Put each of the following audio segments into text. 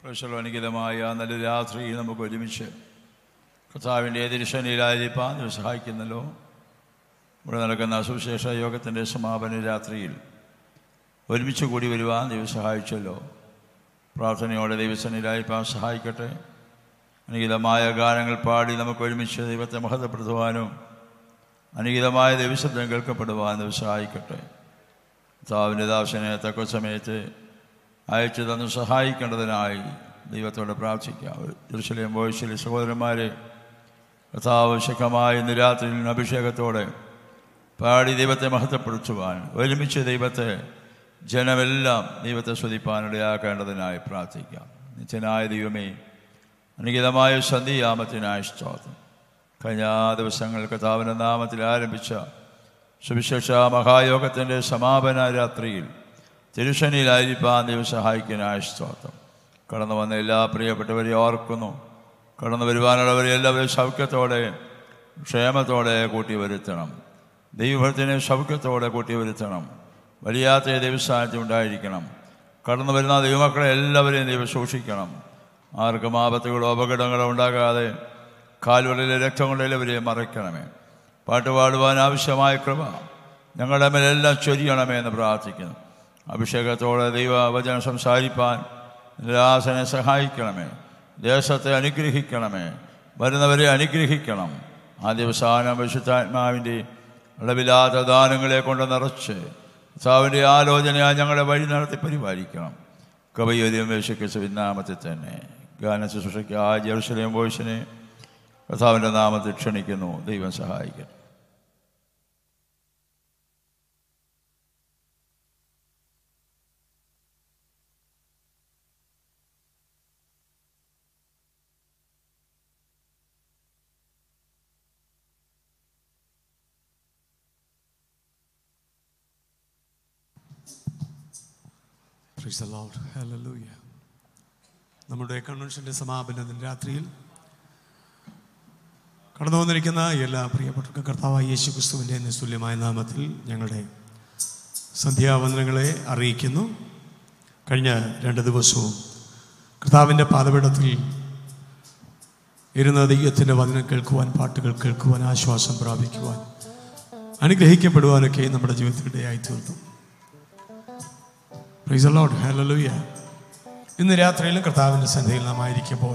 പ്രശ്നോനികിതമായ നല്ല രാത്രി നമുക്ക് ഒരുമിച്ച് കർത്താവിൻ്റെ തിരുശനിയിലായിരിക്കാൻ സഹായിക്കുന്നല്ലോ. ഇവിടെ നടക്കുന്ന സുവിശേഷ യോഗത്തിൻ്റെ സമാപന രാത്രിയിൽ ഒരുമിച്ച് കൂടി വരുവാൻ ദൈവം സഹായിച്ചല്ലോ. പ്രാർത്ഥനയോടെ ദൈവസന്നിധിയിലായിരിക്കാൻ സഹായിക്കട്ടെ. അനുഗീതമായ ഗാനങ്ങൾ പാടി നമുക്ക് ഒരുമിച്ച് ദൈവത്തെ മഹത്വപ്പെടുത്തുവാനും അനുഗീതമായ ദൈവശബ്ദം കേൾക്കപ്പെടുവാൻ ദൈവം സഹായിക്കട്ടെ. കർത്താവിൻ്റെ ദാസനെ തക്ക സമയത്ത് അയച്ചു തന്ന് സഹായിക്കേണ്ടതിനായി ദൈവത്തോട് പ്രാർത്ഥിക്കാം. യെരൂശലേം വോയിസിലെ സഹോദരന്മാരെ, കർത്താവ് ശക്തമായ ഇന്ന് രാത്രിയിൽ അഭിഷേകത്തോടെ പാടി ദൈവത്തെ മഹത്വപ്പെടുത്തുവാൻ ഒരുമിച്ച് ദൈവത്തെ ജനമെല്ലാം ദൈവത്തെ സ്തുതിപ്പാനിടയാക്കേണ്ടതിനായി പ്രാർത്ഥിക്കാം. നിത്യനായ ദൈവമേ, അനുഗീതമായ സന്ധിയാമത്തിനായി സ്തോത്രം. കഴിഞ്ഞ ദിവസങ്ങൾ കർത്താവിൻ്റെ നാമത്തിൽ ആരംഭിച്ച സുവിശേഷ മഹായോഗത്തിൻ്റെ സമാപന രാത്രിയിൽ തിരുശനിയിലായിരിക്കാൻ ദൈവം സഹായിക്കാനായി സ്തോത്രം. കടന്നു വന്ന എല്ലാ പ്രിയപ്പെട്ടവരെ ഓർക്കുന്നു. കടന്നു വരുവാനുള്ളവരെ എല്ലാവരും സൗഖ്യത്തോടെ ക്ഷേമത്തോടെ കൂട്ടി വരുത്തണം. ദൈവഭക്തിനെ സൗഖ്യത്തോടെ കൂട്ടി വരുത്തണം. വലിയാത്ത ദൈവസാന്നിധ്യം ഉണ്ടായിരിക്കണം. കടന്നു വരുന്ന ദൈവമക്കളെ എല്ലാവരെയും ദൈവം സൂക്ഷിക്കണം. ആർക്കും ആപത്തുകളോ അപകടങ്ങളോ ഉണ്ടാകാതെ കാലുകളിലെ രക്തം കൊണ്ട് എല്ലാവരെയും മറയ്ക്കണമേ. പാട്ടുപാടുവാൻ ആവശ്യമായ കൃപ ഞങ്ങളുടെ മേലെല്ലാം ചൊരിയണമേ എന്ന് പ്രാർത്ഥിക്കുന്നു. അഭിഷേകത്തോടെ ദൈവവചനം സംസാരിപ്പാൻ ദാസനെ സഹായിക്കണമേ. ദേശത്തെ അനുഗ്രഹിക്കണമേ. വരുന്നവരെ അനുഗ്രഹിക്കണം. ആദ്യവസാനം പരിശുദ്ധാത്മാവിൻ്റെ അളവില്ലാത്ത ദാനങ്ങളെ കൊണ്ട് നിറച്ച് കർത്താവിൻ്റെ ആലോചനയായി ഞങ്ങളുടെ വഴി നടത്തി പരിപാലിക്കണം. കവയോദ്യം യേശുക്രിസ്തുവിൻ നാമത്തിൽ തന്നെ ഗാന ശുശ്രൂഷയ്ക്ക് ആ യെരൂശലേം വോയിസിനെ കർത്താവിൻ്റെ നാമത്തിൽ ക്ഷണിക്കുന്നു. ദൈവം സഹായിക്കട്ടെ. Praise the Lord. Hallelujah. നമ്മുടെ കൺവെൻഷൻ്റെ സമാപന രാത്രിയിൽ കടന്നു വന്നിരിക്കുന്ന എല്ലാ പ്രിയപ്പെട്ടവർക്കും കർത്താവായ യേശു ക്രിസ്തുവിൻ്റെ നിസ്തുല്യമായ നാമത്തിൽ ഞങ്ങളുടെ സന്ധ്യാവന്ദനങ്ങളെ അറിയിക്കുന്നു. കഴിഞ്ഞ 2 ദിവസവും കർത്താവിൻ്റെ പാദപീഠത്തിൽ ഇരുന്ന ദൈവത്തിൻ്റെ വചനം കേൾക്കുവാൻ, പാട്ടുകൾ കേൾക്കുവാൻ, ആശ്വാസം പ്രാപിക്കുവാൻ, അനുഗ്രഹിക്കപ്പെടുവാനൊക്കെ നമ്മുടെ ജീവിതത്തിനിടയായി തീർന്നു. Praise the Lord. Hallelujah. ഇന്ന് രാത്രിയിലും കർത്താവിൻ്റെ സന്നിധിയിൽ നാം ആയിരിക്കുമ്പോൾ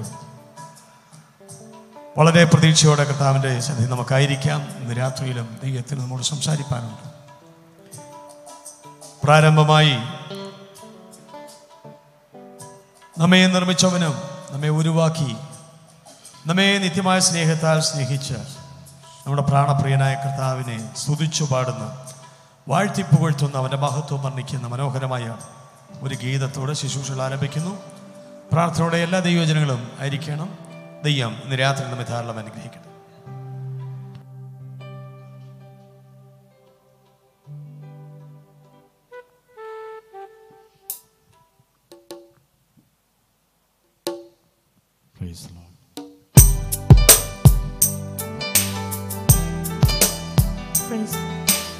വളരെ പ്രതീക്ഷയോടെ കർത്താവിൻ്റെ സന്നിധിയിൽ നമുക്കായിരിക്കാം. ഇന്ന് രാത്രിയിലും ദൈവത്തിന് നമ്മോട് സംസാരിപ്പാനുണ്ട്. പ്രാരംഭമായി നമ്മെ നിർമ്മിച്ചവനും നമ്മെ ഉരുവാക്കി നമ്മെ നിത്യമായ സ്നേഹത്താൽ സ്നേഹിച്ച നമ്മുടെ പ്രാണപ്രിയനായ കർത്താവിനെ സ്തുതിച്ചു പാടുന്ന, വാഴ്ത്തിപ്പുകഴ്ത്തുന്ന, അവൻ്റെ മഹത്വം വർണ്ണിക്കുന്ന മനോഹരമായ ഒരു ഗീതത്തോടെ ശുശ്രൂഷകൾ ആരംഭിക്കുന്നു. പ്രാർത്ഥനയോടെ എല്ലാ ദൈവജനങ്ങളും ആയിരിക്കണം. ദൈവം ഇന്ന് രാത്രി നമ്മെ ധാരാളം അനുഗ്രഹിക്കട്ടെ. Praise the Lord. Praise the Lord.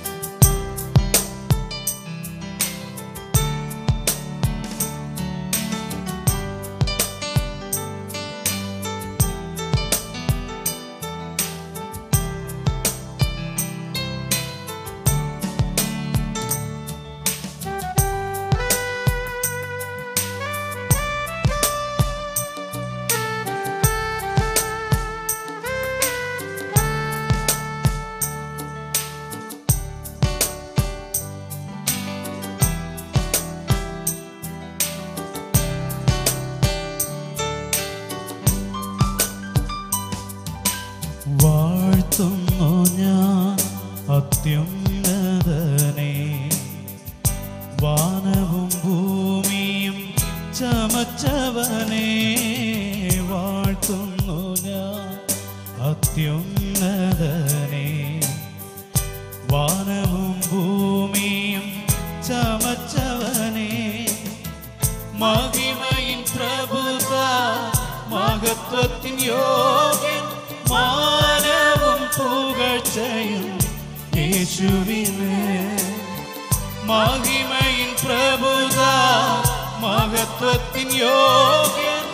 വാഴ്ത്തുന്നു ഞാൻ അത്യുന്നതനെ, വാനവും ഭൂമിയും ചമച്ചവനെ. വാഴ്ത്തുന്നു ഞാൻ അത്യുന്നതനെ, വാനവും ഭൂമിയും ചമച്ചവനെ. മഹിമയിൻ പ്രഭുത മഹത്വത്തിൻ യോഗ്യൻ, മാനവും പുകഴ്ചയും യേശുവിന്. മഹിമയിൻ പ്രഭുത മഹത്വത്തിൻ യോഗ്യൻ,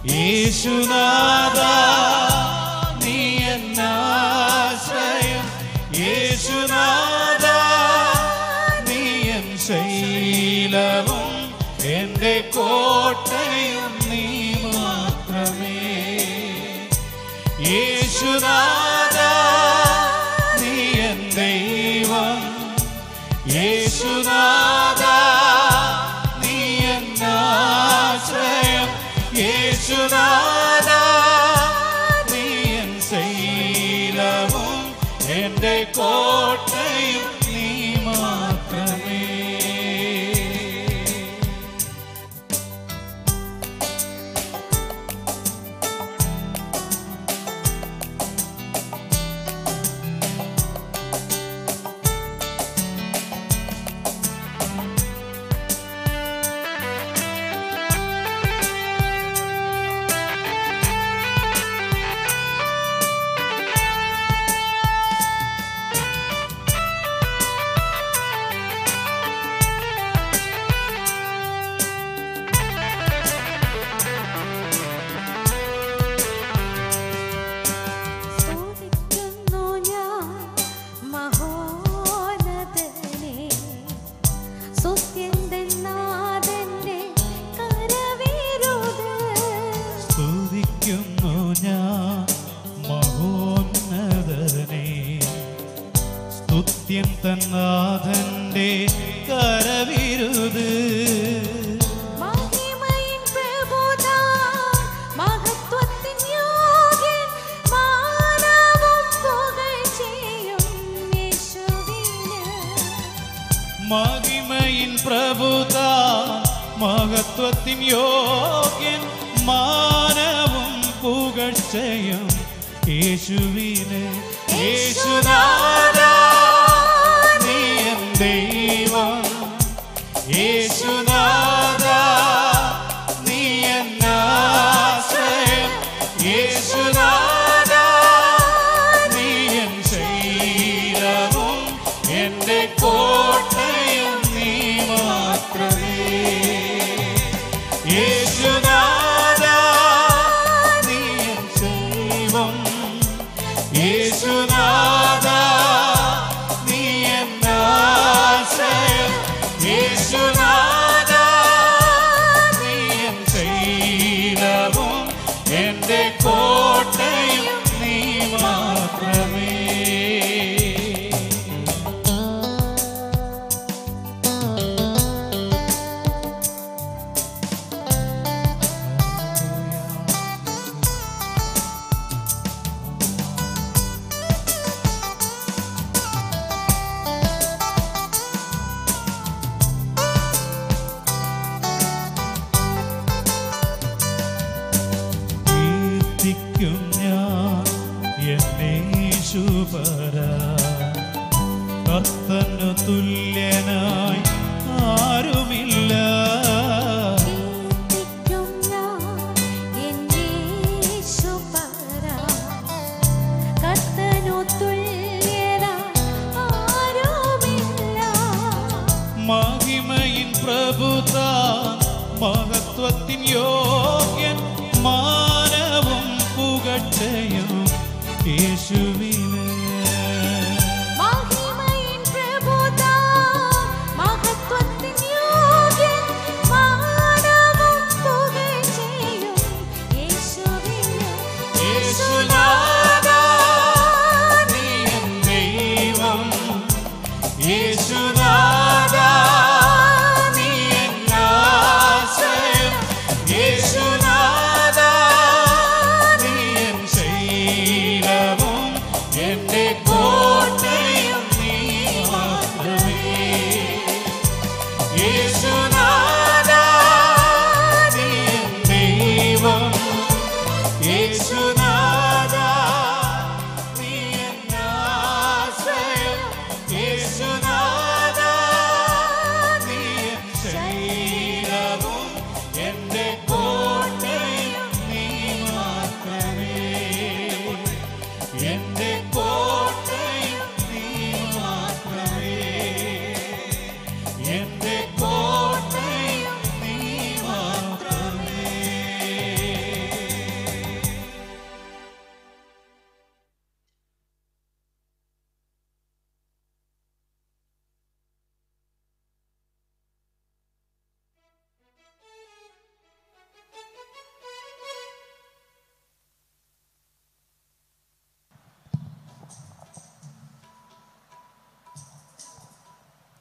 യേശുനാഥാ നീ എന്നാശ്രയം, യേശുനാഥാ നീ എൻ ശൈലവും എൻ്റെ കോട്ടയും നീ മാത്രമേ. യേശുനാഥാ നീ എൻ ദൈവം, യേശുനാഥാ നീ എന്നാശ്രയം, യേശുനാഥാ നീ എൻ ശൈലവും എൻ്റെ കോട്ടയും നീ മാത്രമേ. തന്നാഥന്റെ കരവിരുത് മഹിമയിൻ പ്രഭുതാൻ മഹത്വത്തിൻ യോഗ്യൻ മാനവും പുകഴ്ചയും യേശുവിന്. മഹിമയിൻ പ്രഭുതാൻ മഹത്വത്തിൻ യോഗ്യൻ മാനവും പുകഴ്ചയും യേശുവിന്. യേശുനാഥാ നീ എൻ ദൈവം, യേശുനാഥാ നീ എന്നാശ്രയം, യേശുനാഥാ നീ എൻ ശൈലവും എൻ്റെ കോട്ടയും നീ മാത്രമേ. യേശുനാഥാ നീ എൻ ശൈലവും, യേശുനാഥാ നീ എന്നാശ്രയം, യേശുനാഥാ നീ എൻ ശൈലവും എൻ്റെ കോട്ടയും നീ മാത്രമേ. കീർത്തിക്കും ഞാൻ എന്നേശുപരാ, കർത്തനു തുല്യനായി ആരുമില്ല. കീർത്തിക്കും ഞാൻ എന്നേശുപരാ, കർത്തനു തുല്യനായി ആരുമില്ല. മഹിമയിൻ പ്രഭുതാൻ മഹത്വത്തിൻ യോഗ്യൻ മാനവും പുകഴ്ചയും യേശുവിന്. മഹിമയിൻ പ്രഭുതാൻ മഹത്വത്തിൻ യോഗ്യൻ മാനവും പുകഴ്ചയും യേശുവിന്. യേശുനാഥാ നീ എൻ ദൈവം, യേശുനാഥാ നീ എന്നാശ്രയം, യേശുനാഥാ നീ എൻ ശൈലവും എൻ്റെ കോട്ടയും നീ മാത്രമേ. യേശുനാഥാ നീ എൻ ദൈവം, യേശുനാഥാ നീ എന്നാശ്രയം, യേശുനാഥാ നീ എൻ ശൈലവും എൻ്റെ കോട്ടയും നീ മാത്രമേ. എൻ്റെ കോട്ടയും നീ മാത്രമേ. എൻ്റെ കോട്ടയും നീ മാത്രമേ.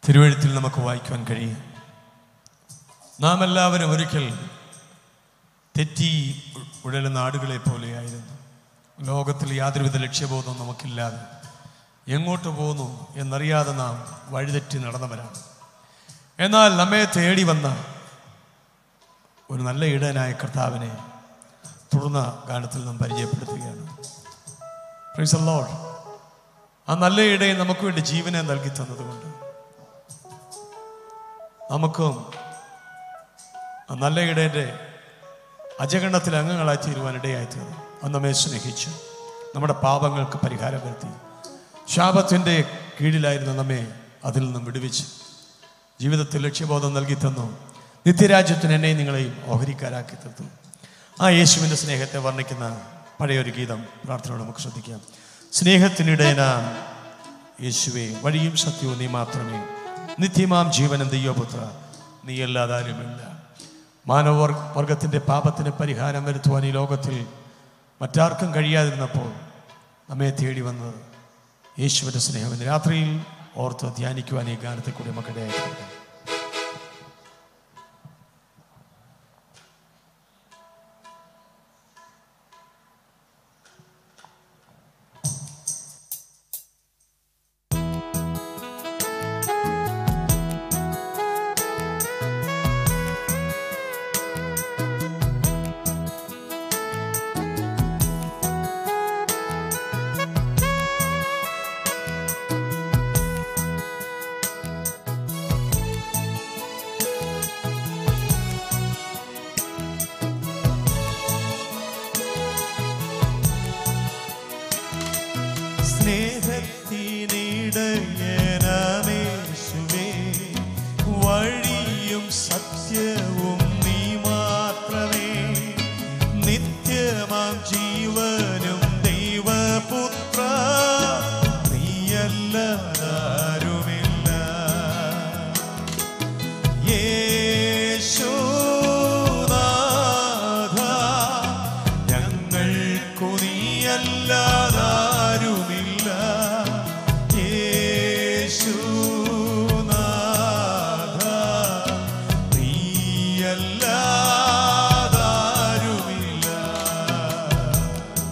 തിരുവെഴുത്തിൽ നമുക്ക് വായിക്കുവാൻ കഴിയും. നാം എല്ലാവരും ഒരിക്കൽ തെറ്റി ഉഴലുന്ന ആടുകളെ പോലെയായിരുന്നു. ലോകത്തിൽ യാതൊരുവിധ ലക്ഷ്യബോധവും നമുക്കില്ലാതെ എങ്ങോട്ട് പോകുന്നു എന്നറിയാതെ നാം വഴിതെറ്റി നടന്നവരാണ്. എന്നാൽ നമ്മെ തേടി വന്ന ഒരു നല്ല ഇടയനായ കർത്താവിനെ തുടർന്ന ഗാനത്തിൽ നാം പരിചയപ്പെടുത്തുകയാണ്. Praise the Lord. ആ നല്ല ഇടയൻ നമുക്ക് വേണ്ടി ജീവനെ നൽകി തന്നതുകൊണ്ട് നമുക്കും ആ നല്ല ഇടയൻ്റെ അജഗണത്തിൽ അംഗങ്ങളായി തീരുവാൻ ഇടയായി തീർന്നു. അത് നമ്മെ സ്നേഹിച്ചു, നമ്മുടെ പാപങ്ങൾക്ക് പരിഹാരം വരുത്തി, ശാപത്തിൻ്റെ കീഴിലായിരുന്ന നമ്മെ അതിൽ നിന്നും വിടുവിച്ച് ജീവിതത്തിൽ ലക്ഷ്യബോധം നൽകി തന്നു. നിത്യരാജ്യത്തിന് എന്നെയും നിങ്ങളെയും ഓഹരിക്കാരാക്കി തീർത്തു. ആ യേശുവിൻ്റെ സ്നേഹത്തെ വർണ്ണിക്കുന്ന പഴയൊരു ഗീതം പ്രാർത്ഥനയോട് നമുക്ക് ശ്രദ്ധിക്കാം. സ്നേഹത്തിനിടയനാം യേശുവേ, വഴിയും സത്യവും നീ മാത്രമേ, നിത്യമാം ജീവനും ദൈവപുത്ര നീ അല്ലാതാരുമില്ല. മാനവവർഗത്തിൻ്റെ പാപത്തിന് പരിഹാരം വരുത്തുവാൻ ഈ ലോകത്തിൽ മറ്റാർക്കും കഴിയാതിരുന്നപ്പോൾ നമ്മെ തേടി വന്നത് യേശുവിൻ്റെ സ്നേഹം ഇന്ന് രാത്രിയിൽ ഓർത്ത് ധ്യാനിക്കുവാൻ ഈ ഗാനത്തെ കൂടി നമുക്കിടയായിട്ടുണ്ട്. സ്നേഹത്തിനിടയനാമേശുവേ, വഴിയും സത്യവും നീ മാത്രമേ, നിത്യമാം ജീവനും ദൈവപുത്ര നീയല്ലാതാരുമില്ല. യേശുനാഥ, ഞങ്ങൾക്കു നീയല്ലാതാരുമില്ല. യേശുനാഥ, നീയല്ലാതാരുമില്ല.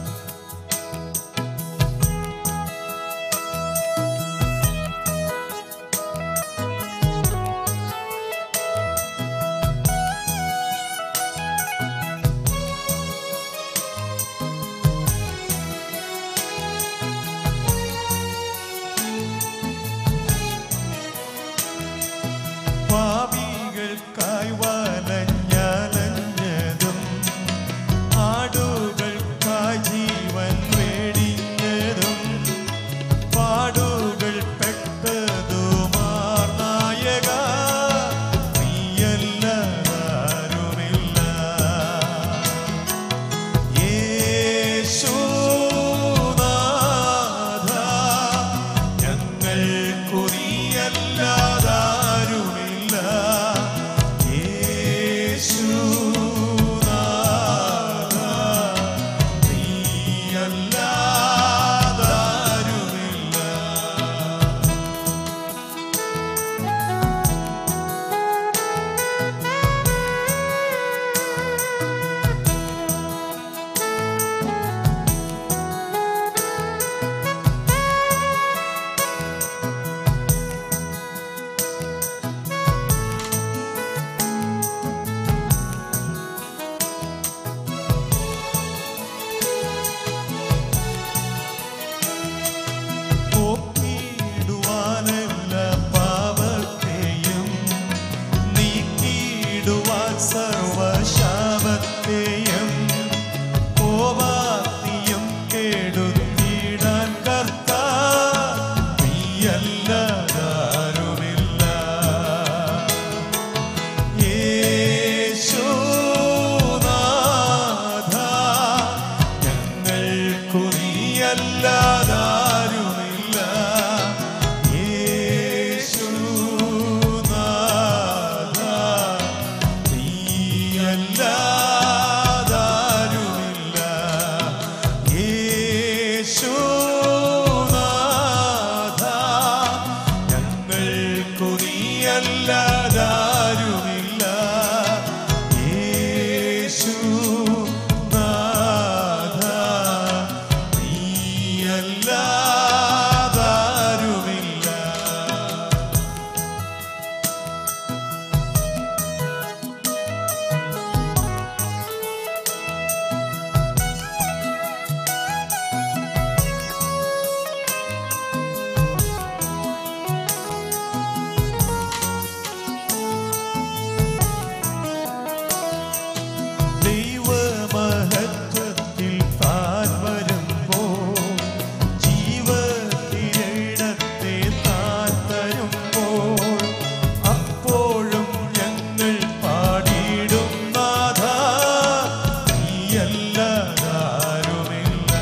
നീയല്ലാതാരുമില്ല.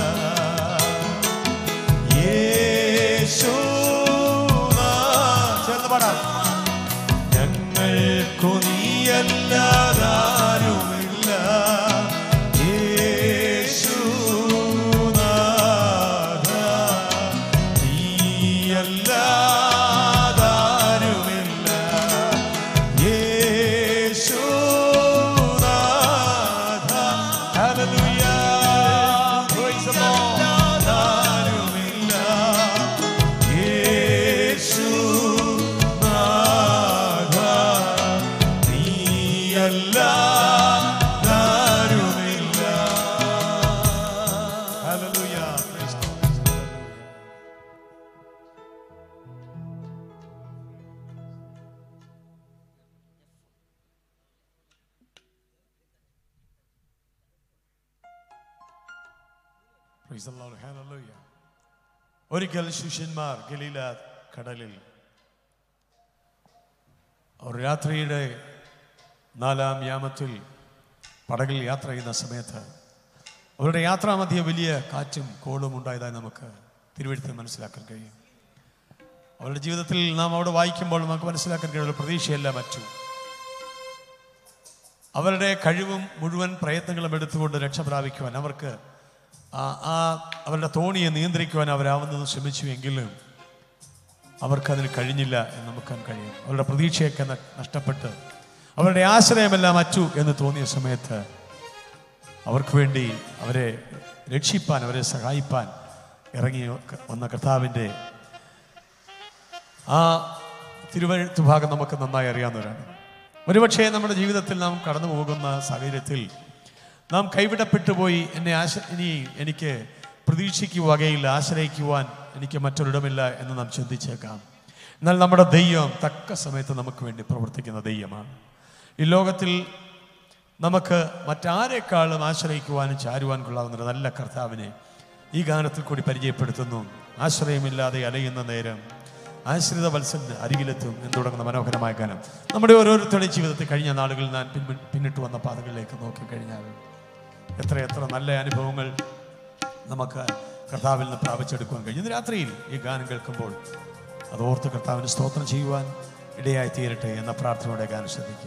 യേശുനാഥ ചേർന്ന് പാടാം. ഞങ്ങൾക്കു നീയല്ലാതാരുമില്ല. യേശുനാഥ നീയല്ലാതാരുമില്ല. യേശുനാഥ ഹല്ലേലൂയ പ്രൈസ് ദി ലോർഡ്. ആരുമില്ല. യേശുനാഥ നീയല്ലാതാരുമില്ല. ഹല്ലേലൂയ praise the Lord. Praise the Lord. Hallelujah. ഒരിക്കൽ ശിഷ്യന്മാർ ഗലീല കടലിൽ അവർ രാത്രിയുടെ 4-ാം യാമത്തിൽ പടകിൽ യാത്ര ചെയ്യുന്ന സമയത്ത് അവരുടെ യാത്രാമധ്യേ വലിയ കാറ്റും കോളും ഉണ്ടായതായി നമുക്ക് തിരുവെഴുത്തിൽ മനസ്സിലാക്കാൻ കഴിയും. അവരുടെ ജീവിതത്തിൽ നാം അവിടെ വായിക്കുമ്പോൾ നമുക്ക് മനസ്സിലാക്കാൻ കഴിയുന്ന പ്രതീക്ഷയല്ല മറ്റു. അവരുടെ കഴിവും മുഴുവൻ പ്രയത്നങ്ങളും എടുത്തുകൊണ്ട് രക്ഷ പ്രാപിക്കുവാൻ അവർക്ക് അവരുടെ തോണിയെ നിയന്ത്രിക്കുവാൻ അവരാവുന്നത് ശ്രമിച്ചുവെങ്കിലും അവർക്കതിന് കഴിഞ്ഞില്ല എന്ന് നമുക്ക് കഴിയും. അവരുടെ പ്രതീക്ഷയൊക്കെ നഷ്ടപ്പെട്ട് അവരുടെ ആശ്രയമെല്ലാം അറ്റു എന്ന് തോന്നിയ സമയത്ത് അവർക്ക് വേണ്ടി അവരെ രക്ഷിപ്പാൻ, അവരെ സഹായിപ്പാൻ ഇറങ്ങി വന്ന കർത്താവിൻ്റെ ആ തിരുവെഴുത്ത് ഭാഗം നമുക്ക് നന്നായി അറിയാവുന്നവരാണ്. ഒരുപക്ഷേ നമ്മുടെ ജീവിതത്തിൽ നാം കടന്നു പോകുന്ന സാഹചര്യത്തിൽ നാം കൈവിടപ്പെട്ടു പോയി, ഇനി എനിക്ക് പ്രതീക്ഷിക്കുക വകയില്ല, ആശ്രയിക്കുവാൻ എനിക്ക് മറ്റൊരിടമില്ല എന്ന് നാം ചിന്തിച്ചേക്കാം. എന്നാൽ നമ്മുടെ ദൈവം തക്ക സമയത്ത് നമുക്ക് വേണ്ടി പ്രവർത്തിക്കുന്ന ദൈവമാണ്. ഈ ലോകത്തിൽ നമുക്ക് മറ്റാരെക്കാളും ആശ്രയിക്കുവാനും ചാരുവാൻ കൊള്ളാവുന്ന നല്ല കർത്താവിനെ ഈ ഗാനത്തിൽ കൂടി പരിചയപ്പെടുത്തുന്നു. ആശ്രയമില്ലാതെ അലയുന്ന നേരം ആശ്രിത വത്സന് അരികിലെത്തും എന്ന് തുടങ്ങുന്ന മനോഹരമായ ഗാനം നമ്മുടെ ഓരോരുത്തരുടെയും ജീവിതത്തിൽ കഴിഞ്ഞ നാളുകളിൽ ഞാൻ പിന്നിട്ട് വന്ന പാതകളിലേക്ക് നോക്കിക്കഴിഞ്ഞാൽ എത്ര നല്ല അനുഭവങ്ങൾ നമുക്ക് കർത്താവിൽ നിന്ന് പ്രാപിച്ചെടുക്കുവാൻ കഴിയും. ഇന്ന് രാത്രിയിൽ ഈ ഗാനം കേൾക്കുമ്പോൾ അതോർത്ത് കർത്താവിന് സ്തോത്രം ചെയ്യുവാൻ ഇടയായി തീരട്ടെ എന്ന പ്രാർത്ഥനയോടെ ഗാനം ശ്രദ്ധിക്കുക.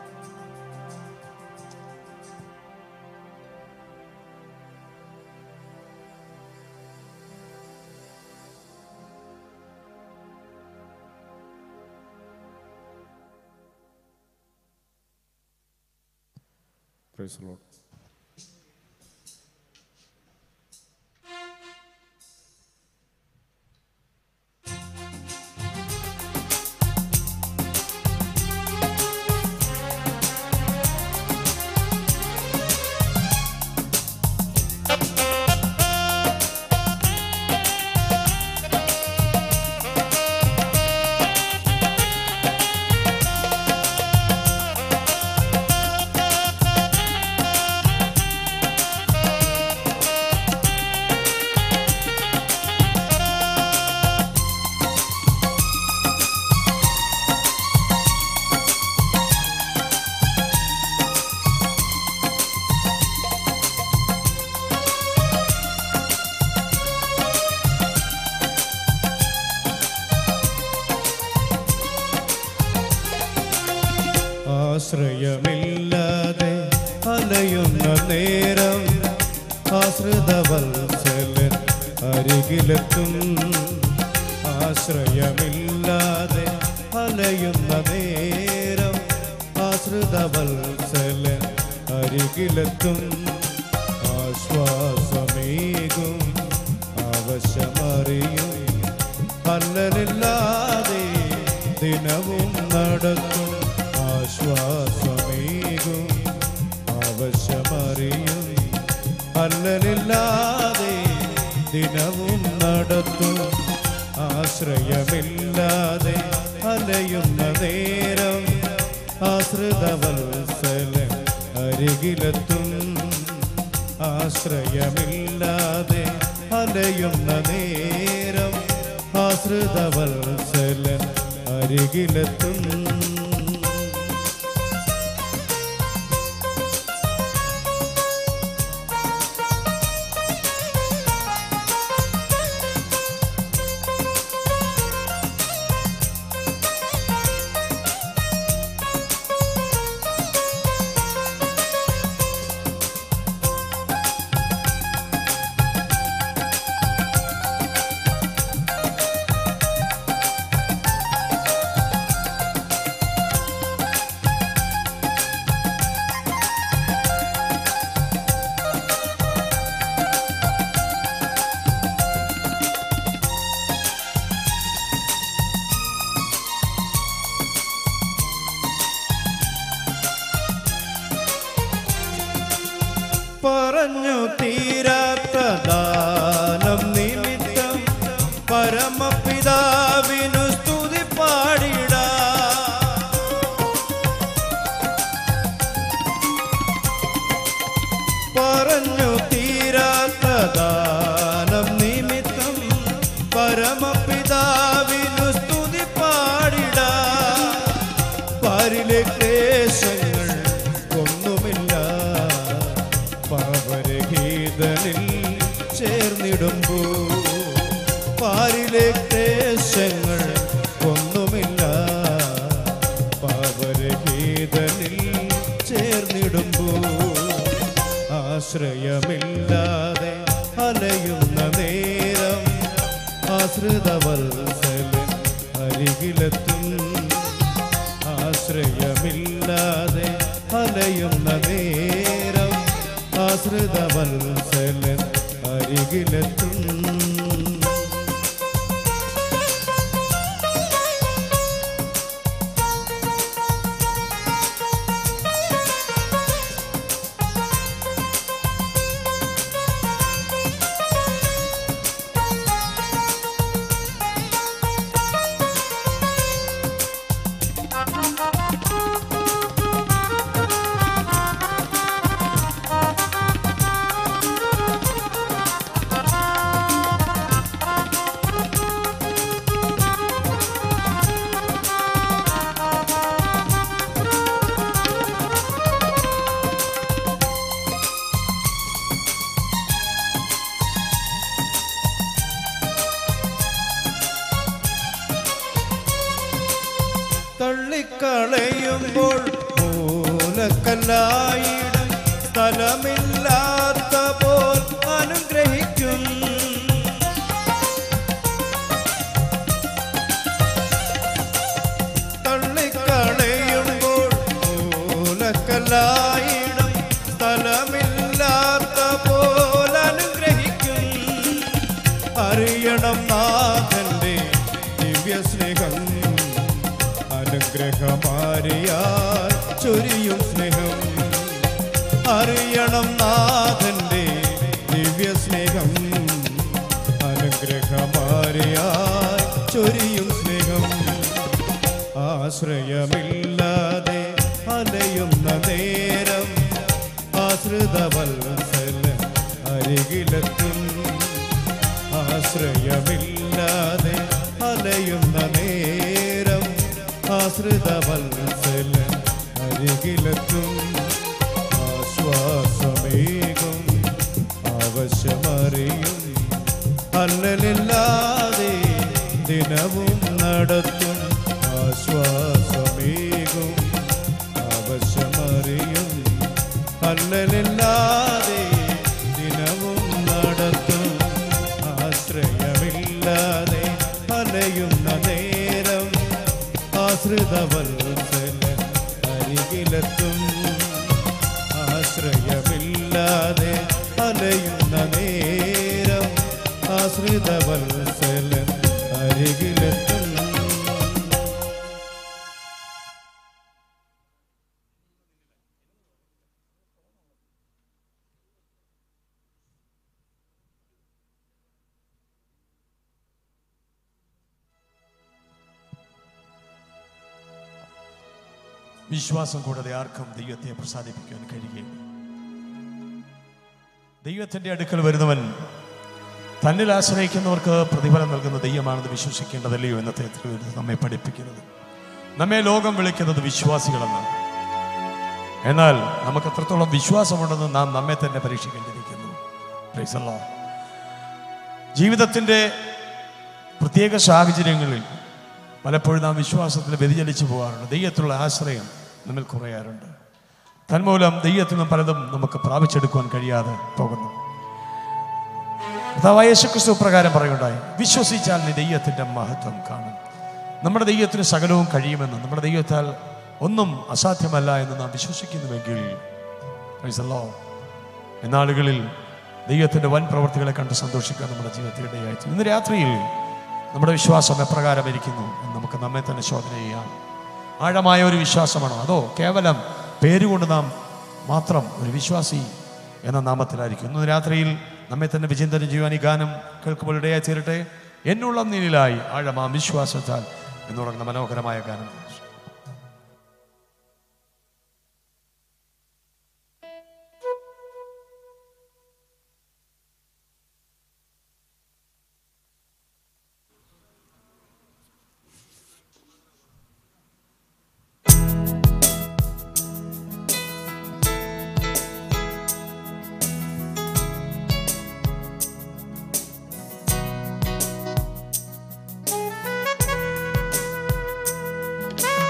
Praise the Lord. ആശ്രയമില്ലാതെ അലയുന്ന നേരം ആശ്രിതവത്സലൻ അരികിലെത്തും. ആശ്രയമില്ലാതെ അലയുന്ന നേരം ആശ്രിതവത്സലൻ അരികിലെത്തും. ആശ്വാസമേകും ആവശ്യമറിയും അല്ലലില്ലാതെ ദിനവും നടത്തും. ആശ്വാസമേകും ആവശ്യമറിയും അല്ലലില്ലാതെ ദിനവും നടത്തും. ആശ്രയമില്ലാതെ അലയുന്ന നേരം ആശ്രിതവത്സലൻ അരികിലെത്തും. ആശ്രയമില്ലാതെ അലയുന്ന നേരം ആശ്രിതവത്സലൻ അരികിലെത്തും. പറഞ്ഞു തീരാത്ത ദാനം നിമിത്തം പരമപിതാവിനു സ്തുതി പാടിടാ. പറഞ്ഞു തീരാത്ത ദാനം നിമിത്തം പരമപിതാവിനു സ്തുതി പാടിടാ. പാരിലെ ക്ലേശങ്ങൾ ഒന്നുമില്ല പാപരഹിതനിൽ ചേർന്നിടുമ്പോ. പാരിലെ ക്ലേശങ്ങൾ ഒന്നുമില്ല പാപരഹിതനിൽ ചേർന്നിടുമ്പോ. ആശ്രയമില്ലാതെ അലയുന്ന നേരം ആശ്രിതവത്സലൻ അരികിലെത്തും. ആശ്രയമില്ലാതെ അലയുന്ന നേരം ആശ്രിതവത്സലൻ അരികിലെത്തും. തള്ളിക്കളയുമ്പോൾ മൂലക്കല്ലായിടും സ്ഥലമില്ലാത്ത പോൽ അനുഗ്രഹിക്കും. തള്ളിക്കളയുമ്പോൾ മൂലക്കല്ലായിടും സ്ഥലമില്ലാത്ത പോൽ അനുഗ്രഹിക്കും. അറിയണം നാഥന്റെ ദിവ്യസ്നേഹം അനുഗ്രഹമാരിയാൽ ചൊരിയും സ്നേഹം. അറിയണം നാഥന്റെ ദിവ്യസ്നേഹം അനുഗ്രഹമാരിയാൽ ചൊരിയും സ്നേഹം. ആശ്രയമില്ലാതെ അലയുന്ന നേരം ആശ്രിതവത്സലൻ അരികിലെത്തും. ആശ്രയമില്ലാതെ അലയുന്ന നേരം ആശ്രിതവത്സലൻ അരികിലെത്തും. ആശ്വാസമേകും ആവശ്യമറിയും അല്ലലില്ലാതെ ദിനവും നടത്തും. ആശ്വാസമേകും ആവശ്യമറിയും അല്ലലില്ലാതെ ദിനവും നടത്തും. ആശ്രയമില്ലാതെ അലയുന്ന നേരം ആശ്രിതവത്സലൻ അരികിലെത്തും. ആശ്രയമില്ലാതെ അലയുന്ന നേരം ആശ്രിതവത്സലൻ അരികിലെത്തും. വിശ്വാസം കൂടാതെ ആർക്കും ദൈവത്തെ പ്രസാദിപ്പിക്കാൻ കഴിയുകയില്ല. ദൈവത്തിൻ്റെ അടുക്കൽ വരുന്നവൻ തന്നിൽ ആശ്രയിക്കുന്നവർക്ക് പ്രതിഫലം നൽകുന്ന ദൈവമാണെന്ന് വിശ്വസിക്കേണ്ടതല്ലയോ എന്നത്തെ നമ്മെ പഠിപ്പിക്കുന്നത്. നമ്മെ ലോകം വിളിക്കുന്നത് വിശ്വാസികളെന്ന്. എന്നാൽ നമുക്ക് എത്രത്തോളം വിശ്വാസമുണ്ടെന്ന് നാം നമ്മെ തന്നെ പരീക്ഷിക്കേണ്ടിയിരിക്കുന്നു. Price the Lord. ജീവിതത്തിൻ്റെ പ്രത്യേക സാഹചര്യങ്ങളിൽ പലപ്പോഴും നാം വിശ്വാസത്തിൽ വ്യതിചലിച്ചു പോകാറുണ്ട്. ദൈവത്തിലുള്ള ആശ്രയം നമ്മിൽ കുറയാറുണ്ട്. തന്മൂലം ദൈവത്തിൽ നിന്നും പലതും നമുക്ക് പ്രാപിച്ചെടുക്കുവാൻ കഴിയാതെ പോകുന്നു. കർത്താവായ യേശുക്രിസ്തു പ്രകാരം പറയുണ്ടായി, വിശ്വസിച്ചാൽ നീ ദൈവത്തിൻ്റെ മഹത്വം കാണും. നമ്മുടെ ദൈവത്തിന് സകലവും കഴിയുമെന്ന്, നമ്മുടെ ദൈവത്താൽ ഒന്നും അസാധ്യമല്ല എന്ന് നാം വിശ്വസിക്കുന്നുവെങ്കിൽ പ്രൈസ് ദി ലോർഡ്, എന്നാളുകളിൽ ദൈവത്തിൻ്റെ വൻ പ്രവർത്തികളെ കണ്ട് സന്തോഷിക്കാൻ നമ്മുടെ ജീവിതത്തിൽ ഇടയായി. ഇന്ന് രാത്രിയിൽ നമ്മുടെ വിശ്വാസം എപ്രകാരം ഇരിക്കുന്നു എന്ന് നമുക്ക് നമ്മെ തന്നെ ശോധന ചെയ്യാം. ആഴമായ ഒരു വിശ്വാസമാണോ, അതോ കേവലം പേരുകൊണ്ട് നാം മാത്രം ഒരു വിശ്വാസി എന്ന നാമത്തിലായിരിക്കും. ഇന്ന് രാത്രിയിൽ നമ്മെ തന്നെ വിചിന്തനം ചെയ്യുവാൻ ഈ ഗാനം കേൾക്കുമ്പോൾ ഇടയായി തീരട്ടെ. എന്നുള്ള നീനിലായി ആഴമാം വിശ്വാസത്താൽ എന്ന് പറയുന്ന മനോഹരമായ ഗാനം. യേശുവിനുള്ളിൽ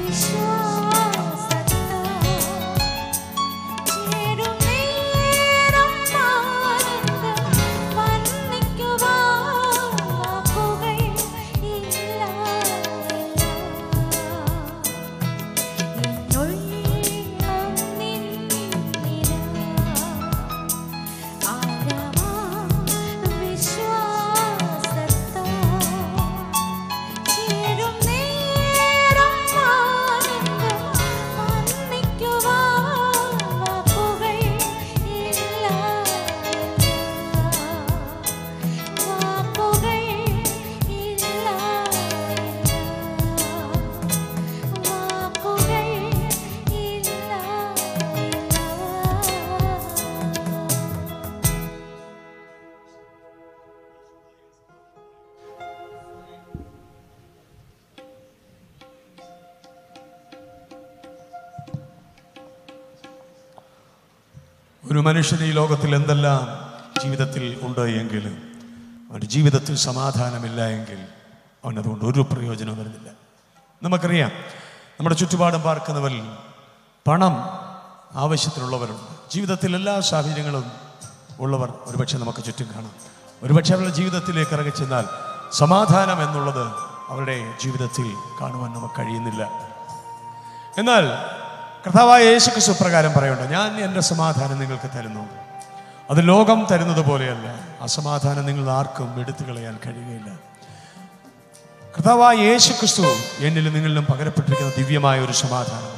ഒരു മനുഷ്യന് ഈ ലോകത്തിൽ എന്തെല്ലാം ജീവിതത്തിൽ ഉണ്ട് എങ്കിൽ അവൻ്റെ ജീവിതത്തിൽ സമാധാനമില്ല എങ്കിൽ അവനതുകൊണ്ട് ഒരു പ്രയോജനവും വരുന്നില്ല. നമുക്കറിയാം, നമ്മുടെ ചുറ്റുപാടും പാർക്കുന്നവരിൽ പണം ആവശ്യത്തിനുള്ളവരുണ്ട്. ജീവിതത്തിൽ എല്ലാ സാഹചര്യങ്ങളും ഉള്ളവർ ഒരുപക്ഷെ നമുക്ക് ചുറ്റും കാണാം. ഒരുപക്ഷെ അവരുടെ ജീവിതത്തിലേക്ക് ഇറങ്ങിച്ചെന്നാൽ സമാധാനം എന്നുള്ളത് അവരുടെ ജീവിതത്തിൽ കാണുവാൻ നമുക്ക് കഴിയുന്നില്ല. എന്നാൽ കർത്താവായ യേശുക്രിസ്തു പ്രകാരം പറയുന്നുണ്ട്, ഞാൻ എൻ്റെ സമാധാനം നിങ്ങൾക്ക് തരുന്നു, അത് ലോകം തരുന്നത് പോലെയല്ല. ആ സമാധാനം നിങ്ങൾ ആർക്കും എടുത്തു കളയാൻ കഴിയുകയില്ല. കർത്താവായ യേശുക്രിസ്തു എന്നിലും നിങ്ങളിലും പകരപ്പെട്ടിരിക്കുന്ന ദിവ്യമായ ഒരു സമാധാനമുണ്ട്.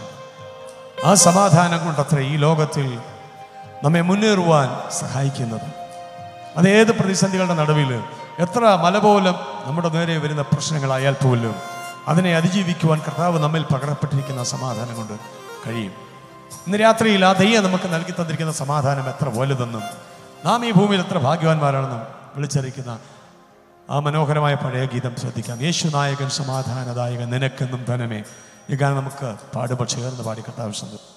ആ സമാധാനം കൊണ്ടത്ര ഈ ലോകത്തിൽ നമ്മെ മുന്നേറുവാൻ സഹായിക്കുന്നത്. അതേത് പ്രതിസന്ധികളുടെ നടുവിൽ എത്ര മല പോലും നമ്മുടെ നേരെ വരുന്ന പ്രശ്നങ്ങളായാൽ പോലും അതിനെ അതിജീവിക്കുവാൻ കർത്താവ് നമ്മിൽ പകരപ്പെട്ടിരിക്കുന്ന സമാധാനം കൊണ്ട് കഴിയും. ഇന്ന് രാത്രിയിൽ ആ ദൈവം നമുക്ക് നൽകി തന്നിരിക്കുന്ന സമാധാനം എത്ര വലുതെന്നും നാം ഈ ഭൂമിയിൽ എത്ര ഭാഗ്യവാന്മാരാണെന്നും വിളിച്ചറിയിക്കുന്ന ആ മനോഹരമായ പഴയ ഗീതം ശ്രദ്ധിക്കാം. യേശുനായകൻ സമാധാനദായകൻ നിനക്കെന്നും ധനമേ. ഈ ഗാനം നമുക്ക് പാടുമ്പോൾ ചേർന്ന് പാടി കർത്താവ് സന്തോഷം.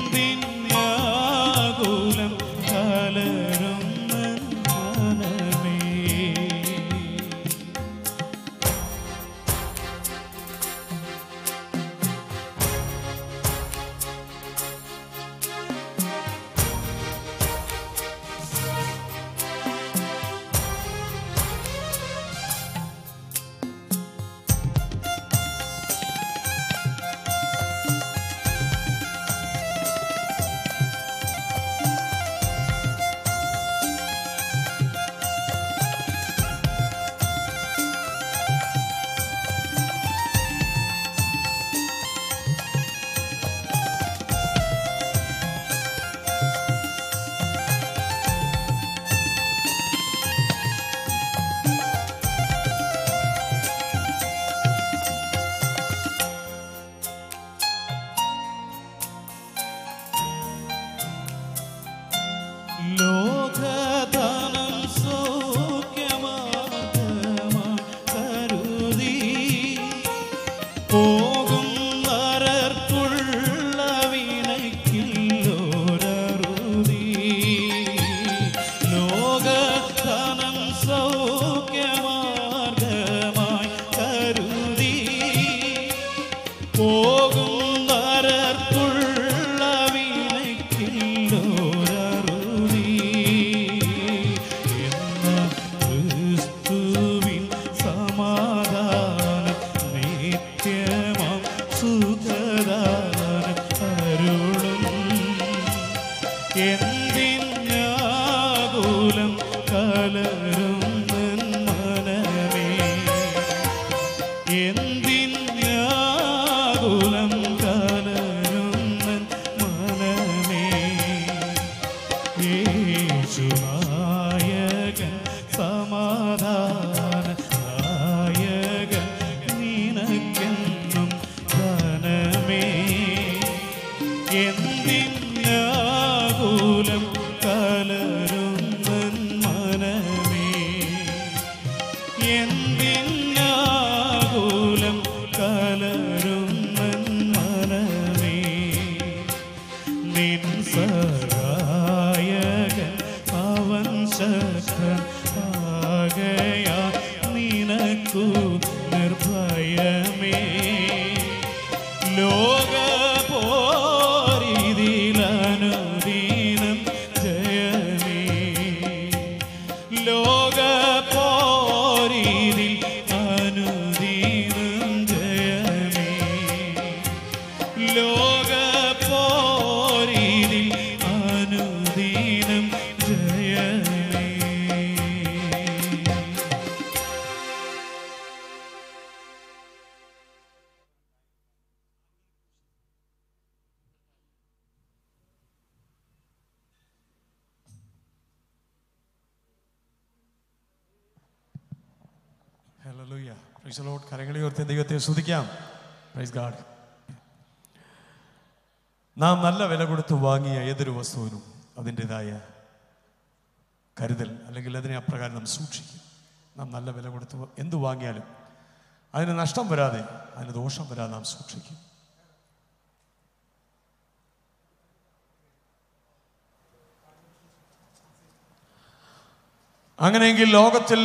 എന്തിനാകുലം കലരുന്ന മനമേ. ലോകധനം സൗഖ്യമാർഗമായി കരുതി പോകും നരർക്കുള്ള വിനയ്ക്കില്ലോരറുതി. ലോകധനം സൗഖ്യമാർഗമായി കരുതി പോകും നരർക്കുള്ള വിനയ്ക്കില്ലോരറുതി. എന്ന ക്രിസ്തുവിൻ സമാധാനം നിത്യമാം സുഖദാനം അരുളും. എന്തിനാകുലം കലരുന്ന മനമേ. എന്തിനാകുലം കലരുന്ന മനമേ. യേശുനായകൻ സമാധാന നായകൻ നിനക്കെന്നും ധനമേ. എന്തിനാകുലം കലരുന്ന മനമേ. എന്തിനാകുലം കലരുന്ന മനമേ. നിൻ സഹായകൻ അവൻ ശക്തൻ ആകയാൽ നിനക്കു നിർഭയമേ. ലോകപോരിതിലനുദിനം ജയമേ. ലോകപോരിതിൽ അനുദിനം ജയമേ. ലോകപോരിതിൽ അനുദിനം ജയമേ. ഹല്ലേലൂയ. Praise the Lord. കരങ്ങളെ ഉയർത്തി ദൈവത്തെ സ്തുതിക്കാം. Praise God. നാം നല്ല വില കൊടുത്ത് വാങ്ങിയ ഏതൊരു വസ്തുവിനും അതിൻ്റെതായ കരുതൽ അല്ലെങ്കിൽ അതിനെ അപ്രകാരം നാം സൂക്ഷിക്കും. നാം നല്ല വില കൊടുത്ത് എന്ത് വാങ്ങിയാലും അതിന് നഷ്ടം വരാതെ അതിന് ദോഷം വരാതെ നാം സൂക്ഷിക്കും. അങ്ങനെയെങ്കിൽ ലോകത്തിൽ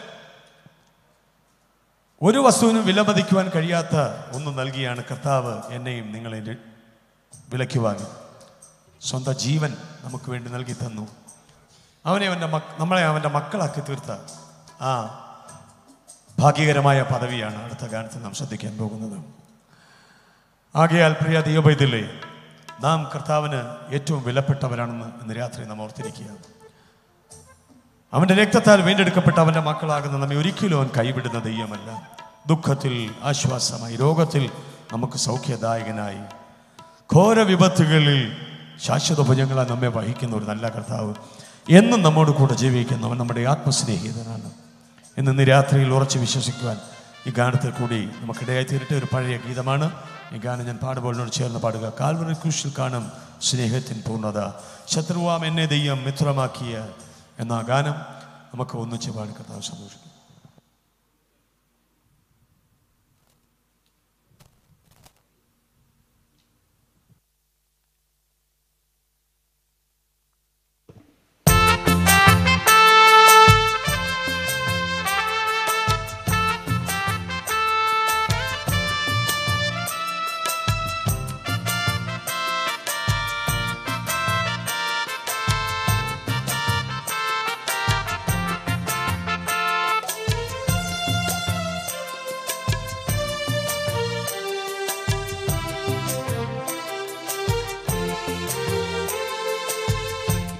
ഒരു വസ്തുവിനും വിലമതിക്കുവാൻ കഴിയാത്ത ഒന്ന് നൽകിയാണ് കർത്താവ് എന്നെയും നിങ്ങളെ വിലയ്ക്ക് വാങ്ങി. സ്വന്തം ജീവൻ നമുക്ക് വേണ്ടി നൽകി തന്നു. നമ്മളെ അവൻ്റെ മക്കളാക്കി തീർത്ത ആ ഭാഗ്യകരമായ പദവിയാണ് അടുത്ത ഗാനത്തിൽ നാം ശ്രദ്ധിക്കാൻ പോകുന്നത്. ആകയാൽ പ്രിയ ദൈവപൈതലേ, നാം കർത്താവിന് ഏറ്റവും വിലപ്പെട്ടവരാണെന്ന് ഇന്ന് രാത്രി നാം ഓർത്തിരിക്കുക. അവൻ്റെ രക്തത്താൽ വീണ്ടെടുക്കപ്പെട്ട അവൻ്റെ മക്കളാകുന്ന നമ്മെ ഒരിക്കലും അവൻ കൈവിടുന്ന ദൈവമല്ല. ദുഃഖത്തിൽ ആശ്വാസമായി, രോഗത്തിൽ നമുക്ക് സൗഖ്യദായകനായി, ഘോര വിപത്തുകളിൽ ശാശ്വത ഭുജങ്ങളാൽ നമ്മെ വഹിക്കുന്ന ഒരു നല്ല കർത്താവ് എന്നും നമ്മോട് കൂടെ ജീവിക്കുന്നവൻ നമ്മുടെ ആത്മസ്നേഹിതനാണ്. ഇന്ന് രാത്രിയിൽ ഉറച്ച് വിശ്വസിക്കുവാൻ ഈ ഗാനത്തിൽ കൂടി നമുക്കിടയായി തീരട്ടെ. ഒരു പഴയ ഗീതമാണ് ഈ ഗാനം. ഞാൻ പാടുമ്പോളിനോട് ചേർന്ന് പാടുക. കാൽവറി ക്രൂശിൽ കാണും സ്നേഹത്തിൻ പൂർണ്ണത, ശത്രുവാം എന്നെ ദൈവം മിത്രമാക്കിയ എന്ന ഗാനം നമുക്ക് ഒന്നിച്ച് പാടി കർത്താവ് സന്തോഷിക്കും.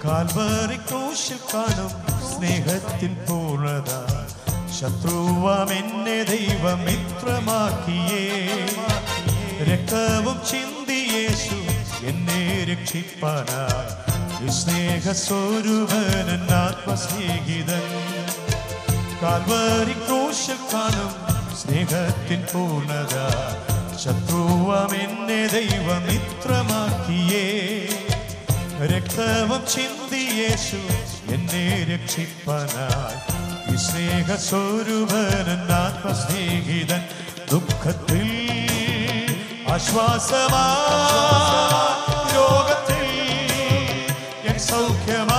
കാൽവറി ക്രൂശിൽ കാണും സ്നേഹത്തിൻ പൂർണ്ണത. ശത്രുവാം എന്നെ ദൈവമിത്രമാക്കിയേ. രക്തവും ചിന്തി യേശു എന്നെ രക്ഷിപ്പാനായി. സ്നേഹസ്വരൂപനൻ ആത്മസ്നേഹിതൻ. കാൽവറി ക്രൂശിൽ കാണും സ്നേഹത്തിൻ പൂർണ്ണത. ശത്രുവാം എന്നെ ദൈവമിത്രമാക്കിയേ. രക്തവും ചിന്തി യേശു എന്നെ രക്ഷിപ്പാനായി. ഈ സ്നേഹസ്വരൂപനൻ ആത്മസ്നേഹിതൻ. ദുഃഖത്തിൽ ആശ്വാസമാ, രോഗത്തിൽ എൻ സൗഖ്യമാ.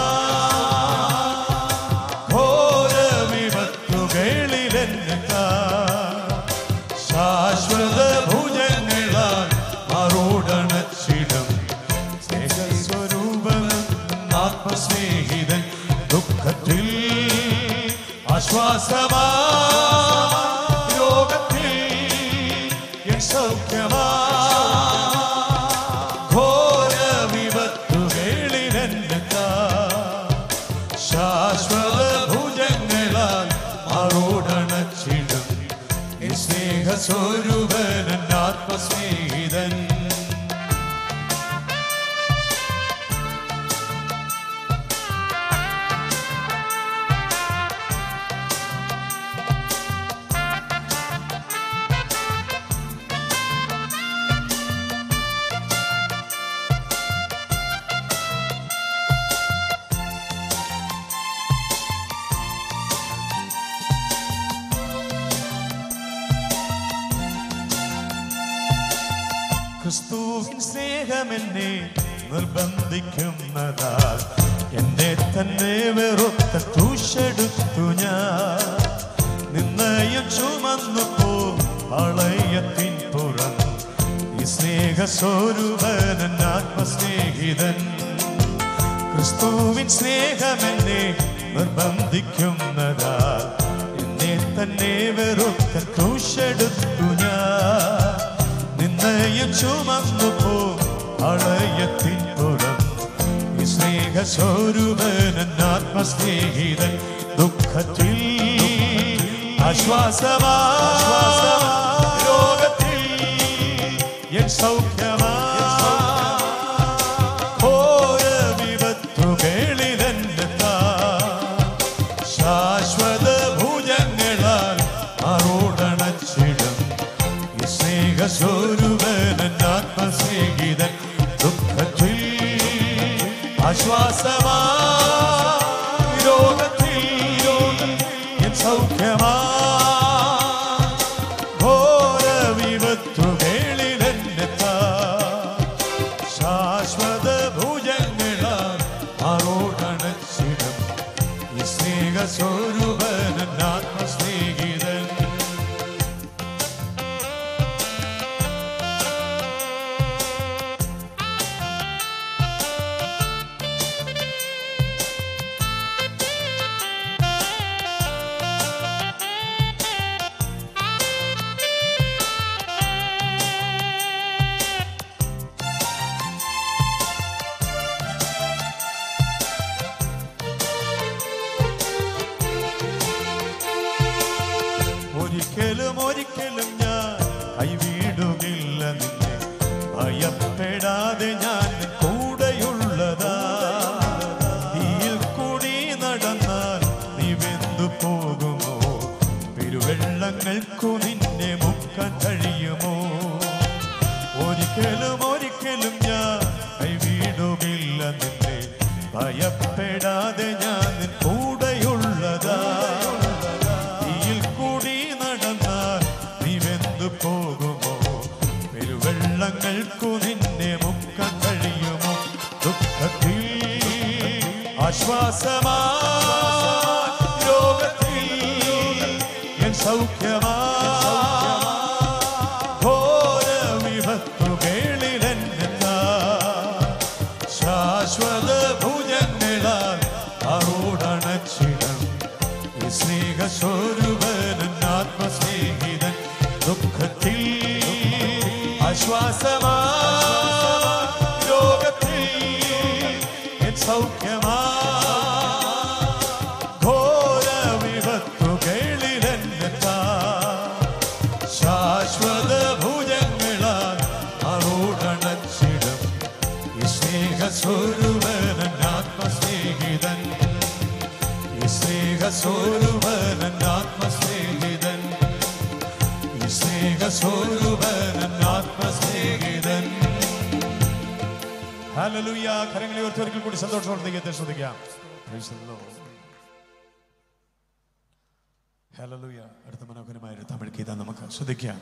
ഘോര വിപത്തുകളിലെന്നെത്താ. ശാശ്വത ഭുജങ്ങളാൽ മാറോടണച്ചിടും സ്നേഹസ്വരൂപൻ ആത്മസ്നേഹിതൻ. ദുഃഖത്തിൽ ആശ്വാസമാ, രോഗത്തിൽ എൻ സൗഖ്യമാ. ഘോര വിപത്തുകളിലെന്നെത്താ. ശാശ്വത ഭുജങ്ങളാൽ മാറോടണച്ചിടും സ്നേഹസ്വരൂപനൻ ആത്മസ്നേഹിതൻ. ക്രിസ്തുവിൻ സ്നേഹമെന്നെ നിർബന്ധിക്കുന്നതാൽ എന്നെ തന്നെ വെറുത്ത ക്രൂശെടുത്തു ഞാൻ. നിന്നയും ചുമന്നു പാളയത്തിൻ പുറം. ഈ സ്നേഹസ്വരൂപനൻ ആത്മസ്നേഹിതൻ. ക്രിസ്തുവിൻ സ്നേഹമെന്നെ നിർബന്ധിക്കുന്നതാൽ എന്നെ തന്നെ വെറുത്ത ക്രൂശെടുത്തു ഞാൻ. നിന്നയും ചുമന്നു പാളയത്തിൻ പുറം. ഈ സ്നേഹസ്വരൂപനൻ ആത്മസ്നേഹിതൻ. ദുഃഖത്തിൽ ആശ്വാസമാ, രോഗത്തിൽ എൻ സൗഖ്യമാ. ഘോര വിപത്തുകളിലെന്നെത്താ. ശാശ്വത ഭുജങ്ങളാൽ മാറോടണച്ചിടും ഈ സ്നേഹസ്വരൂപനൻ ആത്മസ്നേഹിതൻ. ദുഃഖത്തിൽ ആശ്വാസമാ, രോഗത്തിൽ എൻ സൗഖ്യമാ. ഘോര വിപത്തുകളിലെന്നെത്താ. ശാശ്വത ഭുജങ്ങളാൽ മാറോടണച്ചിടും ഈ സ്നേഹസ്വരൂപനൻ ആത്മസ്നേഹിതൻ. ഒരിക്കലും ഒരിക്കലും ഞാൻ കൈവിടുകില്ല നിന്നെ. ഭയപ്പെടാതെ ഞാൻ കൂടെയുള്ളതാ. തീയിൽ കൂടി നടന്നാൽ നീ വെന്തു പോകുമോ? പെരുവെള്ളങ്ങൾക്കു നിന്നെ മുക്കാൻ കഴിയുമോ? ഒരിക്കലും ഒരിക്കലും ഞാൻ കൈവിടുകില്ല നിന്നെ. ഭയപ്പെടാതെ ഞാൻ കൂടെയുള്ളതാ. പോകുമോ? പെരുവെള്ളങ്ങൾക്കു നിന്നെ മുക്കാൻ കഴിയുമോ? ദുഃഖത്തിൽ ആശ്വാസമാ, രോഗത്തിൽ എൻ സൗഖ്യമാ. ഘോര വിപത്തുകളിലെന്നെത്താ. ശാശ്വത ഭുജങ്ങളാൽ മാറോടണച്ചിടും ഈ സ്നേഹസ്വരൂപനൻ ആത്മസ്നേഹിതൻ. ദുഃഖത്തിൽ ആശ്വാസമാ, രോഗത്തിൽ എൻ സൗഖ്യമാ. സ്നേഹസ്വരൂപൻ ആത്മസ്നേഹിതൻ, ഈ സ്നേഹസ്വരൂപൻ ആത്മസ്നേഹിതൻ, ഈ സ്നേഹസ്വരൂപൻ ആത്മസ്നേഹിതൻ. ഹല്ലേലൂയ. കരങ്ങളെ ഉയർത്തി ഒരിക്കൽ കൂടി സന്തോഷത്തോടെ ദൈവത്തെ സ്തുതിക്കാം. Praise the Lord. ഹല്ലേലൂയ. അടുത്ത മനോഹരമായ ഒരു തമിഴ് ഗീതം നമുക്ക് ശ്രദ്ധിക്കാം.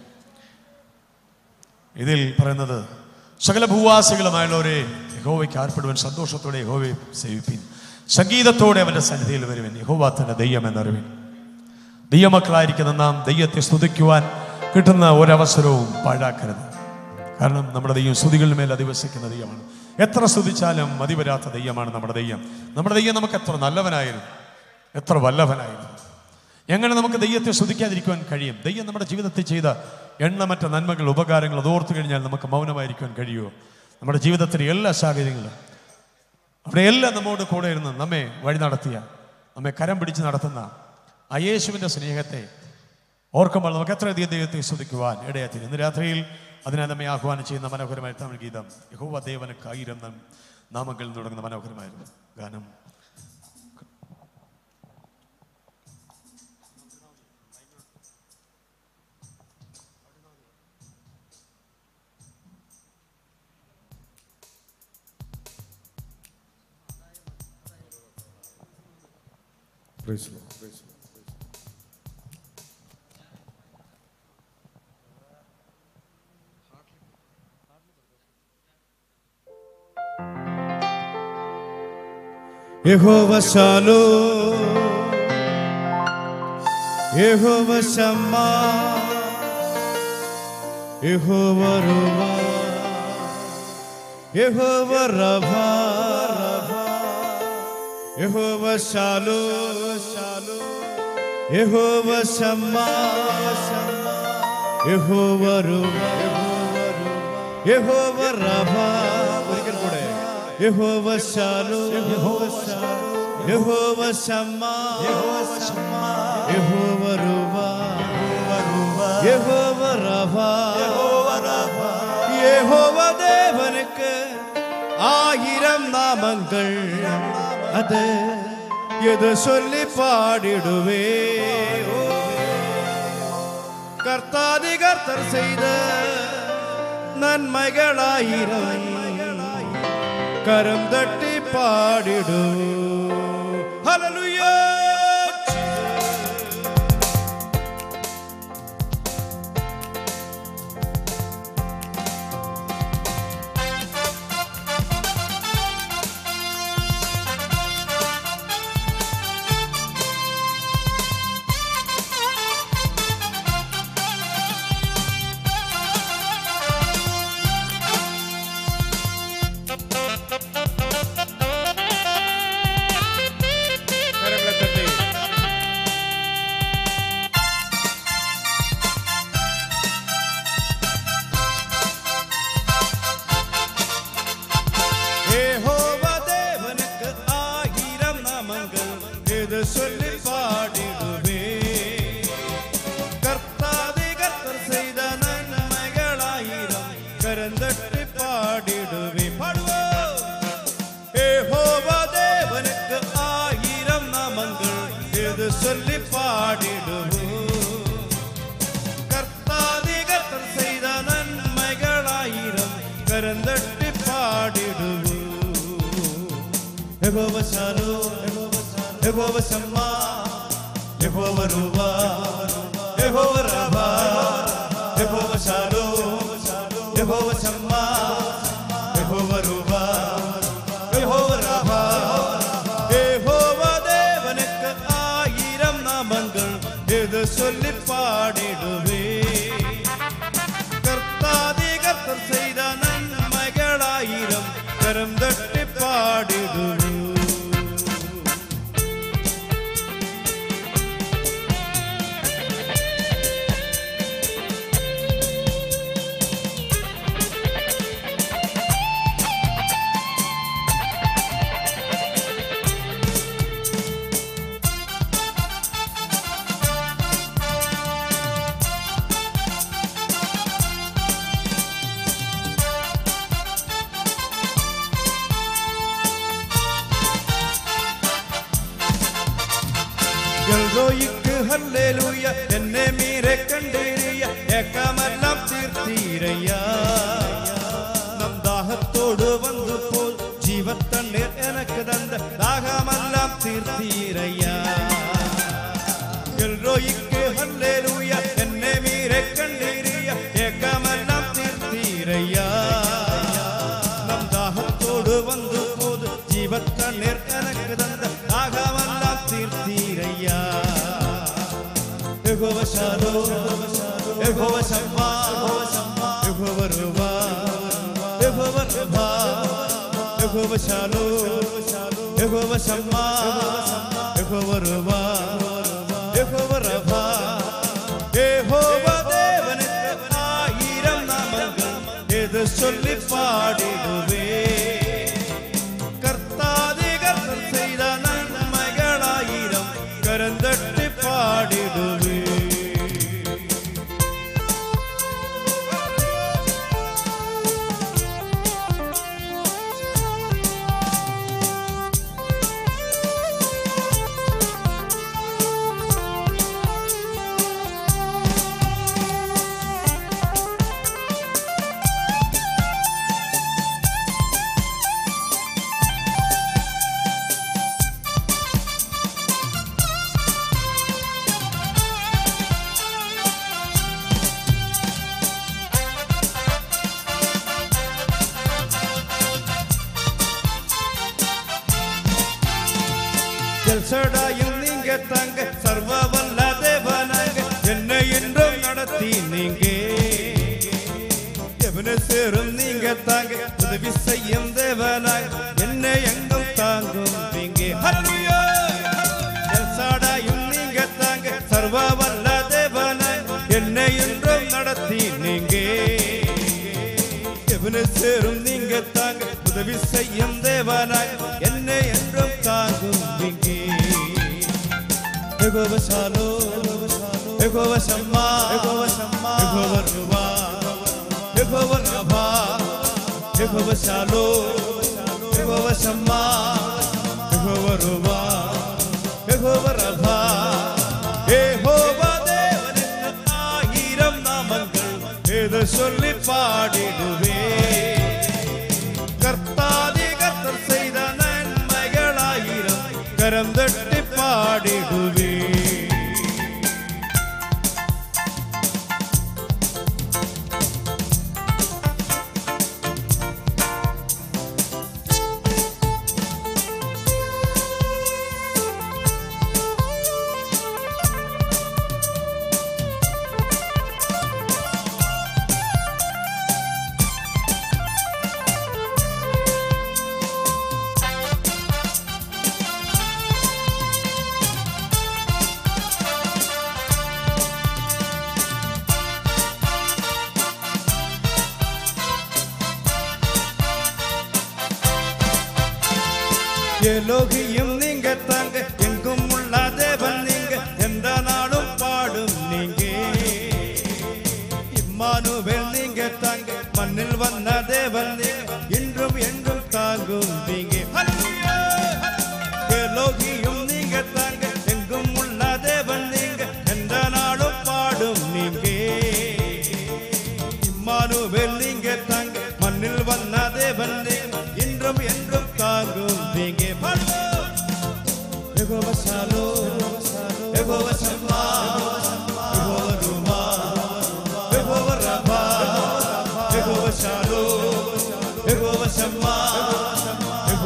ഇതിൽ പറയുന്നത്, സകല ഭൂവാസികളുമായുള്ളവരെ യഹോവയ്ക്ക് ആർപ്പെടുവാൻ സന്തോഷത്തോടെ യഹോവയെ സേവിപ്പിൻ, സംഗീതത്തോടെ അവൻ്റെ സന്നിധിയിൽ വരുവിൻ, യഹോവ തന്നെ ദൈവം എന്നറിവിൻ. ദൈവമക്കളായിരിക്കുന്ന നാം ദൈവത്തെ സ്തുതിക്കുവാൻ കിട്ടുന്ന ഒരവസരവും പാഴാക്കരുത്. കാരണം നമ്മുടെ ദൈവം സ്തുതികളുടെ മേൽ അധിവസിക്കുന്ന ദൈവമാണ്. എത്ര സ്തുതിച്ചാലും മതി വരാത്ത ദൈവമാണ് നമ്മുടെ ദൈവം. നമ്മുടെ ദൈവം നമുക്ക് എത്ര നല്ലവനായിരുന്നു, എത്ര വല്ലഭനായിരുന്നു. എങ്ങനെ നമുക്ക് ദൈവത്തെ സ്തുതിക്കാതിരിക്കുവാൻ കഴിയും? ദൈവം നമ്മുടെ ജീവിതത്തിൽ ചെയ്ത എണ്ണമറ്റ നന്മകൾ, ഉപകാരങ്ങൾ അതോർത്തു കഴിഞ്ഞാൽ നമുക്ക് മൗനമായിരിക്കുവാൻ കഴിയുമോ? നമ്മുടെ ജീവിതത്തിലെ എല്ലാ സാഹചര്യങ്ങളും അവിടെയെല്ലാം നമ്മോട് കൂടെ ഇരുന്ന് നമ്മെ വഴി നടത്തിയ, നമ്മെ കരം പിടിച്ച് നടത്തുന്ന ആ യേശുവിൻ്റെ സ്നേഹത്തെ ഓർക്കുമ്പോൾ നമുക്ക് എത്രയധികം ദൈവത്തെ സ്തുതിക്കുവാൻ ഇടയാത്തില്ല. ഇന്ന് രാത്രിയിൽ അതിനെ നമ്മെ ആഹ്വാനം ചെയ്യുന്ന മനോഹരമായ തമിഴ് ഗീതം യഹോവ ദേവനുക്ക് 1000 നാമങ്ങളിൽ തുടങ്ങുന്ന മനോഹരമായിരുന്നു ഗാനം. Praise the Lord. Praise the Lord. Yehovah Shalom, Yehovah Shammah, Yehovah Ruah, Yehovah Rabbah, Yehovah Shalom, Yehovah Shammah, Yehovah Ruah, Yehovah Rabbah. Yehovah Shalom, Yehovah Shalom, Yehovah Shammah, Yehovah Shammah, Yehovah Ruah, Yehovah Rabbah, Yehovah Rabbah, Yehovah Devanukku 1000 நாமங்கள், அது எது சொல்லி பாடிடுவே. கர்த்தாதி கர்த்தர் செய்த நன்மைகள் 1000 கரம் தட்டி பாடிடு. ஹல்லேலூயா. சொல்லி பாடிடுவோம். கர்த்தாதி கர்த்தர் செய்த நன்மைகள் 1000 கரந்தட்டி பாடிடுவோம். யெகோவா ஷாலோம், யெகோவா ஷம்மா, யெகோவா ரூவா, யெகோவா ரபா, யெகோவா ஷாலோம், யெகோவா ஷம்மா, யெகோவா ரூவா, யெகோவா ரபா. சொல்லி பாடிடுவே. கர்த்தாதி கர்த்தர் செய்த நன்மைகள் 1000 கரம் தட்டி பாடிடுவே. ഗൽറോയിക്ക് ഹല്ലേലൂയ എന്നെ മീരെ കണ്ടേറിയ ഏക്കമെല്ലാം തീർത്തീരയ്യ നം ദാഹത്തോട് വന്നപ്പോൾ ജീവത്തണ്ണീർ എനക്ക് തന്ന ദാഹമെല്ലാം തീർത്തീരയ്യ ഗൽറോയിക്ക് ഹല്ലേലൂയ എന്നെ മീരെ കണ്ടേറിയ ഏക്കമെല്ലാം തീർത്തീരയ്യ നം ദാഹത്തോട് വന്നപ്പോൾ ജീവത്തണ്ണീർ എനക്ക് തന്ന ദാഹമെല്ലാം തീർത്തീരയ്യ യഹോവ ശാലോം യഹോവ ശമ്മാ യഹോവ റുവാ യഹോവ റബ്ബാ യഹോവ ശാലോം യഹോവ ശമ്മാ യഹോവ റുവാ യഹോവ റബ്ബാ യഹോവ ദേവനുക്ക് 1000 നാമങ്ങൾ ഏത് ചൊല്ലി പാടിടുവേ കർത്താദികർത്തർ ചെയ്ത നന്മകളായിരം കരം തട്ടി പാടിടുവേ ஜல்சடாயில் நீங்க தாங்க சர்வ வல்ல தேவனாங்க என்னை என்றும் நடத்தி நீங்க எவனை சேரும் நீங்க தாங்க உதவி செய்யும் தேவனாங்க என்னை எங்கும் தாங்கும் நீங்க ஹல்லேலூயா ஜல்சடாயில் நீங்க தாங்க சர்வ வல்ல தேவனாங்க என்னை என்றும் நடத்தி நீங்க எவனை சேரும் நீங்க தாங்க உதவி செய்யும் தேவனாங்க என்னை என்றும் தாங்கும் நீங்க യഹോവ ശാലോം യഹോവ ശമ്മാ യഹോവ റുവാ യഹോവ റബ്ബാ യഹോവ ശാലോം യഹോവ ശമ്മാ യഹോവ റുവാ യഹോവ റബ്ബാ യഹോവ ദേവനുക്ക് 1000 നാമങ്ങൾ ഏത് ചൊല്ലി പാടിടുവേ കർത്താദികർത്തർ ചെയ്ത നന്മകളായിരം കരം തട്ടി പാടിടുവേ எலோகியும் நீங்க தாங்க எங்கும் உள்ள தேவன் நீங்க எந்த நாடும் பாடும் நீங்க இம்மானுவேல் நீங்க தாங்க மண்ணில் வந்த தேவன் நீங்க இன்றும் என்றும் தாங்கும் நீங்க ஹல்லேலூயா எலோகியும் நீங்க தாங்க எங்கும் உள்ள தேவன் நீங்க எந்த நாடும் பாடும் நீங்க இம்மானுவேல் நீங்க தாங்க மண்ணில் வந்த தேவன் நீங்க இன்றும் என்றும் தாங்கும் நீங்க யெகோவா ஷாலோம் யெகோவா ஷம்மா யெகோவா ருமா யெகோவா ரபா யெகோவா ஷாலோம் யெகோவா ஷம்மா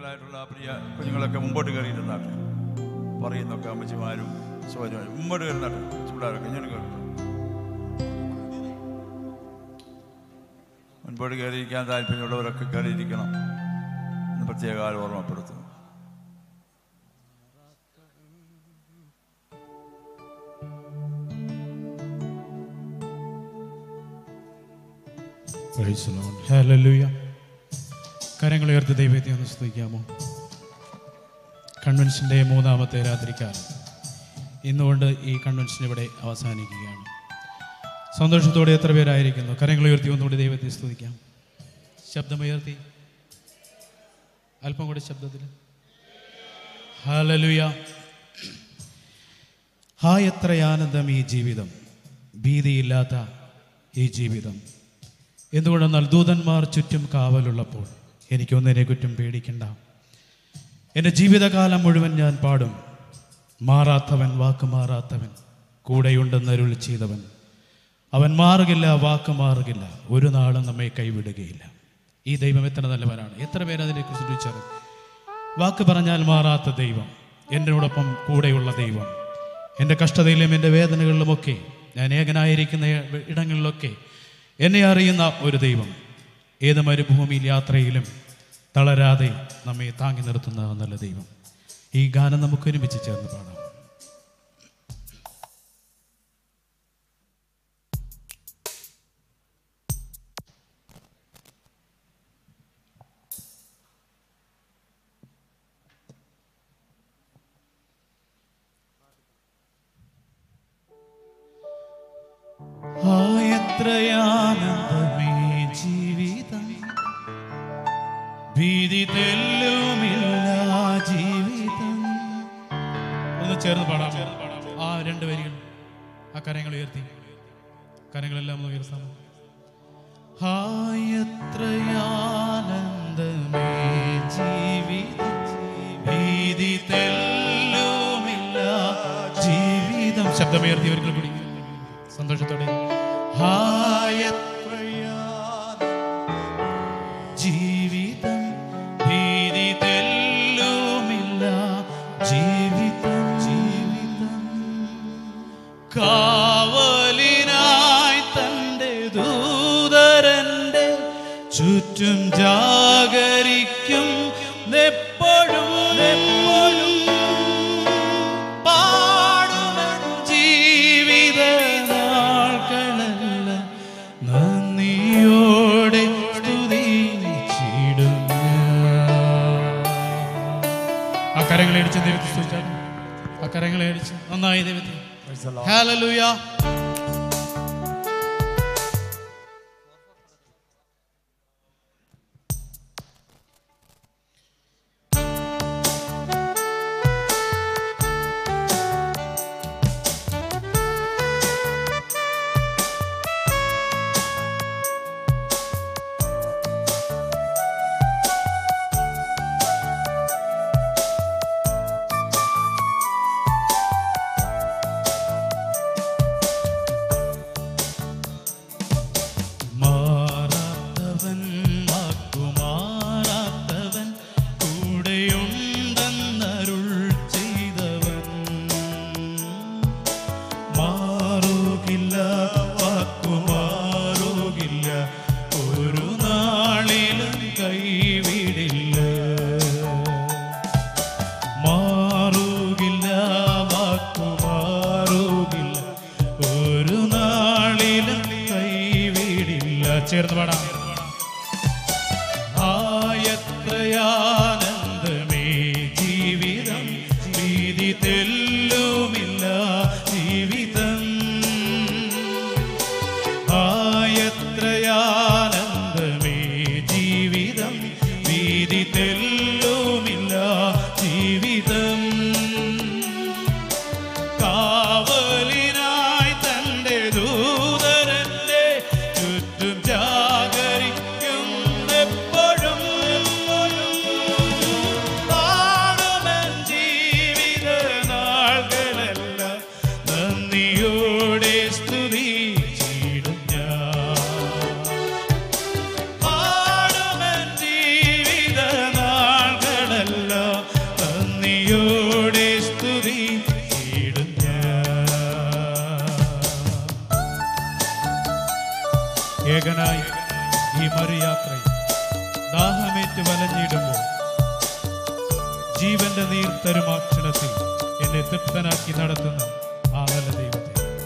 കുട്ടികളായിട്ടുള്ള പ്രിയ കുഞ്ഞുങ്ങളൊക്കെ മുമ്പോട്ട് കയറിയിരുന്നാട്ടെ. പറയുന്നൊക്കെ അമ്മച്ചിമാരും സൗകര്യമാരും മുമ്പോട്ട് കയറുന്നാട്ടെ. ചൂടാറൊക്കെ ഞാൻ കേട്ടു മുൻപോട്ട് കയറിയിരിക്കാൻ താല്പര്യമുള്ളവരൊക്കെ കയറിയിരിക്കണം എന്ന് പ്രത്യേക ഓർമ്മപ്പെടുത്തുന്നു. ഹല്ലേലൂയ. കരങ്ങളുയർത്തി ദൈവത്തെ ഒന്ന് സ്തുതിക്കാമോ? കൺവെൻഷൻ്റെ 3ാമത്തെ രാത്രിക്കാലം ഇന്നുകൊണ്ട് ഈ കൺവെൻഷൻ ഇവിടെ അവസാനിക്കുകയാണ്. സന്തോഷത്തോടെ എത്ര പേരായിരിക്കുന്നു? കരങ്ങളുയർത്തി ഒന്നുകൂടി ദൈവത്തെ സ്തുതിക്കാം. ശബ്ദമുയർത്തി അല്പം കൂടി ശബ്ദത്തിൽ. ഹല്ലേലൂയ. എത്ര ആനന്ദം ഈ ജീവിതം, ഭീതിയില്ലാത്ത ഈ ജീവിതം. എന്തുകൊണ്ടെന്നാൽ ദൂതന്മാർ ചുറ്റും കാവലുള്ളപ്പോൾ എനിക്കൊന്നിനെ കുറ്റം പേടിക്കണ്ട. എൻ്റെ ജീവിതകാലം മുഴുവൻ ഞാൻ പാടും. മാറാത്തവൻ, വാക്ക് മാറാത്തവൻ, കൂടെയുണ്ടെന്നരുൾ ചെയ്തവൻ. അവൻ മാറുകില്ല, വാക്ക് മാറുകില്ല, ഒരു നാളും നമ്മെ കൈവിടുകയില്ല. ഈ ദൈവം എത്ര നല്ലവനാണ്! എത്ര പേര് അതിനെക്കുറിച്ച് ചോദിച്ചറിയും? വാക്ക് പറഞ്ഞാൽ മാറാത്ത ദൈവം, എന്നോടൊപ്പം കൂടെയുള്ള ദൈവം. എൻ്റെ കഷ്ടതയിലും എൻ്റെ വേദനകളിലുമൊക്കെ, ഞാൻ ഏകനായിരിക്കുന്ന ഇടങ്ങളിലൊക്കെ എന്നെ അറിയുന്ന ഒരു ദൈവം. ഏത് മരുഭൂമിയിൽ യാത്രയിലും തളരാതെ നമ്മെ താങ്ങി നിർത്തുന്ന നല്ല ദൈവം. ഈ ഗാനം നമുക്ക് ഒരുമിച്ച് ചേർന്ന് പാടാം. എത്രയാനന്ദമേ ജീവിതം, ഭീതി തെല്ലുമില്ല ജീവിതം. ഒന്ന് ചേർന്ന് പാടാം ആ 2 വരികൾ. ആ കരങ്ങൾ ഉയർത്തി, കരങ്ങളെല്ലാം ഒന്ന് ഉയർത്താമോ? എത്രയാനന്ദമേ ജീവിതം, ഭീതി തെല്ലുമില്ല ജീവിതം. ശബ്ദമുയർത്തി ഒരിക്കൽ കൂടി സന്തോഷത്തോടെ. ജീവിതം, ഭീതി തെല്ലുമില്ല ജീവിതം. ജീവിതം കാവലിനായി തൻ്റെ ദൂതരൻ്റെ ചുറ്റും ജാഗരിക്കും എപ്പോഴും എപ്പോഴും. നന്ദിയോടെ സ്തുതിച്ചിടും. ആ കരങ്ങളെ അടിച്ച് ദൈവത്തെ സ്തുതിച്ചാൽ, ആ കരങ്ങളെ അടിച്ച് നന്നായി ദൈവത്തെ. ഹല്ലേലൂയ. ചേർന്ന് പാടാം. എത്രയാനന്ദമേ ജീവിതം, ഭീതി തെല്ലുമില്ല ജീവിതം. എത്രയാനന്ദമേ ജീവിതം, ഭീതി തെല്ലുമില്ല ജീവിതം. കാവലിനായി തൻ്റെ ദൂതരൻ്റെ ചുറ്റും ജാഗരിക്കും എപ്പോഴും എപ്പോഴും. ഈ മറുയാത്രയിൽ ദാഹമേറ്റ് വലഞ്ഞിടുമ്പോൾ ജീവന്റെ നീർ തരുമാക്ഷണത്തിൽ എന്നെ തൃപ്തനാക്കി നടത്തുന്ന ആ നല്ല ദൈവത്തെ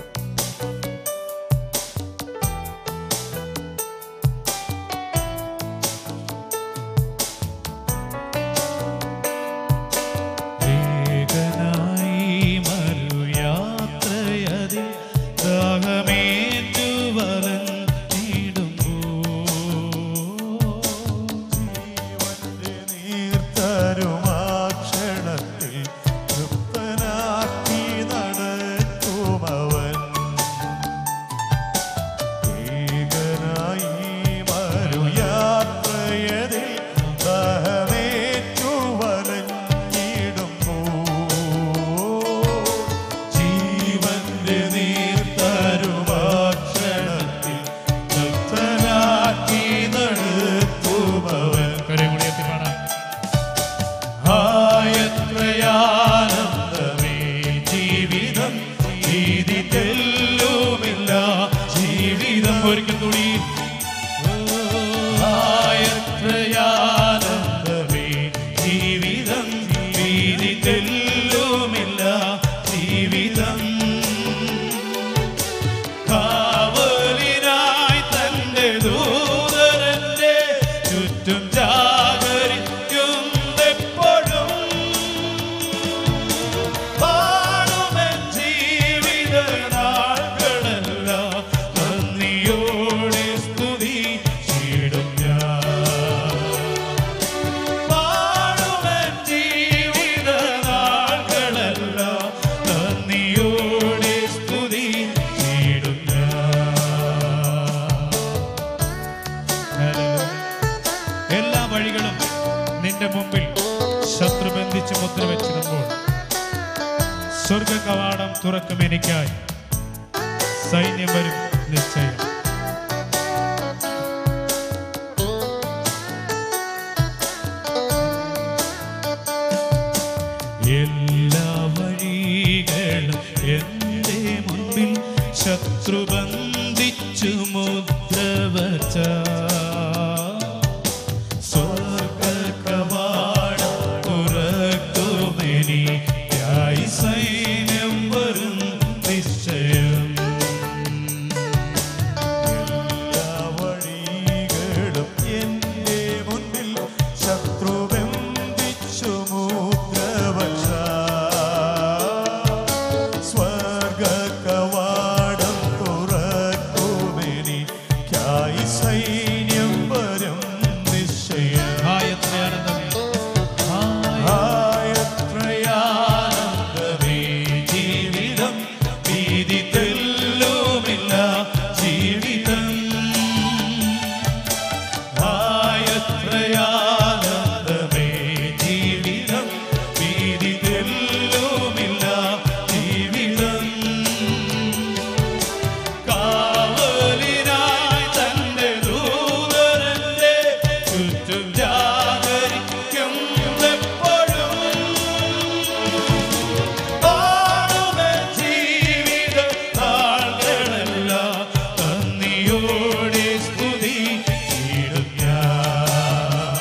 സ്വർഗ കവാടം തുറക്കും എനിക്കായി സൈന്യം വരും നിശ്ചയം. എല്ലാ വഴികളും എന്റെ മുൻപിൽ ശത്രു ബന്ധിച്ചു മുദ്ര വച്ച സ്വർഗ കവാടം തുറക്കുമെനിക്കായി സൈന്യം വരും നിശ്ചയം. എല്ലാ വഴികളും എന്റെ മുൻപിൽ ശത്രു ബന്ധിച്ചു മുദ്ര വച്ച സ്വർഗ കവാടം തുറക്കുമെനിക്കായി സൈന്യം വരും നിശ്ചയം. ജീവിതം ഭീതി തെല്ലുമില്ല ജീവിതം ആയത്രയാനന്ദമേ ജീവിതം ഭീതി തെല്ലുമില്ല ജീവിതം കാവലിനായി തന്റെ ദൂതരന്റെ ചുറ്റും ജാഗരിക്കും എപ്പോഴും പാടുമേ ജീവിത നാളുകളെല്ലാം നന്ദിയോടെ സ്തുതിച്ചിടും ഞാൻ.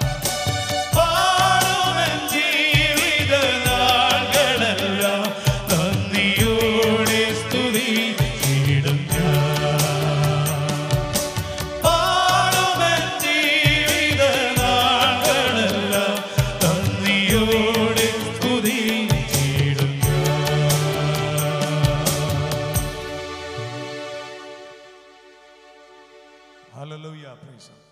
പാടുമേ ജീവിത നാളുകളെല്ലാം നന്ദിയോടെ സ്തുതിച്ചിടും ഞാൻ. പാടുമേ ജീവിത നാളുകളെല്ലാം നന്ദിയോടെ സ്തുതിച്ചിടും ഞാൻ. Hallelujah, praise Him.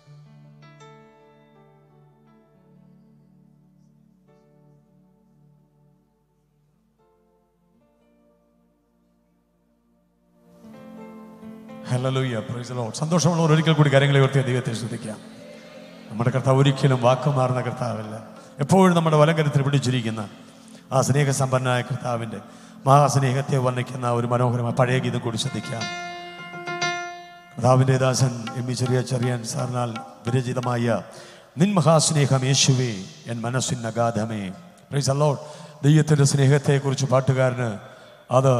Hallelujah, praise the Lord. സന്തോഷമുള്ളവർ ഒരിക്കൽ കൂടി കാര്യങ്ങളെ ഉയർത്തിയ ദൈവത്തെ സ്തുതിക്കാം. നമ്മുടെ കർത്താവ് ഒരിക്കലും വാക്കുമാറുന്ന കർത്താവല്ല. എപ്പോഴും നമ്മുടെ വലങ്കരത്തിൽ പിടിച്ചിരിക്കുന്ന ആ സ്നേഹസമ്പന്നനായ കർത്താവിൻ്റെ മഹാസ്നേഹത്തെ വർണ്ണിക്കുന്ന ഒരു മനോഹരമായ പഴയ ഗീതം കൂടി ശ്രദ്ധിക്കാം. കർത്താവിൻ്റെ ദാസൻ എം.ഇ. ചെറിയാൻ സാറിനാൽ വിരചിതമായ നിൻ മഹാസ്നേഹം യേശുവേ എൻ മനസ്സിൻ അഗാധമേ. Price the Lord. ദൈവത്തിൻ്റെ സ്നേഹത്തെക്കുറിച്ച് പാട്ടുകാരന് അത്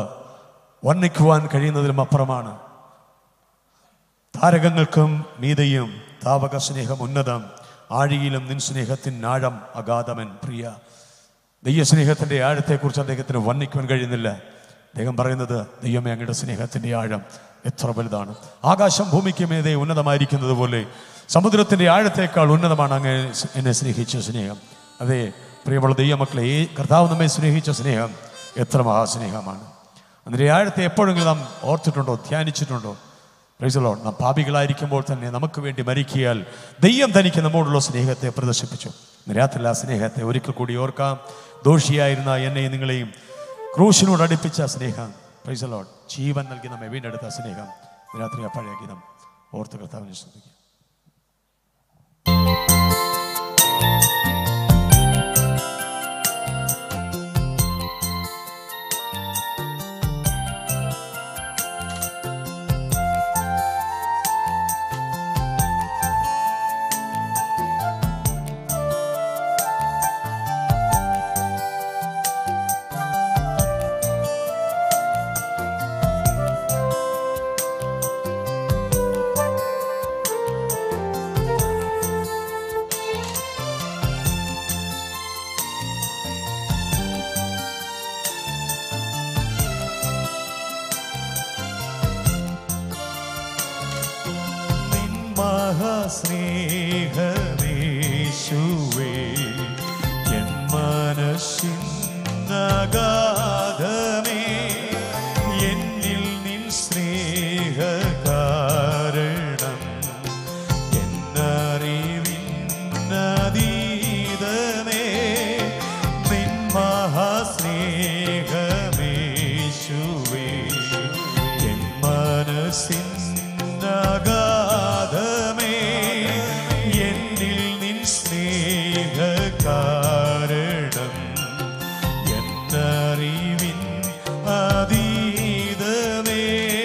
വർണ്ണിക്കുവാൻ കഴിയുന്നതിലും അപ്പുറമാണ്. താരകങ്ങൾക്കും മീതയും താവക സ്നേഹം ഉന്നതം, ആഴിയിലും നിൻ സ്നേഹത്തിൻ ആഴം അഗാധമൻ. പ്രിയ, ദൈവസ്നേഹത്തിൻ്റെ ആഴത്തെക്കുറിച്ച് അദ്ദേഹത്തിന് വർണ്ണിക്കുവാൻ കഴിയുന്നില്ല. അദ്ദേഹം പറയുന്നത്, ദൈവമേ അങ്ങയുടെ സ്നേഹത്തിൻ്റെ ആഴം എത്ര വലുതാണ്. ആകാശം ഭൂമിക്ക് മീതെ ഉന്നതമായിരിക്കുന്നത് പോലെ സമുദ്രത്തിൻ്റെ ആഴത്തേക്കാൾ ഉന്നതമാണ് അങ്ങ് എന്നെ സ്നേഹിച്ച സ്നേഹം. അതെ പ്രിയമുള്ള ദൈവമക്കളെ, ഈ കർത്താവ് നമ്മെ സ്നേഹിച്ച സ്നേഹം എത്ര മഹാസ്നേഹമാണ്. അതിൻ്റെ ആഴത്തെ എപ്പോഴെങ്കിലും നാം ഓർത്തിട്ടുണ്ടോ, ധ്യാനിച്ചിട്ടുണ്ടോ? Praise the Lord. നാം പാപികളായിരിക്കുമ്പോൾ തന്നെ നമുക്ക് വേണ്ടി മരിക്കിയാൽ ദൈവം തനിക്ക് നമ്മോടുള്ള സ്നേഹത്തെ പ്രദർശിപ്പിച്ചു. രാത്രി ആ സ്നേഹത്തെ ഒരിക്കൽ കൂടി ഓർക്കാം. ദോഷിയായിരുന്ന എന്നെയും നിങ്ങളെയും ക്രൂശിനോട് അടുപ്പിച്ച സ്നേഹം, പ്രൈസ് ദി ലോർഡ്, ജീവൻ നൽകി നമ്മെ വീണ്ടെടുത്ത സ്നേഹം രാത്രി ആ പഴയ ഗീതം ഓർത്ത് കർത്താവിനെ സ്തുതിക്കുക. സ്നേഹമേശുവേ എൻ മനസ്സിനഗാധമേ എന്നിൽ നിൻ സ്നേഹ കാരണം എന്നറിവിന്നതീതമേ നിൻ മഹാസ്നേഹമേശുവേ എൻ മനസ്സിൻ അഗാധമേ എന്നിൽ നിൻ സ്നേഹ കാരണം എന്നറിവിൻ അതീതമേ.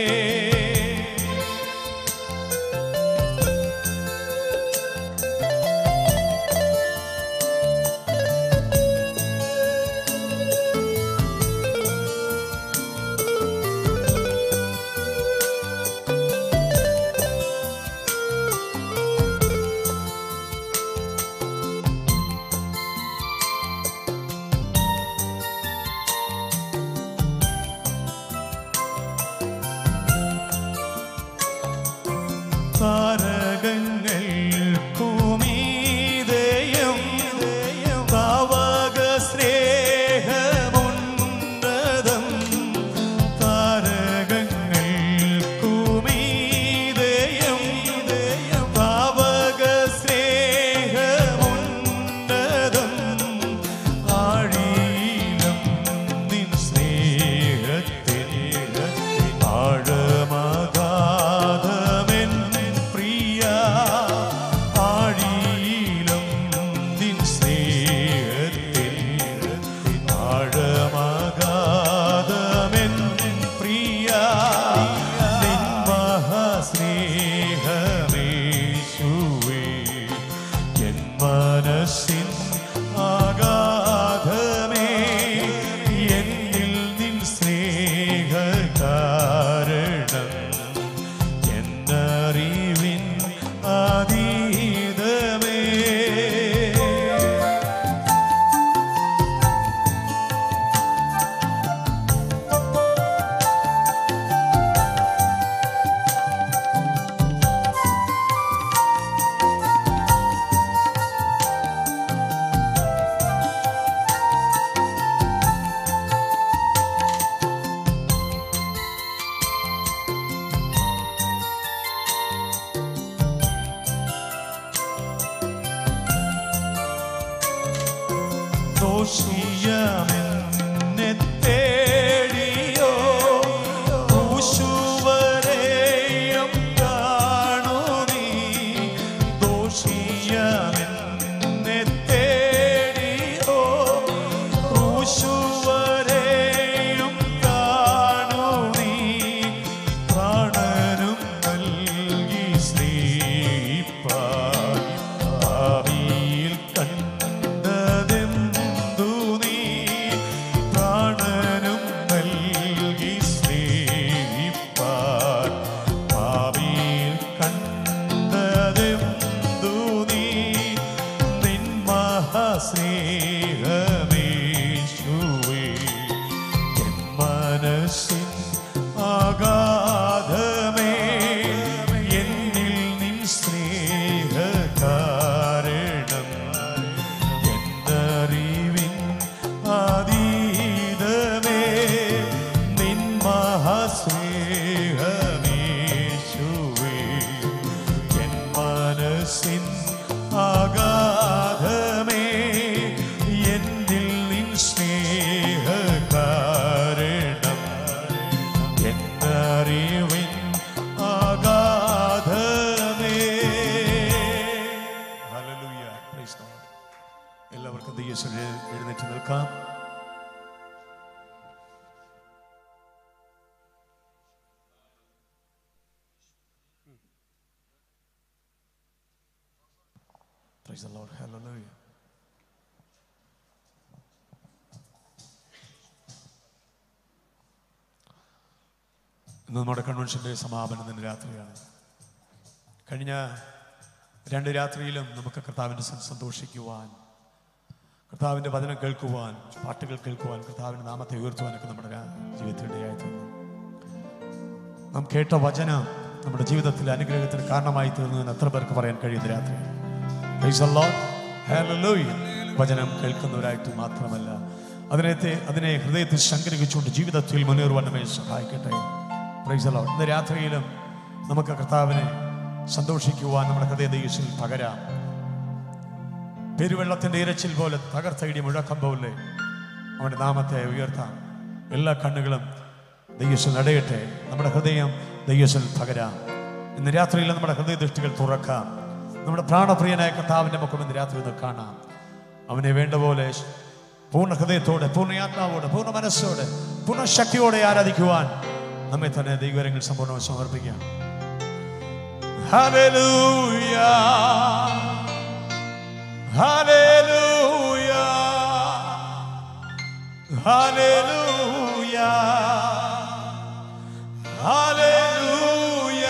താരകങ്ങൾക്കുമീതയും താവക സ്നേഹമുന്നതം താരകങ്ങൾക്കുമീതയും താവക സ്നേഹമുന്നതം ആഴിയിലും നിൻ സ്നേഹത്തിൽ ആഴമഗാധമെൻ പ്രിയ ആഴിയിലും നിൻ സ്നേഹത്തിൽ ആഴമഗാധമെൻ പ്രിയ നിൻ മഹാസ്നേഹമേശുവേ എൻ മനസ്സിൻ അഗാധമേ എന്നിൽ നിൻ സ്നേഹ കാരണം എന്നറിവിൻ അതീതമേ. ദോഷിയമെന്നെ തേടിയോ ക്രൂശുവരെയും കാണൂ നീ ദോഷിയമെന്നെ തേടിയോ ക്രൂശുവരെയും കാണൂ നീ പ്രാണനും നൽകി സ്നേഹിപ്പാൻ ഭാവിയിൽ കണ്ടതെന്തു നീ ദൈവസഭയിൽ എഴുന്നേറ്റ് നിൽക്കാം. Praise the Lord. Hallelujah. ഇന്ന് നമ്മുടെ കൺവെൻഷൻ്റെ സമാപനത്തിൻ്റെ രാത്രിയാണ്. കഴിഞ്ഞ 2 രാത്രിയിലും നമുക്ക് കർത്താവിൻ്റെ സന്തോഷിക്കുവാൻ, കർത്താവിൻ്റെ വചനം കേൾക്കുവാൻ, പാട്ടുകൾ കേൾക്കുവാൻ, കർത്താവിൻ്റെ നാമത്തെ ഉയർത്തുവാനൊക്കെ നമ്മുടെ ജീവിതത്തിൽ ഇടയായി തീർന്നു. നാം കേട്ട വചനം നമ്മുടെ ജീവിതത്തിൽ അനുഗ്രഹത്തിന് കാരണമായി തീർന്നു എന്ന് എത്ര പേർക്ക് പറയാൻ കഴിയുന്ന രാത്രി. Praise the Lord. Hallelujah. വചനം കേൾക്കുന്നവരായിട്ട് മാത്രമല്ല, അതിനെ ഹൃദയത്തിൽ സംഗ്രഹിച്ചുകൊണ്ട് ജീവിതത്തിൽ മുന്നേറുവാൻ നമ്മെ സഹായിക്കട്ടെ. Praise the Lord. ഇന്ന് രാത്രിയിലും നമുക്ക് കർത്താവിനെ സന്തോഷിക്കുവാൻ നമ്മുടെ ഹൃദയ ദൈവത്തിൽ പകരാം. പെരുവെള്ളത്തിന്റെ ഇരച്ചിൽ പോലെ തകർത്തയിടി മുഴക്കം പോലെ അവന്റെ നാമത്തെ ഉയർത്താം. എല്ലാ കണ്ണുകളും ദൈവത്തിൽ അടയട്ടെ. നമ്മുടെ ഹൃദയം ദൈവത്തിൽ പകരാം. ഇന്ന് രാത്രിയിൽ നമ്മുടെ ഹൃദയ ദൃഷ്ടികൾ തുറക്കാം. നമ്മുടെ പ്രാണപ്രിയനായ കർത്താവിന്റെ മുഖം ഇന്ന് രാത്രി ഒന്ന് കാണാം. അവനെ വേണ്ട പോലെ പൂർണ്ണ ഹൃദയത്തോടെ, പൂർണ്ണയാത്മാവോടെ, പൂർണ്ണ മനസ്സോടെ, പൂർണ്ണ ശക്തിയോടെ ആരാധിക്കുവാൻ നമ്മെ തന്നെ ദൈവകരങ്ങൾ സമ്പൂർണ്ണമായി സമർപ്പിക്കാം. ഹല്ലേലൂയ, ഹല്ലേലൂയ, ഹല്ലേലൂയ, ഹല്ലേലൂയ.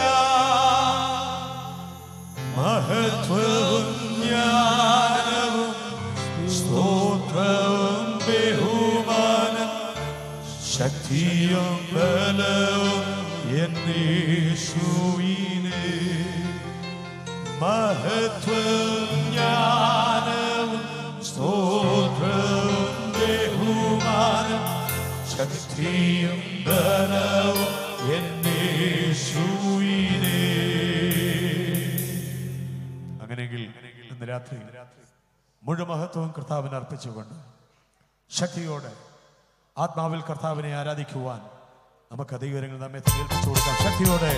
മഹത്വവും ജ്ഞാനവും സ്തോത്രവും ബഹുമാനം ശക്തിയും ബലവും യേശുവിനെ. മഹത്വവും ജ്ഞാനവും സ്തോത്രവും ബഹുമാനം ശക്തിയും ബലവും യേശുവിനെ. അങ്ങനെയെങ്കിൽ ഇന്ന് രാത്രി മുഴുവൻ മഹത്വവും കർത്താവിന് അർപ്പിച്ചുകൊണ്ട് ശക്തിയോടെ ആത്മാവിൽ കർത്താവിനെ ആരാധിക്കുവാൻ നമുക്ക് അധികാരങ്ങൾ നമ്മെ ഏൽപ്പിച്ചു കൊടുക്കാം. ശക്തിയോടെ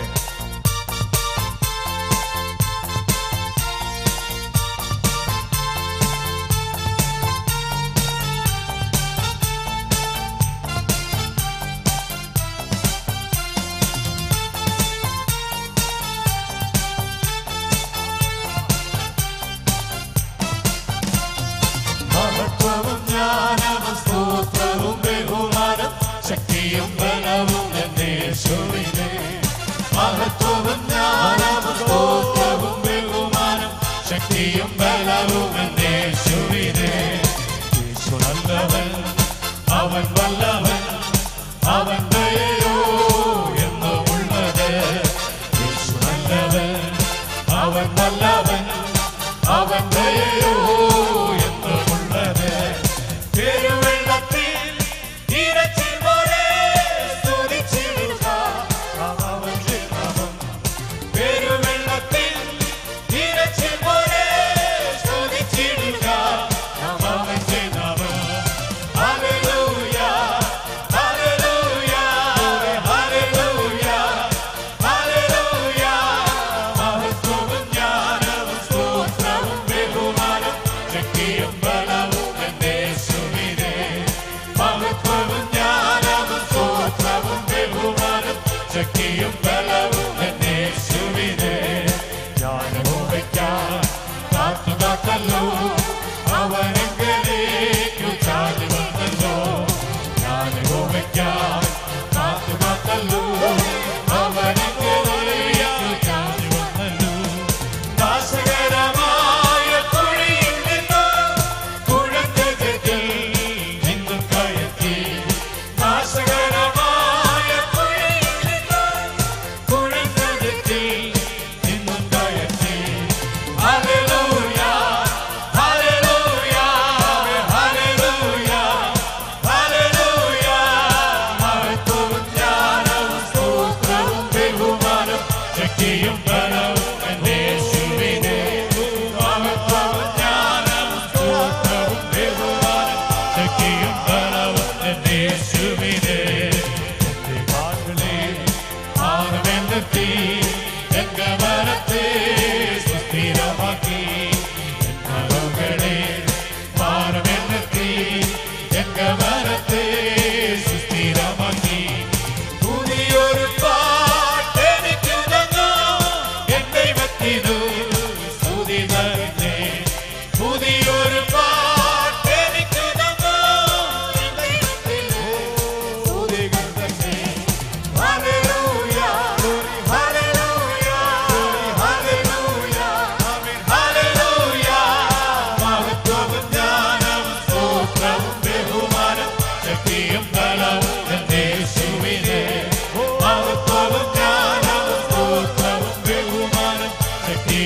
മഹത്വവും ജ്ഞാനവും സ്തോത്രവും ബഹുമാനം ശക്തിയും ബലവും യേശുവിനെ. മഹത്വവും ജ്ഞാനവും സ്തോത്രവും ബഹുമാനം ശക്തിയും ബലവും യേശുവിനെ. യേശു നല്ലവൻ, അവൻ വല്ലവൻ, അവൻ ദയയോ എന്നുമുള്ളത്. യേശു നല്ലവൻ, അവൻ വല്ലവൻ, അവൻ ദയയോ എന്നുമുള്ളത്. പെരുവെള്ളത്തിൽ ഇരച്ചിൽ പോലെ സ്തുതിച്ചിടുക അവന്റെ നാമം. പെരുവെള്ളത്തിൽ ഇരച്ചിൽ പോലെ സ്തുതിച്ചിടുക അവന്റെ നാമം. ഹല്ലേലൂയ, ഹല്ലേലൂയ, ഹല്ലേലൂയ, ഹല്ലേലൂയ. മഹത്വവും ജ്ഞാനവും സ്തോത്രവും ബഹുമാനം ശക്തിയും ബലവും യേശുവിനെ. മഹത്വവും ജ്ഞാനവും സ്തോത്രവും ബഹുമാനം ശക്തിയും ബലവും യേശുവിനെ. ജ്ഞാനമോവയ്ക്കാൻ കാത്തുകാത്തല്ലോ, അവനെങ്കിലേക്കു ചാടി വന്നല്ലോ. ജ്ഞാനമോവയ്ക്കാൻ കാത്തുകാത്തല്ലോ, അവനെങ്കിലേക്കു ചാടി വന്നല്ലോ. നാശകരമായ കുഴിയിൽ നിന്ന് കുഴക്കത്തിൽ നിന്നും കയറ്റി. നാശകരമായ കുഴിയിൽ നിന്ന് കുഴക്കത്തിൽ നിന്നും കയറ്റി. ഹല്ലേലൂയ, ഹല്ലേലൂയ.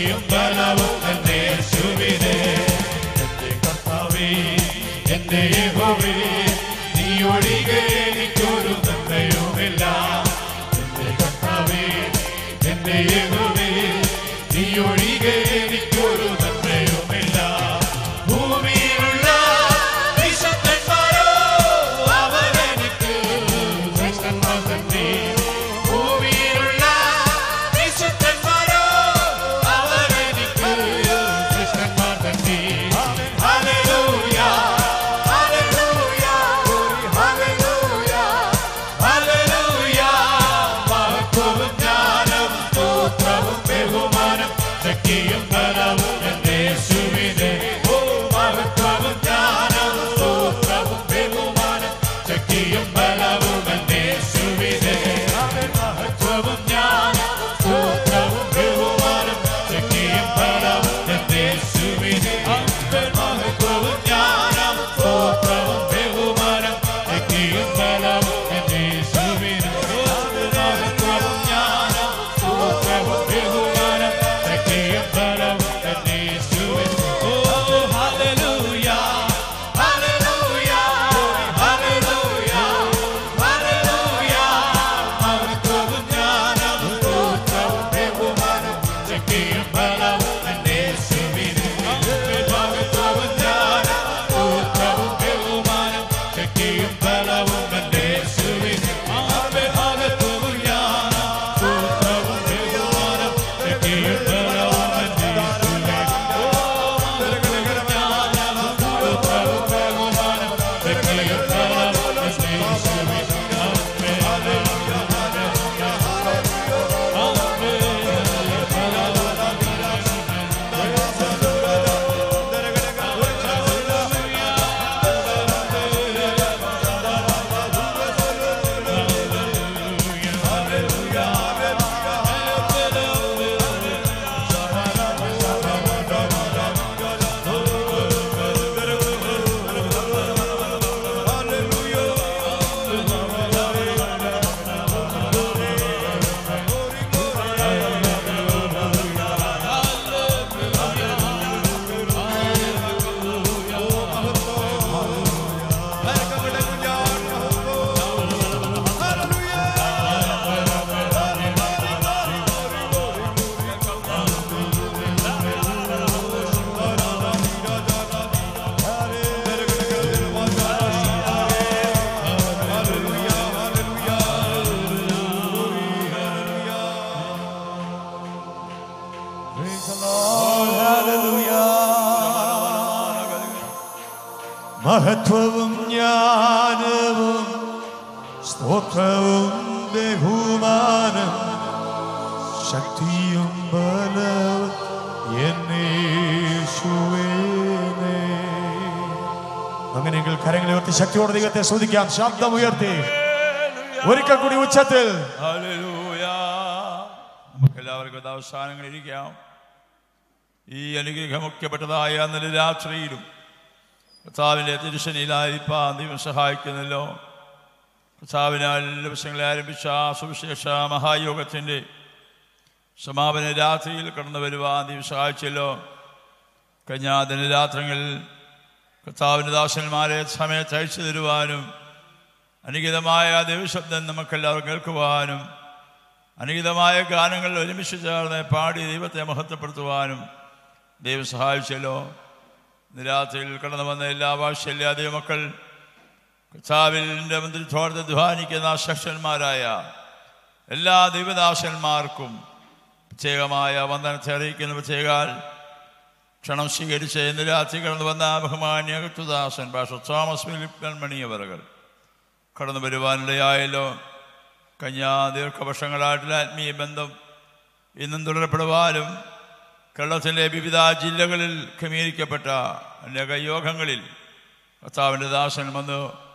ശക്തിയും ബലവും എന്റെ യേശുവിനെ. എന്റെ കർത്താവേ, എന്റെ യഹോവേ, നീ ഒഴികെ എനിക്കൊരു നന്മയുമില്ല. എന്റെ കർത്താവേ, എന്റെ യഹോവേ, നീ ഒഴികെ എനിക്കൊരു നന്മയുമില്ല. ഭൂമിയിലുള്ള വിശുദ്ധന്മാരോ അവരെനിക്ക് ശ്രേഷ്ഠന്മാർ തന്നെ. ഭൂമിയിലുള്ള വിശുദ്ധന്മാരോ അവരെനിക്ക് ശ്രേഷ്ഠന്മാർ തന്നെ. ഹല്ലേലൂയ, ഹല്ലേലൂയ, ഹല്ലേലൂയ, ഹല്ലേലൂയ. മഹത്വവും ജ്ഞാനവും സ്തോത്രവും ബഹുമാനം ശക്തിയും ബലവും എന്റെ യേശുവിനെ. ഓ മഹത്വവും ജ്ഞാനവും സ്തോത്രവും ബഹുമാനം ശക്തിയും ബലവും എന്റെ യേശുവിനെ. മഹത്വവും ജ്ഞാനവും സ്തോത്രവും ബഹുമാനം ശക്തിയും ബലവും എന്റെ യേശുവിനെ. മഹത്വവും ജ്ഞാനവും സ്തോത്രവും ബഹുമാനം ശക്തിയും ബലവും എന്റെ യേശുവിനെ. മഹത്വവും ജ്ഞാനവും സ്തോത്രവും ബഹുമാനം ശക്തിയും ബലവും എന്റെ യേശുവിനെ. ഓ ഹല്ലേലൂയ, ഹല്ലേലൂയ, ഹല്ലേലൂയ, ഹല്ലേലൂയ. മഹത്വവും ജ്ഞാനവും സ്തോത്രവും ബഹുമാനം ശക്തിയും ബലവും എന്റെ യേശുവിനെ. മഹത്വവും ജ്ഞാനവും സ്തോത്രവും ബഹുമാനം ശക്തിയും ബലവും എന്റെ യേശുവിനെ. മഹത്വവും ജ്ഞാനവും സ്തോത്രവും ബഹുമാനം ശക്തിയും ബലവും എന്റെ യേശുവിനെ. മഹത്വവും ജ്ഞാനവും സ്തോത്രവും ബഹുമാനം ശക്തിയും ബലവും എന്നെ യേശുവിനെ. അങ്ങനെയെങ്കിൽ കരങ്ങളെ ഉയർത്തി ശക്തിയോടെ ദൈവത്തെ സ്തുതിക്കാം. ശബ്ദമുയർത്തി ഒരിക്കൽ കൂടി ഉച്ചത്തിൽ ഹല്ലേലൂയ. നമുക്കെല്ലാവർക്കും അവസാനങ്ങളിൽ ഇരിക്കാം. ഈ അനുഗ്രഹമുഖ്യപ്പെട്ടതായ നല്ല രാത്രിയിലും കർത്താവിൻ്റെ തിരുശനിയിലായിരിക്കാൻ ദൈവം സഹായിക്കുന്നല്ലോ. കർത്താവിനാൽ ദിവസങ്ങളെ ആരംഭിച്ച സുവിശേഷ മഹായോഗത്തിൻ്റെ സമാപന രാത്രിയിൽ കടന്നു വരുവാൻ ദൈവം സഹായിച്ചല്ലോ. കഴിഞ്ഞ ദിനരാത്രങ്ങളിൽ കർത്താവിൻ്റെ ദാസന്മാരെ സമയത്ത് അയച്ചു തരുവാനും അനുഗീതമായ ദൈവശബ്ദം നമുക്കെല്ലാവരും കേൾക്കുവാനും അനുഗീതമായ ഗാനങ്ങൾ ഒരുമിച്ച് ചേർന്ന് പാടി ദൈവത്തെ മഹത്വപ്പെടുത്തുവാനും ദൈവം സഹായിച്ചല്ലോ. ഇന്ന് രാത്രിയിൽ കടന്നു വന്ന എല്ലാ വാത്സല്യ ദൈവമക്കൾ കർത്താവിൻ്റെ മന്ത്രിത്തോടത്ത് ധ്വാനിക്കുന്ന ശക്തന്മാരായ എല്ലാ ദൈവദാസന്മാർക്കും പ്രത്യേകമായ വന്ദനത്തെ അറിയിക്കുന്ന പ്രത്യേകാൽ ക്ഷണം സ്വീകരിച്ച് ഇന്ന് രാത്രി കടന്നു വന്ന ബഹുമാന്യ കർത്തൃദാസൻ പാസ്റ്റർ തോമസ് ഫിലിപ്പ് മണിയവറുകൾ കടന്നു വരുവാനിടയായല്ലോ. കഴിഞ്ഞ ദീർഘവർഷങ്ങളായിട്ടുള്ള ആത്മീയ ബന്ധം ഇന്നും തുടരപ്പെടുവാനും കേരളത്തിൻ്റെ വിവിധ ജില്ലകളിൽ ക്രമീകരിക്കപ്പെട്ട അനേക യോഗങ്ങളിൽ കർത്താവിൻ്റെ ദാസൻ വന്ന്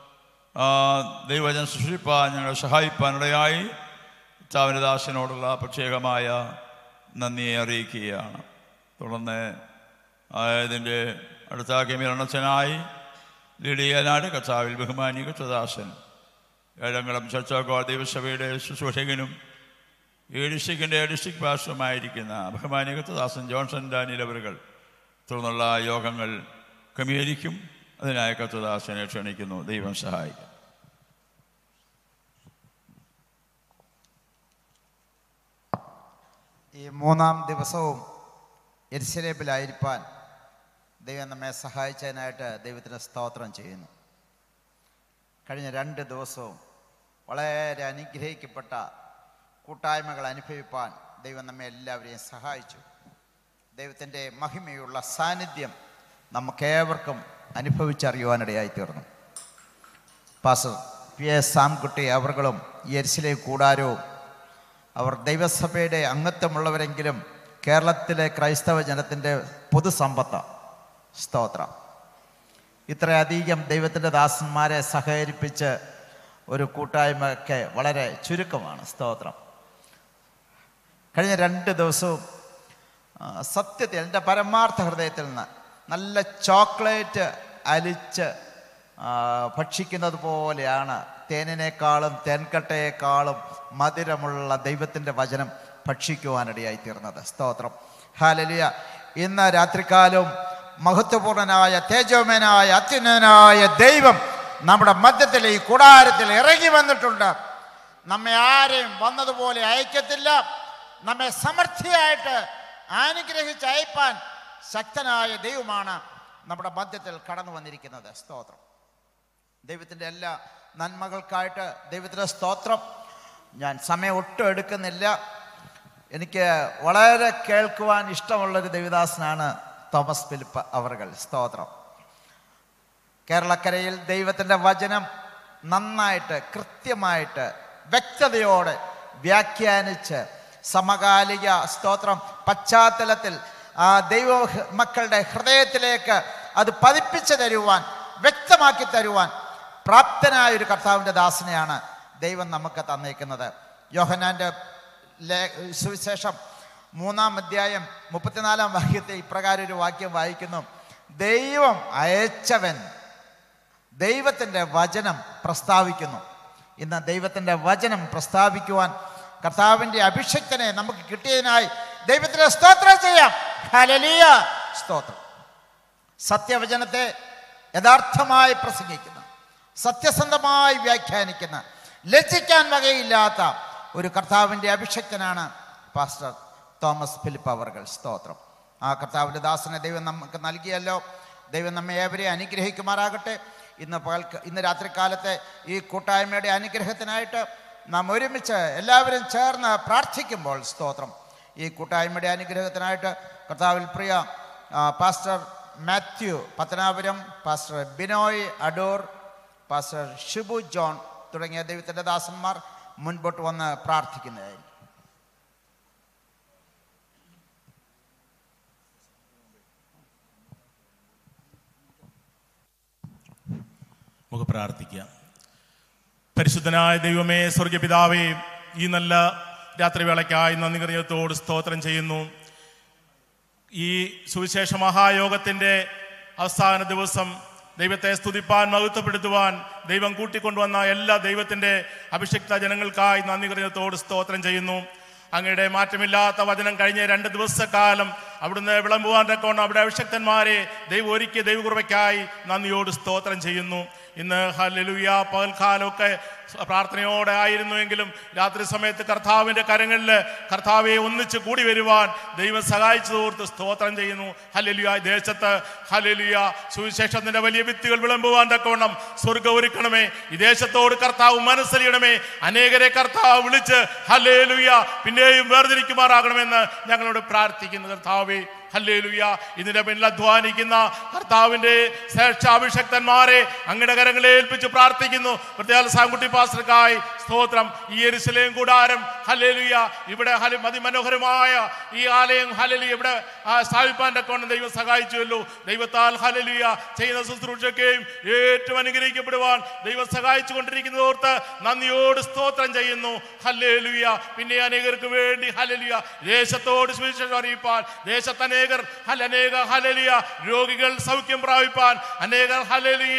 ദൈവജനം സൃഷ്ടിപ്പാൻ ഞങ്ങളെ സഹായിപ്പാനിടയായി കർത്താവിൻ്റെ ദാസനോടുള്ള പ്രത്യേകമായ നന്ദിയെ അറിയിക്കുകയാണ്. തുടർന്ന് ഇതിൻ്റെ അടുത്ത ക്രമീകരണത്തിനായി ലീഡിയനാട് കർത്താവിൽ ബഹുമാന്യ കർത്തൃദാസൻ ഏഴംകുളം ചർച്ച ദൈവസഭയുടെ ശുശ്രൂഷകനും ഈ ഡിസ്ട്രിക്റ്റിൻ്റെ ഡിസ്ട്രിക്ട് പാസ്റ്ററുമായിരിക്കുന്ന ബഹുമാന്യ കർത്തദാസൻ ജോൺസൺ ഡാനിയൽ അവരുകൾ തുടർന്നുള്ള യോഗങ്ങൾ ക്രമീകരിക്കും. അതിനായ കർത്തദാസനെ ക്ഷണിക്കുന്നു. ദൈവം സഹായിക്കും. ഈ 3-ാം ദിവസവും യെരുശലേമിലായിരിക്കാൻ ദൈവം നമ്മെ സഹായിച്ചതിനായിട്ട് ദൈവത്തിന് സ്തോത്രം ചെയ്യുന്നു. കഴിഞ്ഞ 2 ദിവസവും വളരെ അനുഗ്രഹിക്കപ്പെട്ട കൂട്ടായ്മകൾ അനുഭവിപ്പാൻ ദൈവം നമ്മെ എല്ലാവരെയും സഹായിച്ചു. ദൈവത്തിൻ്റെ മഹിമയുള്ള സാന്നിധ്യം നമുക്കേവർക്കും അനുഭവിച്ചറിയുവാനിടയായി തീർന്നു. Pastor P A. സാംകുട്ടി അവർകളും യെരുശലേം കൂടാരവും അവർ ദൈവസഭയുടെ അംഗത്വമുള്ളവരെങ്കിലും കേരളത്തിലെ ക്രൈസ്തവ ജനത്തിൻ്റെ പൊതുസമ്പത്താണ്. സ്തോത്രം. ഇത്രയധികം ദൈവത്തിൻ്റെ ദാസന്മാരെ സഹകരിപ്പിച്ച് ഒരു കൂട്ടായ്മയൊക്കെ വളരെ ചുരുക്കമാണ്. സ്തോത്രം. കഴിഞ്ഞ 2 ദിവസവും സത്യത്തിൽ എൻ്റെ പരമാർത്ഥ ഹൃദയത്തിൽ നിന്ന് നല്ല ചോക്ലേറ്റ് അലിച്ച് ഭക്ഷിക്കുന്നത് പോലെയാണ് തേനിനേക്കാളും തേൻകട്ടയേക്കാളും മധുരമുള്ള ദൈവത്തിൻ്റെ വചനം ഭക്ഷിക്കുവാനിടയായി തീർന്നത്. സ്തോത്രം. ഹല്ലേലൂയ. ഇന്ന് രാത്രികാലവും മഹത്വപൂർണനായ തേജോമയനായ അത്യുന്നതനായ ദൈവം നമ്മുടെ മധ്യത്തിൽ ഈ കൂടാരത്തിൽ ഇറങ്ങി വന്നിട്ടുണ്ട്. നമ്മെ ആരെയും വന്നതുപോലെ അയക്കത്തില്ല. നമ്മെ സമൃദ്ധിയായിട്ട് അനുഗ്രഹിച്ച് അയപ്പാൻ ശക്തനായ ദൈവമാണ് നമ്മുടെ മധ്യത്തിൽ കടന്നു വന്നിരിക്കുന്നത്. സ്തോത്രം. ദൈവത്തിൻ്റെ എല്ലാ നന്മകൾക്കായിട്ട് ദൈവത്തിൻ്റെ സ്തോത്രം. ഞാൻ സമയം ഒട്ടും എടുക്കുന്നില്ല. എനിക്ക് വളരെ കേൾക്കുവാൻ ഇഷ്ടമുള്ളൊരു ദൈവദാസനാണ് തോമസ് ഫിലിപ്പ് അവർകൾ. സ്തോത്രം. കേരളക്കരയിൽ ദൈവത്തിൻ്റെ വചനം നന്നായിട്ട് കൃത്യമായിട്ട് വ്യക്തതയോടെ വ്യാഖ്യാനിച്ച് സമകാലിക സ്തോത്രം പശ്ചാത്തലത്തിൽ ദൈവ മക്കളുടെ ഹൃദയത്തിലേക്ക് അത് പതിപ്പിച്ച് തരുവാൻ, വ്യക്തമാക്കി തരുവാൻ പ്രാപ്തനായ ഒരു കർത്താവിൻ്റെ ദാസനെയാണ് ദൈവം നമുക്ക് തന്നേക്കുന്നത്. യോഹന്നാൻ്റെ സുവിശേഷം 3-ാം അധ്യായം 34-ാം വാക്യത്തിൽ ഇപ്രകാരം ഒരു വാക്യം വായിക്കുന്നു: ദൈവം അയച്ചവൻ ദൈവത്തിൻ്റെ വചനം പ്രസ്താവിക്കുന്നു. ഇന്ന് ദൈവത്തിൻ്റെ വചനം പ്രസ്താവിക്കുവാൻ കർത്താവിൻ്റെ അഭിഷക്തനെ നമുക്ക് കിട്ടിയതിനായി ദൈവത്തിന് സ്തോത്രം ചെയ്യാം. ഹല്ലേലൂയ. സ്തോത്രം. സത്യവചനത്തെ യഥാർത്ഥമായി പ്രസംഗിക്കുന്ന, സത്യസന്ധമായി വ്യാഖ്യാനിക്കുന്ന, ലജ്ജിക്കാൻ വകയില്ലാത്ത ഒരു കർത്താവിൻ്റെ അഭിഷക്തനാണ് പാസ്റ്റർ തോമസ് ഫിലിപ്പ് അവർകൾ. സ്തോത്രം. ആ കർത്താവിൻ്റെ ദാസനെ ദൈവം നമുക്ക് നൽകിയല്ലോ. ദൈവം നമ്മെ ഏവരെയും അനുഗ്രഹിക്കുമാറാകട്ടെ. ഇന്ന് രാത്രികാലത്തെ ഈ കൂട്ടായ്മയുടെ അനുഗ്രഹത്തിനായിട്ട് നാം ഒരുമിച്ച് എല്ലാവരും ചേർന്ന് പ്രാർത്ഥിക്കുമ്പോൾ സ്തോത്രം, ഈ കൂട്ടായ്മയുടെ അനുഗ്രഹത്തിനായിട്ട് കർത്താവിൽ പ്രിയ pastor Mathew Pathanapuram, pastor Binoy Adoor, pastor Shibu John തുടങ്ങിയ ദൈവത്തിൻ്റെ ദാസന്മാർ മുൻപോട്ട് വന്ന് പ്രാർത്ഥിക്കുന്നതായിരിക്കും. നമുക്ക് പ്രാർത്ഥിക്കാം. പരിശുദ്ധനായ ദൈവമേ, സ്വർഗപിതാവേ, ഈ നല്ല രാത്രിവേളയ്ക്കായി നന്ദി ഹൃദയത്തോട് സ്തോത്രം ചെയ്യുന്നു. ഈ സുവിശേഷ മഹായോഗത്തിൻ്റെ അവസാന ദിവസം ദൈവത്തെ സ്തുതിപ്പാൻ, മഹത്വപ്പെടുത്തുവാൻ ദൈവം കൂട്ടിക്കൊണ്ടുവന്ന എല്ലാ ദൈവത്തിൻ്റെ അഭിഷിക്ത ജനങ്ങൾക്കായി നന്ദി ഹൃദയത്തോട് സ്തോത്രം ചെയ്യുന്നു. അങ്ങയുടെ മാറ്റമില്ലാത്ത വചനം കഴിഞ്ഞ 2 ദിവസക്കാലം അവിടുന്ന് വിളമ്പുവാൻ തക്കവണ്ണം അവിടെ അഭിഷക്തന്മാരെ ദൈവം ഒരുക്കിയ ദൈവകൃപയ്ക്കായി നന്ദിയോട് സ്തോത്രം ചെയ്യുന്നു. ഇന്ന് ഹല്ലേലൂയ പകൽക്കാലമൊക്കെ പ്രാർത്ഥനയോടെ ആയിരുന്നുവെങ്കിലും രാത്രി സമയത്ത് കർത്താവിൻ്റെ കരങ്ങളിൽ കർത്താവെ ഒന്നിച്ച് കൂടി വരുവാൻ ദൈവം സഹായിച്ചതോർത്ത് സ്തോത്രം ചെയ്യുന്നു. ഹല്ലേലൂയ. ദേശത്ത് ഹല്ലേലൂയ സുവിശേഷത്തിൻ്റെ വലിയ വിത്തുകൾ വിളമ്പുവാൻ തക്കവണ്ണം സ്വർഗ്ഗം ഒരുക്കണമേ. ഈ ദേശത്തോട് കർത്താവ് മനസ്സലിയണമേ. അനേകരെ കർത്താവ് വിളിച്ച് ഹല്ലേലൂയ പിന്നെയും വേർതിരിക്കുമാറാകണമെന്ന് ഞങ്ങളോട് പ്രാർത്ഥിക്കുന്നു. കർത്താവേ ഹല്ലേലൂയ. ഇതിന്റെ പിന്നിൽ അധ്വാനിക്കുന്ന കർത്താവിൻ്റെ ശ്രേഷ്ഠാഭിഷക്തന്മാരെ അങ്ങയുടെ കരങ്ങളെ ഏൽപ്പിച്ച് പ്രാർത്ഥിക്കുന്നു. പ്രത്യേക സാങ്കുട്ടി പാസ്റ്റർക്കായി സ്തോത്രം. ഈ യെരുശലേം കൂടാരം ഹല്ലേലൂയ ഇവിടെ അതിമനോഹരമായ ഈ ആലയം ഹല്ലേലൂയ ഇവിടെ സ്ഥാപിപ്പാൻ്റെ കൊണ്ട് ദൈവം സഹായിച്ചുവല്ലോ. ദൈവത്താൽ ഹല്ലേലൂയ ചെയ്യുന്ന ശുശ്രൂഷയ്ക്കെയും ഏറ്റവും അനുഗ്രഹിക്കപ്പെടുവാൻ ദൈവം സഹായിച്ചു കൊണ്ടിരിക്കുന്നതോർത്ത് നന്ദിയോട് സ്തോത്രം ചെയ്യുന്നു. ഹല്ലേലൂയ. പിന്നെ അനേകർക്ക് വേണ്ടി ഹല്ലേലൂയ ദേശത്തോട് സുവിശേഷം അറിയിപ്പാൻ, ദേശത്ത് അനേക ഹല്ലേലൂയ രോഗികൾ സൗഖ്യം പ്രാപിപ്പാൻ, അനേകർ ഹല്ലേലൂയ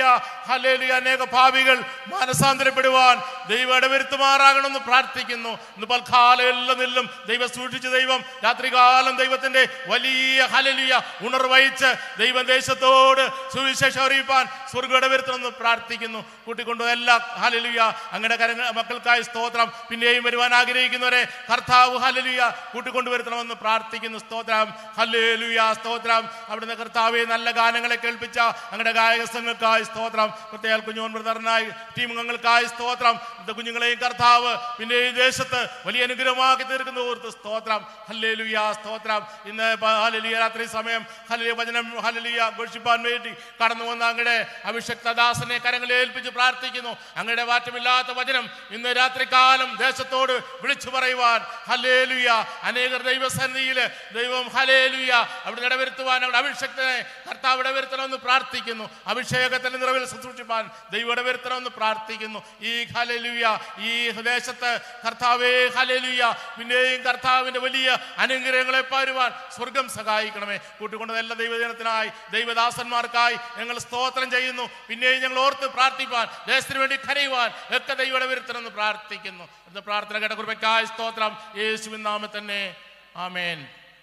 ഹല്ലേലൂയ അനേക പാപികൾ മാനസാന്തരപ്പെടുവാൻ ദൈവം ഇടവരുത്തുമാറാകണമെന്ന് പ്രാർത്ഥിക്കുന്നു. ഇന്ന് പൽക്കാലം എല്ലാം നില്ലും ദൈവം സൂക്ഷിച്ച് ദൈവം രാത്രികാലം ദൈവത്തിന്റെ വലിയ ഹല്ലേലൂയ ഉണർവഹിച്ച് ദൈവം ദേശത്തോട് സുവിശേഷം അറിയിപ്പാൻ സ്വർഗ്ഗം ഇടവരുത്തണമെന്ന് പ്രാർത്ഥിക്കുന്നു. കൂട്ടിക്കൊണ്ടു എല്ലാ ഹല്ലേലൂയ അങ്ങയുടെ മക്കൾക്കായി സ്തോത്രം. പിന്നെയും വരുവാൻ ആഗ്രഹിക്കുന്നവരെ കർത്താവ് ഹല്ലേലൂയ കൂട്ടിക്കൊണ്ടുവരുത്തണമെന്ന് പ്രാർത്ഥിക്കുന്നു. സ്തോത്രം, ഹല്ലേലൂയ സ്തോത്രം. അവിടുന്ന് കർത്താവെ നല്ല ഗാനങ്ങളെ കേൾപ്പിച്ച അങ്ങയുടെ ഗായക സംഘങ്ങൾക്കായി സ്തോത്രം. പ്രത്യേക കുഞ്ഞോൻ ബ്രദറിനായി ടീമുകൾക്കായി സ്തോത്രം. കുഞ്ഞുങ്ങളെയും കർത്താവ് പിന്നെ ഈ ദേശത്ത് വലിയ അനുഗ്രഹമാക്കി തീർക്കുന്ന ഓർത്ത് സ്തോത്രം. ഹല്ലേലൂയ സ്തോത്രം. ഇന്ന് ഹല്ലേലൂയ രാത്രി സമയം ഹല്ലേലൂയ വചനം ഹല്ലേലൂയ ഘോഷിപ്പാൻ വേണ്ടി കടന്നു വന്ന അങ്ങയുടെ അഭിഷക്ത ദാസനെ കരങ്ങളിൽ ഏൽപ്പിച്ച് പ്രാർത്ഥിക്കുന്നു. അങ്ങയുടെ മാറ്റമില്ലാത്ത വചനം ഇന്ന് രാത്രികാലം ദേശത്തോട് വിളിച്ചു പറയുവാൻ ഹല്ലേലൂയ അനേകർ ദൈവസന്നിധിയിൽ ദൈവം ഹല്ലേലൂയ അവിടെ ഇടവരുത്തുവാൻ അവിടെ അഭിഷക്തനെ കർത്താവ് ഇടവരുത്തണമെന്ന് പ്രാർത്ഥിക്കുന്നു. അഭിഷേകത്തിന്റെ നിറവിൽ ശുശ്രൂഷിപ്പാൻ ദൈവം ഇടവരുത്തണമെന്ന് പ്രാർത്ഥിക്കുന്നു. ഈ ഹല്ലേലൂയ ഈ ദേശത്ത് കർത്താവേ ഹല്ലേലൂയ പിന്നെയും കർത്താവിന്റെ വലിയ അനുഗ്രഹങ്ങളെ പകരുവാൻ സ്വർഗം സഹായിക്കണമേ. കൂട്ടിക്കൊണ്ടത് എല്ലാ ദൈവജനത്തിനായി ദൈവദാസന്മാർക്കായി ഞങ്ങൾ സ്തോത്രം ചെയ്യുന്നു. പിന്നെയും ഞങ്ങൾ ഓർത്ത് പ്രാർത്ഥിപ്പാൻ ദേശത്തിന് വേണ്ടി കരയുവാൻ ഒക്കെ ദൈവം ഇടവരുത്തണമെന്ന് പ്രാർത്ഥിക്കുന്നു. എന്ന പ്രാർത്ഥന കേട്ട കൃപയ്ക്കായി സ്തോത്രം. യേശുവിൻ നാമത്തിൽ തന്നെ ആമേൻ.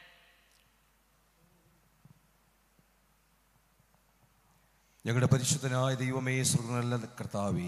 ഞങ്ങളുടെ പരിശുദ്ധനായ ദൈവമേ, സ്വർഗ്ഗനല്ല കർത്താവേ,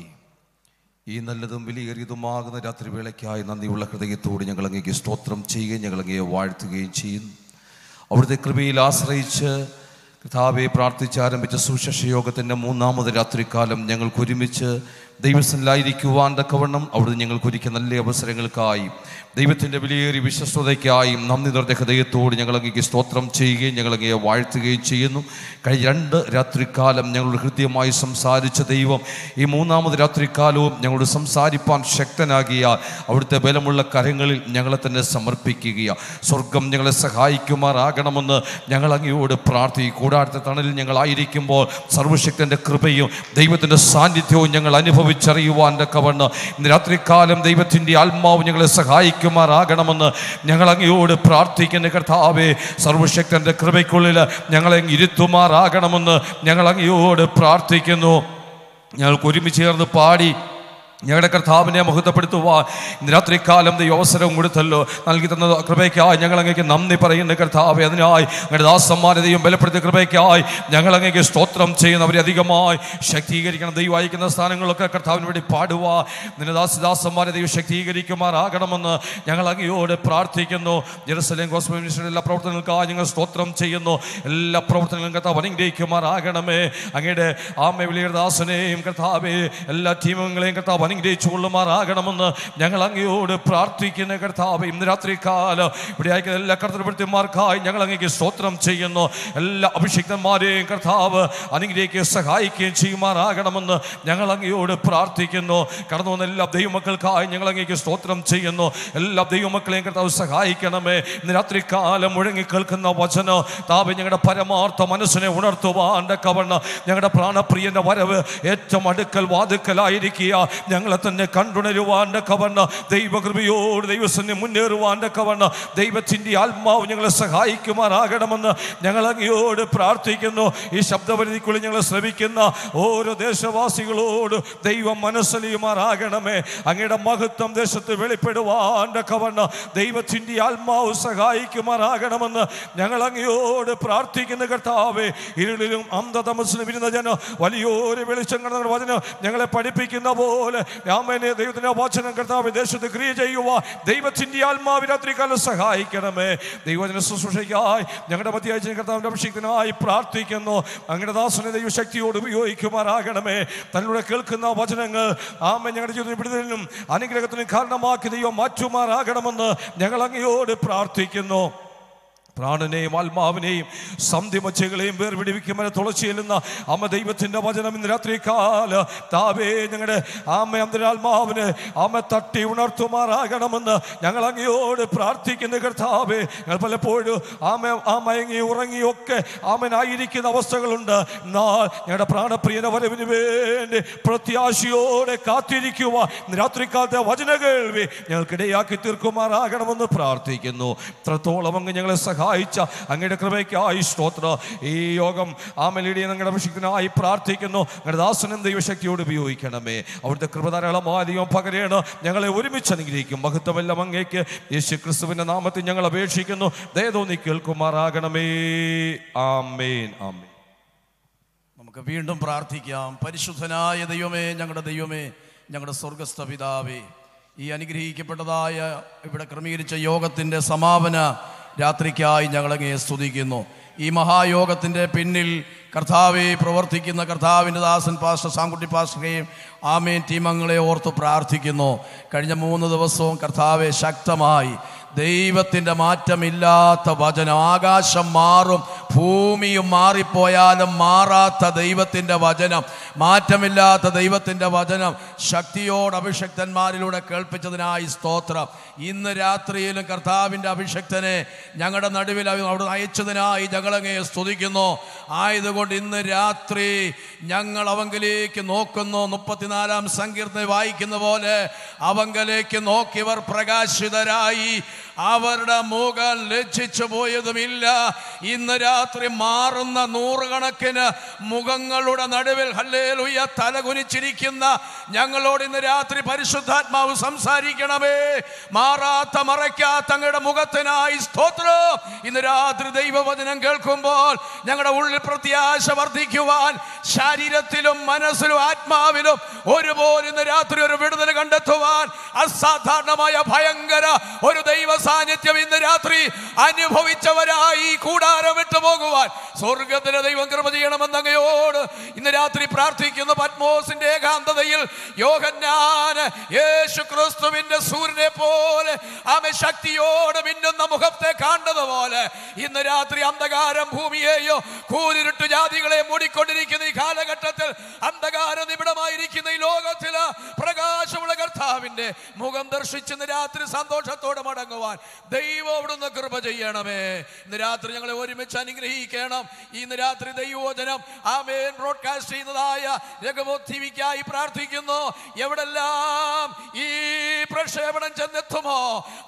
ഈ നല്ലതും വിലയേറിയതുമാകുന്ന രാത്രി വേളയ്ക്കായി നന്ദിയുള്ള ഹൃദയത്തോട് ഞങ്ങൾ അങ്ങേക്ക് സ്തോത്രം ചെയ്യുകയും ഞങ്ങൾ അങ്ങയെ വാഴ്ത്തുകയും ചെയ്യുന്നു. അവിടുത്തെ കൃപയിൽ ആശ്രയിച്ച് കർത്താവെ പ്രാർത്ഥിച്ച് ആരംഭിച്ച സുവിശേഷ യോഗത്തിൻ്റെ 3-ാമത് രാത്രികാലം ഞങ്ങൾക്ക് ഒരുമിച്ച് ദൈവസന്നിധിയിലായിരിക്കുവാൻ തക്കവണ്ണം അവിടുന്ന് ഞങ്ങൾക്ക് ഒരുക്കിയ നല്ല അവസരങ്ങൾക്കായി ദൈവത്തിൻ്റെ വിലയേറിയ വിശ്വസ്തതയ്ക്കായും നന്ദി നിറഞ്ഞ ഹൃദയത്തോട് ഞങ്ങൾ അങ്ങേക്ക് സ്തോത്രം ചെയ്യുകയും ഞങ്ങൾ അങ്ങയെ വാഴ്ത്തുകയും ചെയ്യുന്നു. കഴിഞ്ഞ 2 രാത്രിക്കാലം ഞങ്ങളോട് ഹൃദ്യമായി സംസാരിച്ച ദൈവം ഈ 3-ാമത് രാത്രിക്കാലവും ഞങ്ങളോട് സംസാരിപ്പാൻ ശക്തനാകിയാൽ അവിടുത്തെ ബലമുള്ള കരങ്ങളിൽ ഞങ്ങളെ തന്നെ സമർപ്പിക്കുകയാണ്. സ്വർഗം ഞങ്ങളെ സഹായിക്കുമാറാകണമെന്ന് ഞങ്ങൾ അങ്ങയോട് പ്രാർത്ഥിക്കും. കൂടാരത്തെ തണലിൽ ഞങ്ങളായിരിക്കുമ്പോൾ സർവശക്തൻ്റെ കൃപയും ദൈവത്തിൻ്റെ സാന്നിധ്യവും ഞങ്ങൾ അനുഭവിച്ചറിയുവാൻ തക്കവണ്ണം ഇന്ന് രാത്രികാലം ദൈവത്തിൻ്റെ ആത്മാവ് ഞങ്ങളെ സഹായിക്കുമാറാകണമെന്ന് ഞങ്ങൾ അങ്ങയോട് പ്രാർത്ഥിക്കുന്ന കർത്താവേ, സർവശക്തൻ്റെ കൃപയ്ക്കുള്ളിൽ ഞങ്ങളെ ഇരുത്തുമാറാകണമെന്ന് ഞങ്ങൾ അങ്ങയോട് പ്രാർത്ഥിക്കുന്നു. ഞങ്ങൾക്ക് ഒരുമിച്ച് ചേർന്ന് പാടി ഞങ്ങളുടെ കർത്താവിനെ മഹത്വപ്പെടുത്തുവാൻ ഇന്ന് രാത്രികാലം ഈ അവസരവും കൊടുത്തല്ലോ. നൽകി തന്ന കൃപയ്ക്കായി ഞങ്ങൾ അങ്ങേക്ക് നന്ദി പറയുന്ന കർത്താവെ, അതിനായി ഞങ്ങളുടെ ദാസന്മാരെയും ബലപ്പെടുത്തിയ കൃപയ്ക്കായി ഞങ്ങൾ അങ്ങേക്ക് സ്തോത്രം ചെയ്യുന്നവരെ അധികമായി ശക്തീകരിക്കണം. ദൈവം അയക്കുന്ന സ്ഥാനങ്ങളിലൊക്കെ കർത്താവിന് വേണ്ടി പാടുവാൻ നിന്റെ ദാസന്മാരെ ദൈവം ശക്തീകരിക്കുമാറാകണമെന്ന് ഞങ്ങൾ അങ്ങയോട് പ്രാർത്ഥിക്കുന്നു. ജെറുസലേം ഗോസ്ബൽ മിനിസ്ട്രിയുടെ എല്ലാ പ്രവർത്തനങ്ങൾക്കായി ഞങ്ങൾ സ്തോത്രം ചെയ്യുന്നു. എല്ലാ പ്രവർത്തനങ്ങളും കർത്താവ് അനുഗ്രഹിക്കുമാറാകണമേ. അങ്ങയുടെ ആമേ വലിയ ദാസനെയും കർത്താവെ എല്ലാ ടീമുകളെയും കർത്താവ് അനുഗ്രഹിച്ചു കൊള്ളുമാറാകണമെന്ന് ഞങ്ങൾ അങ്ങയോട് പ്രാർത്ഥിക്കുന്ന കർത്താവ്, ഇന്ന് രാത്രികാലം ഇവിടെ അയക്കുന്ന എല്ലാ കർത്തൃപ്രത്യന്മാർക്കായി ഞങ്ങൾ അങ്ങേക്ക് സ്തോത്രം ചെയ്യുന്നു. എല്ലാ അഭിഷിക്തന്മാരെയും കർത്താവ് അനുഗ്രഹിക്കുകയും സഹായിക്കുകയും ചെയ്യുമാറാകണമെന്ന് ഞങ്ങൾ അങ്ങയോട് പ്രാർത്ഥിക്കുന്നു. കടന്നു വന്ന എല്ലാ ദൈവമക്കൾക്കായി ഞങ്ങൾ അങ്ങേക്ക് സ്തോത്രം ചെയ്യുന്നു. എല്ലാ ദൈവമക്കളെയും കർത്താവ് സഹായിക്കണമേ. ഇന്ന് രാത്രികാലം മുഴങ്ങി കേൾക്കുന്ന വചനം താവെ ഞങ്ങളുടെ പരമാർത്ഥ മനസ്സിനെ ഉണർത്തുവാൻ കവണ്ണം ഞങ്ങളുടെ പ്രാണപ്രിയന്റെ വരവ് ഏറ്റവും അടുക്കൽ വാതുക്കലായിരിക്കുക. ഞങ്ങളെ തന്നെ കണ്ടുണരുവാൻ്റെ കവണ്ണ ദൈവകൃപയോട് ദൈവസന്നിധി മുന്നേറുവാൻ്റെ കവണ്ണ ദൈവത്തിൻ്റെ ആത്മാവ് ഞങ്ങളെ സഹായിക്കുമാറാകണമെന്ന് ഞങ്ങൾ അങ്ങയോട് പ്രാർത്ഥിക്കുന്നു. ഈ ശബ്ദപരിധിക്കുള്ളിൽ ഞങ്ങളെ ശ്രമിക്കുന്ന ഓരോ ദേശവാസികളോട് ദൈവം മനസ്സലിയുമാറാകണമേ. അങ്ങയുടെ മഹത്വം ദേശത്ത് വെളിപ്പെടുവാൻ്റെ കവണ്ണ ദൈവത്തിൻ്റെ ആത്മാവ് സഹായിക്കുമാറാകണമെന്ന് ഞങ്ങൾ അങ്ങയോട് പ്രാർത്ഥിക്കുന്ന കർത്താവേ, ഇരുളിലും അന്ധതമസിലും ഇരുന്ന ജനം വലിയൊരു വെളിച്ചം കടന്ന വചനം ഞങ്ങളെ പഠിപ്പിക്കുന്ന പോലെ ആമേനെ ദൈവത്തിന്റെ വചനം കർത്താവേ ദേശത്ത് ക്രിയ ചെയ്യുവാൻ ദൈവത്തിന്റെ ആത്മാവ് രാത്രികാലം സഹായിക്കണമേ. ദൈവജന ശുശ്രൂഷയ്ക്കായി ഞങ്ങളുടെ മധ്യയച്ച കർത്താവിന്റെ അഭിഷേകത്തിനായി പ്രാർത്ഥിക്കുന്നു. അങ്ങയുടെ ദാസനെ ദൈവശക്തിയോട് ഉപയോഗിക്കുമാറാകണമേ. തന്നിലൂടെ കേൾക്കുന്ന വചനങ്ങൾ ആമേ ഞങ്ങളുടെ ജീവിതത്തിൽ വിടുതലിനും അനുഗ്രഹത്തിനും കാരണമാക്കി ദൈവം മാറ്റുമാറാകണമെന്ന് ഞങ്ങൾ അങ്ങയോട് പ്രാർത്ഥിക്കുന്നു. പ്രാണനെയും ആത്മാവിനെയും സന്ധിമച്ചകളെയും വേർപിടിവിക്കുമെന്ന് തുളച്ചിയെല്ലുന്ന അമ്മ ദൈവത്തിൻ്റെ വചനം ഇന്ന് രാത്രികാല താവേ ഞങ്ങളുടെ ആമ അന്തരാത്മാവിന് ആമ തട്ടി ഉണർത്തുമാറാകണമെന്ന് ഞങ്ങൾ അങ്ങയോട് പ്രാർത്ഥിക്കുന്ന കർത്താവേ. ഞങ്ങൾ പലപ്പോഴും മയങ്ങി ഉറങ്ങിയൊക്കെ ആമനായിരിക്കുന്ന അവസ്ഥകളുണ്ട്. എന്നാൽ ഞങ്ങളുടെ പ്രാണപ്രിയന വരവിന് വേണ്ടി പ്രത്യാശയോടെ കാത്തിരിക്കുവാൻ രാത്രികാലത്തെ വചന കേൾവി ഞങ്ങൾക്കിടയാക്കി തീർക്കുമാറാകണമെന്ന് പ്രാർത്ഥിക്കുന്നു. ഇത്രത്തോളം അങ്ങ് ഞങ്ങളെ സഹായിച്ച അങ്ങയുടെ കൃപയ്ക്കായി സ്തോത്രം. ഈ യോഗം ആമലീഡിയെ നിങ്ങളുടെ അഭിഷേകത്തിനായി പ്രാർത്ഥിക്കുന്നു. നിങ്ങളുടെ ദാസനും ദൈവശക്തിയോട് ഉപയോഗിക്കണമേ. അവിടുത്തെ കൃപ ധാരാളമാധികം പകരണം. ഞങ്ങളെ ഒരുമിച്ച് അനുഗ്രഹിക്കും. മഹത്വമെല്ലാം അങ്ങേക്ക് യേശു ക്രിസ്തുവിന്റെ നാമത്തിൽ ഞങ്ങൾ അപേക്ഷിക്കുന്നു. ദയതോന്നി കേൾക്കുമാറാകണമേ. ആമേൻ. ആമേൻ. നമുക്ക് വീണ്ടും പ്രാർത്ഥിക്കാം. പരിശുദ്ധനായ ദൈവമേ, ഞങ്ങളുടെ ദൈവമേ, ഞങ്ങളുടെ സ്വർഗസ്ഥ പിതാവേ, ഈ അനുഗ്രഹിക്കപ്പെട്ടതായ ഇവിടെ ക്രമീകരിച്ച യോഗത്തിൻ്റെ സമാപന രാത്രിക്കായി ഞങ്ങളങ്ങേ സ്തുതിക്കുന്നു. ഈ മഹായോഗത്തിൻ്റെ പിന്നിൽ കർത്താവെ പ്രവർത്തിക്കുന്ന കർത്താവിൻ്റെ ദാസൻ പാസ്റ്റർ സാങ്കുട്ടി പാസ്റ്ററെയും ആമേൻ ടീമങ്ങളെ ഓർത്ത് പ്രാർത്ഥിക്കുന്നു. കഴിഞ്ഞ 3 ദിവസവും കർത്താവെ ശക്തമായി ദൈവത്തിൻ്റെ മാറ്റമില്ലാത്ത വചനം, ആകാശം മാറും ഭൂമിയും മാറിപ്പോയാലും മാറാത്ത ദൈവത്തിൻ്റെ വചനം, മാറ്റമില്ലാത്ത ദൈവത്തിൻ്റെ വചനം ശക്തിയോട് അഭിഷക്തന്മാരിലൂടെ കേൾപ്പിച്ചതിനായി സ്തോത്രം. ഇന്ന് രാത്രിയിലും കർത്താവിൻ്റെ അഭിഷക്തനെ ഞങ്ങളുടെ നടുവിൽ അവിടെ അയച്ചതിനായി ഞങ്ങളങ്ങേ സ്തുതിക്കുന്നു. ആയതുകൊണ്ട് ഇന്ന് രാത്രി ഞങ്ങൾ അവങ്കലേക്ക് നോക്കുന്നു. 34-ാം സങ്കീർത്തനം വായിക്കുന്ന പോലെ അവങ്കലേക്ക് നോക്കിയവർ പ്രകാശിതരായി, അവരുടെ മുഖം ലജ്ജിച്ചു പോയതുമില്ല. ഇന്ന് രാത്രി മാറുന്ന 100 കണക്കിന് മുഖങ്ങളുടെ നടുവിൽ ഹല്ലേലൂയ തലകുനിച്ചിരിക്കുന്ന ഞങ്ങളോട് ഇന്ന് രാത്രി പരിശുദ്ധാത്മാവ് സംസാരിക്കണമേ. മാറാത്ത മറയ്ക്കാത്ത അങ്ങയുടെ മുഖത്തിനായി സ്തോത്രം. ഇന്ന് രാത്രി ദൈവവചനം കേൾക്കുമ്പോൾ ഞങ്ങളുടെ ഉള്ളിൽ പ്രത്യാശ വർദ്ധിക്കുവാൻ, ശരീരത്തിലും മനസ്സിലും ആത്മാവിലും ഒരുപോലെ ഇന്ന് രാത്രി ഒരു വിടുതൽ കണ്ടെത്തുവാൻ, അസാധാരണമായ ഭയങ്കര ഒരു ദൈവ സാന്നിധ്യം ഇന്ന് രാത്രി അനുഭവിച്ചവരായി കൂടാരം വിട്ടു പോകുവാൻ സ്വർഗത്തിലെ ദൈവം കൃപ ചെയ്യണമെന്ന് അങ്ങയോട് ഇന്ന് രാത്രി പ്രാർത്ഥിക്കുന്നു. പത്മോസിന്റെ ഏകാന്തതയിൽ യോഹന്നാൻ യേശു ക്രിസ്തുവിന്റെ സൂര്യനെ പോലെ ആമേ ശക്തിയോട് മിന്നുന്ന മുഖത്തെ കണ്ടതുപോലെ ഇന്ന് രാത്രി അന്ധകാരം ഭൂമിയെയോ കൂരിരുട്ടു ജാതികളെ മൂടിക്കൊണ്ടിരിക്കുന്ന ഈ കാലഘട്ടത്തിൽ, അന്ധകാര നിബിഡമായിരിക്കുന്ന ഈ ലോകത്തിൽ പ്രകാശമുള്ള കർത്താവിന്റെ മുഖം ദർശിച്ചിന്ന് രാത്രി സന്തോഷത്തോടെ മടങ്ങുവാൻ ദൈവം അവിടുന്ന് കൃപ ചെയ്യണമേ. ഇന്ന് രാത്രി ഞങ്ങളെ ഒരുമിച്ച് അനുഗ്രഹിക്കണം. ഇന്ന് രാത്രി ദൈവവചനം ആമേൻ ബ്രോഡ്കാസ്റ്റ് ചെയ്യുന്നതായ രംഗബോധ് ടിവിക്കായി പ്രാർത്ഥിക്കുന്നു. എവിടെല്ലാം ഈ പ്രക്ഷേപണം ചെന്നെത്തുമോ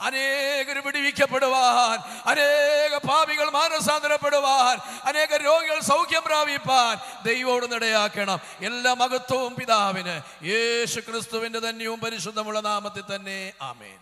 അനേകർ വിടുവിക്കപ്പെടുവാൻ, അനേക പാപികൾ മാനസാന്തരപ്പെടുവാൻ, അനേക രോഗികൾ സൗഖ്യം പ്രാപിപ്പാൻ ദൈവോട് ഇടയാക്കണം. എല്ലാ മഹത്വവും പിതാവിന് യേശു ക്രിസ്തുവിന്റെ ധന്യവും പരിശുദ്ധമുള്ള നാമത്തിൽ തന്നെ. ആമേൻ.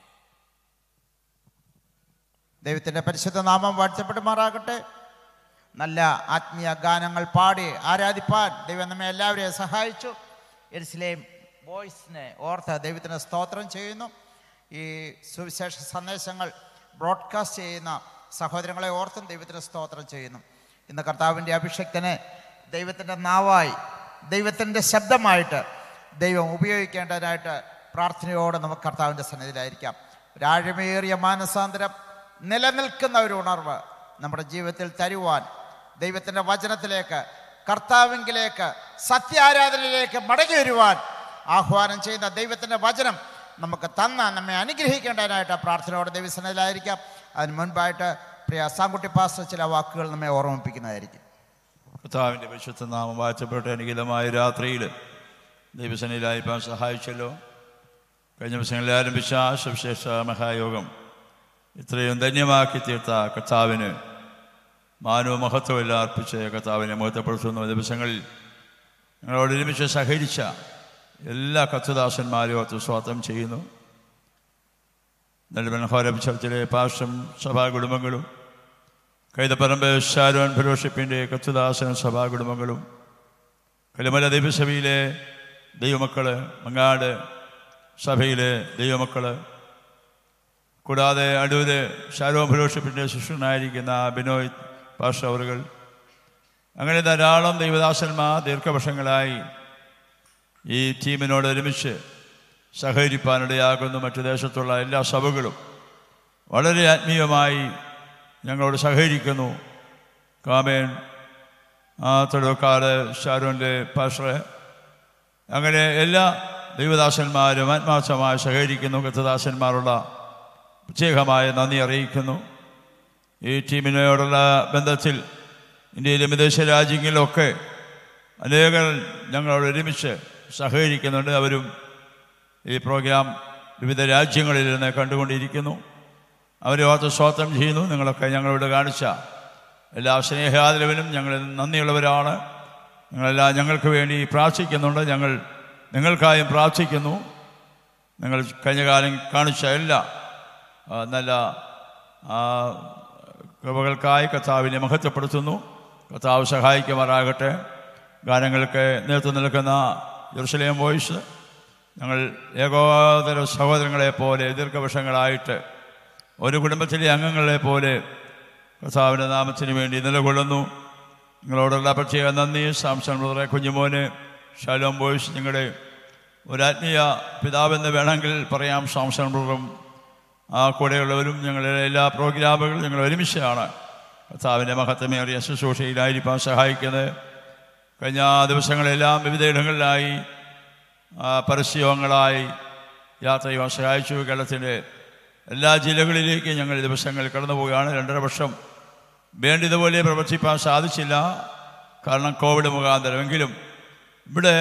ദൈവത്തിൻ്റെ പരിശുദ്ധ നാമം വാഴ്ത്തപ്പെടുമാറാകട്ടെ. നല്ല ആത്മീയ ഗാനങ്ങൾ പാടി ആരാധിപ്പാൻ ദൈവം നമ്മെ എല്ലാവരെയും സഹായിച്ചു. യെരുശലേം ബോയ്സിനെ ഓർത്ത് ദൈവത്തിന് സ്തോത്രം ചെയ്യുന്നു. ഈ സുവിശേഷ സന്ദേശങ്ങൾ ബ്രോഡ്കാസ്റ്റ് ചെയ്യുന്ന സഹോദരങ്ങളെ ഓർത്തും ദൈവത്തിന് സ്തോത്രം ചെയ്യുന്നു. ഇന്ന് കർത്താവിൻ്റെ അഭിഷക്തനെ ദൈവത്തിൻ്റെ നാവായി, ദൈവത്തിൻ്റെ ശബ്ദമായിട്ട് ദൈവം ഉപയോഗിക്കേണ്ടതിനായിട്ട് പ്രാർത്ഥനയോടെ നമുക്ക് കർത്താവിൻ്റെ സന്നിധിയിലായിരിക്കാം. ഒരാഴമേറിയ മാനസാന്തരം, നിലനിൽക്കുന്ന ഒരു ഉണർവ് നമ്മുടെ ജീവിതത്തിൽ തരുവാൻ, ദൈവത്തിൻ്റെ വചനത്തിലേക്ക്, കർത്താവിങ്കിലേക്ക്, സത്യാരാധനയിലേക്ക് മടങ്ങി വരുവാൻ ആഹ്വാനം ചെയ്യുന്ന ദൈവത്തിൻ്റെ വചനം നമുക്ക് നമ്മെ അനുഗ്രഹിക്കേണ്ടതിനായിട്ട് പ്രാർത്ഥനയോടെ ദൈവസന്നിധിയിലായിരിക്കാം. അതിന് മുൻപായിട്ട് പ്രിയ സാങ്കുട്ടി പാസ്റ്റർ ചില വാക്കുകൾ നമ്മെ ഓർമ്മിപ്പിക്കുന്നതായിരിക്കും. കർത്താവിൻ്റെ പരിശുദ്ധ നാമം വാഴ്ത്തപ്പെട്ട അനുകൂലമായ രാത്രിയിൽ ദൈവസന്നിധിയിലായിപ്പാൻ സഹായിച്ചല്ലോ. കഴിഞ്ഞ ദിവസങ്ങളിൽ ആരംഭിച്ച സുവിശേഷ മഹായോഗം ഇത്രയും ധന്യമാക്കി തീർത്ത കർത്താവിന് മാനവും മഹത്വമെല്ലാം അർപ്പിച്ച് കർത്താവിനെ മഹത്വപ്പെടുത്തുന്ന ദിവസങ്ങളിൽ ഞങ്ങളോട് ഒരുമിച്ച് സഹകരിച്ച എല്ലാ കർത്തദാസന്മാരും ഒത്ത് സ്വാഗതം ചെയ്യുന്നു. നെടുമൺഹോരം ചർച്ചിലെ പാസ്റ്ററും സഭാ കുടുംബങ്ങളും, കൈതപ്പറമ്പ് ഷാരോൺ ഫെലോഷിപ്പിൻ്റെ കർത്തദാസൻ സഭാ കുടുംബങ്ങളും, കലിമല ദൈവസഭയിലെ ദൈവമക്കൾ, മങ്ങാട് സഭയിലെ ദൈവമക്കൾ, കൂടാതെ അടൂര് ഷാരോൺ ഫെലോഷിപ്പിൻ്റെ ശിഷ്യനായിരിക്കുന്ന ബിനോയ് പാസ്റ്റർ അവറുകൾ, അങ്ങനെ ധാരാളം ദൈവദാസന്മാർ ദീർഘവർഷങ്ങളായി ഈ ടീമിനോട് ഒരുമിച്ച് സഹകരിപ്പാനിടയാകുന്നു. മറ്റു ദേശത്തുള്ള എല്ലാ സഭകളും വളരെ ആത്മീയമായി ഞങ്ങളോട് സഹകരിക്കുന്നു. കാമേൻ തൊടുക്കാട് ഷാരോണിലെ പാസ്റ്റർ, അങ്ങനെ എല്ലാ ദൈവദാസന്മാരും ആത്മാർത്ഥമായി സഹകരിക്കുന്നു. കർത്തദാസന്മാരുള്ള പ്രത്യേകമായ നന്ദി അറിയിക്കുന്നു. ഈ ടീമിനോടുള്ള ബന്ധത്തിൽ ഇന്ത്യയിലും വിദേശ രാജ്യങ്ങളിലൊക്കെ അനേകർ ഞങ്ങളോട് ഒരുമിച്ച് സഹകരിക്കുന്നുണ്ട്. അവരും ഈ പ്രോഗ്രാം വിവിധ രാജ്യങ്ങളിൽ നിന്ന് കണ്ടുകൊണ്ടിരിക്കുന്നു. അവരെ ഓർത്ത് സ്തോത്രം ചെയ്യുന്നു. നിങ്ങളൊക്കെ ഞങ്ങളോട് കാണിച്ച എല്ലാ സ്നേഹാദരവിനും ഞങ്ങൾ നന്ദിയുള്ളവരാണ്. നിങ്ങളെല്ലാം ഞങ്ങൾക്ക് വേണ്ടി പ്രാർത്ഥിക്കുന്നുണ്ട്. ഞങ്ങൾ നിങ്ങൾക്കായും പ്രാർത്ഥിക്കുന്നു. നിങ്ങൾ കഴിഞ്ഞ കാലം കാണിച്ച എല്ലാ നല്ല കൃപകൾക്കായി കർത്താവിനെ മഹത്വപ്പെടുത്തുന്നു. കർത്താവ് സഹായിക്കുമാറാകട്ടെ. ഗാനങ്ങൾക്ക് നേതൃത്വം നിൽക്കുന്ന ജെറുസലേം വോയിസ് ഞങ്ങൾ ഏകോദര സഹോദരങ്ങളെ പോലെ ദീർഘവർഷങ്ങളായിട്ട് ഒരു കുടുംബത്തിലെ അംഗങ്ങളെ പോലെ കർത്താവിൻ്റെ നാമത്തിന് വേണ്ടി നിലകൊള്ളുന്നു. നിങ്ങളോടുള്ള പ്രത്യേക നന്ദി. സാംസൺ ബ്രദറെ, കുഞ്ഞുമോന്, ഷാലോം ബോയ്സ്, നിങ്ങളുടെ ഒരാത്മീയ പിതാവെന്ന് വേണമെങ്കിൽ പറയാം. സാംസൺ ബ്രദറും കൂടെയുള്ളവരും ഞങ്ങളുടെ എല്ലാ പ്രോഗ്രാമുകളും ഞങ്ങൾ ഒരുമിച്ചാണ് കർത്താവിൻ്റെ മഹത്വമേറിയ ശുശ്രൂഷയിലായിരിക്കാൻ സഹായിക്കുന്നത്. കഴിഞ്ഞ ദിവസങ്ങളെല്ലാം വിവിധയിടങ്ങളിലായി പരസ്യങ്ങളായി യാത്ര ചെയ്യാൻ സഹായിച്ചു. കേരളത്തിൻ്റെ എല്ലാ ജില്ലകളിലേക്ക് ഞങ്ങൾ ദിവസങ്ങൾ കടന്നു പോവുകയാണ്. 2.5 വർഷം വേണ്ടിയതുപോലെ പ്രവർത്തിപ്പാൻ സാധിച്ചില്ല, കാരണം കോവിഡ് മുഖാന്തരം. എങ്കിലും ഇവിടെ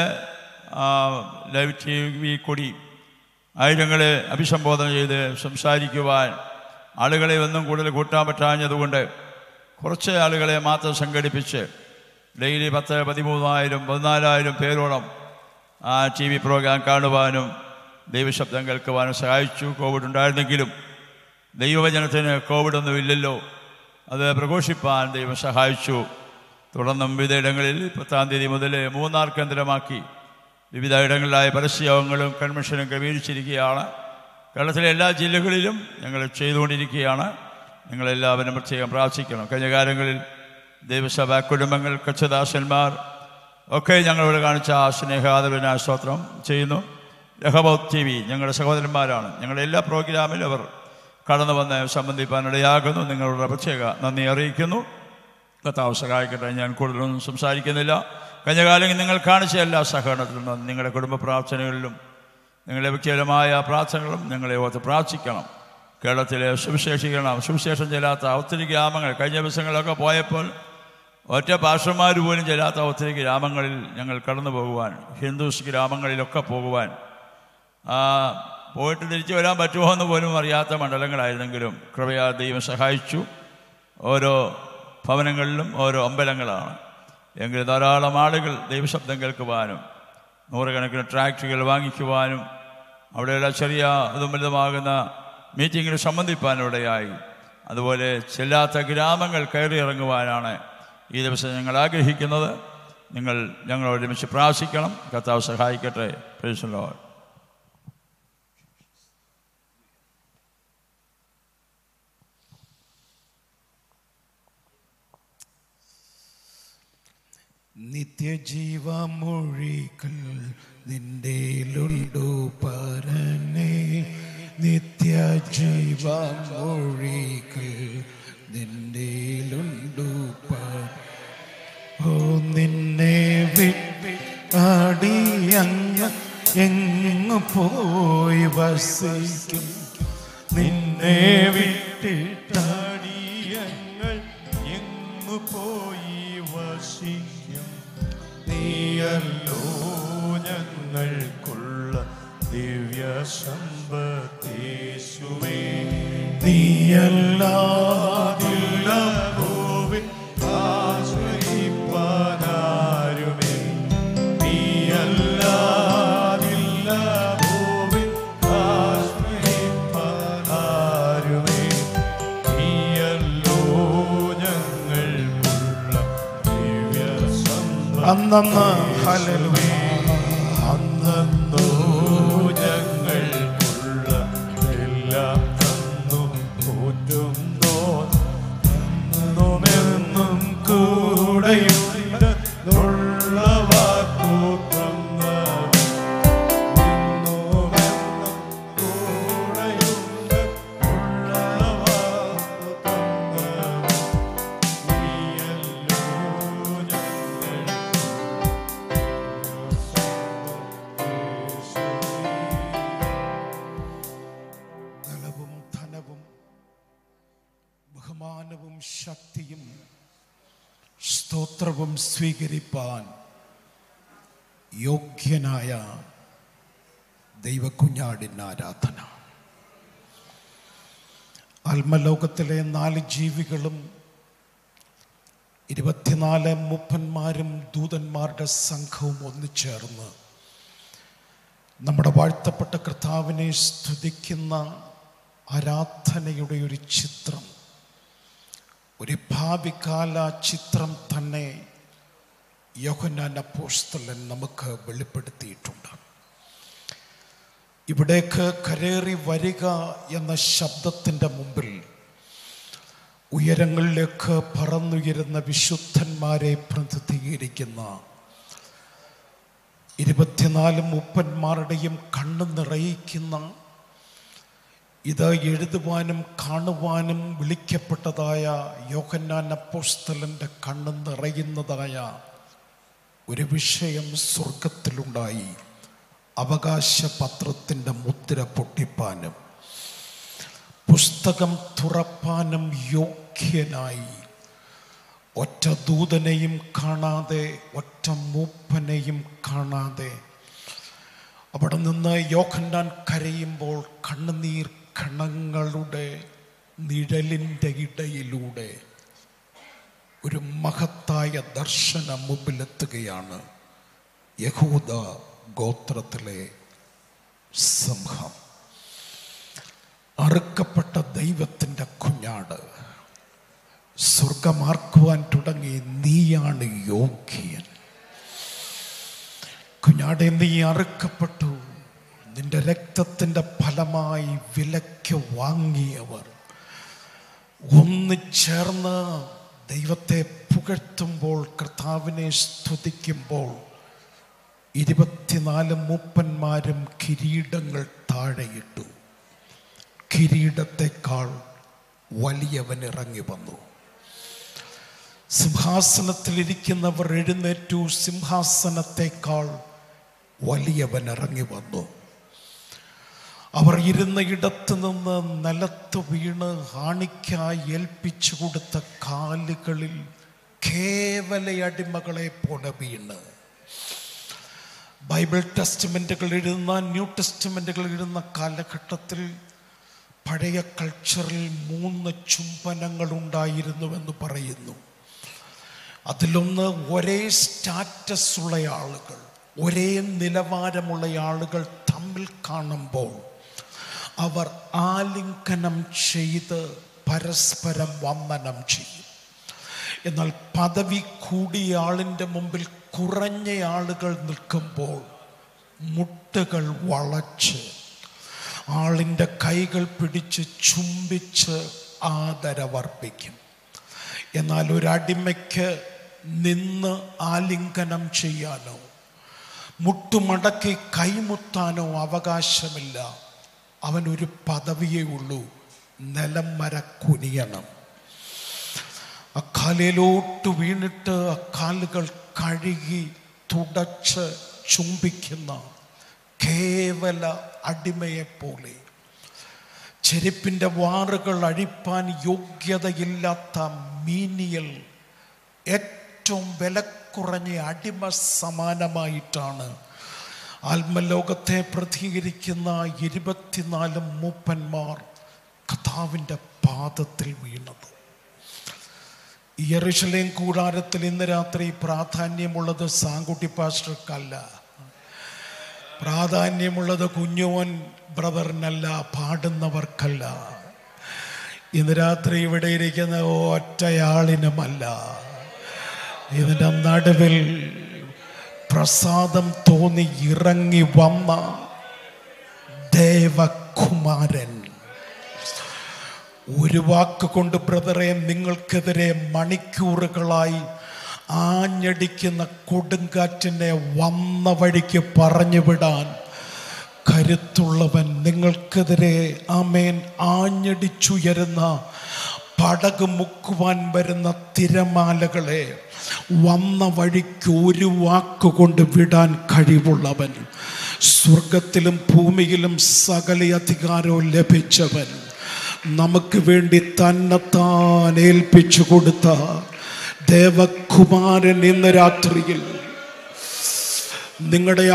ലൈവ് TV കൂടി ആയിരങ്ങളെ അഭിസംബോധന ചെയ്ത് സംസാരിക്കുവാൻ ആളുകളെ ഒന്നും കൂടുതൽ കൂട്ടാൻ പറ്റാഞ്ഞതുകൊണ്ട് കുറച്ച് ആളുകളെ മാത്രം സംഘടിപ്പിച്ച് ഡെയിലി 10,000, 13,000, 14,000 പേരോളം TV പ്രോഗ്രാം കാണുവാനും ദൈവശബ്ദം കേൾക്കുവാനും സഹായിച്ചു. കോവിഡ് ഉണ്ടായിരുന്നെങ്കിലും ദൈവവചനത്തിന് കോവിഡൊന്നും ഇല്ലല്ലോ, അത് പ്രഘോഷിപ്പാൻ ദൈവം സഹായിച്ചു. തുടർന്നും വിവിധയിടങ്ങളിൽ 10-ാം തീയതി മുതൽ മൂന്നാർ കേന്ദ്രമാക്കി വിവിധ ഇടങ്ങളിലായ പരസ്യങ്ങളും കൺവെൻഷനും ക്രമീകരിച്ചിരിക്കുകയാണ്. കേരളത്തിലെ എല്ലാ ജില്ലകളിലും ഞങ്ങൾ ചെയ്തുകൊണ്ടിരിക്കുകയാണ്. നിങ്ങളെല്ലാവരും പ്രത്യേകം പ്രാർത്ഥിക്കണം. കഴിഞ്ഞ കാലങ്ങളിൽ ദൈവസഭാ കുടുംബങ്ങൾ, കച്ചദാസന്മാർ ഒക്കെ ഞങ്ങളോട് കാണിച്ച സ്നേഹാദരവിനായ സ്തോത്രം ചെയ്യുന്നു. രഹബോത്ത് TV ഞങ്ങളുടെ സഹോദരന്മാരാണ്. ഞങ്ങളുടെ എല്ലാ പ്രോഗ്രാമിലും അവർ കടന്നു വന്ന് സംബന്ധിപ്പാനിടയാകുന്നു. നിങ്ങളുടെ പ്രത്യേക നന്ദി അറിയിക്കുന്നു. കർത്താവ് സഹായിക്കട്ടെ. ഞാൻ കൂടുതലൊന്നും സംസാരിക്കുന്നില്ല. കഴിഞ്ഞ കാലങ്ങളിൽ നിങ്ങൾ കാണിച്ച എല്ലാ സഹകരണത്തിലും നിങ്ങളുടെ കുടുംബ പ്രാർത്ഥനകളിലും നിങ്ങളുടെ വ്യക്തിപരമായ പ്രാർത്ഥനകളും ഞങ്ങളെ ഓർത്ത് പ്രാർത്ഥിക്കണം. കേരളത്തിലെ സുവിശേഷം ചെല്ലാത്ത ഒത്തിരി ഗ്രാമങ്ങൾ, കഴിഞ്ഞ ദിവസങ്ങളൊക്കെ പോയപ്പോൾ ഒറ്റ പാസ്റ്റർമാർ പോലും ചെല്ലാത്ത ഒത്തിരി ഗ്രാമങ്ങളിൽ ഞങ്ങൾ കടന്നു പോകുവാൻ, ഹിന്ദുസ് ഗ്രാമങ്ങളിലൊക്കെ പോകുവാൻ, പോയിട്ട് തിരിച്ചു വരാൻ പറ്റുമോ എന്ന് പോലും അറിയാത്ത മണ്ഡലങ്ങളായിരുന്നെങ്കിലും കൃപയാ ദൈവം സഹായിച്ചു. ഓരോ ഭവനങ്ങളിലും ഓരോ അമ്പലങ്ങളാണ്. എങ്കിലും ധാരാളം ആളുകൾ ദൈവശബ്ദം കേൾക്കുവാനും നൂറുകണക്കിന് ട്രാക്റ്റുകൾ വാങ്ങിക്കുവാനും അവിടെയുള്ള ചെറിയ ഇതും വലുതുമാകുന്ന മീറ്റിങ്ങിൽ സംബന്ധിപ്പാനിടയായി. അതുപോലെ ചെല്ലാത്ത ഗ്രാമങ്ങൾ കയറിയിറങ്ങുവാനാണ് ഈ ദിവസം ഞങ്ങൾ ആഗ്രഹിക്കുന്നത്. നിങ്ങൾ ഞങ്ങളോട് ഒരുമിച്ച് പ്രാർത്ഥിക്കണം. കർത്താവ് സഹായിക്കട്ടെ. Praise the Lord. നിത്യജീവമൊഴികൾ നിന്റേലുണ്ടു പരനേ, നിത്യജീവമൊഴികൾ നിന്റേലുണ്ടു ഓ നിന്നെ വിട്ടടിയങ്ങ് എങ്ങു പോയി വസിക്കും, നിന്നെ വിട്ടിട്ടടിയങ്ങൾ എങ്ങു പോയി വസിക്കും. നീയല്ലോ ഞങ്ങൾക്കുള്ള ദിവ്യ സമ്പത്തേശുവേ, നീയല്ലാതില്ല ഭൂവിൽ ആശ്രയിപ്പാനാരുമേ, നീയല്ലാതില്ല ഭൂവിൽ ആശ്രയിപ്പാനാരുമേ, നീയല്ലോ ഞങ്ങൾക്കുള്ള ദിവ്യ സമ്പത്ത്. അന്നന്ന് ഹല്ലേലൂയ, അന്നന്നോ ഞങ്ങൾക്കുള്ള എല്ലാം തന്നു പോറ്റുന്നോ, എന്നും കൂടെയുണ്ട് ഉള്ള വാക്കു തന്നവൻ, എന്നും കൂടെയുണ്ട് ഉള്ള വാക്കു തന്നവൻ, നീയല്ലോ ബലവും ധനവും ബഹുമാനവും ശക്തിയും സ്തോത്രവും സ്വീകരിപ്പാൻ യോഗ്യനായ ദൈവകുഞ്ഞാടിന് ആരാധന. ആത്മലോകത്തിലെ 4 ജീവികളും 24 മൂപ്പന്മാരും ദൂതന്മാരുടെ സംഘവും ഒന്നിച്ചേർന്ന് നമ്മുടെ വാഴ്ത്തപ്പെട്ട കർത്താവിനെ സ്തുതിക്കുന്ന ആരാധനയുടെ ഒരു ചിത്രം, ഒരു ഭാവികാല ചിത്രം തന്നെ യോഹന്നാൻ അപ്പോസ്തലൻ നമുക്ക് വെളിപ്പെടുത്തിയിട്ടുണ്ട്. ഇവിടേക്ക് കരേറി വരിക എന്ന ശബ്ദത്തിൻ്റെ മുമ്പിൽ ഉയരങ്ങളിലേക്ക് പറന്നുയരുന്ന വിശുദ്ധന്മാരെ പ്രതിനിധീകരിക്കുന്ന 24 മൂപ്പന്മാരുടെയും കണ്ണു നിറയിക്കുന്ന, ഇത് എഴുതുവാനും കാണുവാനും വിളിക്കപ്പെട്ടതായ യോഹന്നാൻ അപ്പോസ്തലൻ്റെ കണ്ണു നിറയുന്നതായ ഒരു വിഷയം സ്വർഗത്തിലുണ്ടായി. അവകാശപത്രത്തിൻ്റെ മുദ്ര പൊട്ടിപ്പാനും പുസ്തകം തുറപ്പാനും യോഗ്യനായി ഒറ്റ ദൂതനെയും കാണാതെ, ഒറ്റ മൂപ്പനെയും കാണാതെ അവിടെ നിന്ന് യോഹന്നാൻ കരയുമ്പോൾ കണ്ണുനീർ കണങ്ങളുടെ നിഴലിൻ്റെ ഇടയിലൂടെ ഒരു മഹത്തായ ദർശനം മുമ്പിലെത്തുകയാണ്. യഹൂദ ഗോത്രത്തിലെ സിംഹം, അറുക്കപ്പെട്ട ദൈവത്തിൻ്റെ കുഞ്ഞാട് സ്വർഗമാർക്കുവാൻ തുടങ്ങി. നീയാണ് യോഗ്യൻ. കുഞ്ഞാടെ, നീ അറുക്കപ്പെട്ടു. നിന്റെ രക്തത്തിൻ്റെ ഫലമായി വിലയ്ക്ക് വാങ്ങിയവർ ഒന്ന് ചേർന്ന് ദൈവത്തെ പുകഴ്ത്തുമ്പോൾ, കർത്താവിനെ സ്തുതിക്കുമ്പോൾ 24 മൂപ്പന്മാരും കിരീടങ്ങൾ താഴെയിട്ടു. കിരീടത്തെക്കാൾ വലിയവൻ ഇറങ്ങി വന്നു. സിംഹാസനത്തിലിരിക്കുന്നവർ എഴുന്നേറ്റു. സിംഹാസനത്തെക്കാൾ വലിയവൻ ഇറങ്ങി വന്നു. അവർ ഇരുന്ന ഇടത്ത് നിന്ന് നിലത്ത് വീണ് ആണിക്കായി ഏൽപ്പിച്ചു കൊടുത്ത കാലുകളിൽ കേവല അടിമകളെ പോലെ വീണ്, ബൈബിൾ ടെസ്റ്റ്മെൻറ്റുകൾ എഴുതുന്ന, ന്യൂ ടെസ്റ്റ്മെൻറ്റുകൾ എഴുതുന്ന കാലഘട്ടത്തിൽ പഴയ കൾച്ചറിൽ 3 ചുംബനങ്ങൾ ഉണ്ടായിരുന്നുവെന്ന് പറയുന്നു. അതിലൊന്ന്, ഒരേ സ്റ്റാറ്റസ് ഉള്ള ആളുകൾ, ഒരേ നിലവാരമുള്ള ആളുകൾ തമ്മിൽ കാണുമ്പോൾ അവർ ആലിംഗനം ചെയ്ത് പരസ്പരം വന്ദനം ചെയ്യും. എന്നാൽ പദവി കൂടിയ ആളിൻ്റെ മുമ്പിൽ കുറഞ്ഞ ആളുകൾ നിൽക്കുമ്പോൾ മുട്ടുകൾ വളച്ച് ആളിൻ്റെ കൈകൾ പിടിച്ച് ചുംബിച്ച് ആദരവർപ്പിക്കും. എന്നാൽ ഒരടിമയ്ക്ക് നിന്ന് ആലിംഗനം ചെയ്യാനോ മുട്ടുമടക്കി കൈമുത്താനോ അവകാശമില്ല. അവനൊരു പദവിയേ ഉള്ളൂ, നിലം വര കുനിയണം. അക്കാലിലോട്ട് വീണിട്ട് അക്കാലുകൾ കഴുകി തുടച്ച് ചുംബിക്കുന്ന കേവല അടിമയെപ്പോലെ, ചെരുപ്പിൻ്റെ വാറുകൾ അഴിപ്പാൻ യോഗ്യതയില്ലാത്ത മീനിയൽ, ഏറ്റവും വിലക്കുറഞ്ഞ അടിമ സമാനമായിട്ടാണ് ആത്മലോകത്തെ പ്രതികരിക്കുന്ന 24 മൂപ്പന്മാർ കർത്താവിൻ്റെ പാദത്തിൽ വീണത്. യെരൂശലേം കൂടാരത്തിൽ ഇന്ന് രാത്രി പ്രാധാന്യമുള്ളത് സാങ്കുട്ടി പാസ്റ്റർക്കല്ല, പ്രാധാന്യമുള്ളത് കുഞ്ഞുവൻ ബ്രദറിനല്ല, പാടുന്നവർക്കല്ല. ഇന്ന് രാത്രി ഇവിടെ ഇരിക്കുന്ന ഒറ്റയാളിനുമല്ല. ഇതിൻ്റെ നടുവിൽ പ്രസാദം തോന്നി ഇറങ്ങി വന്ന ദേവകുമാരൻ. ഒരു വാക്കുകൊണ്ട് ബ്രദറെ, നിങ്ങൾക്കെതിരെ മണിക്കൂറുകളായി ആഞ്ഞടിക്കുന്ന കൊടുങ്കാറ്റിനെ വന്ന വഴിക്ക് പറഞ്ഞു വിടാൻ കരുത്തുള്ളവൻ, നിങ്ങൾക്കെതിരെ ആമേൻ ആഞ്ഞടിച്ചുയരുന്ന പടക് മുക്കുവാൻ വരുന്ന തിരമാലകളെ വന്ന വഴിക്ക് ഒരു വാക്കുകൊണ്ട് വിടാൻ കഴിവുള്ളവൻ, സ്വർഗത്തിലും ഭൂമിയിലും സകല അധികാരവും ലഭിച്ചവൻ, നമുക്ക് വേണ്ടി തന്നെത്താൻ ഏൽപ്പിച്ചു കൊടുത്ത ദേവകുമാരൻ ഇന്ന് രാത്രിയിൽ നിങ്ങളുടെ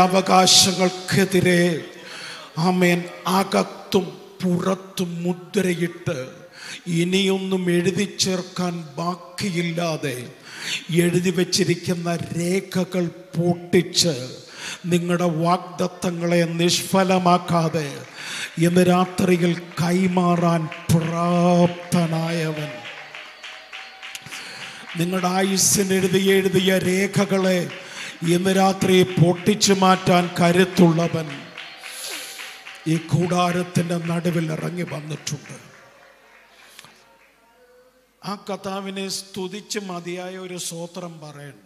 അവകാശങ്ങൾക്കെതിരെ ആമേൻ അകത്തും പുറത്തും മുദ്രയിട്ട് ഇനിയൊന്നും എഴുതി ചേർക്കാൻ ബാക്കിയില്ലാതെ എഴുതി വച്ചിരിക്കുന്ന രേഖകൾ പൊട്ടിച്ച് നിങ്ങളുടെ വാഗ്ദത്തങ്ങളെ നിഷ്ഫലമാക്കാതെ ഇന്ന് രാത്രിയിൽ കൈമാറാൻ പ്രാപ്തനായവൻ, നിങ്ങളുടെ ആയുസ്സിന് എഴുതിയ രേഖകളെ ഇന്ന് രാത്രി പൊട്ടിച്ചു മാറ്റാൻ കരുത്തുള്ളവൻ ഈ കൂടാരത്തിൻ്റെ നടുവിൽ ഇറങ്ങി വന്നിട്ടുണ്ട്. ആ കർത്താവിനെ സ്തുതിച്ച് മതിയായ ഒരു സ്തോത്രം പറയണ്ട.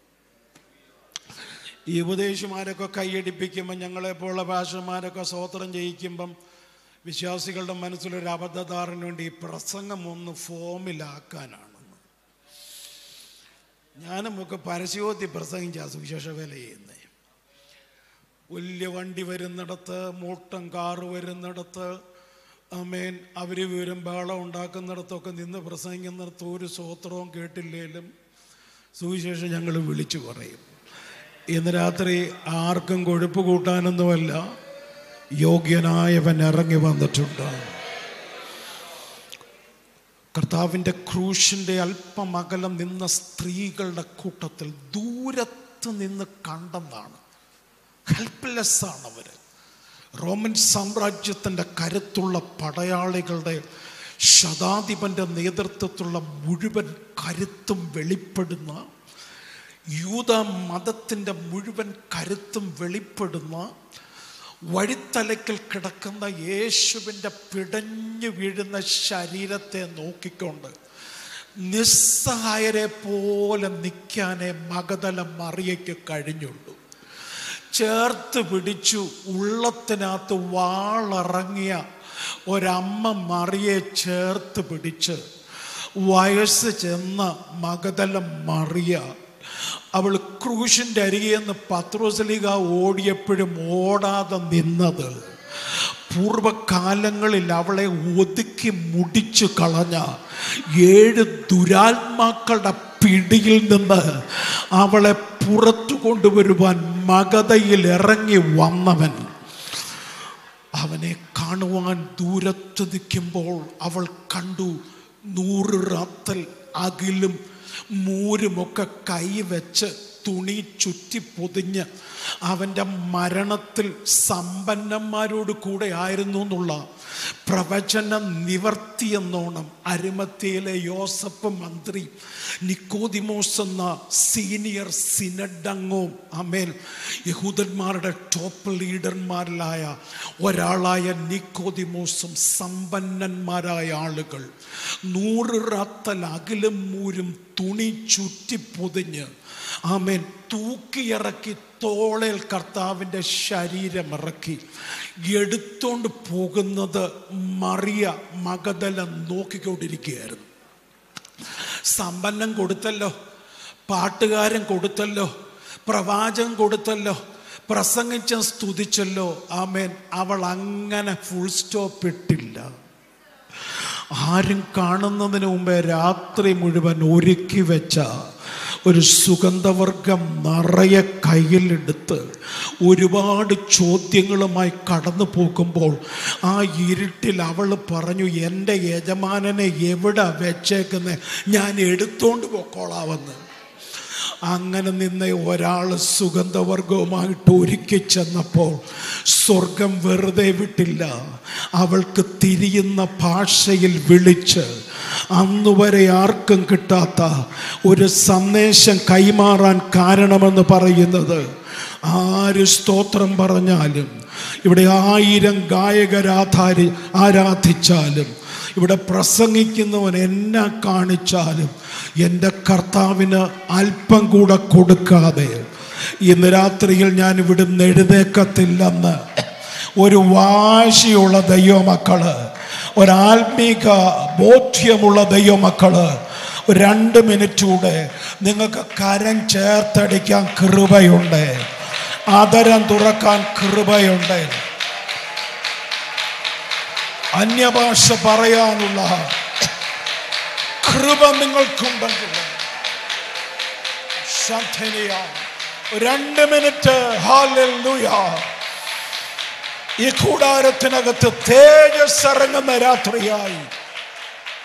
ഈ ഉപദേശിമാരൊക്കെ കൈയടിപ്പിക്കുമ്പോൾ, ഞങ്ങളെപ്പോലുള്ള ഭാഷമാരൊക്കെ സ്തോത്രം ചെയ്യിക്കുമ്പം വിശ്വാസികളുടെ മനസ്സിലൊരു അബദ്ധധാരണയുണ്ട്, ഈ പ്രസംഗം ഒന്ന് ഫോമിലാക്കാനാണെന്ന്. ഞാനുമൊക്കെ പരസ്യോത്തി പ്രസംഗിച്ച സുവിശേഷ വേല ചെയ്യുന്നേ. വലിയ വണ്ടി വരുന്നിടത്ത്, മൂട്ടം കാറ് വരുന്നിടത്ത്, ആമേൻ, അവർ വിവരം ബഹളം ഉണ്ടാക്കുന്നിടത്തൊക്കെ നിന്ന് പ്രസംഗിക്കുന്നിടത്ത് ഒരു സ്തോത്രവും കേട്ടില്ലേലും സുവിശേഷം ഞങ്ങൾ വിളിച്ചു പറയും. ഇന്ന് രാത്രി ആർക്കും കൊഴുപ്പ് കൂട്ടാനൊന്നുമല്ല, യോഗ്യനായവൻ ഇറങ്ങി വന്നിട്ടുണ്ട്. കർത്താവിൻ്റെ ക്രൂശിൻ്റെ അല്പം അകലം നിന്ന സ്ത്രീകളുടെ കൂട്ടത്തിൽ ദൂരത്ത് നിന്ന് കണ്ടെന്നാണ്. ഹെൽപ്ലെസ് ആണ് അവർ. റോമൻ സാമ്രാജ്യത്തിൻ്റെ കരുത്തുള്ള പടയാളികളുടെ ശതാധിപൻ്റെ നേതൃത്വത്തിലുള്ള മുഴുവൻ കരുത്തും വെളിപ്പെടുന്ന, യൂത മതത്തിൻ്റെ മുഴുവൻ കരുത്തും വെളിപ്പെടുന്ന, വഴിത്തലയ്ക്കൽ കിടക്കുന്ന യേശുവിൻ്റെ പിടഞ്ഞു വീഴുന്ന ശരീരത്തെ നോക്കിക്കൊണ്ട് നിസ്സഹായരെ പോലെ നിൽക്കാനേ മഗദല മറിയയ്ക്ക് കഴിഞ്ഞുള്ളൂ. ചേർത്ത് പിടിച്ചു ഉള്ളത്തിനകത്ത് വാളിറങ്ങിയ ഒരമ്മ മറിയെ ചേർത്ത് പിടിച്ച് വയസ്സ് ചെന്ന മഗദല മറിയ, അവൾ ക്രൂശിൻ്റെ അരികെന്ന് പത്രോസ്ലീഹ ഓടിയപ്പോഴും ഓടാതെ നിന്നത്, പൂർവകാലങ്ങളിൽ അവളെ ഒതുക്കി മുടിച്ചു കളഞ്ഞ 7 ദുരാത്മാക്കളുടെ പിടിയിൽ നിന്ന് അവളെ പുറത്തു കൊണ്ടുവരുവാൻ മഗധയിൽ ഇറങ്ങി വന്നവൻ, അവനെ കാണുവാൻ ദൂരത്ത് നിൽക്കുമ്പോൾ അവൾ കണ്ടു 100 റാത്തൽ അകിലും മൂരുമൊക്കെ കൈവച്ച് തുണി ചുറ്റി പൊതിഞ്ഞ് അവൻ്റെ മരണത്തിൽ സമ്പന്നന്മാരോട് കൂടെ ആയിരുന്നു എന്നുള്ള പ്രവചന നിവർത്തി എന്നോണം അരിമത്യയിലെ യോസഫ് മന്ത്രി, നിക്കോദിമോസ് എന്ന സീനിയർ സിനഡംഗവും, ആമേൻ, യഹൂദന്മാരുടെ ടോപ്പ് ലീഡർമാരിലായ ഒരാളായ നിക്കോദിമോസും സമ്പന്നന്മാരായ ആളുകൾ 100 റാത്തൽ അകിലും മൂരും തുണി ചുറ്റി പൊതിഞ്ഞ്, ആമേൻ, തൂക്കിയിറക്കി തോളേൽ കർത്താവിൻ്റെ ശരീരം ഇറക്കി എടുത്തോണ്ട് പോകുന്നത് മറിയ മഗദല നോക്കിക്കൊണ്ടിരിക്കുകയായിരുന്നു. സമ്പന്നം കൊടുത്തല്ലോ, പാട്ടുകാരൻ കൊടുത്തല്ലോ, പ്രവാചകൻ കൊടുത്തല്ലോ, പ്രസംഗിച്ച സ്തുതിച്ചല്ലോ, ആമേൻ. അവൾ അങ്ങനെ ഫുൾ സ്റ്റോപ്പ് ഇട്ടില്ല. ആരും കാണുന്നതിന് മുമ്പേ രാത്രി മുഴുവൻ ഒരുക്കി വെച്ച ഒരു സുഗന്ധവർഗം നിറയെ കയ്യിലെടുത്ത് ഒരുപാട് ചോദ്യങ്ങളുമായി കടന്നു പോകുമ്പോൾ ആ ഇരുട്ടിൽ അവൾ പറഞ്ഞു, എൻ്റെ യജമാനനെ എവിടെ വെച്ചേക്കുന്നത്, ഞാൻ എടുത്തോണ്ട് പൊക്കോളാമെന്ന്. അങ്ങനെ നിന്ന് ഒരാൾ സുഗന്ധവർഗവുമായിട്ട് ഒരുക്കി ചെന്നപ്പോൾ സ്വർഗം വെറുതെ വിട്ടില്ല. അവൾക്ക് തിരിയുന്ന ഭാഷയിൽ വിളിച്ച് അന്നുവരെ ആർക്കും കിട്ടാത്ത ഒരു സന്ദേശം കൈമാറാൻ കാരണമെന്ന് പറയുന്നത്, ആര് സ്തോത്രം പറഞ്ഞാലും, ഇവിടെ 1000 ഗായകരാധാരി ആരാധിച്ചാലും, ഇവിടെ പ്രസംഗിക്കുന്നവൻ എന്നെ കാണിച്ചാലും, എൻ്റെ കർത്താവിന് അല്പം കൂടെ കൊടുക്കാതെ ഇന്ന് രാത്രിയിൽ ഞാൻ ഇവിടുന്ന് എഴുന്നേക്കത്തില്ലെന്ന് ഒരു വാശിയുള്ള ദൈവമക്കള്, ഒരാത്മീക ബോധ്യമുള്ള ദൈവമക്കള് 2 മിനിറ്റ് കൂടെ നിങ്ങൾക്ക് കരം ചേർത്തടിക്കാൻ കൃപയുണ്ട്, ആദരം തുറക്കാൻ കൃപയുണ്ട്, അന്യഭാഷ പറയാനുള്ള കൃപ നിങ്ങൾക്കുണ്ടെങ്കിൽ 2 മിനിറ്റ്. ഹല്ലേലൂയ. ഈ കൂടാരത്തിനകത്ത് തേജസ് ഇറങ്ങുന്ന രാത്രിയായി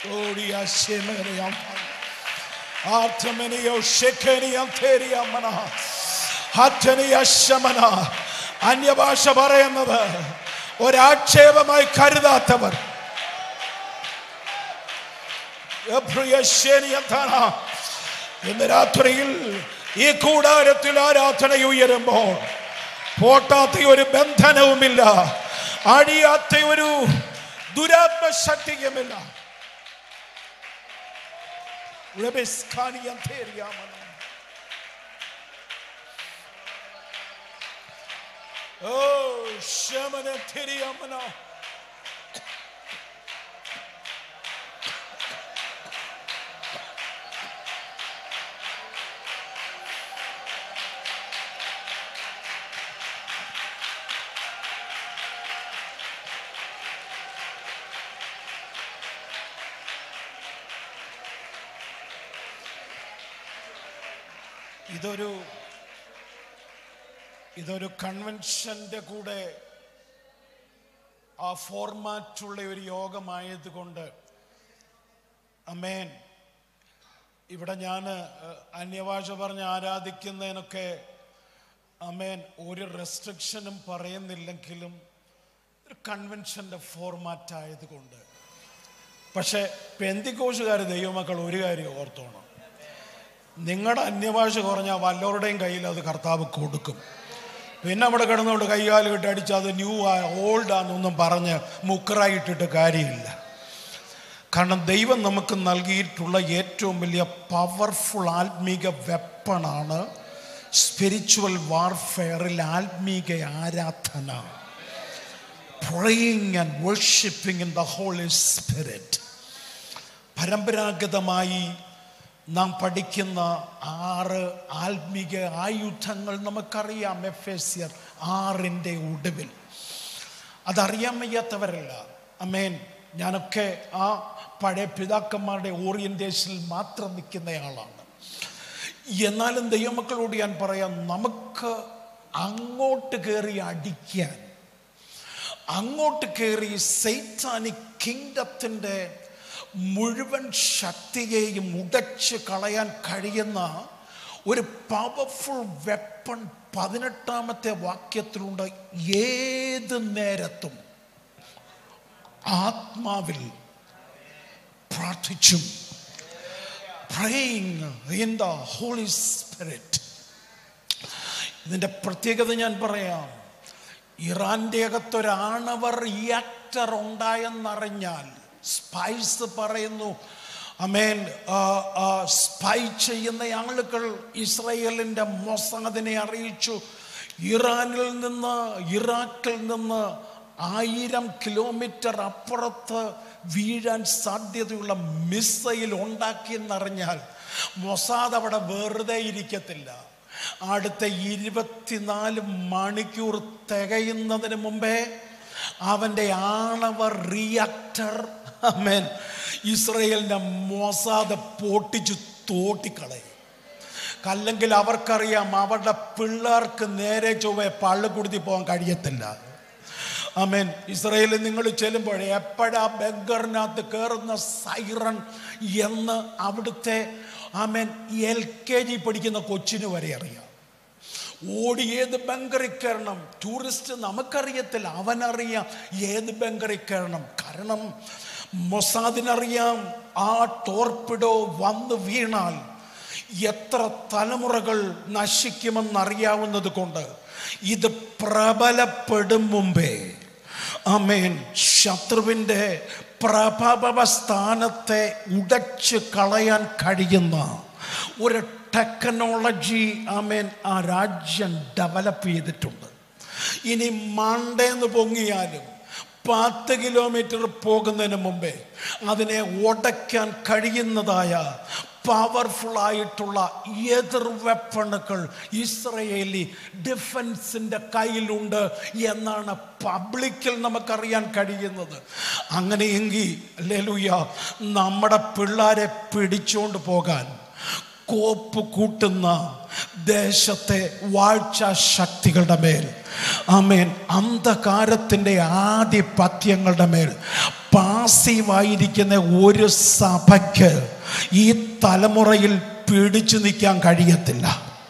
അന്യഭാഷ പറയുന്നത് ഒരാക്ഷേപമായി കരുതാത്തവർ, ഇന്ന് രാത്രിയിൽ ഈ കൂടാരത്തിൽ ആരാധന ഉയരുമ്പോൾ പോട്ടാത്ത ഒരു ബന്ധനവുമില്ല, അടിയാത്ത ഒരു ദുരാത്മശക്തിയുമില്ല. ഇതൊരു കൺവെൻഷന്റെ കൂടെ ആ ഫോർമാറ്റുള്ള ഒരു യോഗമായതുകൊണ്ട് അമേൻ, ഇവിടെ ഞാൻ അന്യഭാഷ പറഞ്ഞ് ആരാധിക്കുന്നതിനൊക്കെ അമേൻ ഒരു റെസ്ട്രിക്ഷനും പറയുന്നില്ലെങ്കിലും ഒരു കൺവെൻഷന്റെ ഫോർമാറ്റ് ആയതുകൊണ്ട്. പക്ഷെ പെന്തിക്കോസുകാർ ദൈവമക്കൾ ഒരു കാര്യം ഓർത്തോണം, നിങ്ങളുടെ അന്യഭാഷ കുറഞ്ഞാൽ വല്ലവരുടെയും കയ്യിൽ അത് കർത്താവ് കൊടുക്കും. പിന്നെ അവിടെ കിടന്നുകൊണ്ട് കൈകാല് കെട്ടി അടിച്ച് അത് ന്യൂ ഓൾഡാന്നൊന്നും പറഞ്ഞ് മുക്കറായിട്ടിട്ട് കാര്യമില്ല. കാരണം ദൈവം നമുക്ക് നൽകിയിട്ടുള്ള ഏറ്റവും വലിയ പവർഫുൾ ആത്മീക വെപ്പണാണ് സ്പിരിച്വൽ വാർഫെയറിൽ ആത്മീക ആരാധന, praying and worshipping in the holy spirit. പരമ്പരാഗതമായി നാം പഠിക്കുന്ന 6 ആത്മീക ആയുധങ്ങൾ നമുക്കറിയാം. എഫേസ്യർ 6-ന്റെ ഒടുവിൽ അതറിയാൻ വയ്യാത്തവരല്ല. അമേൻ, ഞാനൊക്കെ ആ പഴയ പിതാക്കന്മാരുടെ ഓറിയന്റേഷനിൽ മാത്രം നിൽക്കുന്നയാളാണ്. എന്നാലും ദൈവമക്കളോട് ഞാൻ പറയാം, നമുക്ക് അങ്ങോട്ട് കയറി അടിക്കാൻ, അങ്ങോട്ട് കയറി സൈറ്റാനിക് കിങ്ഡത്തിൻ്റെ മുഴുവൻ ശക്തിയെയും ഉടച്ച് കളയാൻ കഴിയുന്ന ഒരു പവർഫുൾ വെപ്പൺ 18-ാമത്തെ വാക്യത്തിലുണ്ട്. ഏത് നേരത്തും ആത്മാവിൽ പ്രാർത്ഥിച്ചും, praying in the Holy Spirit. ഇതിൻ്റെ പ്രത്യേകത ഞാൻ പറയാം. ഇറാന്റെ അകത്തൊരാണവ റിയാക്ടർ ഉണ്ടായെന്നറിഞ്ഞാൽ സ്പൈസ് പറയുന്നു, അമേൻ, സ്പൈ ചെയ്യുന്ന ആളുകൾ ഇസ്രായേലിൻ്റെ മൊസാദിനെ അറിയിച്ചു, ഇറാനിൽ നിന്ന്, ഇറാഖിൽ നിന്ന് 1000 കിലോമീറ്റർ അപ്പുറത്ത് വീഴാൻ സാധ്യതയുള്ള മിസൈൽ ഉണ്ടാക്കിയെന്നറിഞ്ഞാൽ മൊസാദ് അവിടെ വെറുതെ ഇരിക്കത്തില്ല. അടുത്ത 24 മണിക്കൂർ തികയുന്നതിന് മുമ്പേ അവൻ്റെ ആണവ റിയാക്ടർ, ആമേൻ, ഇസ്രായേലിൻ്റെ മൊസാദ് പൊട്ടിച്ചു തോട്ടിക്കളയും. അല്ലെങ്കിൽ അവർക്കറിയാം അവരുടെ പിള്ളേർക്ക് നേരെ ചൊവ്വേ പള്ളിക്കുടുത്തി പോകാൻ കഴിയത്തില്ല. ആമേൻ. ഇസ്രായേലിൽ നിങ്ങൾ ചെല്ലുമ്പോൾ എപ്പോഴാ ബംഗറിനകത്ത് കയറുന്ന സൈറൺ എന്ന് അവിടുത്തെ ആമേൻ LKG പഠിക്കുന്ന കൊച്ചിന് വരെ അറിയാം. ഓടി ഏത് ബംഗറിൽ കയറണം. ടൂറിസ്റ്റ് നമുക്കറിയത്തില്ല, അവനറിയാം ഏത് ബംഗറിൽ കയറണം. കാരണം മൊസാദിനറിയാം ആ ടോർപിഡോ വന്ന് വീണാൽ എത്ര തലമുറകൾ നശിക്കുമെന്നറിയാവുന്നത് കൊണ്ട് ഇത് പ്രബലപ്പെടും മുമ്പേ, ആമേൻ, ശത്രുവിൻ്റെ പ്രഭവ സ്ഥാനത്തെ ഉടച്ച് കളയാൻ കഴിയുന്ന ഒരു ടെക്നോളജി, ആമേൻ, ആ രാജ്യം ഡെവലപ്പ് ചെയ്തിട്ടുണ്ട്. ഇനി മണ്ടേന്ന് പൊങ്ങിയാലും 10 കിലോമീറ്റർ പോകുന്നതിന് മുമ്പേ അതിനെ ഉടയ്ക്കാൻ കഴിയുന്നതായ പവർഫുൾ ആയിട്ടുള്ള എതിർ വെപ്പണുകൾ ഇസ്രയേലി ഡിഫൻസിൻ്റെ കയ്യിലുണ്ട് എന്നാണ് പബ്ലിക്കിൽ നമുക്കറിയാൻ കഴിയുന്നത്. അങ്ങനെയെങ്കിൽ ഹല്ലേലൂയ, നമ്മുടെ പിള്ളേരെ പിടിച്ചുകൊണ്ട് പോകാൻ കോപ്പ് കൂട്ടുന്ന ദേശത്തെ വാഴ്ച ശക്തികളുടെ മേൽ, ആമേൻ, അന്ധകാരത്തിൻ്റെ ആധിപത്യങ്ങളുടെ മേൽ പാസീവായിരിക്കുന്ന ഒരു സഭയ്ക്ക് ഈ തലമുറയിൽ പിടിച്ചു നിൽക്കാൻ കഴിയത്തില്ല.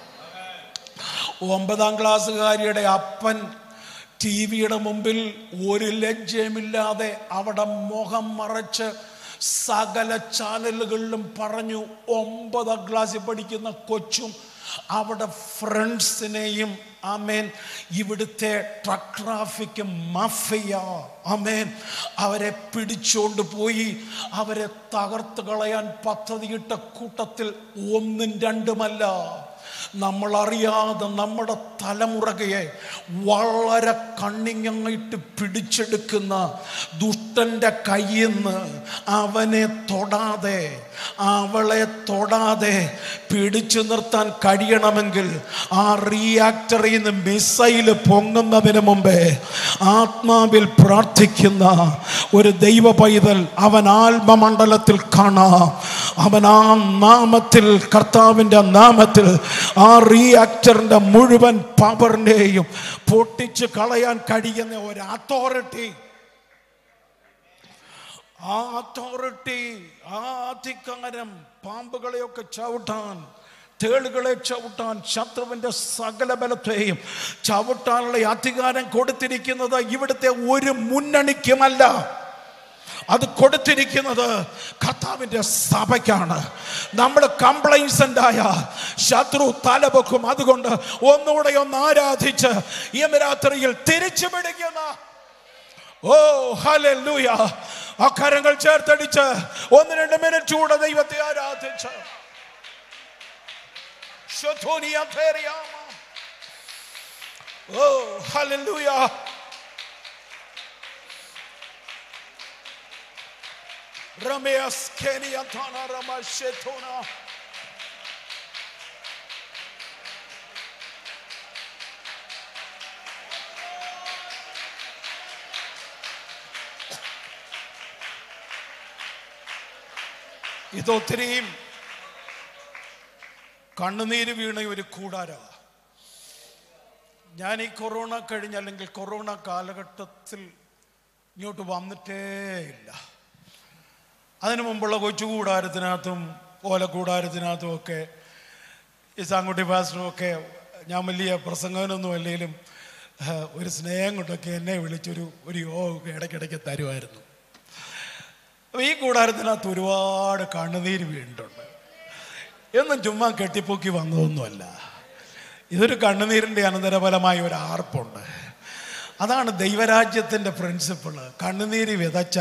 9ാം ക്ലാസ്സുകാരിയുടെ അപ്പൻ TV-യുടെ മുമ്പിൽ ഒരു ലജ്ജയുമില്ലാതെ അവിടെ മുഖം മറച്ച് സകല ചാനലുകളിലും പറഞ്ഞു. 9ാം ക്ലാസ്സിൽ പഠിക്കുന്ന കൊച്ചും അവിടെ ഫ്രണ്ട്സിനെയും ആമേൻ ഇവിടുത്തെ ട്രക്ക് ട്രാഫിക് മാഫിയ ആമേൻ അവരെ പിടിച്ചോണ്ട് പോയി അവരെ തകർത്ത് കളയാൻ പദ്ധതിയിട്ട കൂട്ടത്തിൽ 1ഉം 2ഉമല്ല, നമ്മളറിയാതെ നമ്മുടെ തലമുറകയെ വളരെ കണ്ണിങ്ങായിട്ട് പിടിച്ചെടുക്കുന്ന ദുഷ്ടൻ്റെ കയ്യിൽ നിന്ന് അവനെ തൊടാതെ അവളെ തൊടാതെ പിടിച്ചു നിർത്താൻ കഴിയണമെങ്കിൽ ആ റിയാക്ടറിൽ നിന്ന് മിസൈല് പൊങ്ങുന്നതിന് മുമ്പേ ആത്മാവിൽ പ്രാർത്ഥിക്കുന്ന ഒരു ദൈവ പൈതൽ അവൻ ആത്മമണ്ഡലത്തിൽ കാണാം. അവൻ ആ നാമത്തിൽ, കർത്താവിൻ്റെ നാമത്തിൽ ആ റിയാക്ടറിൻ്റെ മുഴുവൻ പവറിനെയും പൊട്ടിച്ച് കളയാൻ കഴിയുന്ന ഒരു അതോറിറ്റി, ആ അധികാരം പാമ്പുകളെയൊക്കെ ചവിട്ടാൻ, തേളുകളെ ചവിട്ടാൻ, ശത്രുവിൻ്റെ സകല ബലത്തെയും ചവിട്ടാനുള്ള അധികാരം കൊടുത്തിരിക്കുന്നത് ഇവിടുത്തെ ഒരു മുന്നണിക്കുമല്ല. അത് കൊടുത്തിരിക്കുന്നത് കർത്താവിൻ്റെ സഭയ്ക്കാണ്. നമ്മൾ കംപ്ലൈൻസൻ്റായ ശത്രു തലപൊക്കും. അതുകൊണ്ട് ഒന്നുകൂടെ ഒന്ന് ആരാധിച്ച് ഈ രാത്രിയിൽ തിരിച്ചു പിടിക്കുന്ന ഓ ഹല്ലേലൂയ അക്കരങ്ങൾ ചേർത്തടിച്ച് 1-2 മിനിറ്റ് കൂടെ ദൈവത്തെ ആരാധിച്ച് ഓ ഹല്ലേലൂയ. ഇതൊത്തിരിയും കണ്ണുനീര് വീണ ഒരു കൂടാര. ഞാൻ ഈ കൊറോണ കഴിഞ്ഞ അല്ലെങ്കിൽ കൊറോണ കാലഘട്ടത്തിൽ ഇങ്ങോട്ട് വന്നിട്ടേ ഇല്ല. അതിനു മുമ്പുള്ള കൊച്ചു കൂടാരത്തിനകത്തും ഓലക്കൂടാരത്തിനകത്തും ഒക്കെ ഈ സാങ്കുട്ടി പാസ്റ്ററും ഒക്കെ ഞാൻ വലിയ പ്രസംഗനൊന്നും അല്ലെങ്കിലും ഒരു സ്നേഹം കൊണ്ടൊക്കെ എന്നെ വിളിച്ചൊരു യോഗ ഇടയ്ക്കിടയ്ക്ക് തരുമായിരുന്നു. അപ്പോൾ ഈ കൂടാരത്തിനകത്ത് ഒരുപാട് കണ്ണുനീര് വീണിട്ടുണ്ട്. എന്നും ചുമ്മാ കെട്ടിപ്പൊക്കി വന്നതൊന്നുമല്ല. ഇതൊരു കണ്ണുനീരിൻ്റെ അനന്തരഫലമായ ഒരു ആർപ്പുണ്ട്. അതാണ് ദൈവരാജ്യത്തിൻ്റെ പ്രിൻസിപ്പിള്. കണ്ണുനീര് വിതച്ച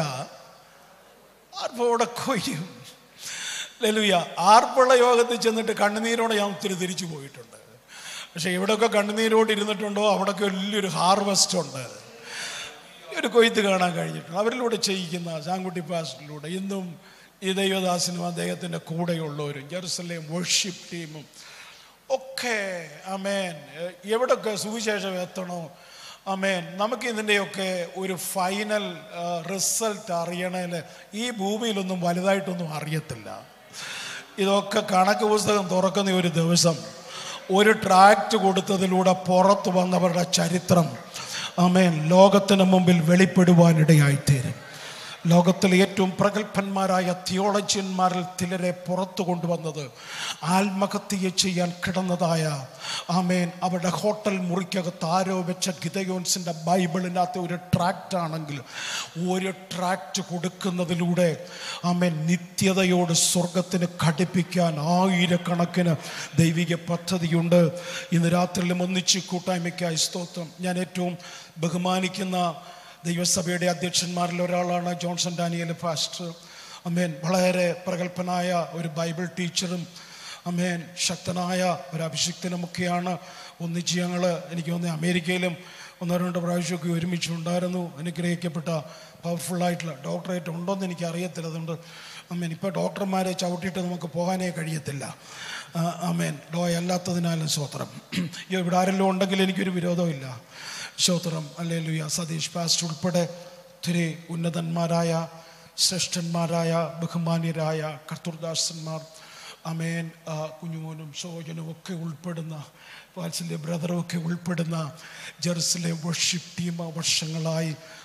ആർപ്പോടെ കൊയ്യും. ഹല്ലേലൂയ. ആർപ്പുള്ള യോഗത്തിൽ ചെന്നിട്ട് കണ്ണുനീരോടെ ഞാൻ ഒത്തിരി തിരിച്ചു പോയിട്ടുണ്ട്. പക്ഷെ എവിടെയൊക്കെ കണ്ണുനീരോട് ഇരുന്നിട്ടുണ്ടോ അവിടെയൊക്കെ വലിയൊരു ഹാർവെസ്റ്റ് ഉണ്ട്, ഒരു കൊയ്ത്ത് കാണാൻ കഴിഞ്ഞിട്ടുണ്ട്. അവരിലൂടെ ചെയ്യിക്കുന്ന സാങ്കുട്ടി പാസ്റ്ററിലൂടെ ഇന്നും ഈ ദൈവദാസനും അദ്ദേഹത്തിൻ്റെ കൂടെയുള്ളവരും ജെറുസലേം വർഷിപ്പ് ടീമും ഒക്കെ ആമേൻ എവിടെയൊക്കെ സുവിശേഷം എത്തണോ ആമേൻ. നമുക്ക് ഇതിൻ്റെയൊക്കെ ഒരു ഫൈനൽ റിസൾട്ട് അറിയണേൽ ഈ ഭൂമിയിലൊന്നും വലുതായിട്ടൊന്നും അറിയത്തില്ല. ഇതൊക്കെ കണക്ക് പുസ്തകം തുറക്കുന്ന ഒരു ദിവസം ഒരു ട്രാക്റ്റ് കൊടുത്തതിലൂടെ പുറത്തു വന്നവരുടെ ചരിത്രം ആമേൻ ലോകത്തിന് മുമ്പിൽ വെളിപ്പെടുവാനിടയായിത്തീരും. ലോകത്തിലെ ഏറ്റവും പ്രഗത്ഭന്മാരായ തിയോളജിയന്മാരിൽ ചിലരെ പുറത്തു കൊണ്ടുവന്നത് ആത്മഹത്യ ചെയ്യാൻ കിടന്നതായ ആമേൻ അവരുടെ ഹോട്ടൽ മുറിക്കകത്ത് ആരോപിച്ച ഗിദയോൻസിൻ്റെ ബൈബിളിനകത്ത് ഒരു ട്രാക്റ്റ് ആണെങ്കിൽ ഒരു ട്രാക്റ്റ് കൊടുക്കുന്നതിലൂടെ ആമേൻ നിത്യതയോട് സ്വർഗത്തിന് ഘടിപ്പിക്കാൻ ആയിരക്കണക്കിന് ദൈവിക പദ്ധതിയുണ്ട്. ഇന്ന് രാത്രിയിലും ഒന്നിച്ച് കൂട്ടായ്മയ്ക്കായി സ്തോത്രം. ഞാൻ ഏറ്റവും ബഹുമാനിക്കുന്ന ദൈവസഭയുടെ അധ്യക്ഷന്മാരിൽ ഒരാളാണ് ജോൺസൺ ഡാനിയൽ പാസ്റ്റർ. അമേൻ വളരെ പ്രഗത്ഭനായ ഒരു ബൈബിൾ ടീച്ചറും അമേൻ ശക്തനായ ഒരു അഭിഷിക്തനുമൊക്കെയാണ്. ഒന്നിച്ച് ഞങ്ങൾ എനിക്ക് തോന്നുന്നു അമേരിക്കയിലും 1-2 പ്രാവശ്യമൊക്കെ ഒരുമിച്ചുണ്ടായിരുന്നു. അനുഗ്രഹിക്കപ്പെട്ട പവർഫുള്ളായിട്ടുള്ള ഡോക്ടറേറ്റ് ഉണ്ടോയെന്ന് എനിക്ക് അറിയത്തില്ല. അതുകൊണ്ട് അമേൻ ഇപ്പോൾ ഡോക്ടർമാരെ ചവിട്ടിയിട്ട് നമുക്ക് പോകാനേ കഴിയത്തില്ല. അമേൻ അല്ലാത്തതിനാലും സ്തോത്രം. ഇവിടെ ആരെല്ലാം ഉണ്ടെങ്കിൽ എനിക്കൊരു വിരോധമില്ല. സ്തോത്രം. ഹല്ലേലൂയ. സതീഷ് പാസ്റ്റർ ഉൾപ്പെടെ ഒത്തിരി ഉന്നതന്മാരായ ശ്രേഷ്ഠന്മാരായ ബഹുമാന്യരായ കർത്തൃദാസന്മാർ അമേൻ കുഞ്ഞുമോനും സോജനും ഒക്കെ ഉൾപ്പെടുന്ന വാത്സല്യ ബ്രദറും ഒക്കെ ഉൾപ്പെടുന്ന ജെറുസലേം വർഷിപ്പ് ടീം വർഷങ്ങളായി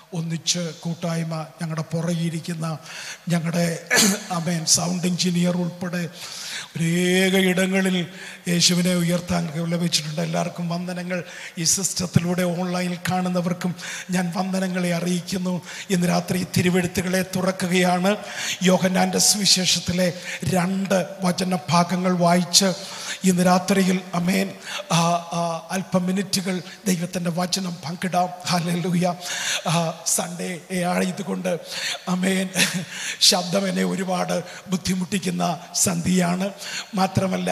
ഒന്നിച്ച് കൂട്ടായ്മ ഞങ്ങളുടെ പുറകിരിക്കുന്ന ഞങ്ങളുടെ സൗണ്ട് എഞ്ചിനീയർ ഉൾപ്പെടെ അനേക ഇടങ്ങളിൽ യേശുവിനെ ഉയർത്താൻ ലഭിച്ചിട്ടുണ്ട്. എല്ലാവർക്കും വന്ദനങ്ങൾ. ഈ സിസ്റ്റത്തിലൂടെ ഓൺലൈനിൽ കാണുന്നവർക്കും ഞാൻ വന്ദനങ്ങളെ അറിയിക്കുന്നു. ഇന്ന് രാത്രി തിരുവെഴുത്തുകളെ തുറക്കുകയാണ്. യോഹന്നാൻ്റെ സുവിശേഷത്തിലെ 2 വചനഭാഗങ്ങൾ വായിച്ച് ഇന്ന് രാത്രിയിൽ അല്പം മിനിറ്റുകൾ ദൈവത്തിൻ്റെ വചനം പങ്കിടാം. ഹല്ലേലൂയ. സൺഡേ ആയതുകൊണ്ട് ശബ്ദം എന്നെ ഒരുപാട് ബുദ്ധിമുട്ടിക്കുന്ന സന്ധിയാണ്. മാത്രമല്ല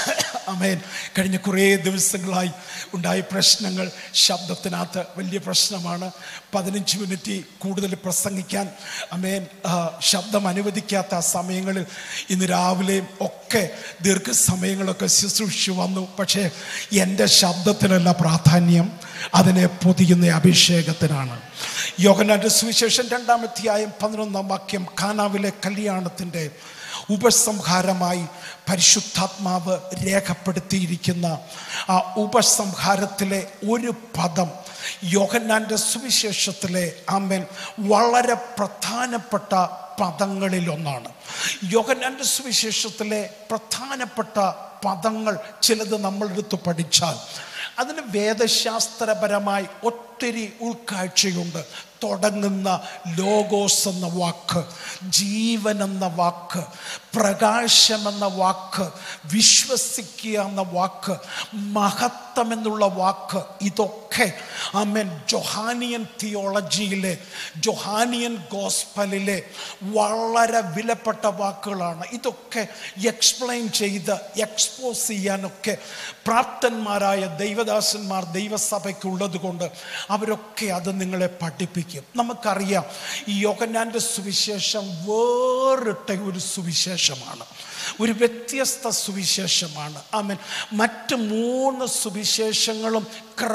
കഴിഞ്ഞ കുറേ ദിവസങ്ങളായി ഉണ്ടായ പ്രശ്നങ്ങൾ, ശബ്ദത്തിനകത്ത് വലിയ പ്രശ്നമാണ്. 15 മിനിറ്റ് കൂടുതൽ പ്രസംഗിക്കാൻ ശബ്ദം അനുവദിക്കാത്ത സമയങ്ങളിൽ ഇന്ന് രാവിലെയും ഒക്കെ ദീർഘസമയങ്ങളൊക്കെ ശുശ്രൂഷിച്ചു വന്നു. പക്ഷേ എൻ്റെ ശബ്ദത്തിനല്ല പ്രാധാന്യം, അതിനെ പൊതിയുന്ന അഭിഷേകത്തിനാണ്. യോഹന്നാന്റെ സുവിശേഷം 2-ാം അധ്യായം 11-ാം വാക്യം, കാനാവിലെ കല്യാണത്തിൻ്റെ ഉപസംഹാരമായി പരിശുദ്ധാത്മാവ് രേഖപ്പെടുത്തിയിരിക്കുന്ന ആ ഉപസംഹാരത്തിലെ ഒരു പദം യോഹന്നാന്റെ സുവിശേഷത്തിലെ വളരെ പ്രധാനപ്പെട്ട പദങ്ങളിലൊന്നാണ്. യോഹന്നാന്റെ സുവിശേഷത്തിലെ പ്രധാനപ്പെട്ട പദങ്ങൾ ചിലത് നമ്മളെടുത്ത് പഠിച്ചാൽ അതിന് വേദശാസ്ത്രപരമായി ഒത്തിരി ഉൾക്കാഴ്ചയുണ്ട്. തുടങ്ങുന്ന ലോഗോസ് എന്ന വാക്ക്, ജീവൻ എന്ന വാക്ക്, പ്രകാശമെന്ന വാക്ക്, വിശ്വസിക്കുക എന്ന വാക്ക്, മഹത്വം എന്നുള്ള വാക്ക്, ഇതൊക്കെ ജൊഹാനിയൻ തിയോളജിയിലെ, ജൊഹാനിയൻ ഗോസ്പലിലെ വളരെ വിലപ്പെട്ട വാക്കുകളാണ്. ഇതൊക്കെ എക്സ്പ്ലെയിൻ ചെയ്ത് എക്സ്പോസ് ചെയ്യാനൊക്കെ പ്രാപ്തന്മാരായ ദൈവദാസന്മാർ ദൈവസഭയ്ക്കുള്ളത് കൊണ്ട് അവരൊക്കെ അത് നിങ്ങളെ പഠിപ്പിക്കും. നമുക്കറിയാം ഈ യോഹന്നാന്റെ സുവിശേഷം വേറിട്ട ഒരു സുവിശേഷമാണ്, ഒരു വ്യത്യസ്ത സുവിശേഷമാണ്. മറ്റ് 3 സുവിശേഷങ്ങളും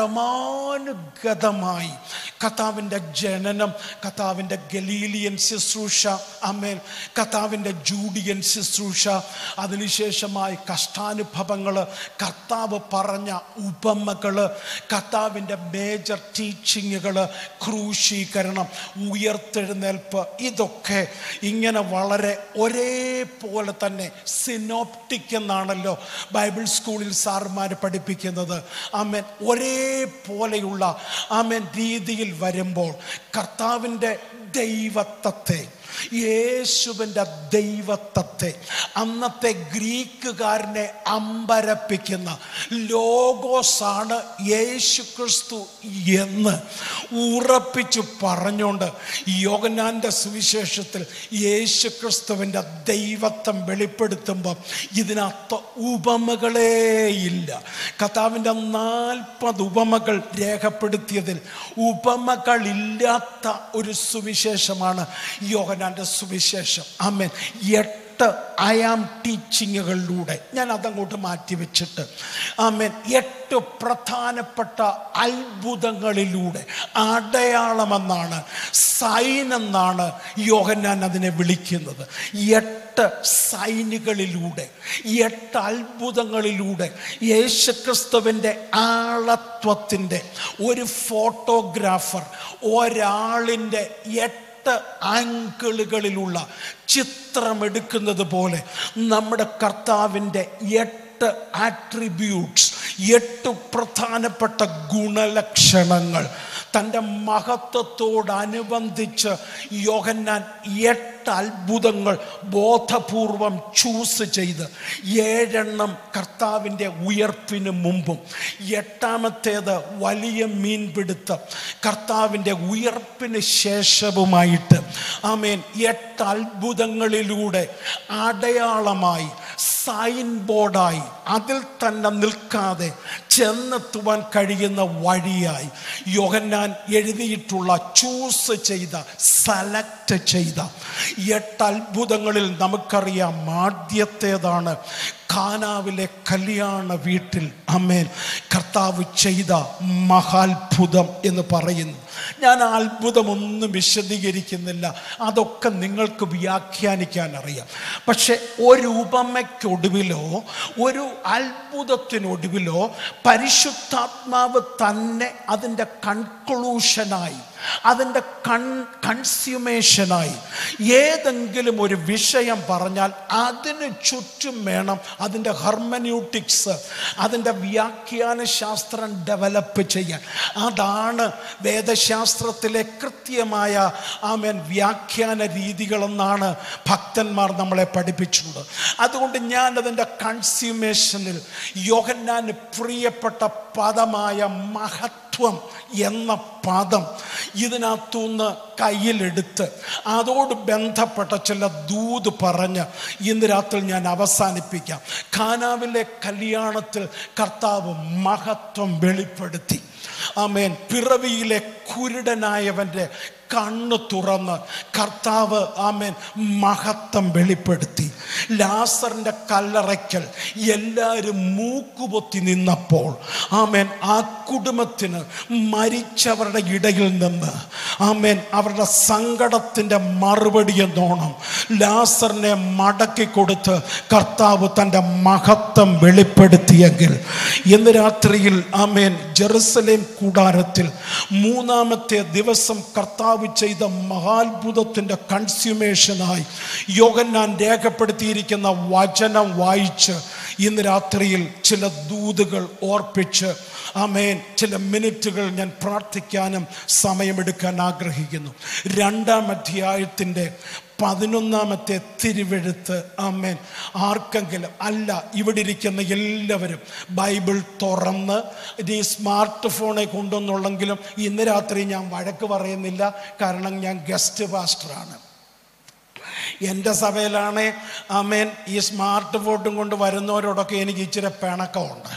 ക്രമാനുഗതമായി കർത്താവിൻ്റെ ജനനം, കർത്താവിൻ്റെ ഗലീലിയൻ ശുശ്രൂഷ, കർത്താവിൻ്റെ ജൂഡിയൻ ശുശ്രൂഷ, അതിനുശേഷമായി കഷ്ടാനുഭവങ്ങൾ, കർത്താവ് പറഞ്ഞ ഉപമകൾ, കർത്താവിൻ്റെ മേജർ ടീച്ചിങ്ങുകൾ, ക്രൂശീകരണം, ഉയർത്തെഴുന്നേൽപ്പ്, ഇതൊക്കെ ഇങ്ങനെ വളരെ ഒരേപോലെ തന്നെ സിനോപ്റ്റിക് എന്നാണല്ലോ ബൈബിൾ സ്കൂളിൽ സാർമാർ പഠിപ്പിക്കുന്നത്. ഒരേപോലെയുള്ള രീതിയിൽ വരുമ്പോൾ കർത്താവിൻ്റെ ദൈവത്വത്തെ, യേശുവിൻ്റെ ദൈവത്വത്തെ, അന്നത്തെ ഗ്രീക്കുകാരനെ അമ്പരപ്പിക്കുന്ന ലോഗോസാണ് യേശു ക്രിസ്തു എന്ന് ഉറപ്പിച്ചു പറഞ്ഞുകൊണ്ട് യോഹന്നാന്റെ സുവിശേഷത്തിൽ യേശു ക്രിസ്തുവിൻ്റെ ദൈവത്വം വെളിപ്പെടുത്തുമ്പോൾ ഇതിനകത്ത് ഉപമകളേയില്ല. കർത്താവിൻ്റെ 40 ഉപമകൾ രേഖപ്പെടുത്തിയതിൽ ഉപമകളില്ലാത്ത ഒരു സുവിശേഷമാണ് യോഹന്നാന്റെ സുവിശേഷം. 8 ഐ ആം ടീച്ചിങ്ങുകളിലൂടെ ഞാൻ അതങ്ങോട്ട് മാറ്റിവെച്ചിട്ട് 8 പ്രധാനപ്പെട്ട അത്ഭുതങ്ങളിലൂടെ, അടയാളമെന്നാണ്, സൈൻ എന്നാണ് യോഹന്നാൻ അതിനെ വിളിക്കുന്നത്. 8 സൈനുകളിലൂടെ, 8 അത്ഭുതങ്ങളിലൂടെ യേശുക്രിസ്തുവിൻ്റെ ആളത്വത്തിൻ്റെ ഒരു ഫോട്ടോഗ്രാഫർ ഒരാളിൻ്റെ 8 ആംഗിളുകളിലുള്ള ചിത്രമെടുക്കുന്നത് പോലെ നമ്മുടെ കർത്താവിൻ്റെ 8 ആട്രിബ്യൂട്ട്സ്, 8 പ്രധാനപ്പെട്ട ഗുണലക്ഷണങ്ങൾ തൻ്റെ മഹത്വത്തോടനുബന്ധിച്ച് യോഹന്നാൻ 8 അത്ഭുതങ്ങൾ ബോധപൂർവം ചൂസ് ചെയ്ത് 7 കർത്താവിൻ്റെ ഉയർപ്പിന് മുമ്പും 8ാമത്തേത് വലിയ മീൻപിടുത്തം കർത്താവിൻ്റെ ഉയർപ്പിന് ശേഷവുമായിട്ട് 8 അത്ഭുതങ്ങളിലൂടെ അടയാളമായി, സൈൻ ബോർഡായി, അതിൽ തന്നെ നിൽക്കാതെ ചെന്നെത്തുവാൻ കഴിയുന്ന വഴിയായി യോഹന്നാൻ എഴുതിയിട്ടുള്ള, ചൂസ് ചെയ്ത, സെലക്ട് ചെയ്ത 8 അത്ഭുതങ്ങളിൽ നമുക്കറിയാം ആദ്യത്തേതാണ് കാനാവിലെ കല്യാണ വീട്ടിൽ കർത്താവ് ചെയ്ത മഹാത്ഭുതം എന്ന് പറയുന്നു. ഞാൻ ആ അത്ഭുതമൊന്നും വിശദീകരിക്കുന്നില്ല, അതൊക്കെ നിങ്ങൾക്ക് വ്യാഖ്യാനിക്കാൻ അറിയാം. പക്ഷെ ഒരു ഉപമയ്ക്കൊടുവിൽ ഒടുവിലോ ഒരു അത്ഭുതത്തിനൊടുവിലോ പരിശുദ്ധാത്മാവ് തന്നെ അതിൻ്റെ കൺക്ലൂഷനായി, അതിൻ്റെ കൺസ്യൂമേഷനായി ഏതെങ്കിലും ഒരു വിഷയം പറഞ്ഞാൽ അതിന് ചുറ്റും വേണം അതിൻ്റെ ഹെർമന്യൂട്ടിക്സ്, അതിൻ്റെ വ്യാഖ്യാന ശാസ്ത്രം ഡെവലപ്പ് ചെയ്യാൻ. അതാണ് വേദശാസ്ത്രത്തിലെ കൃത്യമായ വ്യാഖ്യാന രീതികളെന്നാണ് ഭക്തന്മാർ നമ്മളെ പഠിപ്പിച്ചിട്ടുണ്ട്. അതുകൊണ്ട് ഞാൻ അതിൻ്റെ കൺസ്യൂമേഷനിൽ യോഹന്നാന് പ്രിയപ്പെട്ട പദമായ മഹത്വം എന്ന പദം ഇതിനകത്തുനിന്ന് കയ്യിലെടുത്ത് അതോട് ബന്ധപ്പെട്ട ചില ദൂത് പറഞ്ഞ് ഇന്ന് രാത്രി ഞാൻ അവസാനിപ്പിക്കാം. കാനാവിലെ കല്യാണത്തിൽ കർത്താവ് മഹത്വം വെളിപ്പെടുത്തി. ആമേൻ. പിറവിയിലെ കുരുടനായവൻ്റെ കണ്ണ് തുറന്ന് കർത്താവ് മഹത്വം വെളിപ്പെടുത്തി. ലാസറിൻ്റെ കല്ലറയ്ക്കൽ എല്ലാവരും മൂക്കുപൊത്തി നിന്നപ്പോൾ ആ കുടുംബത്തിന് മരിച്ചവരുടെ ഇടയിൽ നിന്ന് അവരുടെ സങ്കടത്തിൻ്റെ മറുപടി എന്നോണം ലാസറിനെ മടക്കി കൊടുത്ത് കർത്താവ് തൻ്റെ മഹത്വം വെളിപ്പെടുത്തിയെങ്കിൽ ഇന്ന് രാത്രിയിൽ ജെറുസലേം കൂടാരത്തിൽ മൂന്നാമത്തെ ദിവസം കർത്താവ് ചെയ്ത മഹാത്ഭുതത്തിൻ്റെ കൺസ്യൂമേഷനായി യോഹന്നാൻ രേഖപ്പെടുത്തിയിരിക്കുന്ന വചനം വായിച്ച് ഇന്ന് രാത്രിയിൽ ചില ദൂതുകൾ ഓർപ്പിച്ച് ചില മിനിറ്റുകൾ ഞാൻ പ്രാർത്ഥിക്കാനും സമയമെടുക്കാൻ ആഗ്രഹിക്കുന്നു. 2-ാം അധ്യായത്തിൻ്റെ 11-ാമത്തെ തിരുവെഴുത്ത് ആർക്കെങ്കിലും അല്ല, ഇവിടെ ഇരിക്കുന്ന എല്ലാവരും ബൈബിൾ തുറന്ന് ഇനി സ്മാർട്ട് ഫോണെ കൊണ്ടുവന്നുള്ളെങ്കിലും ഇന്ന് രാത്രി ഞാൻ വഴക്ക് പറയുന്നില്ല, കാരണം ഞാൻ ഗസ്റ്റ് പാസ്റ്ററാണ്. എൻ്റെ സഭയിലാണ് ഈ സ്മാർട്ട് ഫോണും കൊണ്ട് വരുന്നവരോടൊക്കെ എനിക്ക് ഇച്ചിരി പിണക്കമുണ്ട്.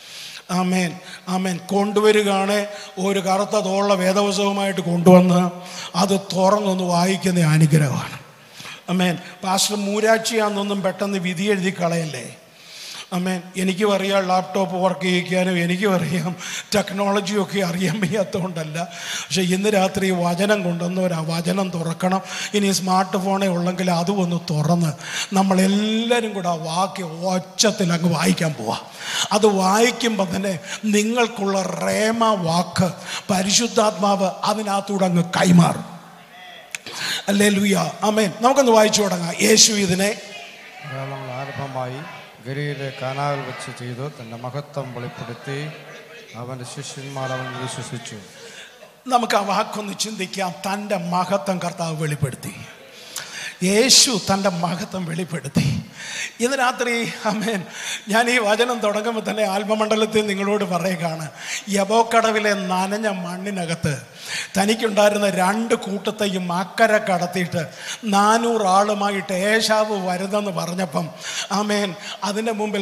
കൊണ്ടുവരികയാണ് ഒരു കറുത്ത തോളുള്ള വേദപുസ്തകമായിട്ട് കൊണ്ടുവന്ന് അത് തുറന്നൊന്ന് വായിക്കുന്ന അനുഗ്രഹമാണ്. പാസ്റ്റർ മൂരാച്ചിയാണെന്നൊന്നും പെട്ടെന്ന് വിധി എഴുതി കളയല്ലേ. എനിക്കും അറിയാം ലാപ്ടോപ്പ് വർക്ക് ചെയ്യിക്കാനും, എനിക്കും അറിയാം ടെക്നോളജിയൊക്കെ അറിയാൻ വയ്യാത്തതുകൊണ്ടല്ല. പക്ഷെ ഇന്ന് രാത്രി വചനം കൊണ്ടുവന്നവർ ആ വചനം തുറക്കണം. ഇനി സ്മാർട്ട് ഫോണേ ഉള്ളെങ്കിൽ അതും ഒന്ന് തുറന്ന് നമ്മളെല്ലാവരും കൂടെ ആ വാക്യം ഒച്ചത്തിൽ അങ്ങ് വായിക്കാൻ പോവാം. അത് വായിക്കുമ്പോൾ തന്നെ നിങ്ങൾക്കുള്ള റേമ വാക്ക് പരിശുദ്ധാത്മാവ് അതിനകത്തൂടെ അങ്ങ് കൈമാറും. ഹല്ലേലൂയ, ആമേൻ. നമുക്കൊന്ന് വായിച്ചു തുടങ്ങാം. യേശു ഇതിനെ ആരംഭമായി ഗലീലയിലെ കാനാവിൽ വെച്ച് ചെയ്തു തൻ്റെ മഹത്വം വെളിപ്പെടുത്തി അവൻ്റെ ശിഷ്യന്മാർ അവൻ വിശ്വസിച്ചു. നമുക്ക് ആ വാക്കൊന്ന് ചിന്തിക്കാം. തൻ്റെ മഹത്വം കർത്താവ് വെളിപ്പെടുത്തി. യേശു തൻ്റെ മഹത്വം വെളിപ്പെടുത്തി. ഇന്ന് രാത്രി ഞാൻ ഈ വചനം തുടങ്ങുമ്പോൾ തന്നെ ആത്മമണ്ഡലത്തിൽ നിങ്ങളോട് പറയുകയാണ്, യബോക്കടവിലെ നനഞ്ഞ മണ്ണിനകത്ത് തനിക്കുണ്ടായിരുന്ന 2 കൂട്ടത്തെയും അക്കരെ കടത്തിയിട്ട് 400 ആളുമായിട്ട് ഏശാവ് വരുന്നെന്ന് പറഞ്ഞപ്പം അതിൻ്റെ മുമ്പിൽ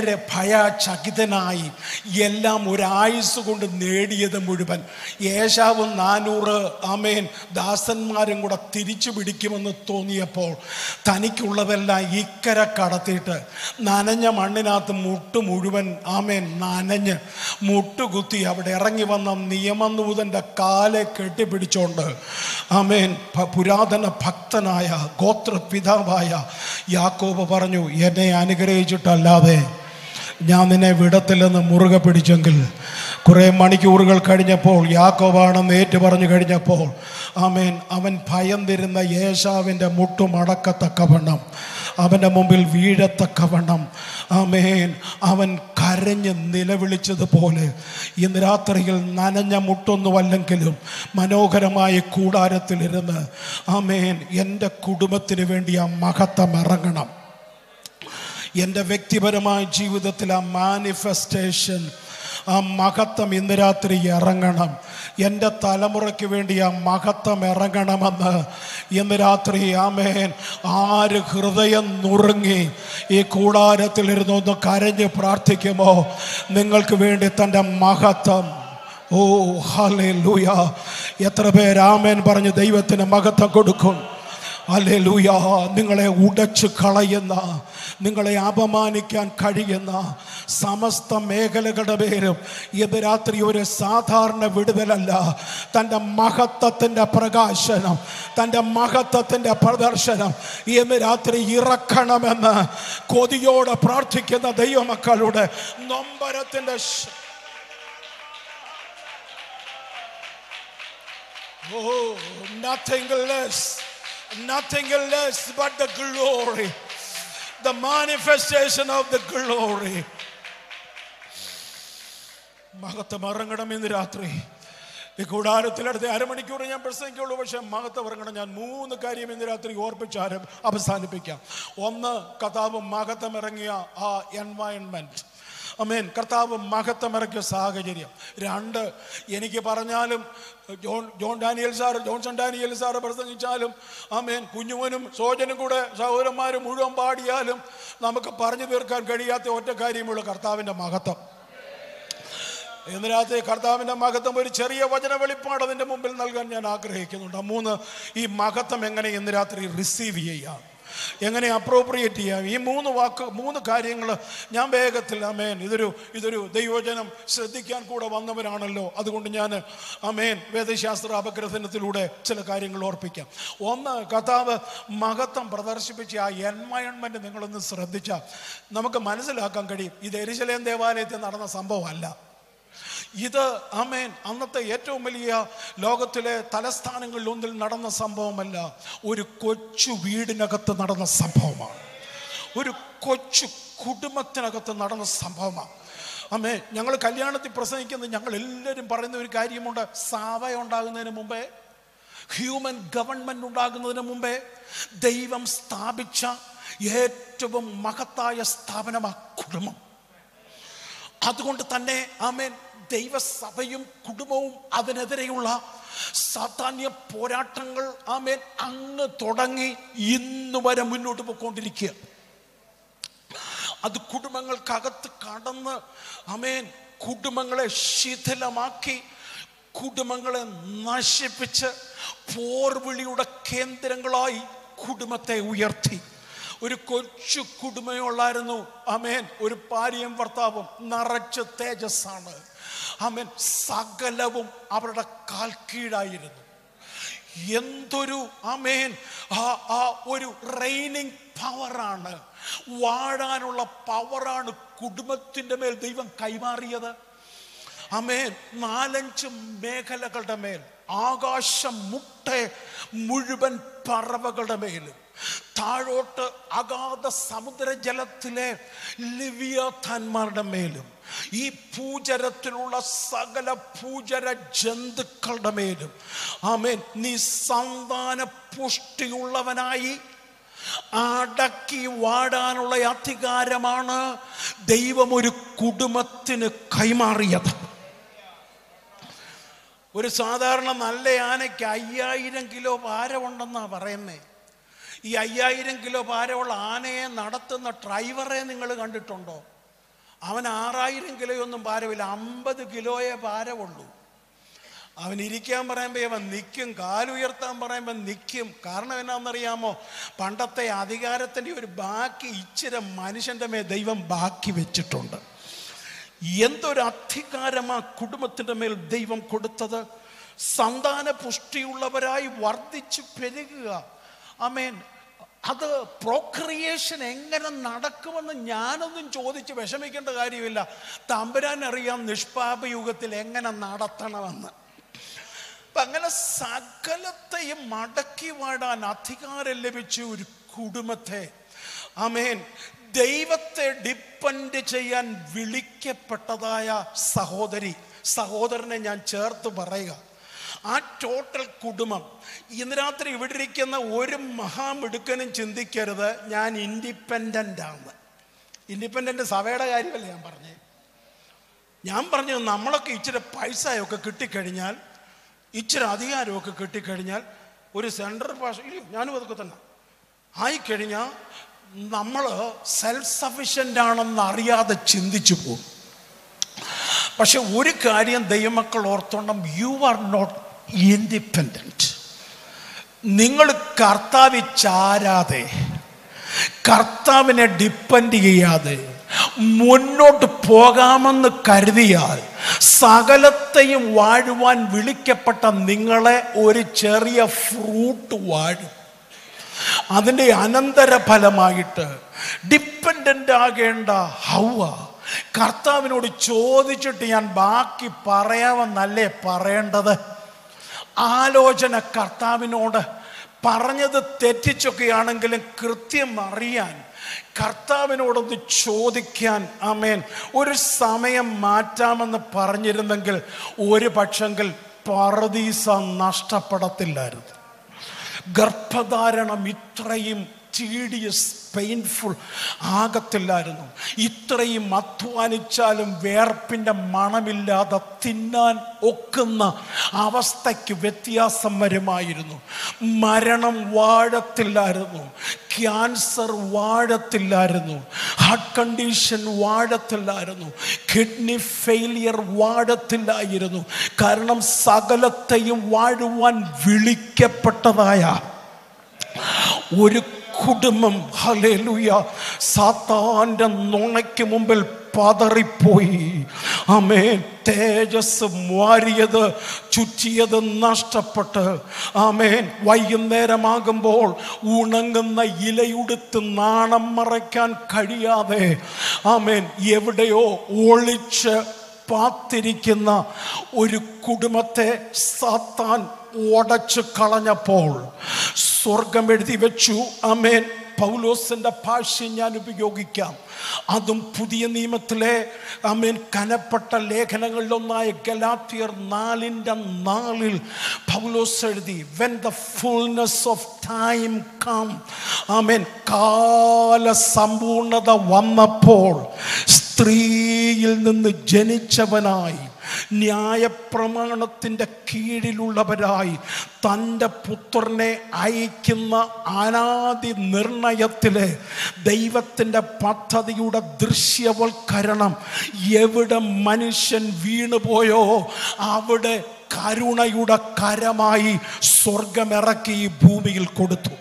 ഭയചകിതനായി എല്ലാം ഒരായുസ് കൊണ്ട് നേടിയത് മുഴുവൻ ഏശാവും 400 ദാസന്മാരും കൂടെ തിരിച്ചു പിടിക്കുമെന്ന് തോന്നിയപ്പോൾ തനിക്കുള്ളതെല്ലാം ഇക്കരെ കടത്തിയിട്ട് നനഞ്ഞ മണ്ണിനകത്ത് മുട്ട് മുഴുവൻ നനഞ്ഞ് മുട്ടുകുത്തി അവിടെ ഇറങ്ങി വന്ന നിയമനൂതൻ്റെ കാലെ കെട്ടിപ്പിടിച്ചോണ്ട് പുരാതന ഭക്തനായ ഗോത്രപിതാവായ യാക്കോബ് പറഞ്ഞു, എന്നെ അനുഗ്രഹിച്ചിട്ടല്ലാതെ ഞാൻ നിന്നെ വിടത്തില്ലെന്ന് മുറുകെ പിടിച്ചെങ്കിൽ. കുറേ മണിക്കൂറുകൾ കഴിഞ്ഞപ്പോൾ യാക്കോബാണെന്ന് ഏറ്റു പറഞ്ഞു കഴിഞ്ഞപ്പോൾ അവൻ ഭയം തരുന്ന യേശാവിൻ്റെ മുട്ടുമടക്കത്തക്കവണ്ണം, അവൻ്റെ മുമ്പിൽ വീഴത്തക്കവണ്ണം അവൻ കരഞ്ഞ് നിലവിളിച്ചതുപോലെ ഇന്ന് രാത്രിയിൽ നനഞ്ഞ മുട്ടൊന്നുമല്ലെങ്കിലും മനോഹരമായ കൂടാരത്തിലിരുന്ന് എൻ്റെ കുടുംബത്തിന് വേണ്ടി ആ മഹത്വം ഇറങ്ങണം. എൻ്റെ വ്യക്തിപരമായ ജീവിതത്തിൽ ആ മാനിഫെസ്റ്റേഷൻ, ആ മഹത്വം ഇന്ന് രാത്രി ഇറങ്ങണം. എൻ്റെ തലമുറയ്ക്ക് വേണ്ടി ആ മഹത്വം ഇറങ്ങണമെന്ന് ഇന്ന് രാത്രി ആര് ഹൃദയം നുറുങ്ങി ഈ കൂടാരത്തിലിരുന്ന് ഒന്ന് കരഞ്ഞ് പ്രാർത്ഥിക്കുമോ? നിങ്ങൾക്ക് വേണ്ടി തൻ്റെ മഹത്വം. ഓ ഹല്ലേലൂയ! എത്ര പേര് ആമേൻ പറഞ്ഞ് ദൈവത്തിന് മഹത്വം കൊടുക്കും? ഹല്ലേലൂയ. നിങ്ങളെ ഉടച്ചു കളയുന്ന, നിങ്ങളെ അപമാനിക്കാൻ കഴിയുന്ന സമസ്ത മേഖലകളുടെ പേരും ഇത് രാത്രി ഒരു സാധാരണ വിടുതലല്ല, തൻ്റെ മഹത്വത്തിൻ്റെ പ്രകാശനം, തൻ്റെ മഹത്വത്തിൻ്റെ പ്രദർശനം ഇന്ന് രാത്രി ഇറക്കണമെന്ന് കൊതിയോടെ പ്രാർത്ഥിക്കുന്ന ദൈവമക്കളുടെ നൊമ്പരത്തിൻ്റെ nothing less but the glory, the manifestation of the glory. മഹത്വം ഇറങ്ങണം ഇന്ന് രാത്രി. ഈ കൂടാരത്തിലടുത്ത് അരമണിക്കൂർ ഞാൻ പ്രസംഗിക്കുള്ളൂ, പക്ഷെ മഹത്വം ഇറങ്ങണം. ഞാൻ 3 കാര്യം ഇന്ന് രാത്രി ഓർപ്പിച്ച് അവസാനിപ്പിക്കാം. ഒന്ന്, കർത്താവ് മഹത്വം ഇറങ്ങിയ ആ എൻവയൺമെന്റ്. ആമേൻ. കർത്താവ് മഹത്വമിറക്കിയ സാഹചര്യം. 2, എനിക്ക് പറഞ്ഞാലും ജോൺസൺ ഡാനിയൽ സാറ് പ്രസംഗിച്ചാലും, ആമേൻ, കുഞ്ഞുമോനും സോജനും കൂടെ സഹോദരന്മാരും മുഴുവൻ പാടിയാലും നമുക്ക് പറഞ്ഞു തീർക്കാൻ കഴിയാത്ത ഒറ്റ കാര്യമുള്ള കർത്താവിൻ്റെ മഹത്വം. ഇന്ന് രാത്രി കർത്താവിൻ്റെ മഹത്വം ഒരു ചെറിയ വചന വെളിപ്പാട് അതിൻ്റെ മുമ്പിൽ നൽകാൻ ഞാൻ ആഗ്രഹിക്കുന്നുണ്ട്. 3, ഈ മഹത്വം എങ്ങനെ ഇന്ന് രാത്രി റിസീവ് ചെയ്യാം, എങ്ങനെ അപ്രോപ്രിയേറ്റ് ചെയ്യാം. ഈ 3 കാര്യങ്ങൾ ഞാൻ വേഗത്തിൽ, ആമേൻ, ഇതൊരു ദൈവവചനം ശ്രദ്ധിക്കാൻ കൂടെ വന്നവരാണല്ലോ, അതുകൊണ്ട് ഞാൻ ആമേൻ വേദശാസ്ത്ര അപഗ്രഥനത്തിലൂടെ ചില കാര്യങ്ങൾ ഓർപ്പിക്കാം. 1, കർത്താവ് മഹത്വം പ്രദർശിപ്പിച്ച ആ എൻവയൺമെന്റ് നിങ്ങളൊന്ന് ശ്രദ്ധിച്ചാൽ നമുക്ക് മനസ്സിലാക്കാൻ കഴിയും. ഇത് യെരൂശലേം ദേവാലയത്തിൽ നടന്ന സംഭവമല്ല. ഇത് ആമേൻ അന്നത്തെ ഏറ്റവും വലിയ ലോകത്തിലെ തലസ്ഥാനങ്ങളിലൊന്നിൽ നടന്ന സംഭവമല്ല, ഒരു കൊച്ചു വീടിനകത്ത് നടന്ന സംഭവമാണ്, ഒരു കൊച്ചു കുടുംബത്തിനകത്ത് നടന്ന സംഭവമാണ്. ആമേൻ. ഞങ്ങൾ കല്യാണത്തിൽ പ്രസംഗിക്കുന്നത് ഞങ്ങൾ എല്ലാവരും പറയുന്ന ഒരു കാര്യമുണ്ട്. സഭ ഉണ്ടാകുന്നതിന് മുമ്പേ, ഹ്യൂമൻ ഗവൺമെന്റ് ഉണ്ടാകുന്നതിന് മുമ്പേ ദൈവം സ്ഥാപിച്ച ഏറ്റവും മഹത്തായ സ്ഥാപനമാണ് കുടുംബം. അതുകൊണ്ട് തന്നെ ആമേൻ ദൈവസഭയും കുടുംബവും അതിനെതിരെയുള്ള സാത്താന്യ പോരാട്ടങ്ങൾ ആമേൻ അങ്ങ് തുടങ്ങി ഇന്ന് വരെ മുന്നോട്ട് പോയിക്കൊണ്ടിരിക്കുക. അത് കുടുംബങ്ങൾക്കകത്ത് കടന്ന് ആമേൻ കുടുംബങ്ങളെ ശിഥിലമാക്കി, കുടുംബങ്ങളെ നശിപ്പിച്ച് പോർവിളിയുടെ കേന്ദ്രങ്ങളായി കുടുംബത്തെ ഉയർത്തി. ഒരു കൊച്ചു കുടുംബമേ ഉള്ളായിരുന്നു. ആമേൻ. ഒരു ഭാര്യയും ഭർത്താവും, നിറച്ച് തേജസ്സാണ്. ആമേൻ. സകലവും അവരുടെ കാൽ കീഴായിരുന്നു. എന്തൊരു ആമേൻ ആ ഒരു റെയിനിങ് പവറാണ്, വാഴാനുള്ള പവറാണ് കുടുംബത്തിൻ്റെ മേൽ ദൈവം കൈമാറിയത്. ആമേൻ. 4-5 മേഖലകളുടെ മേൽ, ആകാശം മുട്ടെ മുഴുവൻ പറവകളുടെ മേലും, താഴോട്ട് അഗാധ സമുദ്രജലത്തിലെ ലിവിയാഥാന്മാരുടെ മേലും, ഈ ഭൂചരത്തിലുള്ള സകല ഭൂചര ജന്തുക്കളുടെ മേലും ആമേൻ നീ സന്താന പുഷ്ടിയുള്ളവനായി അടക്കി വാടാനുള്ള അധികാരമാണ് ദൈവം ഒരു കുടുംബത്തിന് കൈമാറിയത്. ഒരു സാധാരണ നല്ല ആനയ്ക്ക് 5000 കിലോ ഭാരമുണ്ടെന്നാ പറയുന്നേ. ഈ 5000 കിലോ ഭാരമുള്ള ആനയെ നടത്തുന്ന ഡ്രൈവറെ നിങ്ങൾ കണ്ടിട്ടുണ്ടോ? അവൻ 6000 കിലോയൊന്നും ഭാരമില്ല, 50 കിലോയെ ഭാരമുള്ളൂ. അവൻ ഇരിക്കാൻ പറയുമ്പോൾ അവൻ നിൽക്കും, കാലുയർത്താൻ പറയുമ്പോൾ നിൽക്കും. കാരണം എന്നാണെന്നറിയാമോ? പണ്ടത്തെ അധികാരത്തിൻ്റെ ഒരു ബാക്കി ഇച്ചിരി മനുഷ്യൻ്റെ മേൽ ദൈവം ബാക്കി വെച്ചിട്ടുണ്ട്. എന്തൊരു അധികാരമാ കുടുംബത്തിൻ്റെ മേൽ ദൈവം കൊടുത്തത്. സന്താന പുഷ്ടിയുള്ളവരായി വർദ്ധിച്ചു പെരുകുക. ആമേൻ. അത് പ്രോക്രിയേഷൻ എങ്ങനെ നടക്കുമെന്ന് ഞാനൊന്നും ചോദിച്ച് വിഷമിക്കേണ്ട കാര്യമില്ല. തമ്പുരാൻ അറിയാം നിഷ്പാപയുഗത്തിൽ എങ്ങനെ നടത്തണമെന്ന്. അപ്പം അങ്ങനെ സകലത്തെയും മടക്കി വാടാൻ അധികാരം ലഭിച്ച ഒരു കുടുംബത്തെ ആമേൻ ദൈവത്തെ ഡിപ്പെൻഡ് ചെയ്യാൻ വിളിക്കപ്പെട്ടതായ സഹോദരനെ ഞാൻ ചേർത്ത് പറയുക. ആ ടോട്ടൽ കുടുംബം. ഇന്ന് രാത്രി ഇവിടെ ഇരിക്കുന്ന ഒരു മഹാമിടുക്കനും ചിന്തിക്കരുത് ഞാൻ ഇൻഡിപെൻഡൻ്റ് ആണ്. ഇൻഡിപെൻഡൻ്റ് സഭയുടെ കാര്യമല്ല ഞാൻ പറഞ്ഞത് നമ്മളൊക്കെ ഇച്ചിരി പൈസയൊക്കെ കിട്ടിക്കഴിഞ്ഞാൽ, ഇച്ചിരി അധികാരമൊക്കെ കിട്ടിക്കഴിഞ്ഞാൽ, ഒരു സെൻട്രൽ ഭാഷ ഞാനും അതൊക്കെ തന്നെ ആയിക്കഴിഞ്ഞാൽ നമ്മൾ സെൽഫ് സഫിഷ്യൻ്റ് ആണെന്ന് അറിയാതെ ചിന്തിച്ചു പോകും. പക്ഷെ ഒരു കാര്യം ദൈവമക്കൾ ഓർത്തോണം, യു ആർ നോട്ട് ഇൻഡിപെൻഡൻറ്റ്. നിങ്ങൾ കർത്താവിൽ ചാരാതെ, കർത്താവിനെ ഡിപ്പെൻഡ് ചെയ്യാതെ മുന്നോട്ട് പോകാമെന്ന് കരുതിയാൽ സകലത്തെയും വാഴുവാൻ വിളിക്കപ്പെട്ട നിങ്ങളെ ഒരു ചെറിയ ഫ്രൂട്ട് വാഴും. അതിൻ്റെ അനന്തരഫലമായിട്ട് ഡിപ്പെൻഡൻ്റ് ആകേണ്ട ഹൗവ കർത്താവിനോട് ചോദിച്ചിട്ട് ഞാൻ ബാക്കി പറയാമെന്നല്ലേ പറയേണ്ടത്. ആലോചന കർത്താവിനോട് പറഞ്ഞത് തെറ്റിച്ചൊക്കെയാണെങ്കിലും കൃത്യം അറിയാൻ കർത്താവിനോടൊന്ന് ചോദിക്കാൻ ആമേൻ ഒരു സമയം മാറ്റാമെന്ന് പറഞ്ഞിരുന്നെങ്കിൽ ഒരു പക്ഷെങ്കിൽ പറുദീസ നഷ്ടപ്പെടത്തില്ലായിരുന്നു. ഗർഭധാരണം ഇത്രയും ടീഡിയസ് പെയിൻഫുൾ ആകത്തില്ലായിരുന്നു. ഇത്രയും അധ്വാനിച്ചാലും വേർപ്പിൻ്റെ മണമില്ലാതെ തിന്നാൻ ഒക്കുന്ന അവസ്ഥയ്ക്ക് വ്യത്യാസം വരുമായിരുന്നു. മരണം വാഴത്തില്ലായിരുന്നു, ക്യാൻസർ വാഴത്തില്ലായിരുന്നു, ഹാർട്ട് കണ്ടീഷൻ വാഴത്തില്ലായിരുന്നു, കിഡ്നി ഫെയിലിയർ വാഴത്തില്ലായിരുന്നു. കാരണം സകലത്തെയും വാഴുവാൻ വിളിക്കപ്പെട്ടതായ ഒരു കുടുംബം ഹല്ലേലൂയ സാത്താന്റെ നുണയ്ക്ക് മുമ്പിൽ പതറിപ്പോയി. ആമേൻ. തേജസ് മാറിയത് ചുറ്റിയത് നഷ്ടപ്പെട്ട് ആമേൻ വൈകുന്നേരമാകുമ്പോൾ ഉണങ്ങുന്ന ഇലയുടുത്ത് നാണം മറയ്ക്കാൻ കഴിയാതെ ആമേൻ എവിടെയോ ഒളിച്ച് പാത്തിരിക്കുന്ന ഒരു കുടുംബത്തെ സാത്താൻ ഉടച്ചു കളഞ്ഞപ്പോൾ സ്വർഗം എഴുതി വെച്ചു. ആമേൻ. പൗലോസിന്റെ ഭാഷ ഞാൻ ഉപയോഗിക്കാം. അതും പുതിയ നിയമത്തിലെ ആമേൻ കനപ്പെട്ട ലേഖനങ്ങളിലൊന്നായ ഗലാത്യർ 4:4 പൗലോസ് എഴുതി, when the fullness of time come, ആമേൻ കാല സമ്പൂർണത വന്നപ്പോൾ സ്ത്രീയിൽ നിന്ന് ജനിച്ചവനായി ന്യായപ്രമാണത്തിൻ്റെ കീഴിലുള്ളവരായി തൻ്റെ പുത്രനെ അയക്കുന്ന അനാദി നിർണയത്തിലെ ദൈവത്തിൻ്റെ പദ്ധതിയുടെ ദൃശ്യവൽക്കരണം എവിടെ മനുഷ്യൻ വീണുപോയോ അവിടെ കരുണയുടെ കരമായി സ്വർഗമിറക്കി ഈ ഭൂമിയിൽ കൊടുത്തു.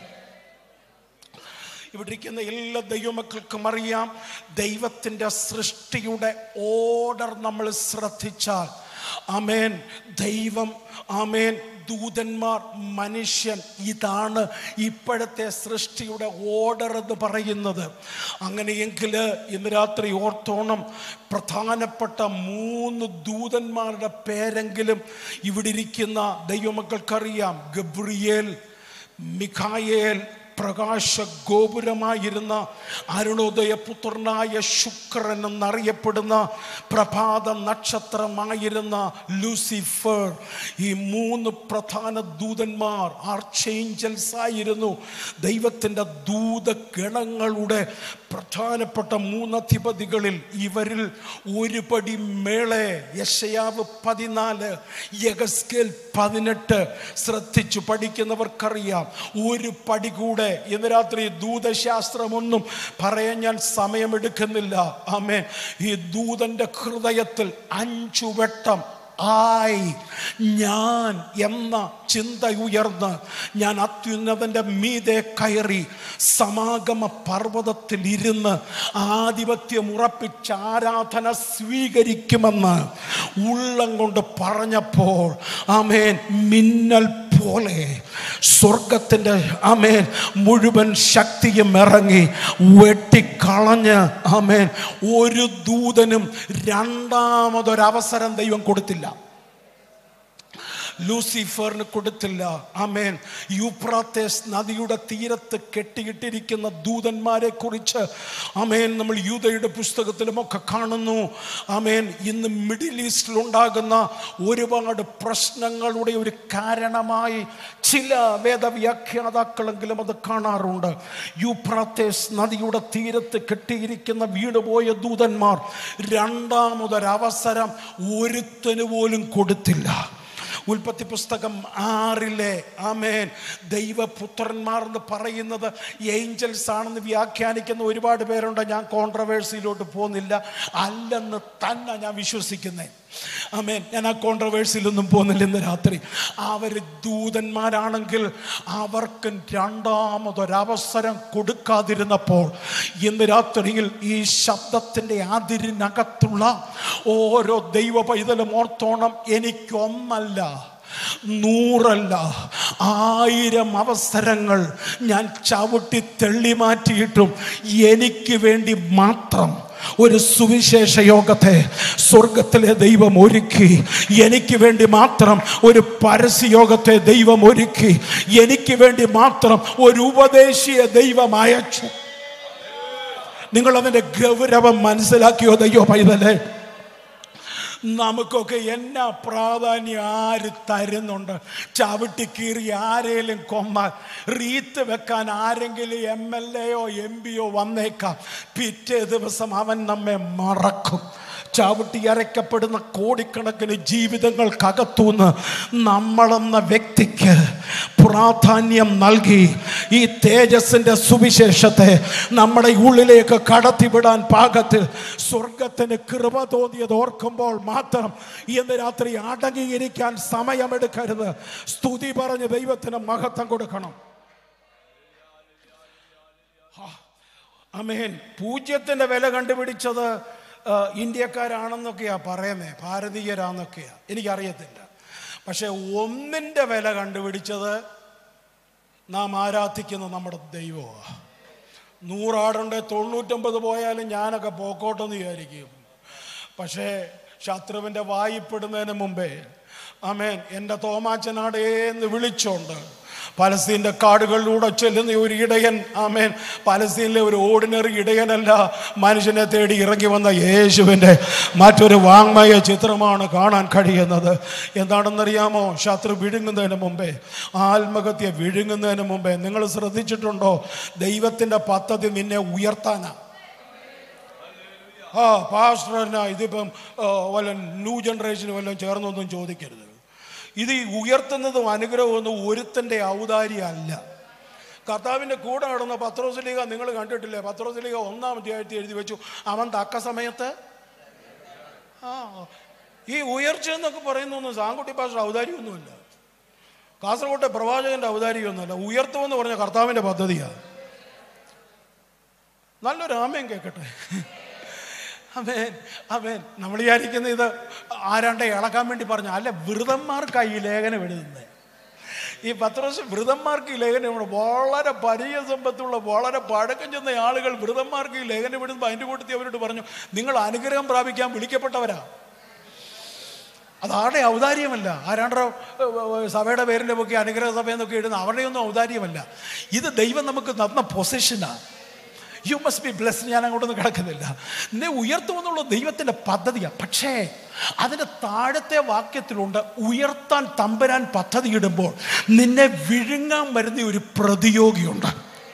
ഇവിടെ ഇരിക്കുന്ന എല്ലാ ദൈവമക്കൾക്കും അറിയാം, ദൈവത്തിൻ്റെ സൃഷ്ടിയുടെ ഓർഡർ നമ്മൾ ശ്രദ്ധിച്ചാൽ ആമേൻ ദൈവം ആമേൻ ദൂതന്മാർ മനുഷ്യൻ ഇതാണ് ഇപ്പോഴത്തെ സൃഷ്ടിയുടെ ഓർഡർ എന്ന് പറയുന്നത്. അങ്ങനെയെങ്കിൽ ഇന്ന് രാത്രി ഓർത്തോണം, പ്രധാനപ്പെട്ട 3 ദൂതന്മാരുടെ പേരെങ്കിലും ഇവിടെ ഇരിക്കുന്ന ദൈവമക്കൾക്കറിയാം. ഗബ്രിയേൽ, മിഖായേൽ, പ്രകാശ ഗോപുരമായിരുന്ന അരുണോദയ പുത്രനായ ശുക്രൻ എന്നറിയപ്പെടുന്ന പ്രഭാത നക്ഷത്രമായിരുന്ന ലൂസിഫർ. ഈ 3 പ്രധാന ദൂതന്മാർ ആർച്ചേഞ്ചൽസ് ആയിരുന്നു. ദൈവത്തിൻ്റെ ദൂതഗണങ്ങളുടെ പ്രധാനപ്പെട്ട 3 അധിപതികളിൽ ഇവരിൽ ഒരു പടി മേളെ യെശയ്യാവ് 14, യെഹെസ്കേൽ 18 ശ്രദ്ധിച്ചു പഠിക്കുന്നവർക്കറിയാം. ഒരു പടി കൂടെ ഇന്ന് രാത്രി ദൂതശാസ്ത്രമൊന്നും പറയാൻ ഞാൻ സമയമെടുക്കുന്നില്ല. ആമേൻ. ഈ ദൂതന്റെ ഹൃദയത്തിൽ 5 വട്ടം ഞാൻ എന്ന ചിന്ത ഉയർന്ന് ഞാൻ അത്യുന്നതന്റെ മീതെ കയറി സമാഗമ പർവ്വതത്തിൽ ഇരുന്ന് ആധിപത്യം ഉറപ്പിച്ച് ആരാധന സ്വീകരിക്കുമെന്ന് ഉള്ളം കൊണ്ട് പറഞ്ഞപ്പോൾ ആമേൻ മിന്നൽ പോലെ സ്വർഗത്തിൻ്റെ ആമേൻ മുഴുവൻ ശക്തിയും ഇറങ്ങി വെട്ടിക്കളഞ്ഞ് ആമേൻ ഒരു ദൂതനും രണ്ടാമതൊരവസരം ദൈവം കൊടുത്തില്ല. ലൂസിഫറിന് കൊടുത്തില്ല. ആമേൻ. യൂഫ്രാത്തീസ് നദിയുടെ തീരത്ത് കെട്ടിയിട്ടിരിക്കുന്ന ദൂതന്മാരെ കുറിച്ച് ആമേൻ നമ്മൾ യൂദയുടെ പുസ്തകത്തിലുമൊക്കെ കാണുന്നു. ആമേൻ. ഇന്ന് മിഡിൽ ഈസ്റ്റിലുണ്ടാകുന്ന ഒരുപാട് പ്രശ്നങ്ങളുടെ ഒരു കാരണമായി ചില വേദവ്യാഖ്യാതാക്കളെങ്കിലും അത് കാണാറുണ്ട്. യൂഫ്രാത്തീസ് നദിയുടെ തീരത്ത് കെട്ടിയിരിക്കുന്ന വീണുപോയ ദൂതന്മാർ രണ്ടാമതൊരവസരം ഒരുത്തന് പോലും കൊടുത്തില്ല. ഉൽപ്പത്തി പുസ്തകം 6 ആമേൻ ദൈവപുത്രന്മാർ എന്ന് പറയുന്നത് ഏഞ്ചൽസ് ആണെന്ന് വ്യാഖ്യാനിക്കുന്ന ഒരുപാട് പേരുണ്ട്. ഞാൻ കോൺട്രവേഴ്സിയിലോട്ട് പോകുന്നില്ല. അല്ലെന്ന് തന്നെ ഞാൻ വിശ്വസിക്കുന്നത്. ആമേൻ. ഞാൻ ആ കോൺട്രവേഴ്സിയിലൊന്നും പോകുന്നില്ല ഇന്ന് രാത്രി. അവർ ദൂതന്മാരാണെങ്കിൽ അവർക്ക് രണ്ടാമതൊരവസരം കൊടുക്കാതിരുന്നപ്പോൾ ഇന്ന് രാത്രിയിൽ ഈ ശബ്ദത്തിൻ്റെ അതിരിനകത്തുള്ള ഓരോ ദൈവ പൈതലും ഓർത്തോണം, എനിക്കൊന്നല്ല 100 1000 അവസരങ്ങൾ ഞാൻ ചവിട്ടി തെള്ളി മാറ്റിയിട്ടും എനിക്ക് വേണ്ടി മാത്രം ഒരു സുവിശേഷ യോഗത്തെ സ്വർഗത്തിലെ ദൈവം ഒരുക്കി. എനിക്ക് വേണ്ടി മാത്രം ഒരു പരസ്യയോഗത്തെ ദൈവം ഒരുക്കി. എനിക്ക് വേണ്ടി മാത്രം ഒരു ഉപദേശിയെ ദൈവം അയച്ചു. നിങ്ങളതിൻ്റെ ഗൗരവം മനസ്സിലാക്കിയോ ദൈവ പൈതലേ? നമുക്കൊക്കെ എന്നാ പ്രാധാന്യം ആര് തരുന്നുണ്ട്? ചവിട്ടിക്കീറി ആരെങ്കിലും കൊമ്മാൻ റീത്ത് വെക്കാൻ ആരെങ്കിലും MLA-യോ MP-യോ വന്നേക്കാം. പിറ്റേ ദിവസം അവൻ നമ്മെ മറക്കും. ചവിട്ടി അരയ്ക്കപ്പെടുന്ന കോടിക്കണക്കിന് ജീവിതങ്ങൾക്കകത്തുനിന്ന് നമ്മളെന്ന വ്യക്തിക്ക് പ്രാധാന്യം നൽകി ഈ തേജസ്സിൻ്റെ സുവിശേഷത്തെ നമ്മുടെ ഉള്ളിലേക്ക് കടത്തിവിടാൻ പാകത്തിൽ സ്വർഗത്തിന് കൃപ തോന്നിയത് ഓർക്കുമ്പോൾ മാത്രം ഇന്ന് രാത്രി അടങ്ങിയിരിക്കാൻ സമയമെടുക്കരുത്. സ്തുതി പറഞ്ഞ് ദൈവത്തിന് മഹത്വം കൊടുക്കണം. ആമേൻ. പൂജ്യത്തിൻ്റെ വില കണ്ടുപിടിച്ചത് ഇന്ത്യക്കാരാണെന്നൊക്കെയാണ് പറയുന്നത്, ഭാരതീയരാന്നൊക്കെയാണ്, എനിക്കറിയത്തില്ല. പക്ഷെ ഒന്നിൻ്റെ വില കണ്ടുപിടിച്ചത് നാം ആരാധിക്കുന്ന നമ്മുടെ ദൈവമാണ്. 100 ആടുണ്ട്, 99 പോയാലും ഞാനൊക്കെ പോക്കോട്ടെന്ന് വിചാരിക്കും. പക്ഷേ ശത്രുവിൻ്റെ വായിപ്പെടുന്നതിന് മുമ്പേ ആമേൻ എൻ്റെ തോമാച്ചനാടേന്ന് വിളിച്ചോണ്ട് പലസ്തീൻ്റെ കാടുകളിലൂടെ ചെല്ലുന്ന ഒരു ഇടയൻ, ആമേൻ, പലസ്തീനിലെ ഒരു ഓർഡിനറി ഇടയനല്ല, മനുഷ്യനെ തേടി ഇറങ്ങി വന്ന യേശുവിൻ്റെ മറ്റൊരു വാങ്മയ ചിത്രമാണ് കാണാൻ കഴിയുന്നത്. എന്താണെന്നറിയാമോ? ശത്രു വിഴുങ്ങുന്നതിന് മുമ്പേ, ആത്മഹത്യ വിഴുങ്ങുന്നതിന് മുമ്പേ, നിങ്ങൾ ശ്രദ്ധിച്ചിട്ടുണ്ടോ? ദൈവത്തിൻ്റെ പദ്ധതി നിന്നെ ഉയർത്താനാ. പാസ്റ്റർ എന്നാ ഇതിപ്പം വല്ല ന്യൂ ജനറേഷന് വല്ലതും ചേർന്നൊന്നും ചോദിക്കരുത്. ഇത് ഉയർത്തുന്നതും അനുഗ്രഹമൊന്നും ഒരുത്തൻ്റെ ഔദാര്യമല്ല. കർത്താവിൻ്റെ കൂടെ നടന്ന പത്രോസ്ലീഹ നിങ്ങൾ കണ്ടിട്ടില്ലേ? പത്രോസ്ലീഹ 1-ാം അധ്യായത്തിൽ എഴുതി വെച്ചു, അവൻ തക്ക സമയത്ത്. ഈ ഉയർച്ച എന്നൊക്കെ പറയുന്നൊന്നും സാങ്കുട്ടി പാസ്റ്റർ ഔദാര്യമൊന്നുമില്ല, കാസർകോട്ടെ പ്രവാചകൻ്റെ ഔദാര്യമൊന്നുമല്ല. ഉയർത്തുമെന്ന് പറഞ്ഞ കർത്താവിൻ്റെ പദ്ധതിയാണ്. നല്ലൊരു ആമേൻ കേൾക്കട്ടെ. അവൻ അവൻ നമ്മൾ വിചാരിക്കുന്ന ഇത് ആരാണ്ടെ ഇളക്കാൻ വേണ്ടി പറഞ്ഞു. അല്ല, വൃതന്മാർക്കായി ഈ ലേഖനം എഴുതുന്നത്. ഈ പത്രോസ് വൃതന്മാർക്ക് ഈ ലേഖനം, വളരെ പരിചയസമ്പത്തുള്ള വളരെ പഴക്കം ചെന്ന ആളുകൾ വൃതന്മാർക്ക് ഈ ലേഖനം എഴുതുമ്പോൾ അതിൻ്റെ കൂട്ടത്തിൽ അവരോട് പറഞ്ഞു, നിങ്ങൾ അനുഗ്രഹം പ്രാപിക്കാൻ വിളിക്കപ്പെട്ടവരാ. അതാരുടെ ഔദാര്യമല്ല. ആരാണ്ടോ സഭയുടെ പേരിൻ്റെ ഒക്കെ അനുഗ്രഹ സഭയെന്നൊക്കെ എഴുതുന്ന അവരുടെയൊന്നും ഔദാര്യമല്ല. ഇത് ദൈവം നമുക്ക് തന്ന പൊസിഷനാണ്. You must be blessed. ഞാൻ അങ്ങോട്ടൊന്നും കിടക്കുന്നില്ല. നിന്നെ ഉയർത്തുമെന്നുള്ള ദൈവത്തിൻ്റെ പദ്ധതിയാണ്. പക്ഷേ അതിൻ്റെ താഴത്തെ വാക്യത്തിലുണ്ട്, ഉയർത്താൻ തമ്പുരാൻ പദ്ധതി ഇടുമ്പോൾ നിന്നെ വിഴുങ്ങാൻ വരുന്ന ഒരു പ്രതിയോഗിയുണ്ട്.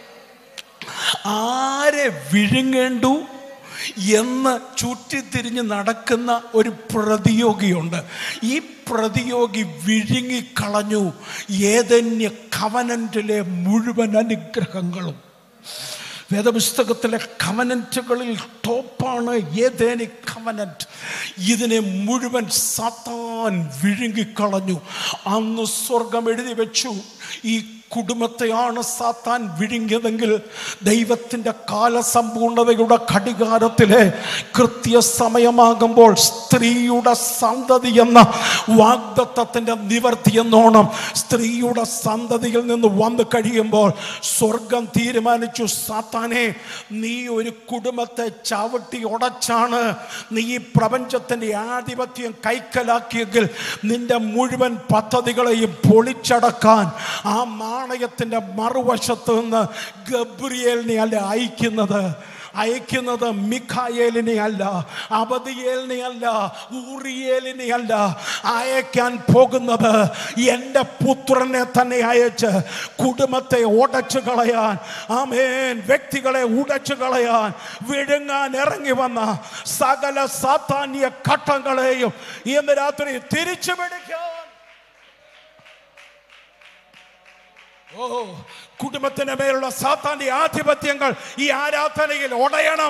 ആരെ വിഴുങ്ങേണ്ടു എന്ന് ചുറ്റിത്തിരിഞ്ഞ് നടക്കുന്ന ഒരു പ്രതിയോഗിയുണ്ട്. ഈ പ്രതിയോഗി വിഴുങ്ങിക്കളഞ്ഞു ഏദന്യ കവനന്റിലെ മുഴുവൻ അനുഗ്രഹങ്ങളും. വേദപുസ്തകത്തിലെ കവനന്റുകളിൽ ടോപ്പാണ് ഏദേനി കവനന്റ്. ഇതിനെ മുഴുവൻ സാത്താൻ വിഴുങ്ങിക്കളഞ്ഞു. അന്ന് സ്വർഗം എഴുതി വെച്ചു, ഈ കുടുംബത്തെയാണ് സാത്താൻ വിഴുങ്ങിയതെങ്കിൽ ദൈവത്തിൻ്റെ കാലസമ്പൂർണതയുടെ ഘടികാരത്തിലെ കൃത്യസമയമാകുമ്പോൾ സ്ത്രീയുടെ സന്തതി എന്ന വാഗ്ദത്തത്തിൻ്റെ നിവർത്തി എന്നോണം സ്ത്രീയുടെ സന്തതിയിൽ നിന്ന് വന്നു കഴിയുമ്പോൾ സ്വർഗം തീരുമാനിച്ചു, സാത്താനെ, നീ ഒരു കുടുംബത്തെ ചവിട്ടി ഉടച്ചാണ് നീ ഈ പ്രപഞ്ചത്തിൻ്റെ ആധിപത്യം കൈക്കലാക്കിയെങ്കിൽ നിന്റെ മുഴുവൻ പദ്ധതികളെയും പൊളിച്ചടക്കാൻ ആ നാണയത്തിൻ്റെ മറുവശത്ത് നിന്ന് ഗബ്രിയേലിനെ അല്ല അയക്കുന്നത് മിഖായേലിനെ അല്ല, അബദിയേലിനെ അല്ല, ഊറിയേലിനെ അല്ല. അയക്കാൻ പോകുന്നത് എൻ്റെ പുത്രനെ തന്നെ അയച്ച് കുടുംബത്തെ ഉടച്ചു കളയാൻ, ആമേൻ, വ്യക്തികളെ ഉടച്ചു കളയാൻ വിഴുങ്ങാൻ ഇറങ്ങി വന്ന സകല സാത്താന്യ ഘട്ടങ്ങളെയും ഇന്ന് രാത്രി തിരിച്ചു പിടിക്കാൻ ഓ, കുടുംബത്തിന്റെ മേലുള്ള സാത്താന്റെ ആധിപത്യങ്ങൾ ഈ ആരാധനയിൽ ഉടയണം.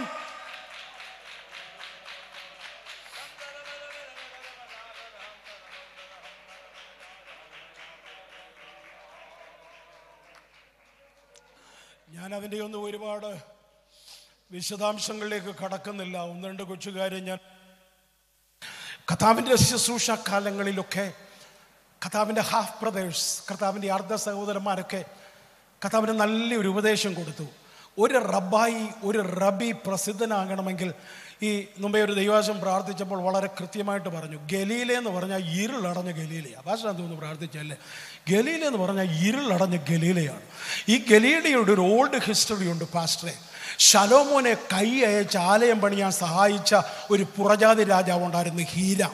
ഞാൻ അതിൻ്റെ ഒന്നും ഒരുപാട് വിശദാംശങ്ങളിലേക്ക് കടക്കുന്നില്ല. ഒന്ന് രണ്ട് കൊച്ചുകാര്യം ഞാൻ കർത്താവിൻ്റെ ശുശ്രൂഷ കാലങ്ങളിലൊക്കെ കർത്താവിൻ്റെ ഹാഫ് ബ്രദേഴ്സ്, കർത്താവിൻ്റെ അർദ്ധ സഹോദരന്മാരൊക്കെ കർത്താവിന് നല്ലൊരു ഉപദേശം കൊടുത്തു. ഒരു റബി പ്രസിദ്ധനാകണമെങ്കിൽ ഈ മുമ്പേ ഒരു ദൈവാശം പ്രാർത്ഥിച്ചപ്പോൾ വളരെ കൃത്യമായിട്ട് പറഞ്ഞു, ഗലീല എന്ന് പറഞ്ഞാൽ ഇരുളടഞ്ഞ ഗലീലയാണ്. ഭാഷാന്ത് തോന്നുന്നു പ്രാർത്ഥിച്ചല്ലേ, ഗലീല എന്ന് പറഞ്ഞാൽ ഇരുളടഞ്ഞ ഗലീലയാണ്. ഈ ഗലീലയുടെ ഒരു ഓൾഡ് ഹിസ്റ്ററി ഉണ്ട് പാസ്റ്ററെ. ശലോമോനെ കൈ അയച്ച് ആലയം പണിയാൻ സഹായിച്ച ഒരു പുറജാതി രാജാവ് ഉണ്ടായിരുന്നു, ഹീരാം.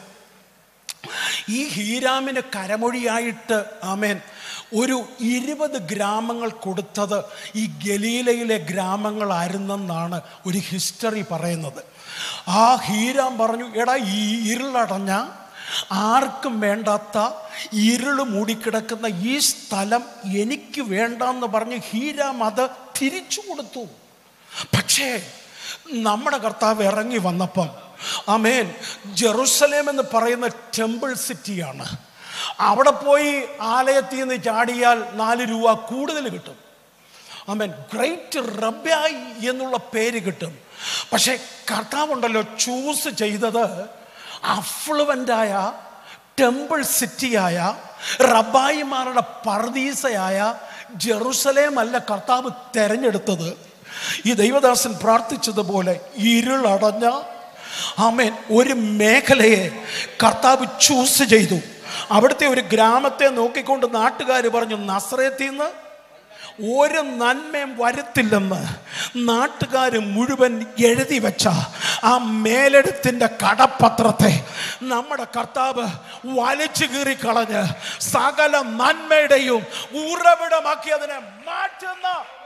ഈ ഹീരാമിന് കരമൊഴിയായിട്ട് ആമേൻ ഒരു 20 ഗ്രാമങ്ങൾ കൊടുത്തത് ഈ ഗലീലയിലെ ഗ്രാമങ്ങളായിരുന്നെന്നാണ് ഒരു ഹിസ്റ്ററി പറയുന്നത്. ആ ഹീരാം പറഞ്ഞു, എടാ ഈ ഇരുളടഞ്ഞ ആർക്കും വേണ്ടാത്ത ഇരുള് മൂടിക്കിടക്കുന്ന ഈ സ്ഥലം എനിക്ക് വേണ്ടെന്ന് പറഞ്ഞ് ഹീരാം അത് തിരിച്ചു കൊടുത്തു. പക്ഷേ നമ്മുടെ കർത്താവ് ഇറങ്ങി വന്നപ്പം ആമേൻ ജെറുസലേം എന്ന് പറയുന്ന ടെമ്പിൾ സിറ്റിയാണ്. അവിടെ പോയി ആലയത്തിൽ നിന്ന് ചാടിയാൽ 4 രൂപ കൂടുതൽ കിട്ടും. ആമേൻ ഗ്രേറ്റ് റബ്ബായി എന്നുള്ള പേര് കിട്ടും. പക്ഷെ കർത്താവുണ്ടല്ലോ ചൂസ് ചെയ്തത് അഫ്ലുവൻ്റായ ടെമ്പിൾ സിറ്റിയായ റബ്ബായിമാരുടെ പർദീസയായ ജെറുസലേം അല്ല കർത്താവ് തെരഞ്ഞെടുത്തത്. ഈ ദൈവദാസൻ പ്രാർത്ഥിച്ചതുപോലെ ഇരുളടഞ്ഞ ആമേൻ ഒരു മേഖലയെ കർത്താവ് ചൂസ് ചെയ്തു. അവിടുത്തെ ഒരു ഗ്രാമത്തെ നോക്കിക്കൊണ്ട് നാട്ടുകാർ പറഞ്ഞു, നസറേത്തിൽ നിന്ന് ഒരു നന്മയും വരുത്തില്ലെന്ന് നാട്ടുകാർ മുഴുവൻ എഴുതി വെച്ച ആ മേലെടുത്തിൻ്റെ കടപ്പത്രത്തെ നമ്മുടെ കർത്താവ് വലിച്ചു കീറിക്കളഞ്ഞ് സകല നന്മയുടെയും ഉറവിടമാക്കി അതിനെ മാറ്റുന്ന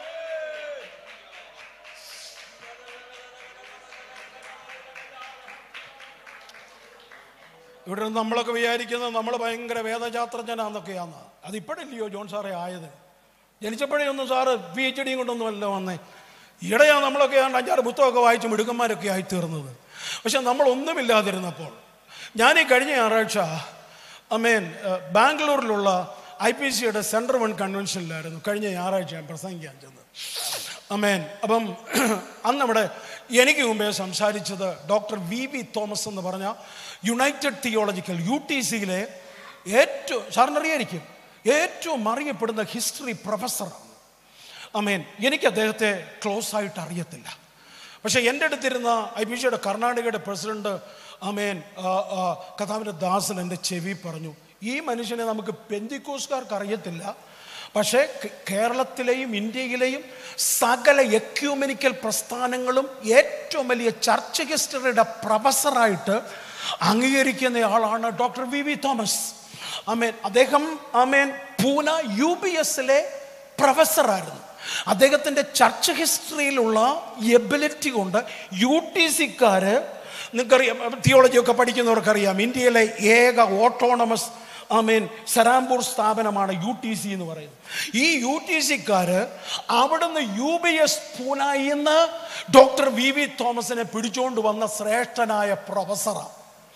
ഇവിടെ നമ്മളൊക്കെ വിചാരിക്കുന്നത് നമ്മൾ ഭയങ്കര വേദശാസ്ത്രജ്ഞനാന്നൊക്കെയാന്ന്. അതിപ്പോഴില്ലയോ ജോൺ സാറേ ആയത്. ജനിച്ചപ്പോഴേ ഒന്നും സാറ് PhD കൊണ്ടൊന്നും അല്ല വന്നേ. ഈടെയാണ് നമ്മളൊക്കെ 5-6 പുസ്തകമൊക്കെ വായിച്ച് മിടുക്കന്മാരൊക്കെ ആയിത്തീർന്നത്. പക്ഷെ നമ്മളൊന്നുമില്ലാതിരുന്നപ്പോൾ ഞാൻ ഈ കഴിഞ്ഞ ഞായറാഴ്ച ബാംഗ്ലൂരിലുള്ള IPCയുടെ സെൻട്രൽ 1 കൺവെൻഷനിലായിരുന്നു. കഴിഞ്ഞ ഞായറാഴ്ച ഞാൻ പ്രസംഗിക്കാൻ ചെന്നത്. അപ്പം അന്ന് അവിടെ എനിക്ക് മുമ്പേ സംസാരിച്ചത് ഡോക്ടർ VV തോമസ് എന്ന് പറഞ്ഞ യുണൈറ്റഡ് തിയോളജിക്കൽ UTCയിലെ സാറിനറിയായിരിക്കും ഏറ്റവും അറിയപ്പെടുന്ന ഹിസ്റ്ററി പ്രൊഫസറാണ്. എനിക്ക് അദ്ദേഹത്തെ ക്ലോസ് ആയിട്ട് അറിയത്തില്ല. പക്ഷേ എൻ്റെ അടുത്തിരുന്ന IPCയുടെ കർണാടകയുടെ പ്രസിഡന്റ് കഥാവിൻ്റെ ദാസൻ എൻ്റെ ചെവി പറഞ്ഞു, ഈ മനുഷ്യനെ നമുക്ക് പെന്തിക്കോസ്കാർക്ക് അറിയത്തില്ല, പക്ഷേ കേരളത്തിലെയും ഇന്ത്യയിലെയും സകല എക്യൂമെനിക്കൽ പ്രസ്ഥാനങ്ങളും ഏറ്റവും വലിയ ചർച്ച് ഹിസ്റ്ററിയുടെ പ്രൊഫസറായിട്ട് അംഗീകരിക്കുന്ന ആളാണ് ഡോക്ടർ VV തോമസ്. അദ്ദേഹം പൂന UBSലെ പ്രൊഫസറായിരുന്നു. അദ്ദേഹത്തിൻ്റെ ചർച്ച് ഹിസ്റ്ററിയിലുള്ള എബിലിറ്റി കൊണ്ട് UTCക്കാര്, നിങ്ങൾക്കറിയാം തിയോളജിയൊക്കെ പഠിക്കുന്നവർക്കറിയാം, ഇന്ത്യയിലെ ഏക ഓട്ടോണമസ് സരാംപൂർ സ്ഥാപനമാണ് UTC എന്ന് പറയുന്നത്. ഈ UTCക്കാര് അവിടുന്ന് UBS പൂനായിൽ നിന്ന് ഡോക്ടർ VV തോമസിനെ പിടിച്ചുകൊണ്ട് വന്ന ശ്രേഷ്ഠനായ പ്രൊഫസറാണ്.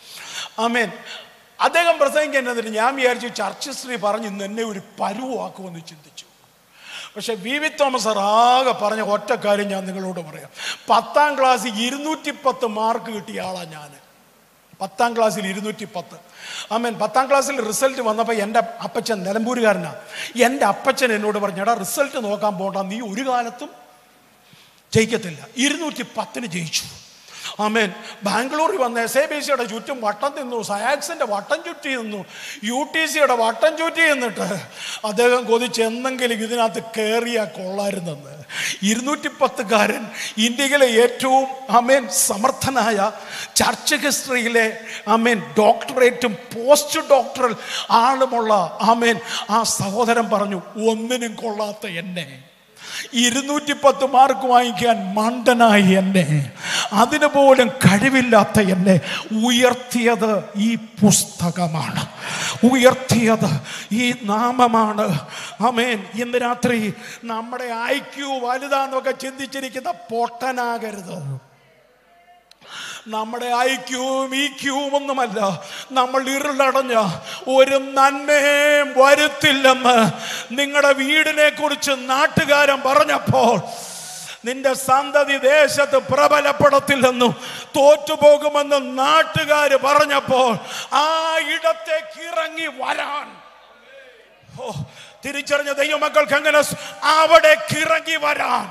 അദ്ദേഹം പ്രസംഗിക്കേണ്ടതിന് ഞാൻ വിചാരിച്ചു ചർച്ച് ഹിസ്റ്ററി പറഞ്ഞ് ഇന്ന് എന്നെ ഒരു പരുവാക്കുമെന്ന് ചിന്തിച്ചു. പക്ഷെ VV തോമസ് ആകെ പറഞ്ഞ ഒറ്റ കാര്യം ഞാൻ നിങ്ങളോട് പറയാം. 10ാം ക്ലാസ്സിൽ 210 മാർക്ക് കിട്ടിയ ആളാണ് ഞാൻ. 10ാം ക്ലാസ്സിൽ 210. 10ാം ക്ലാസ്സിൽ റിസൾട്ട് വന്നപ്പോൾ എൻ്റെ അപ്പച്ചൻ നിലമ്പൂരുകാരനാണ്. എൻ്റെ അപ്പച്ചൻ എന്നോട് പറഞ്ഞു, എടാ റിസൾട്ട് നോക്കാൻ പോകണ്ട, നീ ഒരു കാലത്തും ജയിക്കത്തില്ല. 210 ജയിച്ചു. ബാംഗ്ലൂരിൽ വന്ന് SABCയുടെ ചുറ്റും വട്ടം തിന്നു, സയാക്സിൻ്റെ വട്ടം ചുറ്റി നിന്നു, UTCയുടെ വട്ടം ചുറ്റി നിന്നിട്ട് അദ്ദേഹം കൊതിച്ച് എന്തെങ്കിലും ഇതിനകത്ത് കയറിയാൽ കൊള്ളായിരുന്നെന്ന്. 210കാരൻ ഇന്ത്യയിലെ ഏറ്റവും സമർത്ഥനായ ചർച്ച് ഹിസ്റ്ററിയിലെ ഡോക്ടറേറ്റും പോസ്റ്റ് ഡോക്ടറൽ ആളുമുള്ള ആ സഹോദരൻ പറഞ്ഞു, ഒന്നിനും കൊള്ളാത്ത എന്നെ 210 മാർക്ക് വാങ്ങിക്കാൻ മണ്ടനായി എന്നെ, അതിന് പോലും കഴിവില്ലാത്ത എന്നെ ഉയർത്തിയത് ഈ പുസ്തകമാണ്, ഉയർത്തിയത് ഈ നാമമാണ്. ആമേൻ. ഇന്ന് രാത്രി നമ്മുടെ IQ വലുതാന്നൊക്കെ ചിന്തിച്ചിരിക്കുന്ന പൊട്ടനാകരുത്. നമ്മുടെ IQ-വും EQ-വും ഒന്നുമല്ല. നമ്മൾ ഇരുളടഞ്ഞ ഒരു നന്മയും വരുത്തില്ലെന്ന് നിങ്ങളുടെ വീടിനെ കുറിച്ച് നാട്ടുകാരൻ പറഞ്ഞപ്പോൾ, നിന്റെ സന്തതി ദേശത്ത് പ്രബലപ്പെടത്തില്ലെന്നും തോറ്റുപോകുമെന്ന് നാട്ടുകാർ പറഞ്ഞപ്പോൾ, ആ ഇടത്തേക്ക് ഇറങ്ങി വരാൻ തിരിച്ചറിഞ്ഞ ദൈവമക്കൾക്ക് എങ്ങനെ അവിടേക്ക് ഇറങ്ങി വരാൻ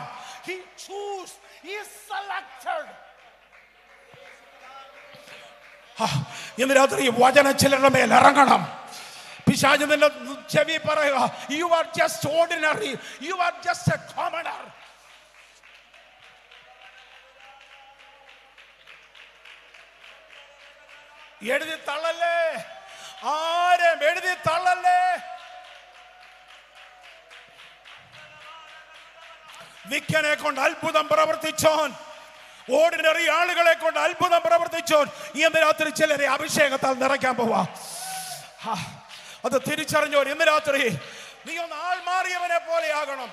ഇന്ന് രാത്രി വചന ചിലരുടെ മേൽ ഇറങ്ങണം. പിശാച് നിന്റെ ചെവി പറയുക, you are just ordinary, you are just a commoner. എഴുതി തള്ളല്ലേ, ആരും എഴുതി തള്ളല്ലേ. വിക്കനെ കൊണ്ട് അത്ഭുതം പ്രവർത്തിച്ചോൻ, ഓർഡിനറി ആളുകളെ കൊണ്ട് അത്ഭുതം പ്രവർത്തിച്ചോൻ ഇന്ന് രാത്രി ചിലരെ അഭിഷേകത്താൽ നിറയ്ക്കാൻ പോവാ. അത് തിരിച്ചറിഞ്ഞോ. ഇന്ന് രാത്രി നീ ഒന്ന് ആൾ മാറിയവനെ പോലെ ആകണം.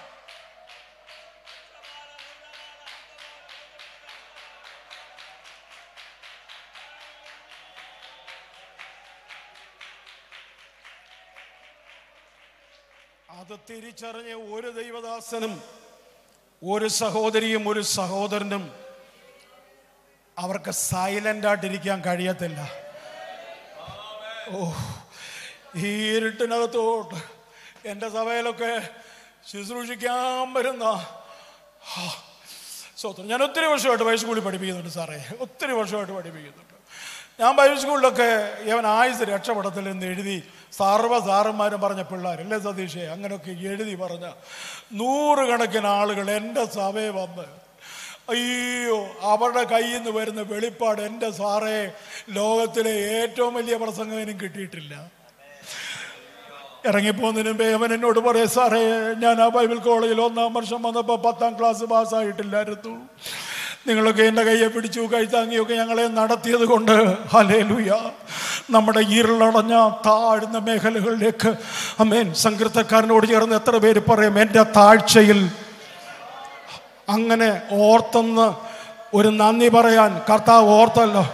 അത് തിരിച്ചറിഞ്ഞ ഒരു ദൈവദാസനും ഒരു സഹോദരിയും ഒരു സഹോദരനും അവർക്ക് സൈലന്റ് ആയിട്ടിരിക്കാൻ കഴിയത്തില്ല. ഈ ഇരുട്ടിനകത്തോട്ട് എൻ്റെ സഭയിലൊക്കെ ശുശ്രൂഷിക്കാൻ വരുന്ന സ്വന്തം, ഞാൻ ഒത്തിരി വർഷമായിട്ട് ബൈബിൾ സ്കൂളിൽ പഠിപ്പിക്കുന്നുണ്ട് സാറേ, ഒത്തിരി വർഷമായിട്ട് പഠിപ്പിക്കുന്നുണ്ട്. ഞാൻ ബൈബിൾ സ്കൂളിലൊക്കെ ഇവൻ ആയുസ് രക്ഷപ്പെടത്തില്ലെന്ന് എഴുതി സാറുമാരും പറഞ്ഞ പിള്ളേരല്ലേ സതീഷേ, അങ്ങനെയൊക്കെ എഴുതി പറഞ്ഞ 100 കണക്കിന് ആളുകൾ എൻ്റെ സഭയിൽ വന്ന്, അയ്യോ അവരുടെ കയ്യിൽ നിന്ന് വരുന്ന വെളിപ്പാട് എൻ്റെ സാറേ ലോകത്തിലെ ഏറ്റവും വലിയ പ്രസംഗം കിട്ടിയിട്ടില്ല. ഇറങ്ങിപ്പോന്നതിന് മുമ്പേ അവൻ എന്നോട് പറയും, സാറേ ഞാൻ ആ ബൈബിൾ കോളേജിൽ 1ാം വർഷം വന്നപ്പോൾ 10ാം ക്ലാസ് പാസ്സായിട്ടില്ലായിരുന്നു. നിങ്ങളൊക്കെ എൻ്റെ കയ്യെ പിടിച്ചു കൈത്താങ്ങിയൊക്കെ ഞങ്ങളെ നടത്തിയത് കൊണ്ട് ഹല്ലേലൂയ. നമ്മുടെ ഇരുളടഞ്ഞ താഴ്ന്ന മേഖലകളിലേക്ക് ആമേൻ സങ്കീർത്തനക്കാരനോട് ചേർന്ന് എത്ര പേര് പറയും, എൻ്റെ താഴ്ചയിൽ അങ്ങനെ ഓർത്തെന്ന് ഒരു നന്ദി പറയാൻ കർത്താവ് ഓർത്തല്ലോ.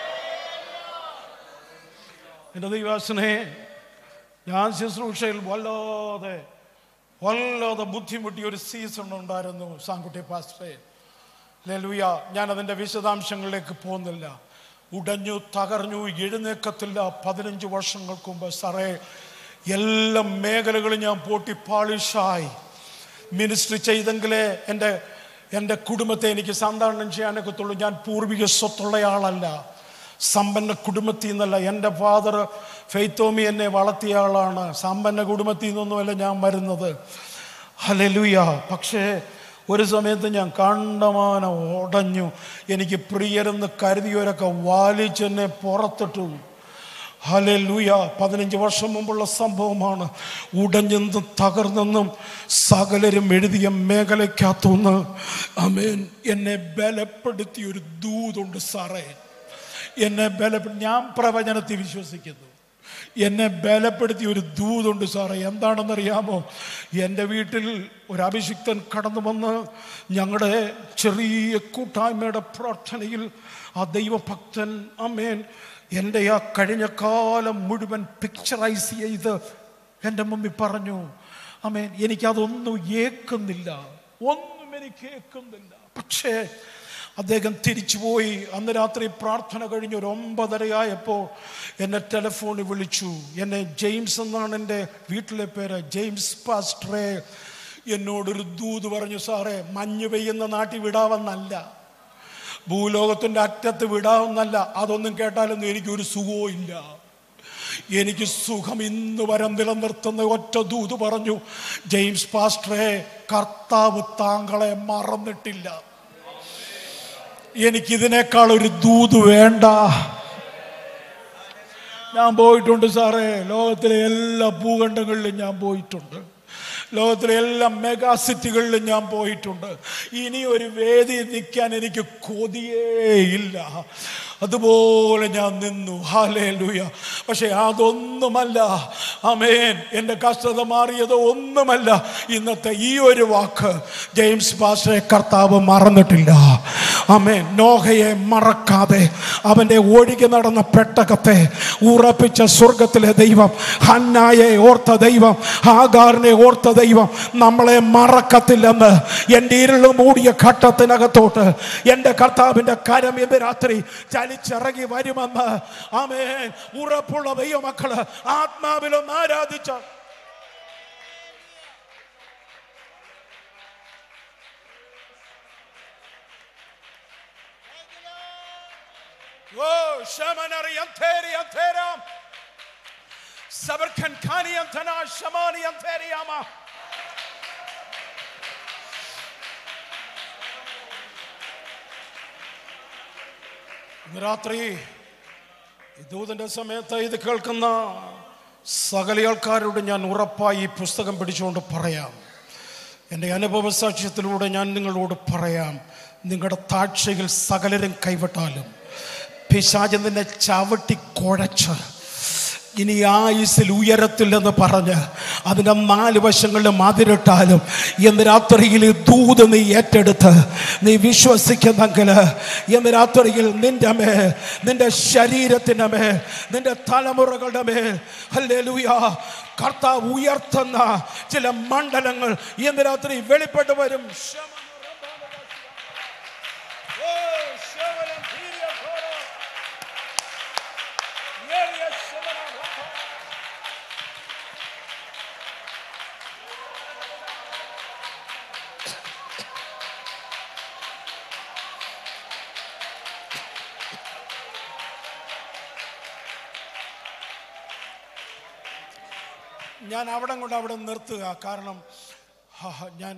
എൻ്റെ ദൈവദാസനെ, ഞാൻ ശുശ്രൂഷയിൽ വല്ലാതെ ബുദ്ധിമുട്ടിയ ഒരു സീസൺ ഉണ്ടായിരുന്നു സാങ്കുട്ടി പാസ്റ്ററെ. ഹല്ലേലൂയ. ഞാനതിൻ്റെ വിശദാംശങ്ങളിലേക്ക് പോകുന്നില്ല. ഉടഞ്ഞു തകർന്നു എഴുന്നേക്കത്തില്ല. 15 വർഷങ്ങൾക്ക് മുമ്പ് സാറേ എല്ലാ മേഖലകളും ഞാൻ പോളിഷായി മിനിസ്ട്രി ചെയ്തെങ്കിലേ എൻ്റെ കുടുംബത്തെ എനിക്ക് സന്താരണം ചെയ്യാനൊക്കത്തുള്ളൂ. ഞാൻ പൂർവിക സ്വത്തുള്ള ആളല്ല, സമ്പന്ന കുടുംബത്തിൽ നിന്നല്ല. എൻ്റെ ഫാദർ ഫെയ്ത്തോമി എന്നെ വളർത്തിയ ആളാണ്. സമ്പന്ന കുടുംബത്തിൽ നിന്നൊന്നുമല്ല ഞാൻ വരുന്നത്. ഹല്ലേലൂയ. പക്ഷേ ഒരു സമയത്ത് ഞാൻ കണ്ടമാനം ഉടഞ്ഞു. എനിക്ക് പ്രിയരെന്ന് കരുതിയവരൊക്കെ വലിച്ചെന്നെ പുറത്തിട്ടു. ഹല്ലേലൂയ. 15 വർഷം മുമ്പുള്ള സംഭവമാണ്. ഉടഞ്ഞെന്നും തകർന്നെന്നും സകലരും എഴുതിയ മേഖലയ്ക്കകത്തുനിന്ന് ആമേൻ എന്നെ ബലപ്പെടുത്തിയൊരു ദൂതുണ്ട് സാറേ. ഞാൻ പ്രവചനത്തിൽ വിശ്വസിക്കുന്നു. എന്നെ ബലപ്പെടുത്തിയ ഒരു ദൂതുണ്ട് സാറേ. എന്താണെന്നറിയാമോ? എൻ്റെ വീട്ടിൽ ഒരു അഭിഷിക്തൻ കടന്നു വന്ന് ഞങ്ങളുടെ ചെറിയ കൂട്ടായ്മയുടെ പ്രാർത്ഥനയിൽ ആ ദൈവഭക്തൻ ആമേൻ എൻ്റെ ആ കഴിഞ്ഞ കാലം മുഴുവൻ പിക്ചറൈസ് ചെയ്ത് എൻ്റെ മുമ്പിൽ പറഞ്ഞു. ആമേൻ എനിക്കതൊന്നും ഏൽക്കുന്നില്ല, ഒന്നും എനിക്ക് ഏൽക്കുന്നില്ല. പക്ഷേ അദ്ദേഹം തിരിച്ചുപോയി. അന്ന് രാത്രി പ്രാർത്ഥന കഴിഞ്ഞ് ഒരു 9:30 എന്നെ ടെലിഫോണിൽ വിളിച്ചു. എന്നെ ജെയിംസ് എന്നാണ് എൻ്റെ വീട്ടിലെ പേര്, ജെയിംസ് പാസ്റ്ററെ. എന്നോടൊരു ദൂത് പറഞ്ഞു, സാറേ മഞ്ഞ് പെയ്യുന്ന നാട്ടിൽ വിടാവെന്നല്ല, ഭൂലോകത്തിൻ്റെ അറ്റത്ത് വിടാവുന്നല്ല. അതൊന്നും കേട്ടാലൊന്നും എനിക്കൊരു സുഖവും ഇല്ല. എനിക്ക് സുഖം ഇന്ന് വരെ നിലനിർത്തുന്ന ഒറ്റ ദൂത് പറഞ്ഞു, ജെയിംസ് പാസ്റ്ററെ കർത്താവ് താങ്കളെ മറന്നിട്ടില്ല. എനിക്കിതിനേക്കാൾ ഒരു ദൂത് വേണ്ട. ഞാൻ പോയിട്ടുണ്ട് സാറേ, ലോകത്തിലെ എല്ലാ ഭൂഖണ്ഡങ്ങളിലും ഞാൻ പോയിട്ടുണ്ട്. ലോകത്തിലെ എല്ലാ മെഗാ സിറ്റികളിലും ഞാൻ പോയിട്ടുണ്ട്. ഇനി ഒരു വേദി നിൽക്കാൻ എനിക്ക് കൊതിയേയില്ല. അതുപോലെ ഞാൻ നിന്നു. ഹല്ലേലൂയ. പക്ഷെ അതൊന്നുമല്ല, ആമേൻ, എൻ്റെ കഷ്ടത മാറിയത് ഒന്നുമല്ല. ഇന്നത്തെ ഈ ഒരു വാക്ക് ജെയിംസ് പാസ്റ്ററെ കർത്താവ് മറന്നിട്ടില്ല. ആമേൻ. നോഹയെ മറക്കാതെ അവൻ്റെ ഒഴുകി നടന്ന പെട്ടകത്തെ ഉറപ്പിച്ച സ്വർഗത്തിലെ ദൈവം, ഹന്നായെ ഓർത്ത ദൈവം, ഹാഗാറിനെ ഓർത്ത ദൈവം നമ്മളെ മറക്കത്തില്ലെന്ന് എൻ്റെ ഇരുള് മൂടിയ ഘട്ടത്തിനകത്തോട്ട് എൻ്റെ കർത്താവിൻ്റെ കരം ഇന്ന് രാത്രി ചലിച്ചിറങ്ങി വരുമെന്ന്, ആമേൻ, ഉറപ്പുള്ള ദൈവമക്കള് ആത്മാവിലൊന്ന് ആരാധിച്ച രാത്രി ദൂതന്റെ സമയത്ത് ഇത് കേൾക്കുന്ന സകല ആൾക്കാരോട് ഞാൻ ഉറപ്പായി ഈ പുസ്തകം പിടിച്ചുകൊണ്ട് പറയാം. എൻ്റെ അനുഭവ സാക്ഷ്യത്തിലൂടെ ഞാൻ നിങ്ങളോട് പറയാം, നിങ്ങളുടെ താഴ്ചയിൽ സകലരും കൈവിട്ടാലും പിശാച് നിന്നെ ചവിട്ടി കുഴച്ച് ഇനി ആയുസ്സിൽ ഉയരത്തില്ലെന്ന് പറഞ്ഞ് അതിൻ്റെ 4 വശങ്ങളിലും അതിരിട്ടാലും ഇന്ന് രാത്രിയിൽ ദൂത് നീ ഏറ്റെടുത്ത് നീ വിശ്വസിക്കുന്നെങ്കിൽ ഇന്ന് രാത്രിയിൽ നിന്റെ മേൽ, നിന്റെ ശരീരത്തിൻ്റെ മേൽ, നിന്റെ തലമുറകളുടെ മേൽ, ഹല്ലേലൂയ, കർത്താവ് ഉയർത്തുന്ന ചില മണ്ഡലങ്ങൾ ഇന്ന് രാത്രി വെളിപ്പെട്ട് വരും. ഞാൻ അവിടെ നിർത്തുക. കാരണം ഞാൻ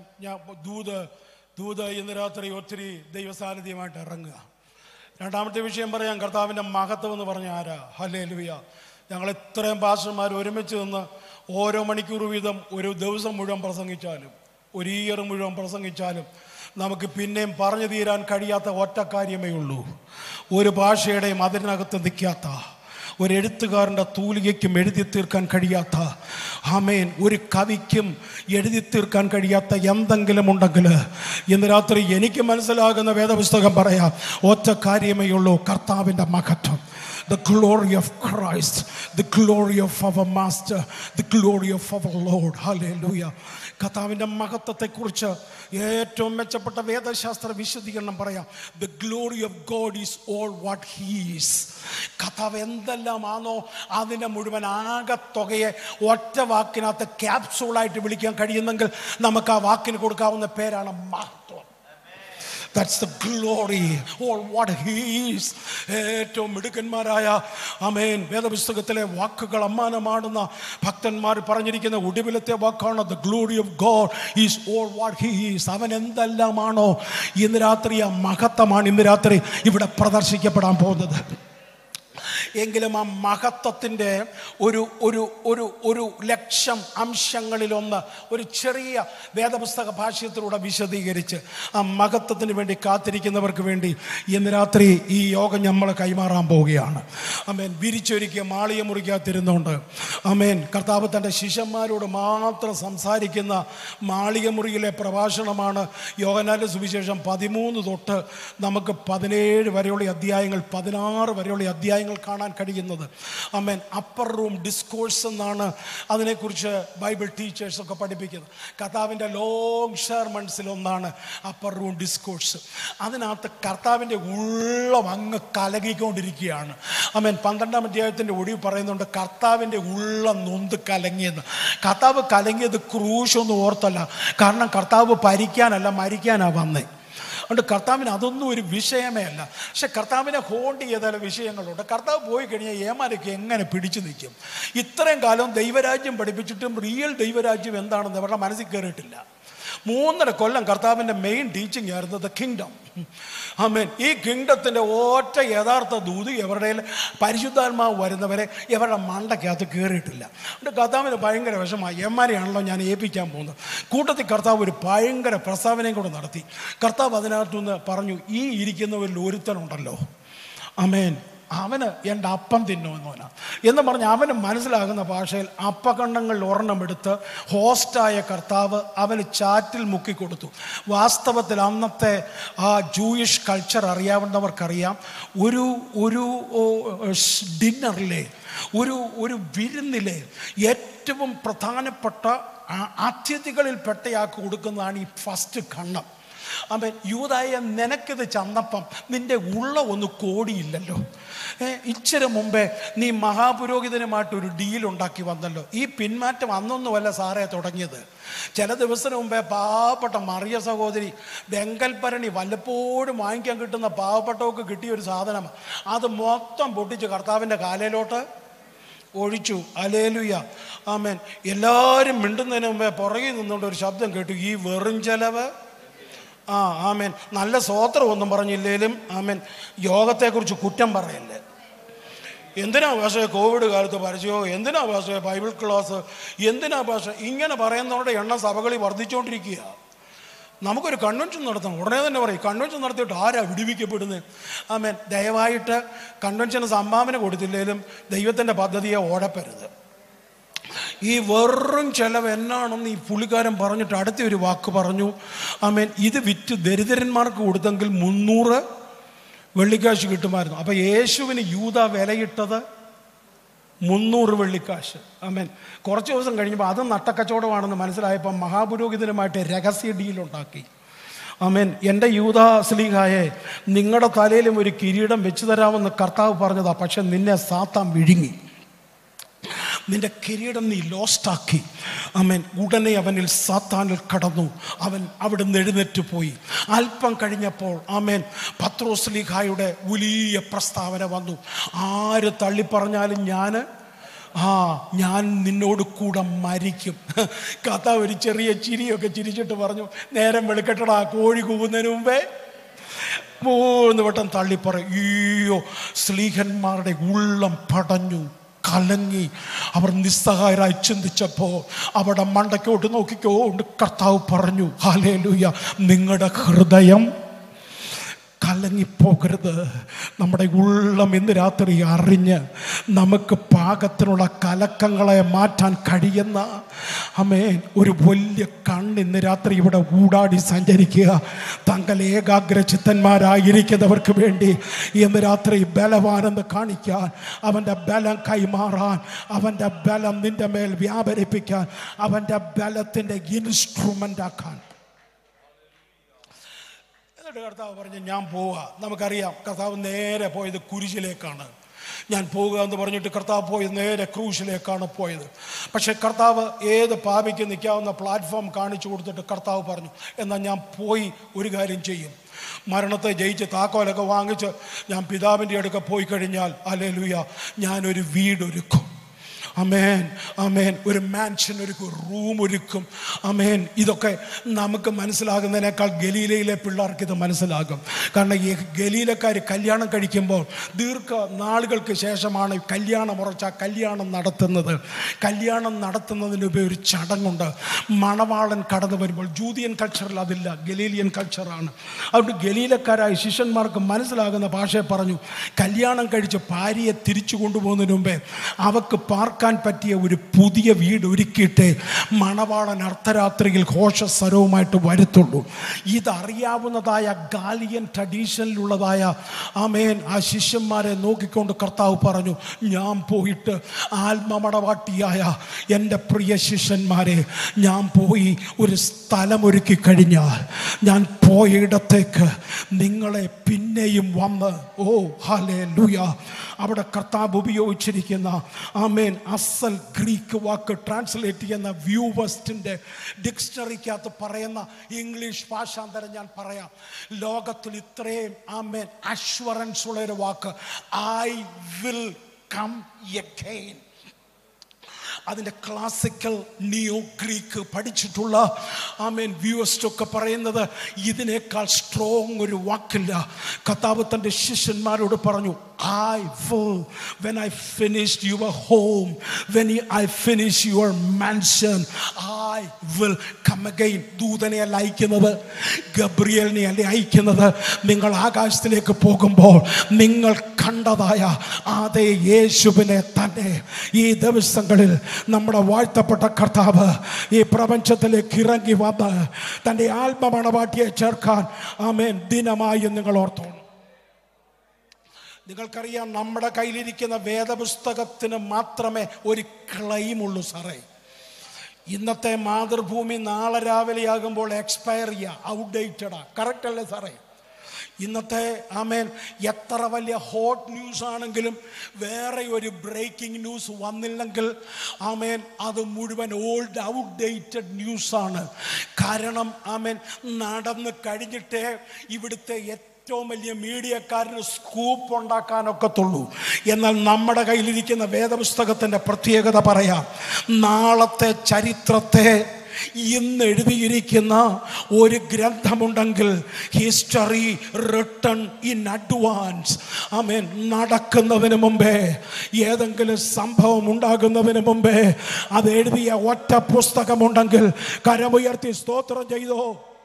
ദൂത് ഇന്ന് രാത്രി ഒത്തിരി ദൈവസാന്നിധ്യമായിട്ട് ഇറങ്ങുക. രണ്ടാമത്തെ വിഷയം പറയാം, കർത്താവിൻ്റെ മഹത്വം എന്ന് പറഞ്ഞ ആരാ? ഹല്ലേലൂയ. ഞങ്ങൾ ഇത്രയും പാസ്റ്റർമാർ ഒരുമിച്ച് നിന്ന് ഓരോ മണിക്കൂർ വീതം ഒരു ദിവസം മുഴുവൻ പ്രസംഗിച്ചാലും ഒരു ഇയർ മുഴുവൻ പ്രസംഗിച്ചാലും നമുക്ക് പിന്നെയും പറഞ്ഞു തീരാൻ കഴിയാത്ത ഒറ്റ കാര്യമേ ഉള്ളൂ. ഒരു ഭാഷയുടെയും അതിനകത്ത് നിൽക്കാത്ത, ഒരു എഴുത്തുകാരൻ്റെ തൂലികയ്ക്കും എഴുതി തീർക്കാൻ കഴിയാത്ത, ആമേൻ, ഒരു കവിക്കും എഴുതി തീർക്കാൻ കഴിയാത്ത എന്തെങ്കിലും ഉണ്ടെങ്കിൽ ഇന്ന് രാത്രി എനിക്ക് മനസ്സിലാകുന്ന വേദപുസ്തകം പറയാം, ഒറ്റ കാര്യമേ ഉള്ളൂ, കർത്താവിൻ്റെ മഹത്വം. The glory of Christ, the glory of our Master, the glory of our Lord. Hallelujah. കർത്താവിൻ്റെ മഹത്വത്തെക്കുറിച്ച് ഏറ്റവും മെച്ചപ്പെട്ട വേദശാസ്ത്ര വിശദീകരണം പറയാം. The glory of God is all what He is. കർത്താവ് എന്തെല്ലാമാണോ അതിൻ്റെ മുഴുവൻ ആകത്തുകയെ ഒറ്റ വാക്കിനകത്ത് ക്യാപ്സൂളായിട്ട് വിളിക്കാൻ കഴിയുന്നെങ്കിൽ നമുക്ക് ആ വാക്കിന് കൊടുക്കാവുന്ന പേരാണ് മഹത്വം. That's the glory, all what He is. ഏറ്റവും മിടുക്കന്മാരായ, ആമേൻ, വേദപുസ്തകത്തിലെ വാക്കുകൾ അമ്മാനമാടുന്ന ഭക്തന്മാർ പറഞ്ഞിരിക്കുന്ന ഒടുവിലത്തെ വാക്കാണ് the glory of God is all what He is. അവൻ എന്തെല്ലാമാണോ ഇന്ന് രാത്രി ആ മഹത്വമാണ് ഇന്ന് രാത്രി ഇവിടെ പ്രദർശിക്കപ്പെടാൻ പോകുന്നത്. എങ്കിലും ആ മഹത്വത്തിൻ്റെ ഒരു ഒരു ഒരു ഒരു ലക്ഷം അംശങ്ങളിലൊന്ന് ഒരു ചെറിയ വേദപുസ്തക ഭാഷ്യത്തിലൂടെ വിശദീകരിച്ച് ആ മഹത്വത്തിന് വേണ്ടി കാത്തിരിക്കുന്നവർക്ക് വേണ്ടി ഇന്ന് രാത്രി ഈ യോഗം നമ്മൾ കൈമാറാൻ പോവുകയാണ്. ആമേൻ. വിരിച്ചൊരുക്കിയ മാളിക മുറിക്കകത്തിരുന്നുകൊണ്ട്, ആമേൻ, കർത്താവ് തൻ്റെ ശിഷ്യന്മാരോട് മാത്രം സംസാരിക്കുന്ന മാളിക മുറിയിലെ പ്രഭാഷണമാണ് യോഹന്നാന്റെ സുവിശേഷം 13 തൊട്ട് നമുക്ക് 17 വരെയുള്ള അധ്യായങ്ങൾ, 16 വരെയുള്ള അധ്യായങ്ങൾ കാണാൻ കഴിയുന്നത്. ആമേൻ. അപ്പർ റൂം ഡിസ്കോഴ്സ് എന്നാണ് അതിനെക്കുറിച്ച് ബൈബിൾ ടീച്ചേഴ്സൊക്കെ പഠിപ്പിക്കുന്നത്. കർത്താവിൻ്റെ ലോങ് സെർമൺസിലൊന്നാണ് അപ്പർ റൂം ഡിസ്കോഴ്സ്. അതിനകത്ത് കർത്താവിൻ്റെ ഉള്ളം അങ്ങ് കലങ്ങിക്കൊണ്ടിരിക്കുകയാണ്. ആമേൻ. 12-ാം അധ്യായത്തിൻ്റെ ഒടുവിൽ പറയുന്നുണ്ട് കർത്താവിൻ്റെ ഉള്ളം നൊന്ത് കലങ്ങിയെന്ന്. കർത്താവ് കലങ്ങിയത് ക്രൂശൊന്നും ഓർത്തല്ല, കാരണം കർത്താവ് ഭരിക്കാനല്ല മരിക്കാനാണ് വന്നേ. അതുകൊണ്ട് കർത്താവിന് അതൊന്നും ഒരു വിഷയമേ അല്ല. പക്ഷെ കർത്താവിനെ ഹോണ്ട് ചെയ്ത വിഷയങ്ങളുണ്ട്. കർത്താവ് പോയി കഴിഞ്ഞാൽ ഏമാരൊക്കെ എങ്ങനെ പിടിച്ചു നിൽക്കും? ഇത്രയും കാലം ദൈവരാജ്യം പഠിപ്പിച്ചിട്ടും റിയൽ ദൈവരാജ്യം എന്താണെന്ന് അവരുടെ മനസ്സിൽ കയറിയിട്ടില്ല. 3.5 കൊല്ലം കർത്താവിൻ്റെ മെയിൻ ടീച്ചിങ് ആയിരുന്നു ദ കിങ്ഡം. ആമേൻ. ഈ കിങ്ഡത്തിൻ്റെ ഒറ്റ യഥാർത്ഥ ദൂത് എവരുടെ പരിശുദ്ധാത്മാവ് വരുന്നവരെ ഇവരുടെ മണ്ടയ്ക്കകത്ത് കയറിയിട്ടില്ല. അതുകൊണ്ട് കർത്താവിന് ഭയങ്കര വിഷമമായി. എമ്മാരെയാണല്ലോ ഞാൻ ഏൽപ്പിക്കാൻ പോകുന്നത്. കൂട്ടത്തിൽ കർത്താവ് ഒരു ഭയങ്കര പ്രസ്താവനയും കൂടെ നടത്തി. കർത്താവ് അതിനകത്തുനിന്ന് പറഞ്ഞു, ഈ ഇരിക്കുന്നവരിൽ ഒരുത്തനുണ്ടല്ലോ, ആമേൻ, അവന് എൻ്റെ അപ്പം തിന്നുമെന്നവനാ എന്ന് പറഞ്ഞ് അവന് മനസ്സിലാകുന്ന ഭാഷയിൽ അപ്പക്കണ്ടങ്ങളിൽ ഒരെണ്ണം എടുത്ത് ഹോസ്റ്റായ കർത്താവ് അവന് ചാറ്റിൽ മുക്കിക്കൊടുത്തു. വാസ്തവത്തിൽ അന്നത്തെ ആ ജൂയിഷ് കൾച്ചർ അറിയാവുന്നവർക്കറിയാം, ഒരു ഒരു ഡിന്നറിലെ ഒരു വിരുന്നിലെ ഏറ്റവും പ്രധാനപ്പെട്ട അതിഥികളിൽപ്പെട്ടയാൾക്ക് കൊടുക്കുന്നതാണ് ഈ ഫസ്റ്റ് കണ്ണം. അവൻ യൂദായ നിനക്കിത് ചന്നപ്പം, നിൻ്റെ ഉള്ള ഒന്ന് കോടിയില്ലല്ലോ. ഇച്ചിരി മുമ്പേ നീ മഹാപുരോഹിതനുമായിട്ടൊരു ഡീലുണ്ടാക്കി വന്നല്ലോ. ഈ പിന്മാറ്റം അന്നൊന്നുമല്ല സാറേ തുടങ്ങിയത്. ചില ദിവസം മുമ്പേ പാവപ്പെട്ട മറിയ സഹോദരി വെങ്കൽപ്പരണി വല്ലപ്പോഴും വാങ്ങിക്കാൻ കിട്ടുന്ന പാവപ്പെട്ടവർക്ക് കിട്ടിയ ഒരു സാധനമാണ്. അത് മൊത്തം പൊട്ടിച്ച് കർത്താവിൻ്റെ കാലയിലോട്ട് ഒഴിച്ചു. ഹല്ലേലൂയ, ആമേൻ. എല്ലാവരും മിണ്ടുന്നതിന് മുമ്പേ പുറകിൽ നിന്നുകൊണ്ട് ഒരു ശബ്ദം കേട്ടു, ഈ വെറും ചെലവ്. ആമേൻ. നല്ല സ്വോത്രം ഒന്നും പറഞ്ഞില്ലേലും ആമേൻ, യോഗത്തെക്കുറിച്ച് കുറ്റം പറയല്ലേ. എന്തിനാ ഭാഷ കോവിഡ് കാലത്ത് പരസ്യമോ, എന്തിനാ ഭാഷ ബൈബിൾ ക്ലാസ്, എന്തിനാ ഭാഷ ഇങ്ങനെ പറയുന്നവരുടെ എണ്ണം സഭകളിൽ വർദ്ധിച്ചുകൊണ്ടിരിക്കുക. നമുക്കൊരു കൺവെൻഷൻ നടത്തണം. ഉടനെ തന്നെ പറയും, കൺവെൻഷൻ നടത്തിയിട്ട് ആരാ വിടുവിക്കപ്പെടുന്നത്? ആമേൻ. ദയവായിട്ട് കൺവെൻഷന് സംഭാവന കൊടുത്തില്ലേലും ദൈവത്തിൻ്റെ പദ്ധതിയെ ഓടപ്പരുത്. ഈ വെറും ചെലവ് എന്നാണെന്ന് ഈ പുള്ളിക്കാരൻ പറഞ്ഞിട്ട് അടുത്ത ഒരു വാക്ക് പറഞ്ഞു, ആമേൻ, ഇത് വിറ്റ് ദരിദ്രന്മാർക്ക് കൊടുത്തെങ്കിൽ 300 വെള്ളിക്കാശ് കിട്ടുമായിരുന്നു. അപ്പം യേശുവിന് യൂദ വിലയിട്ടത് 300 വെള്ളിക്കാശ്. ആമേൻ. കുറച്ച് ദിവസം കഴിഞ്ഞപ്പോൾ അത് നട്ടക്കച്ചവടമാണെന്ന് മനസ്സിലായപ്പോൾ മഹാപുരോഹിതനുമായിട്ട് രഹസ്യ ഡീലുണ്ടാക്കി. ആമേൻ. എൻ്റെ യൂദാ സ്ലീഹായെ, നിങ്ങളുടെ തലയിലും ഒരു കിരീടം വെച്ച് തരാമെന്ന് കർത്താവ് പറഞ്ഞതാ, പക്ഷെ നിന്നെ സാത്താൻ വിഴുങ്ങി. നിന്റെ കിരീടം നീ ലോസ്റ്റാക്കി. ആമേൻ. ഉടനെ അവനിൽ സാത്താനിൽ കടന്നു. അവൻ അവിടെ നിന്ന് എഴുന്നേറ്റ് പോയി. അല്പം കഴിഞ്ഞപ്പോൾ ആമേൻ, പത്രോസ് ലീഹായുടെ വലിയ പ്രസ്താവന വന്നു. ആര് തള്ളിപ്പറഞ്ഞാലും ഞാൻ നിന്നോട് കൂടെ മരിക്കും. കർത്താവ് ഒരു ചെറിയ ചിരിയൊക്കെ ചിരിച്ചിട്ട് പറഞ്ഞു, നേരം വെളുക്കട്ടടാ, കോഴി കൂവുന്നതിന് മുമ്പേ 3 വട്ടം തള്ളിപ്പറയും. അയ്യോ, സ്ലീഹന്മാരുടെ ഉള്ളം പടഞ്ഞു, കലങ്ങി. അവർ നിസ്സഹായരായി ചിന്തിച്ചപ്പോൾ അവിടെ മണ്ടയ്ക്കോട്ട് നോക്കിക്കോണ്ട് കർത്താവ് പറഞ്ഞു, ഹല്ലേലൂയ, നിങ്ങളുടെ ഹൃദയം കലങ്ങിപ്പോകരുത്. നമ്മുടെ ഉള്ളം ഇന്ന് രാത്രി അറിഞ്ഞ് നമുക്ക് പാകത്തിനുള്ള കലക്കങ്ങളെ മാറ്റാൻ കഴിയുന്ന ആമേൻ ഒരു വലിയ കണ്ണ് ഇന്ന് രാത്രി ഇവിടെ ഊടാടി സഞ്ചരിക്കുക. തങ്ങൾ ഏകാഗ്രചിത്തന്മാരായിരിക്കുന്നവർക്ക് വേണ്ടി ഇന്ന് രാത്രി ബലവാനെന്ന് കാണിക്കാൻ, അവൻ്റെ ബലം കൈമാറാൻ, അവൻ്റെ ബലം നിൻ്റെ മേൽ വ്യാപരിപ്പിക്കാൻ, അവൻ്റെ ബലത്തിൻ്റെ ഇൻസ്ട്രുമെൻ്റ് ആക്കാൻ. കർത്താവ് പറഞ്ഞു, ഞാൻ പോവുക. നമുക്കറിയാം കർത്താവ് നേരെ പോയത് കുരിശിലേക്കാണ്. ഞാൻ പോവുക എന്ന് പറഞ്ഞിട്ട് കർത്താവ് പോയത് നേരെ ക്രൂശിലേക്കാണ് പോയത്. പക്ഷേ കർത്താവ് ഏത് പാപിക്ക് നിൽക്കാവുന്ന പ്ലാറ്റ്ഫോം കാണിച്ചു കൊടുത്തിട്ട് കർത്താവ് പറഞ്ഞു, എന്നാൽ ഞാൻ പോയി ഒരു കാര്യം ചെയ്യും. മരണത്തെ ജയിച്ച് താക്കോലൊക്കെ വാങ്ങിച്ച് ഞാൻ പിതാവിൻ്റെ അടുക്ക പോയി കഴിഞ്ഞാൽ, ഹല്ലേലൂയ, ഞാനൊരു വീടൊരുക്കും. അമേൻ, അമേൻ. ഒരു മാൻഷൻ ഒരുക്കും, റൂം ഒരുക്കും. അമേൻ. ഇതൊക്കെ നമുക്ക് മനസ്സിലാകുന്നതിനേക്കാൾ ഗലീലയിലെ പിള്ളേർക്ക് ഇത് മനസ്സിലാകും. കാരണം ഈ ഗലീലക്കാർ കല്യാണം കഴിക്കുമ്പോൾ ദീർഘ നാളുകൾക്ക് ശേഷമാണ് കല്യാണം ഉറച്ച കല്യാണം നടത്തുന്നത്. കല്യാണം നടത്തുന്നതിനുപരി ഒരു ചടങ്ങുണ്ട്. മണവാളൻ കടന്നു വരുമ്പോൾ, ജൂതിയൻ കൾച്ചറിൽ അതില്ല, ഗലീലിയൻ കൾച്ചറാണ്. അതുകൊണ്ട് ഗലീലക്കാരായ ശിഷ്യന്മാർക്ക് മനസ്സിലാകുന്ന ഭാഷയെ പറഞ്ഞു, കല്യാണം കഴിച്ച് ഭാര്യയെ തിരിച്ചു കൊണ്ടുപോകുന്നതിന് മുമ്പേ അവർക്ക് പാർക്കാൻ പറ്റിയ ഒരു പുതിയ വീട് ഒരുക്കിയിട്ട് മണവാളൻ അർദ്ധരാത്രിയിൽ ഘോഷസ്വരവുമായിട്ട് വരുത്തുള്ളൂ. ഇതറിയാവുന്നതായ ഗാലിയൻ ട്രഡീഷനിലുള്ളതായ ആമേൻ ആ ശിഷ്യന്മാരെ നോക്കിക്കൊണ്ട് കർത്താവ് പറഞ്ഞു, ഞാൻ പോയിട്ട് ആത്മമണവാട്ടിയായ എൻ്റെ പ്രിയ ശിഷ്യന്മാരെ, ഞാൻ പോയി ഒരു സ്ഥലമൊരുക്കി കഴിഞ്ഞാൽ ഞാൻ പോയിടത്തേക്ക് നിങ്ങളെ പിന്നെയും വന്ന്, ഓ ഹല്ലേലൂയ, അവിടെ കർത്താവ് ഉപയോഗിച്ചിരിക്കുന്ന ആമേൻ അസൽ ഗ്രീക്ക് വാക്ക് ട്രാൻസ്ലേറ്റ് ചെയ്യുന്ന വ്യൂ വെസ്റ്റിൻ്റെ ഡിക്ഷണറിക്കകത്ത് പറയുന്ന ഇംഗ്ലീഷ് ഭാഷാന്തരം ഞാൻ പറയാം. ലോകത്തിൽ ഇത്രയും ആമേൻ അഷ്വറൻസ് ഉള്ളൊരു വാക്ക്, ഐ വിൽ കം എഗെയിൻ. അതിൻ്റെ ക്ലാസിക്കൽ നിയോ ഗ്രീക്ക് പഠിച്ചിട്ടുള്ള വ്യൂവേഴ്സൊക്കെ പറയുന്നത് ഇതിനേക്കാൾ സ്ട്രോങ് ഒരു വാക്കില്ല. കർത്താവ് തൻ്റെ ശിഷ്യന്മാരോട് പറഞ്ഞു, I will, when I finished your home, when I finish your mansion, I will come again. ദൂതനെ അല്ല അയക്കുന്നത്, ഗബ്രിയേലിനെ അല്ല അയക്കുന്നത്. നിങ്ങൾ ആകാശത്തിലേക്ക് പോകുമ്പോൾ നിങ്ങൾ കണ്ടതായ അതേ യേശുവിനെ തന്നെ ഈ ദിവസങ്ങളിൽ നമ്മുടെ വാഴ്ത്തപ്പെട്ട കർത്താവ് ഈ പ്രപഞ്ചത്തിലേക്ക് ഇറങ്ങി വന്ന് തൻ്റെ ആത്മമണവാട്ടിയെ ചേർക്കാൻ ദിനമായി നിങ്ങൾ ഓർത്തോണം. നിങ്ങൾക്കറിയാം, നമ്മുടെ കയ്യിലിരിക്കുന്ന വേദപുസ്തകത്തിന് മാത്രമേ ഒരു ക്ലെയിമുള്ളൂ സാറേ. ഇന്നത്തെ മാതൃഭൂമി നാളെ രാവിലെയാകുമ്പോൾ എക്സ്പയർ ചെയ്യുക, ഔട്ട്ഡേറ്റഡാ. കറക്റ്റ് അല്ലേ സാറേ? ഇന്നത്തെ എത്ര വലിയ ഹോട്ട് ന്യൂസ് ആണെങ്കിലും വേറെ ഒരു ബ്രേക്കിംഗ് ന്യൂസ് വന്നില്ലെങ്കിൽ അത് മുഴുവൻ ഓൾഡ് ഔട്ട്ഡേറ്റഡ് ന്യൂസാണ്. കാരണം നടന്ന് കഴിഞ്ഞിട്ടേ ഇവിടുത്തെ ഏറ്റവും വലിയ മീഡിയക്കാരന് സ്കൂപ്പ് ഉണ്ടാക്കാനൊക്കത്തുള്ളൂ. എന്നാൽ നമ്മുടെ കയ്യിലിരിക്കുന്ന വേദപുസ്തകത്തിൻ്റെ പ്രത്യേകത പറയാം. നാളത്തെ ചരിത്രത്തെ ഇന്ന് എഴുതിയിരിക്കുന്ന ഒരു ഗ്രന്ഥമുണ്ടെങ്കിൽ ഹിസ്റ്ററി റിട്ടൺ ഇൻ അഡ്വാൻസ്. നടക്കുന്നതിന് മുമ്പേ, ഏതെങ്കിലും സംഭവം ഉണ്ടാകുന്നതിന് മുമ്പേ അത് എഴുതിയ ഒറ്റ പുസ്തകമുണ്ടെങ്കിൽ കരമുയർത്തി സ്തോത്രം ചെയ്തോ.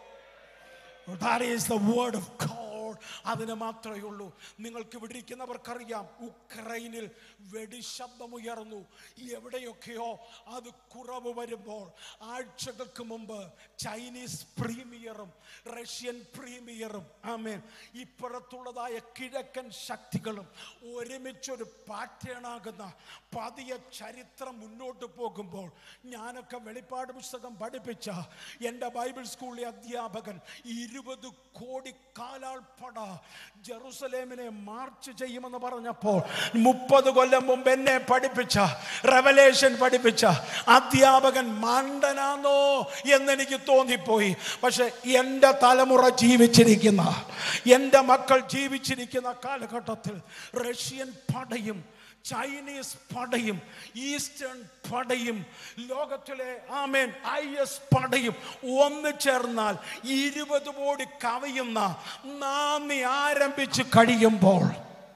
That is the word of God. അതിന് മാത്രമേ ഉള്ളൂ. നിങ്ങൾക്ക് ഇവിടെ ഇരിക്കുന്നവർക്കറിയാം, ഉക്രൈനിൽ വെടിശബ്ദമുയർന്നു. എവിടെയൊക്കെയോ അത് കുറവ് വരുമ്പോൾ ആഴ്ചകൾക്ക് മുമ്പ് ചൈനീസ് പ്രീമിയറും റഷ്യൻ പ്രീമിയറും ഇപ്പുറത്തുള്ളതായ കിഴക്കൻ ശക്തികളും ഒരുമിച്ചൊരു പാറ്റേണാകുന്ന പതിയെ ചരിത്രം മുന്നോട്ട് പോകുമ്പോൾ, ഞാനൊക്കെ വെളിപ്പാട് പുസ്തകം പഠിപ്പിച്ച എൻ്റെ ബൈബിൾ സ്കൂളിലെ അധ്യാപകൻ 20 കോടി കാലാൾപ്പട ജെറുസലേമിനെ മാർച്ച് ചെയ്യുമെന്ന് പറഞ്ഞപ്പോൾ 30 കൊല്ലം മുമ്പ് എന്നെ പഠിപ്പിച്ച റെവലേഷൻ പഠിപ്പിച്ച അധ്യാപകൻ മണ്ടനാന്നോ എന്നെനിക്ക് തോന്നിപ്പോയി. പക്ഷെ എൻ്റെ തലമുറ ജീവിച്ചിരിക്കുന്ന, എൻ്റെ മക്കൾ ജീവിച്ചിരിക്കുന്ന കാലഘട്ടത്തിൽ റഷ്യൻ പടയും ചൈനീസ് പടയും ഈസ്റ്റേൺ പടയും ലോകത്തിലെ IS പടയും ഒന്നു ചേർന്നാൽ 20 കോടി കവിയുന്ന നാന്ദി ആരംഭിച്ച് കഴിയുമ്പോൾ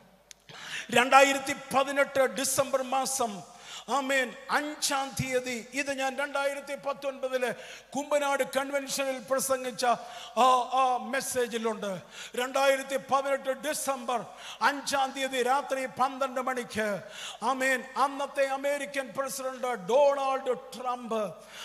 2018 ഡിസംബർ മാസം 5-ാം തീയതി, ഇത് ഞാൻ 2019 കുമ്പനാട് കൺവെൻഷനിൽ പ്രസംഗിച്ച മെസ്സേജിലുണ്ട്. 2018 ഡിസംബർ 5-ാം തീയതി രാത്രി 12 മണിക്ക് അന്നത്തെ American president Donald Trump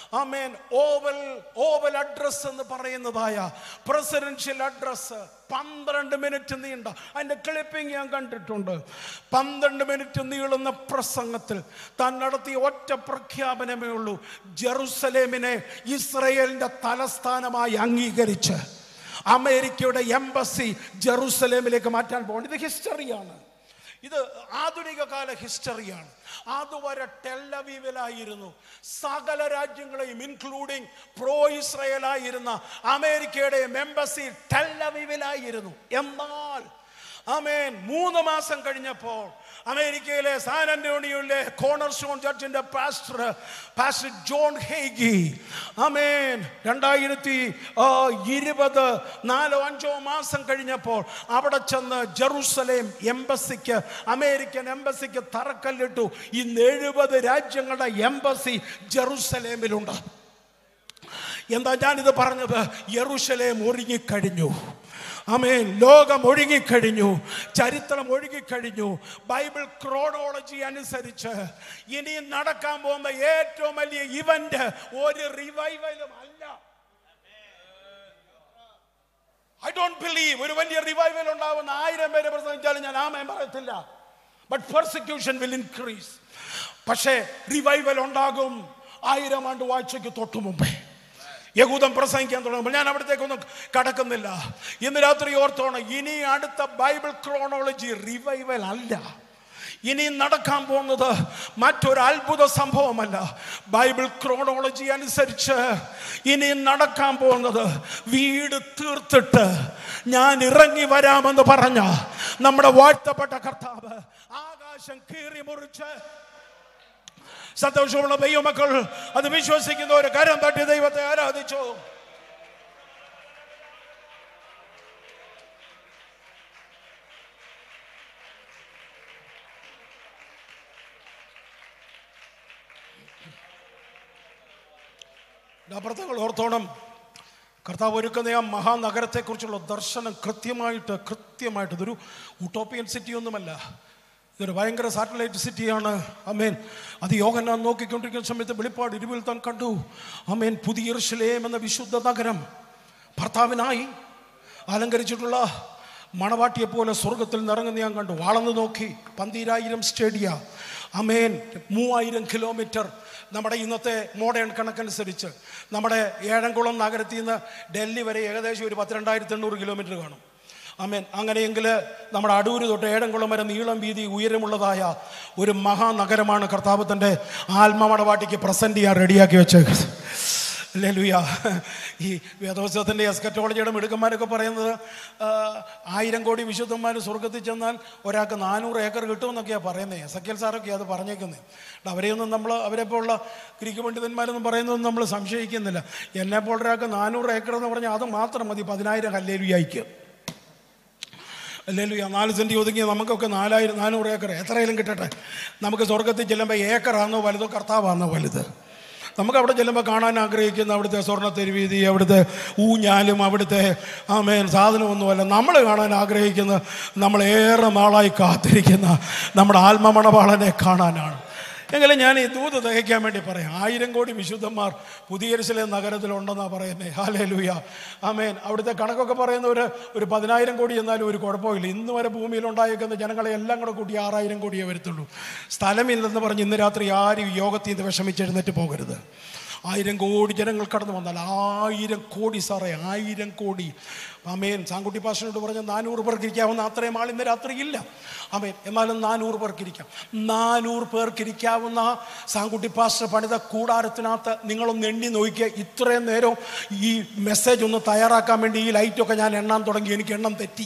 oval address എന്ന് പറയുന്നതായ പ്രസിഡൻഷ്യൽ അഡ്രസ് 12 മിനിറ്റ് നീണ്ട, അതിൻ്റെ ക്ലിപ്പിംഗ് ഞാൻ കണ്ടിട്ടുണ്ട്. 12 മിനിറ്റ് നീളുന്ന പ്രസംഗത്തിൽ താൻ നടത്തിയ ഒറ്റ പ്രഖ്യാപനമേ ഉള്ളൂ: ജെറുസലേമിനെ ഇസ്രയേലിന്റെ തലസ്ഥാനമായി അംഗീകരിച്ച് അമേരിക്കയുടെ എംബസി ജെറുസലേമിലേക്ക് മാറ്റാൻ പോകുന്നു. ഇത് ഹിസ്റ്ററിയാണ്, ഇത് ആധുനിക കാല ഹിസ്റ്ററിയാണ്. അതുവരെ ടെല്ലവീവിലായിരുന്നു. സകല രാജ്യങ്ങളെയും ഇൻക്ലൂഡിങ് പ്രോ ഇസ്രയേലായിരുന്ന അമേരിക്കയുടെ എംബസി ടെല്ലവീവിലായിരുന്നു. എന്നാൽ 3 മാസം കഴിഞ്ഞപ്പോൾ അമേരിക്കയിലെ സാൻ ആന്റോണിയോയിലെ കോർണർ സ്റ്റോൺ ചർച്ചിന്റെ പാസ്റ്റർ ജോൺ ഹേഗി 2020 4-5 മാസം കഴിഞ്ഞപ്പോൾ അവിടെ ചെന്ന് ജെറുസലേം എംബസിക്ക്, അമേരിക്കൻ എംബസിക്ക് തറക്കല്ലിട്ടു. ഇന്ന് 70 രാജ്യങ്ങളുടെ എംബസി ജെറുസലേമിലുണ്ട്. എന്താ ഞാനിത് പറഞ്ഞത്? യെരൂശലേം ഒരുങ്ങിക്കഴിഞ്ഞു. ലോകം ഒഴുകിക്കഴിഞ്ഞു, ചരിത്രം ഒഴുകിക്കഴിഞ്ഞു. ബൈബിൾ ക്രോണോളജി അനുസരിച്ച് ഇനി നടക്കാൻ പോകുന്ന ഏറ്റവും വലിയ ഇവന്റ് ഒരു റിവൈവലും അല്ല. ഐ ഡോണ്ട് ബിലീവ് ഒരു വലിയ റിവൈവൽ ഉണ്ടാവുന്ന 1000 പേര് പ്രസംഗിച്ചാലും ഞാൻ ആമേൻ പറയത്തില്ല. But persecution will increase. പക്ഷേ റിവൈവൽ ഉണ്ടാകും 1000 ആണ്ട് വാഴ്ചയ്ക്ക് തൊട്ടു മുമ്പേ. യഹൂദം പ്രസംഗിക്കാൻ തുടങ്ങുമ്പോൾ ഞാൻ അവിടത്തേക്കൊന്നും കടക്കുന്നില്ല. ഇന്ന് രാത്രി ഓർത്തോണം, ഇനി അടുത്ത ബൈബിൾ ക്രോണോളജി റിവൈവൽ അല്ല. ഇനി നടക്കാൻ പോകുന്നത് മറ്റൊരു അത്ഭുത സംഭവമല്ല. ബൈബിൾ ക്രോണോളജി അനുസരിച്ച് ഇനി നടക്കാൻ പോകുന്നത് വീട് തീർത്തിട്ട് ഞാൻ ഇറങ്ങി വരാമെന്ന് പറഞ്ഞ നമ്മുടെ വാഴ്ത്തപ്പെട്ട കർത്താവ് ആകാശം കീറി മുറിച്ച് സന്തോഷമുള്ള ദൈവമക്കൾ അത് വിശ്വസിക്കുന്ന ഒരു കരം തട്ടി ദൈവത്തെ ആരാധിച്ചു. അപ്പുറത്തങ്ങൾ ഓർത്തോണം, കർത്താവ് ഒരുക്കുന്ന ആ മഹാനഗരത്തെക്കുറിച്ചുള്ള ദർശനം കൃത്യമായിട്ട് ഇതൊരു ഉട്ടോപ്പിയൻ സിറ്റി ഒന്നുമല്ല, ഇതൊരു ഭയങ്കര സാറ്റലൈറ്റ് സിറ്റിയാണ്. ആമേൻ. അത് യോഹന്നാൻ നോക്കിക്കൊണ്ടിരിക്കുന്ന സമയത്ത് വെളിപ്പാട് 20 താൻ കണ്ടു. ആമേൻ. പുതിയ യെരൂശലേം എന്ന വിശുദ്ധ നഗരം ഭർത്താവിനായി അലങ്കരിച്ചിട്ടുള്ള മണവാട്ടിയെ പോലെ സ്വർഗത്തിൽ നിറങ്ങുന്ന ഞാൻ കണ്ടു. വളർന്നു നോക്കി 12,000 സ്റ്റേഡിയ. ആമേൻ. 3000 കിലോമീറ്റർ. നമ്മുടെ ഇന്നത്തെ മോഡേൺ കണക്കനുസരിച്ച് നമ്മുടെ ഏഴംകുളം നഗരത്തിൽ നിന്ന് ഡൽഹി വരെ ഏകദേശം ഒരു 12,800 കിലോമീറ്റർ കാണും. ആമേൻ. അങ്ങനെയെങ്കിൽ നമ്മുടെ അടൂര് തൊട്ട് ഏഴംകുളം വരെ നീളം വീതി ഉയരമുള്ളതായ ഒരു മഹാനഗരമാണ് കർത്താവ് തൻ്റെ ആത്മമണവാട്ടിക്ക് പ്രസൻറ്റ് ചെയ്യാൻ റെഡിയാക്കി വെച്ചത്. ഹല്ലേലൂയ. ഈ വേദപുസ്തകത്തിൻ്റെ എസ്കറ്റോളജിയുടെ മിടുക്കന്മാരൊക്കെ പറയുന്നത് 1000 കോടി വിശുദ്ധന്മാർ സ്വർഗത്തിൽ ചെന്നാൽ ഒരാൾക്ക് 400 ഏക്കർ കിട്ടുമെന്നൊക്കെയാണ് പറയുന്നത്. എസക്കേൽ സാറൊക്കെയാണ് അത് പറഞ്ഞേക്കുന്നത്. അവരെയൊന്നും അവരെപ്പോലുള്ള ഗ്രീക്ക് പണ്ഡിതന്മാരൊന്നും പറയുന്നതൊന്നും നമ്മൾ സംശയിക്കുന്നില്ല. എന്നെപ്പോൾ ഒരാൾക്ക് 400 ഏക്കർ എന്ന് പറഞ്ഞാൽ അത് മാത്രം മതി 10,000 ഹല്ലേലൂയയ്ക്ക്. ഹല്ലേലൂയ. 4 സെൻറ്റ് ഒതുങ്ങിയ നമുക്കൊക്കെ 400 ഏക്കർ എത്രയായാലും കിട്ടട്ടെ. നമുക്ക് സ്വർഗത്തിൽ ചെല്ലുമ്പോൾ ഏക്കറാണോ വലുതോ കർത്താവാണോ വലുത്? നമുക്ക് അവിടെ ചെല്ലുമ്പോൾ കാണാൻ ആഗ്രഹിക്കുന്ന അവിടുത്തെ സ്വർണ്ണത്തെരുവീതി, അവിടുത്തെ ഊഞ്ഞാലും അവിടുത്തെ ആമേൻ സാധനമൊന്നുമല്ല. നമ്മൾ കാണാൻ ആഗ്രഹിക്കുന്ന, നമ്മളേറെ നാളായി കാത്തിരിക്കുന്ന നമ്മുടെ ആത്മമണവാളനെ കാണാനാണ്. എങ്കിലും ഞാൻ ഈ ദൂത് തികയ്ക്കാൻ വേണ്ടി പറയാം. 1000 കോടി വിശുദ്ധന്മാർ പുതിയ യെരൂശലേം നഗരത്തിലുണ്ടെന്നാണ് പറയുന്നത്. ഹല്ലേലൂയ. ആമേൻ. അവിടുത്തെ കണക്കൊക്കെ പറയുന്നവർ ഒരു 10,000 കോടി എന്നാലും ഒരു കുഴപ്പമില്ല. ഇന്ന് വരെ ഭൂമിയിലുണ്ടായിരിക്കുന്ന ജനങ്ങളെ എല്ലാം കൂടെ കൂട്ടി 6,000 കോടിയേ വരത്തുള്ളൂ. സ്ഥലമില്ലെന്ന് പറഞ്ഞ് ഇന്ന് രാത്രി ആരും യോഗത്തിൽ നിന്ന് വിഷമിച്ചെഴുന്നേറ്റ് പോകരുത്. 1000 കോടി ജനങ്ങൾ കടന്നു വന്നാൽ 1000 കോടി സാറേ, 1000 കോടി. ആമേൻ. സാങ്കുട്ടി പാസ്റ്ററിനോട് പറഞ്ഞ 400 പേർക്ക് ഇരിക്കാവുന്ന അത്രയും ആൾ ഇന്ന് രാത്രി ഇല്ല. ആമേൻ. എന്നാലും 400 പേർക്ക് ഇരിക്കാം. 400 പേർക്ക് ഇരിക്കാവുന്ന സാങ്കുട്ടി പാസ്റ്റർ പണിത കൂടാരത്തിനകത്ത് നിങ്ങളൊന്ന് എണ്ണി നോക്കിക്കുക. ഇത്രയും നേരം ഈ മെസ്സേജ് ഒന്ന് തയ്യാറാക്കാൻ വേണ്ടി ഈ ലൈറ്റൊക്കെ ഞാൻ എണ്ണാൻ തുടങ്ങി. എനിക്ക് എണ്ണം തെറ്റി.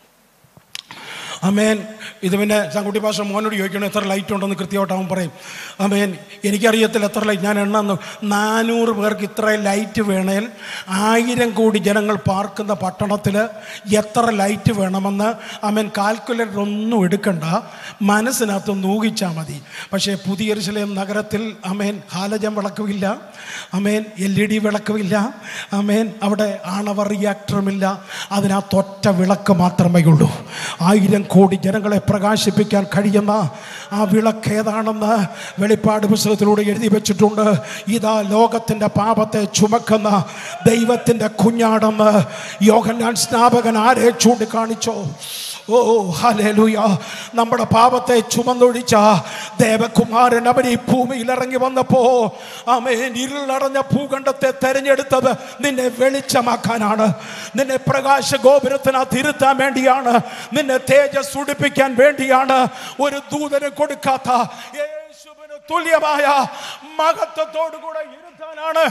ആമേൻ. ഇത് പിന്നെ സാങ്കുട്ടി പാസ്റ്റർ മോനോട് ചോദിക്കണം എത്ര ലൈറ്റ് ഉണ്ടെന്ന് കൃത്യമായിട്ട് അവൻ പറയും. ആമേൻ. എനിക്കറിയത്തില്ല എത്ര ലൈറ്റ്, ഞാൻ എണ്ണാന്ന്. 400 പേർക്ക് ഇത്രയും ലൈറ്റ് വേണേൽ 1000 കോടി ജനങ്ങൾ പാർക്കുന്ന പട്ടണത്തിൽ എത്ര ലൈറ്റ് വേണമെന്ന് ആമേൻ കാൽക്കുലേറ്റർ ഒന്നും എടുക്കണ്ട, മനസ്സിനകത്ത് ഊഹിച്ചാൽ മതി. പക്ഷേ പുതിയ യെരൂശലേം നഗരത്തിൽ ആമേൻ ഹാലജൻ വിളക്കുമില്ല, ആമേൻ LED വിളക്കുമില്ല, ആമേൻ അവിടെ ആണവ റിയാക്ടറുമില്ല. അതിനകത്ത് ഒറ്റ വിളക്ക് മാത്രമേ ഉള്ളൂ. 1000 കോടി ജനങ്ങളെ പ്രകാശിപ്പിക്കാൻ കഴിയുന്ന ആ വിളക്ക് ഏതാണെന്ന് വെളിപ്പാട് പുസ്തകത്തിലൂടെ എഴുതി വെച്ചിട്ടുണ്ട്. ഇതാ ലോകത്തിൻ്റെ പാപത്തെ ചുമക്കുന്ന ദൈവത്തിൻ്റെ കുഞ്ഞാടെന്ന് യോഹന്നാൻ സ്നാപകൻ ആരെ ചൂണ്ടിക്കാണിച്ചോ? ഓ ഹല്ലേലൂയ. നമ്മുടെ പാപത്തെ ചുമന്നൊഴിച്ച ദേവകുമാരൻ അവൻ ഈ ഭൂമിയിൽ ഇറങ്ങി വന്നപ്പോ ആമേൻ ഇരുളടഞ്ഞ ഭൂഖണ്ഡത്തെ തെരഞ്ഞെടുത്തത് നിന്നെ വെളിച്ചമാക്കാനാണ്, നിന്നെ പ്രകാശ ഗോപുരത്തിനകത്ത് ഇരുത്താൻ വേണ്ടിയാണ്, നിന്നെ തേജസ് ഉടിപ്പിക്കാൻ വേണ്ടിയാണ്. ഒരു ദൂതന് കൊടുക്കാത്ത യേശുവിന് തുല്യമായ മഹത്വത്തോടുകൂടെ ഇരുത്താനാണ്.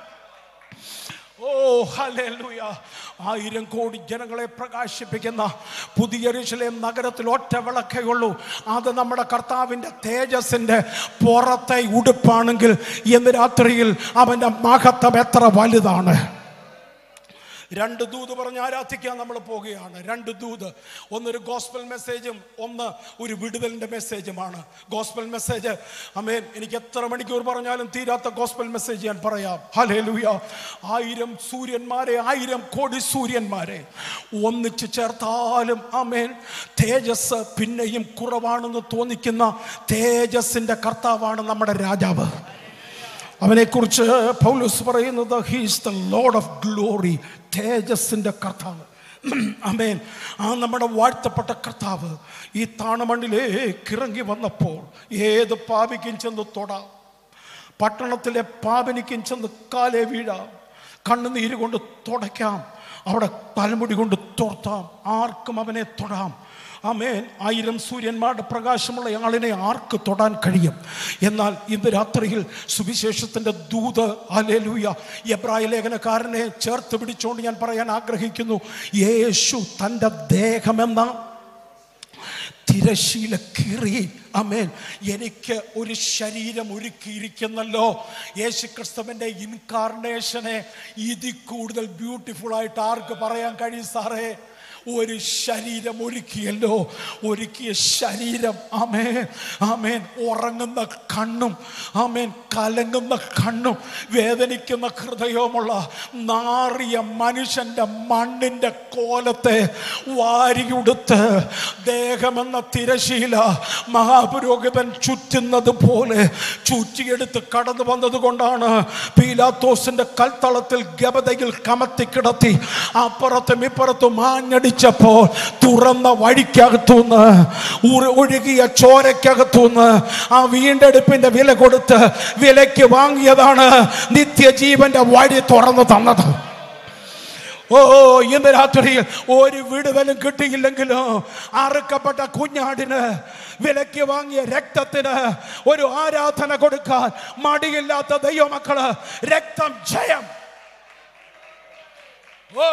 ഓ ഹല്ലേലൂയ. 1000 കോടി ജനങ്ങളെ പ്രകാശിപ്പിക്കുന്ന പുതിയ യെരൂശലേം നഗരത്തിൽ ഒറ്റ വിളക്കേ ഉള്ളൂ. അത് നമ്മുടെ കർത്താവിൻ്റെ തേജസ്സിൻ്റെ പുറത്തെ ഉടുപ്പാണെങ്കിൽ ഇന്ന് രാത്രിയിൽ അവൻ്റെ മഹത്വം എത്ര വലുതാണ്. 2 ദൂത് പറഞ്ഞ് ആരാധിക്കാൻ നമ്മൾ പോവുകയാണ്. 2 ദൂത്, ഒന്നൊരു ഗോസ്പൽ മെസ്സേജും ഒന്ന് ഒരു വിടുതലിൻ്റെ മെസ്സേജുമാണ്. ഗോസ്പൽ മെസ്സേജ് ആമേൻ എനിക്ക് എത്ര മണിക്കൂർ പറഞ്ഞാലും തീരാത്ത ഗോസ്പൽ മെസ്സേജ് ഞാൻ പറയാം. ഹല്ലേലൂയ. 1000 സൂര്യന്മാരെ, 1000 കോടി സൂര്യന്മാരെ ഒന്നിച്ച് ചേർത്താലും ആമേൻ തേജസ് പിന്നെയും കുറവാണെന്ന് തോന്നിക്കുന്ന തേജസ്സിൻ്റെ കർത്താവാണ് നമ്മുടെ രാജാവ്. അവനെക്കുറിച്ച് പൗലോസ് പറയുന്നത് he is the lord of glory, തേജസ്സിൻ്റെ കർത്താവ്. ആമേൻ. ആ നമ്മുടെ വാഴ്ത്തപ്പെട്ട കർത്താവ് ഈ താണമണ്ണിലേക്ക് ഇറങ്ങി വന്നപ്പോൾ ഏത് പാപിക്കും ചെന്ന് തൊടാം, പട്ടണത്തിലെ പാപിനിക്കും ചെന്ന് കാലേ വീഴാം, കണ്ണുനീര് കൊണ്ട് തുടയ്ക്കാം, അവിടെ തലമുടി കൊണ്ട് തോർത്താം, ആർക്കും അവനെ തൊടാം. ആമേൻ. 1000 സൂര്യന്മാരുടെ പ്രകാശമുള്ള ആളിനെ ആർക്ക് തൊടാൻ കഴിയും? എന്നാൽ ഇന്ന് രാത്രിയിൽ സുവിശേഷത്തിൻ്റെ ദൂത് ഹല്ലേലൂയ എബ്രായ ലേഖനക്കാരനെ ചേർത്ത് പിടിച്ചുകൊണ്ട് ഞാൻ പറയാൻ ആഗ്രഹിക്കുന്നു. യേശു തൻ്റെ ദേഹമെന്ന തിരശീല കീറി ആമേൻ എനിക്ക് ഒരു ശരീരം ഒരുക്കിയിരിക്കുന്നല്ലോ. യേശുക്രിസ്തുവിൻ്റെ ഇൻകാർണേഷനെ ഇതിൽ കൂടുതൽ ബ്യൂട്ടിഫുൾ ആയിട്ട് ആർക്ക് പറയാൻ കഴിയും സാറേ? ഒരു ശരീരം ഒരുക്കിയല്ലോ. ഒരുക്കിയ ശരീരം ആമേൻ ആമേൻ. ഉറങ്ങുന്ന കണ്ണും ആമേൻ കലങ്ങുന്ന കണ്ണും വേദനിക്കുന്ന ഹൃദയവുമുള്ള നാറിയ മനുഷ്യൻ്റെ മണ്ണിൻ്റെ കോലത്തെ വാരിയുടുത്ത് ദേഹമെന്ന തിരശീല മഹാപുരോഹിതൻ ചുറ്റുന്നത് പോലെ ചുറ്റിയെടുത്ത് കടന്നു വന്നത് കൊണ്ടാണ് പീലാത്തോസിന്റെ കൽത്തളത്തിൽ ഗബതയിൽ കമത്തി കിടത്തി അപ്പുറത്തും ഇപ്പുറത്തും ആഞ്ഞടി തുറന്ന വഴിക്കകത്തുനിന്ന് ഒഴുകിയ ചോരക്കകത്തുനിന്ന് ആ വീണ്ടെടുപ്പിന്റെ വില കൊടുത്ത് വിലയ്ക്ക് വാങ്ങിയതാണ് നിത്യജീവന്റെ വഴി തുറന്നു തന്നത്. ഓ ഇന്ന് രാത്രി ഒരു വിടുതലും കിട്ടിയില്ലെങ്കിലും അറുക്കപ്പെട്ട കുഞ്ഞാടിന് വിലയ്ക്ക് വാങ്ങിയ രക്തത്തിന് ഒരു ആരാധന കൊടുക്കാൻ മടിയില്ലാത്ത ദൈവമക്കള് രക്തം ജയം. ഓ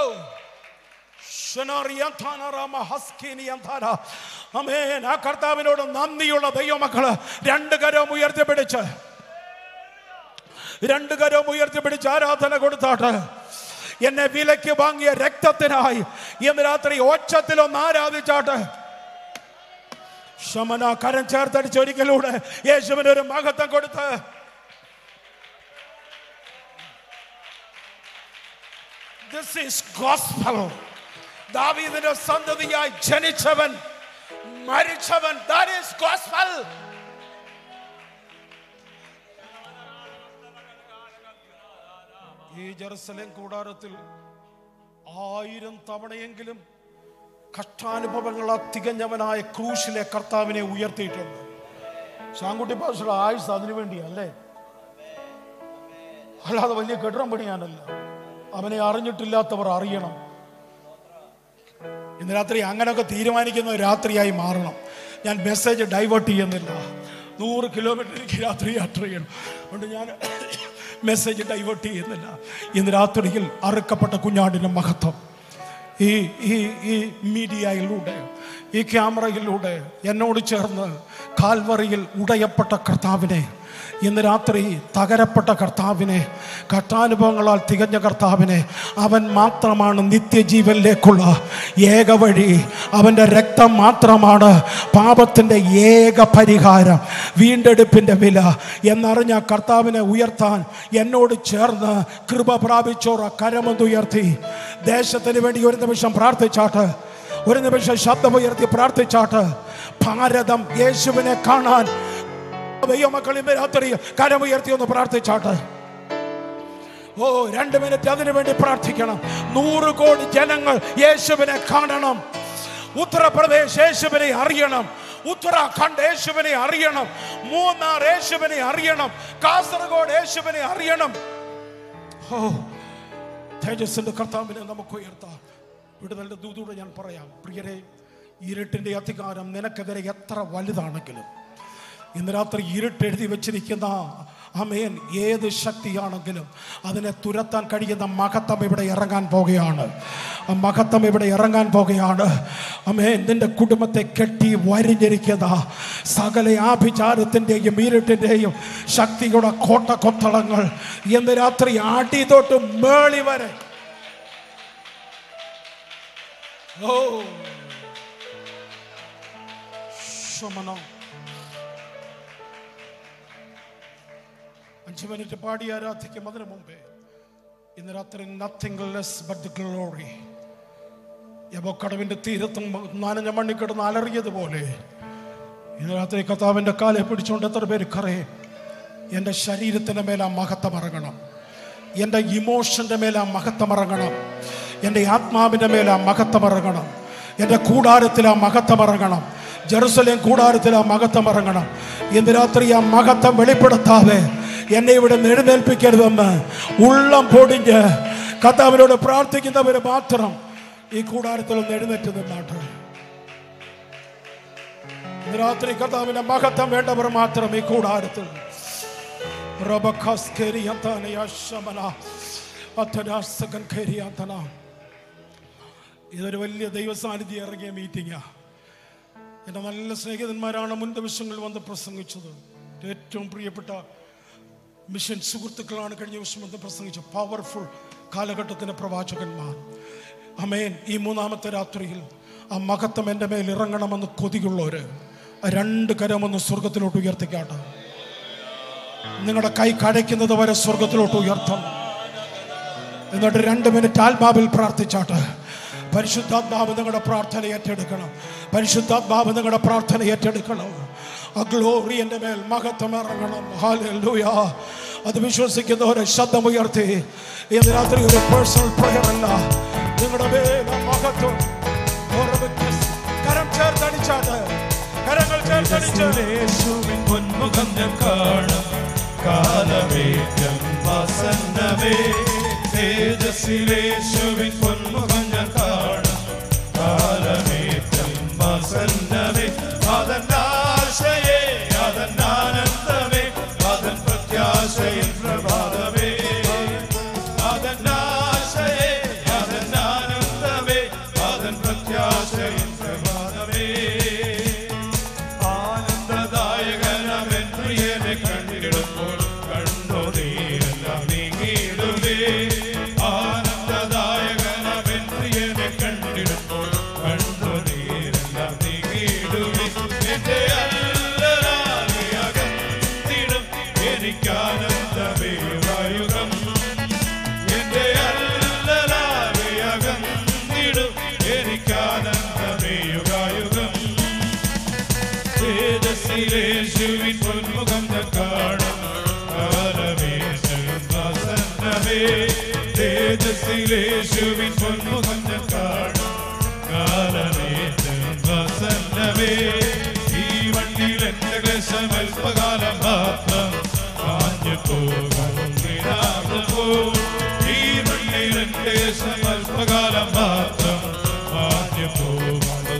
ആ കർത്താവിനോട് നന്ദിയുള്ള ദൈവമക്കള് രണ്ട് കരവും ഉയർത്തിപ്പിടിച്ച് ആരാധന കൊടുത്താട്ട് എന്നെ വിലയ്ക്ക് വാങ്ങിയ രക്തത്തിനായി ഇന്ന് രാത്രി ഒച്ചത്തിലൊന്ന് ആരാധിച്ചാട്ട് ശമന കരം ചേർത്തടിച്ചൊരിക്കലൂടെ യേശുവിന് ഒരു മഹത്വം കൊടുത്ത് This is gospel. ദാവീദിന്റെ സന്തതിയായി ജനിച്ചവൻ മരിച്ചവൻ, that is gospel. ഈ ജെറുസലേം കൂടാരത്തിൽ 1000 തവണയെങ്കിലും കഷ്ടാനുഭവങ്ങളാ തികഞ്ഞവനായ ക്രൂശിലെ കർത്താവിനെ ഉയർത്തിയിട്ടുണ്ട്. ശാങ്കുട്ടി പാസ്റ്ററുടെ ആയുസ് അതിനു വേണ്ടിയല്ലേ, അല്ലാതെ വലിയ കെട്ടിടം പണിയാനല്ല. അവനെ അറിഞ്ഞിട്ടില്ലാത്തവർ അറിയണം. ഇന്ന് രാത്രി അങ്ങനെയൊക്കെ തീരുമാനിക്കുന്ന രാത്രിയായി മാറണം. ഞാൻ മെസ്സേജ് ഡൈവേർട്ട് ചെയ്യുന്നില്ല. 100 കിലോമീറ്റർ എനിക്ക് രാത്രി യാത്ര ചെയ്യണം. അതുകൊണ്ട് ഞാൻ മെസ്സേജ് ഡൈവേർട്ട് ചെയ്യുന്നില്ല. ഇന്ന് രാത്രിയിൽ അറുക്കപ്പെട്ട കുഞ്ഞാടിൻ്റെ മഹത്വം ഈ മീഡിയയിലൂടെ, ഈ ക്യാമറയിലൂടെ എന്നോട് ചേർന്ന് കാൽവറിയിൽ ഉടയപ്പെട്ട കർത്താവിനെ, ഇന്ന് രാത്രി തകരപ്പെട്ട കർത്താവിനെ, കഷ്ടാനുഭവങ്ങളാൽ തികഞ്ഞ കർത്താവിനെ, അവൻ മാത്രമാണ് നിത്യജീവനിലേക്കുള്ള ഏക വഴി. അവൻ്റെ രക്തം മാത്രമാണ് പാപത്തിൻ്റെ ഏക പരിഹാരം, വീണ്ടെടുപ്പിൻ്റെ വില എന്നറിഞ്ഞ കർത്താവിനെ ഉയർത്താൻ എന്നോട് ചേർന്ന് കൃപ പ്രാപിച്ചോറ കരമൊന്നുയർത്തി ദേശത്തിന് വേണ്ടി ഒരു നിമിഷം പ്രാർത്ഥിച്ചാട്ട്, ഒരു നിമിഷം ശബ്ദമുയർത്തി പ്രാർത്ഥിച്ചാട്ട്. ഭാരതം യേശുവിനെ കാണാൻ ദൈവമക്കൾ ഇന്ന് രാത്രി കരമുയർത്തി ഒന്ന് പ്രാർത്ഥിച്ചാട്ട്. 2 മിനിറ്റ് അതിനു വേണ്ടി പ്രാർത്ഥിക്കണം. 100 കോടി ജനങ്ങൾ യേശുവിനെ കാണണം. ഉത്തർപ്രദേശ് യേശുവിനെ അറിയണം, ഉത്തരാഖണ്ഡ് യേശുവിനെ അറിയണം, മൂന്നാർ യേശുവിനെ അറിയണം, കാസർഗോഡ് യേശുവിനെ അറിയണം. തേജസ്സിന്റെ കർത്താവിനെ നമുക്ക് ഉയർത്താം. വിടുതലിന്റെ ദൂതോടെ ഞാൻ പറയാം, പ്രിയരെ, ഇരുട്ടിന്റെ അധികാരം നിനക്കെതിരെ എത്ര വലുതാണെങ്കിലും ഇന്ന് രാത്രി ഇരുട്ടെഴുതി വെച്ചിരിക്കുന്ന ആമേൻ ഏത് ശക്തിയാണെങ്കിലും അതിനെ തുരത്താൻ കഴിയുന്ന മഹത്വം ഇവിടെ ഇറങ്ങാൻ പോകുകയാണ്. ആ മഹത്വം ഇവിടെ ഇറങ്ങാൻ പോകുകയാണ്. ആമേൻ. നിന്റെ കുടുംബത്തെ കെട്ടി വരിഞ്ഞിരിക്കുന്ന സകല ആഭിചാരത്തിൻ്റെയും ഇരുട്ടിൻ്റെയും ശക്തിയുടെ കോട്ടക്കൊത്തളങ്ങൾ ഇന്ന് രാത്രി അടി തൊട്ട് മേളി വരെ ശമനം 5 മിനിറ്റ് പാടി ആരാധിക്കും. അതിനു മുമ്പേ ഇന്ന് രാത്രി nothing less but the glory. യബോക്കടവിന്റെ തീരത്തും നനഞ്ഞ മണ്ണി കിടന്ന് അലറിയതുപോലെ ഇന്ന് രാത്രി കർത്താവിന്റെ കാലെ പിടിച്ചുകൊണ്ട് എത്ര പേര് കറയും. എൻ്റെ ശരീരത്തിൻ്റെ മേലെ ആ മഹത്വം ഇറങ്ങണം, എൻ്റെ ഇമോഷൻ്റെ മേലെ ആ മഹത്വം ഇറങ്ങണം, എൻ്റെ ആത്മാവിൻ്റെ മേലെ ആ മഹത്വം ഇറങ്ങണം, എൻ്റെ കൂടാരത്തിൽ ആ മഹത്വം ഇറങ്ങണം, ജെറുസലേം കൂടാരത്തിൽ ആ മഹത്വം ഇറങ്ങണം. ഇന്ന് രാത്രി ആ മഹത്വം വെളിപ്പെടുത്താതെ എന്നെ ഇവിടെ എഴുന്നേൽപ്പിക്കരുതെന്ന് ഉള്ളം പൊടിഞ്ഞ് കർത്താവിനോട് പ്രാർത്ഥിക്കുന്നവര് മാത്രം ഈ കൂടാരത്തിൽ ഒന്ന് എഴുന്നേറ്റ് നിന്നാട്ട്. ഇന്ന് രാത്രി കർത്താവിന്റെ മഹത്വം വേണ്ടവർ മാത്രം ഈ കൂടാരത്തിൽ. ഇതൊരു വലിയ ദൈവസാന്നിധ്യം ഇറങ്ങിയ മീറ്റിംഗാ. എൻ്റെ നല്ല സ്നേഹിതന്മാരാണ് മുൻ ദിവസങ്ങളിൽ വന്ന് പ്രസംഗിച്ചത്. ഏറ്റവും പ്രിയപ്പെട്ട മിഷൻ സുഹൃത്തുക്കളാണ് കഴിഞ്ഞ ദിവസം വന്ന് പ്രസംഗിച്ചത്. പവർഫുൾ കാലഘട്ടത്തിൻ്റെ പ്രവാചകന്മാർ. ആമേൻ. ഈ മൂന്നാമത്തെ രാത്രിയിൽ ആ മഹത്വം എൻ്റെ മേൽ ഇറങ്ങണമെന്ന് കൊതിയുള്ളവർ രണ്ട് കരമൊന്ന് സ്വർഗത്തിലോട്ട് ഉയർത്തിക്കാട്ടെ. നിങ്ങളുടെ കൈ കടയ്ക്കുന്നത് വരെ സ്വർഗത്തിലോട്ട് ഉയർത്തണം. എന്നിട്ട് 2 മിനിറ്റ് ആത്മാവിൽ പ്രാർത്ഥിച്ചാട്ടെ. പരിശുദ്ധാത്മാവ് നിങ്ങളുടെ പ്രാർത്ഥന ഏറ്റെടുക്കണം. പരിശുദ്ധാത്മാവ് നിങ്ങളുടെ പ്രാർത്ഥന ഏറ്റെടുക്കണം. ആ ഗ്ലോറി എൻ്റെ മേൽ മഹത്വം ഇറങ്ങണം. ഹല്ലേലൂയ. അത് വിശ്വസിക്കുന്നവരെ ശബ്ദമുയർത്തി ഇന്ന് രാത്രി ഒരു പേഴ്സണൽ പ്രയർ അല്ല, നിങ്ങളുടെ മേൽ മഹത്വം കരം ചേർത്തടിച്ചാട്ടെ. കരങ്ങൾ ചേർത്തടിച്ച് യേശുവിൻ പൊന്മുഖം ഞാൻ കാണും കാലമേറ്റം വസന്തമേ. തേജസ്സിലേശുവിൻ പൊന്മുഖം ഞാൻ കാണും കാലമേറ്റം വസന്തമേ. അതെന്നാശയേ അതെന്നാനന്ദമേ അതൻ പ്രത്യാശയിൽ പ്രഭാതമേ. അതെന്നാശയേ അതെന്നാനന്ദമേ അതൻ പ്രത്യാശയിൽ പ്രഭാതമേ. ആനന്ദദായകനവൻ പ്രിയനെ കണ്ടിടുമ്പോൾ കണ്ണുനീരെല്ലാം നീങ്ങിയിടുമേ. ആനന്ദദായകനവൻ പ്രിയനെ കണ്ടിടുമ്പോൾ കണ്ണുനീരെല്ലാം നീങ്ങിയിടുമേ. എന്റെ അല്ലലാകെ അകന്നിടും എനിക്കാനന്ദമേ വായുകം. എന്റെ അല്ലലാകെ അകന്നിടും എനിക്കാനന്ദമേ യുഗായുഗം. തേജസ്സിലേശുവിൻ പൊന്മുഖം ഞാൻ കാണും കാലമേറ്റം വസന്തമേ. തേജസ്സിലേശുവിൻ പൊന്മുഖം ഞാൻ കാണും കാലമേറ്റം വസന്തമേ. ഈ വണ്ടിയിൽ എന്റെ ക്ലേശം അല്പകാലം മാത്രം മാഞ്ഞു പോകും. ഈ വണ്ടിയിൽ എന്റെ ക്ലേശം അല്പകാലം മാത്രം മാഞ്ഞു പോകും.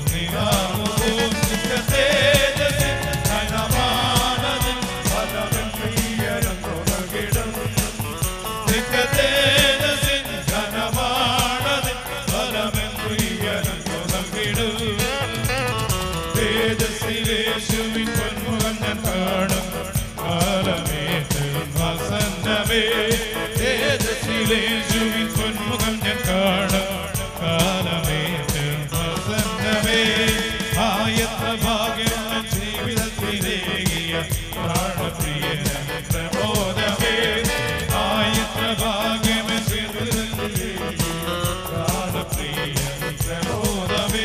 തേജസ്സിലേശുവിൻ പൊന്മുഖം ഞാൻ കാണും കാലമേറ്റം വസന്തമേ. തേജസ്സിലേശുവിൻ പൊന്മുഖം ഞാൻ കാണും കാലമേറ്റം വസന്തമേ. ആയത്ര ഭാഗ്യം ജീവിതത്തിലേകിയ പ്രാണപ്രിയന പ്രബോധമേ. ആയത്ര ഭാഗ്യം ജീവിതത്തിലേകിയ പ്രാണപ്രിയന പ്രബോധമേ.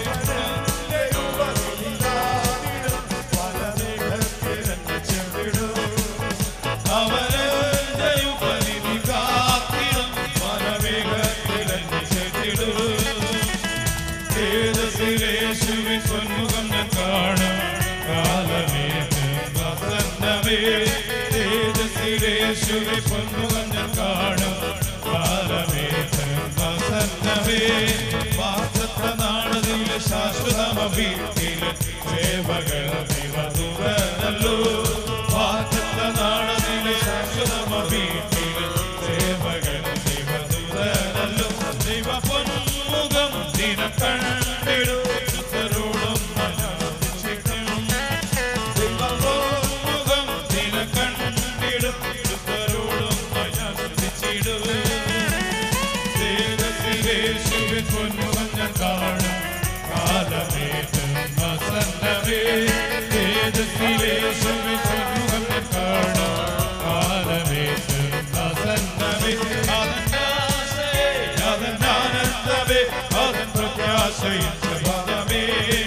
തേജസ്സിലേശുവിൻ പൊന്മുഖം ഞാൻ കാണും കാലമേറ്റം വസന്തമേ. തേജസ്സിലേശുവിൻ പൊന്മുഖം ഞാൻ കാണും കാലമേറ്റം വസന്തമേ. വാസത്ത നാടതിലെ ശാശ്വതമീട്ടിലെ സേവകൾ ദിവദൂരനല്ലോ. വാസത്ത നാടതിലെ ശാശ്വതമീട്ടിലെ സേവകൾ ദിവദൂരനല്ലോ. ദൈവ പൊന്മുഖം ദിനം കണ്ടിടും ശുദ്ധരോടും മനോദിച്ചിട്ടും. ദൈവ പൊന്മുഖം ദിനം കണ്ടിടും ശുദ്ധരോടും മനോദിച്ചിടും. തേജസ്സിലേശുവിൻ പൊന്മുഖം ഞാൻ കാണും കാലമേറ്റം വസന്തമേ. തേജസ്സിലേശുവിൻ പൊന്മുഖം ഞാൻ കാണും കാലമേറ്റം വസന്തമേ. അതെന്നാശയേ അതെന്നാനന്ദമേ അതൻ പ്രത്യാശയിൽ പ്രഭാതമേ.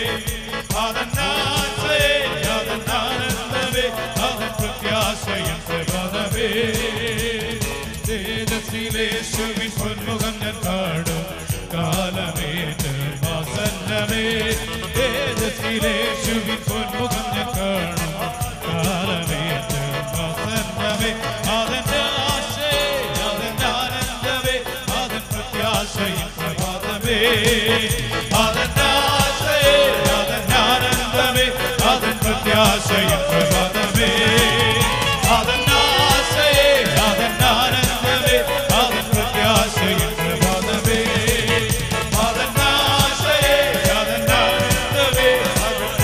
അതെന്നാശയേ അതെന്നാനന്ദമേ അതൻ പ്രത്യാശയിൽ പ്രഭാതമേ. തേജസ്സിലേശുവിൻ പൊന്മുഖം ഞാൻ കാണും കാലമേറ്റം വസന്തമേ. തേജസ്സിലേശുവിൻ പൊന്മുഖം ഞാൻ കാണും കാലമേറ്റം വസന്തമേ. അതെന്നാശയേ അതെന്നാനന്ദമേ അതൻ പ്രത്യാശയിൽ പ്രഭാതമേ. അതെന്നാശയേ അതെന്നാനന്ദമേ അതൻ പ്രത്യാശയിൽ പ്രഭാതമേ. അതെന്നാശയേ അതെന്നാനന്ദമേ അതൻ പ്രത്യാശയിൽ പ്രഭാതമേ. അതെന്നാശയേ അതെന്നാനന്ദമേ അതൻ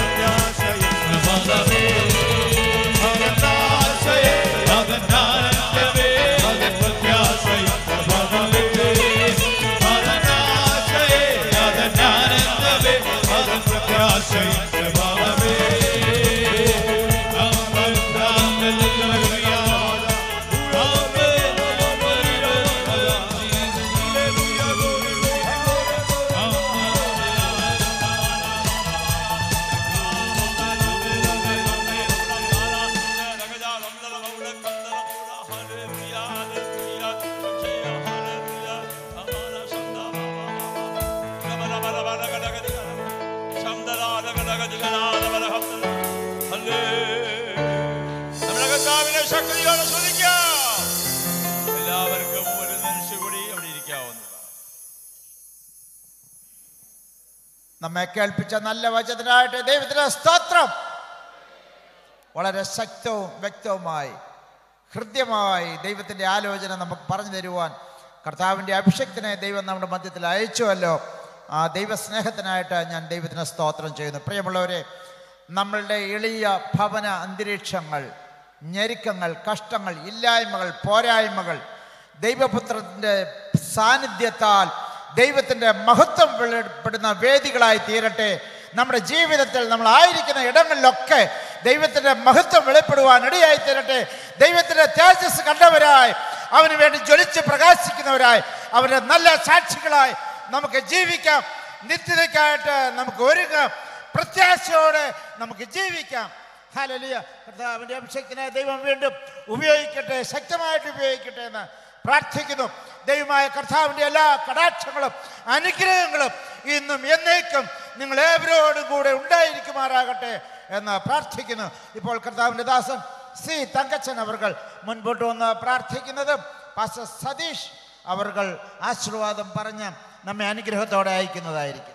വളരെ ശക്തിയോടെ ശ്രദ്ധിക്കാം. എല്ലാവർക്കും ഒരു നിമിഷം കൂടി അവിടെ ഇരിക്കാവുന്നതാണ്. നമ്മെ കേൾപ്പിച്ച നല്ല വചനത്തിനായിട്ട് ദൈവത്തിന് സ്തോത്രം. വളരെ ശക്തവും വ്യക്തവുമായി ഹൃദ്യമായി ദൈവത്തിൻ്റെ ആലോചന നമുക്ക് പറഞ്ഞു തരുവാൻ കർത്താവിൻ്റെ അഭിഷേകത്തിനെ ദൈവം നമ്മുടെ മധ്യത്തിൽ അയച്ചുവല്ലോ. ആ ദൈവസ്നേഹത്തിനായിട്ട് ഞാൻ ദൈവത്തിന് സ്തോത്രം ചെയ്യുന്നു. പ്രിയമുള്ളവരെ, നമ്മളുടെ എളിയ ഭവന അന്തരീക്ഷങ്ങൾ, ഞെരുക്കങ്ങൾ, കഷ്ടങ്ങൾ, ഇല്ലായ്മകൾ, പോരായ്മകൾ ദൈവപുത്രൻ്റെ സാന്നിധ്യത്താൽ ദൈവത്തിൻ്റെ മഹത്വം വെളിപ്പെടുന്ന വേദികളായി തീരട്ടെ. നമ്മുടെ ജീവിതത്തിൽ നമ്മൾ ആയിരിക്കുന്ന ഇടങ്ങളിലൊക്കെ ദൈവത്തിൻ്റെ മഹത്വം വെളിപ്പെടുവാൻ ഇടയായി തീരട്ടെ. ദൈവത്തിൻ്റെ തേജസ് കണ്ടവരായി, അവന് വേണ്ടി ജ്വലിച്ച് പ്രകാശിക്കുന്നവരായി, അവരുടെ നല്ല സാക്ഷികളായി നമുക്ക് ജീവിക്കാം. നിത്യതയ്ക്കായിട്ട് നമുക്ക് ഒരുങ്ങാം. പ്രത്യാശയോടെ നമുക്ക് ജീവിക്കാം. ഹല്ലേലൂയ. കർത്താവിൻ്റെ അഭിഷേകത്തിനെ ദൈവം വീണ്ടും ഉപയോഗിക്കട്ടെ, ശക്തമായിട്ട് ഉപയോഗിക്കട്ടെ എന്ന് പ്രാർത്ഥിക്കുന്നു. ദൈവമായ കർത്താവിൻ്റെ എല്ലാ കടാക്ഷങ്ങളും അനുഗ്രഹങ്ങളും ഇന്നും എന്നേക്കും നിങ്ങൾ ഏവരോടും കൂടെ ഉണ്ടായിരിക്കുമാറാകട്ടെ എന്ന് പ്രാർത്ഥിക്കുന്നു. ഇപ്പോൾ കർത്താവിൻ്റെ ദാസൻ സി തങ്കച്ചൻ അവർ മുൻപോട്ട് വന്ന് പ്രാർത്ഥിക്കുന്നത് പാസ്റ്റർ സതീഷ് അവർ ആശീർവാദം പറഞ്ഞ് നമ്മെ അനുഗ്രഹത്തോടെ അയക്കുന്നതായിരിക്കും.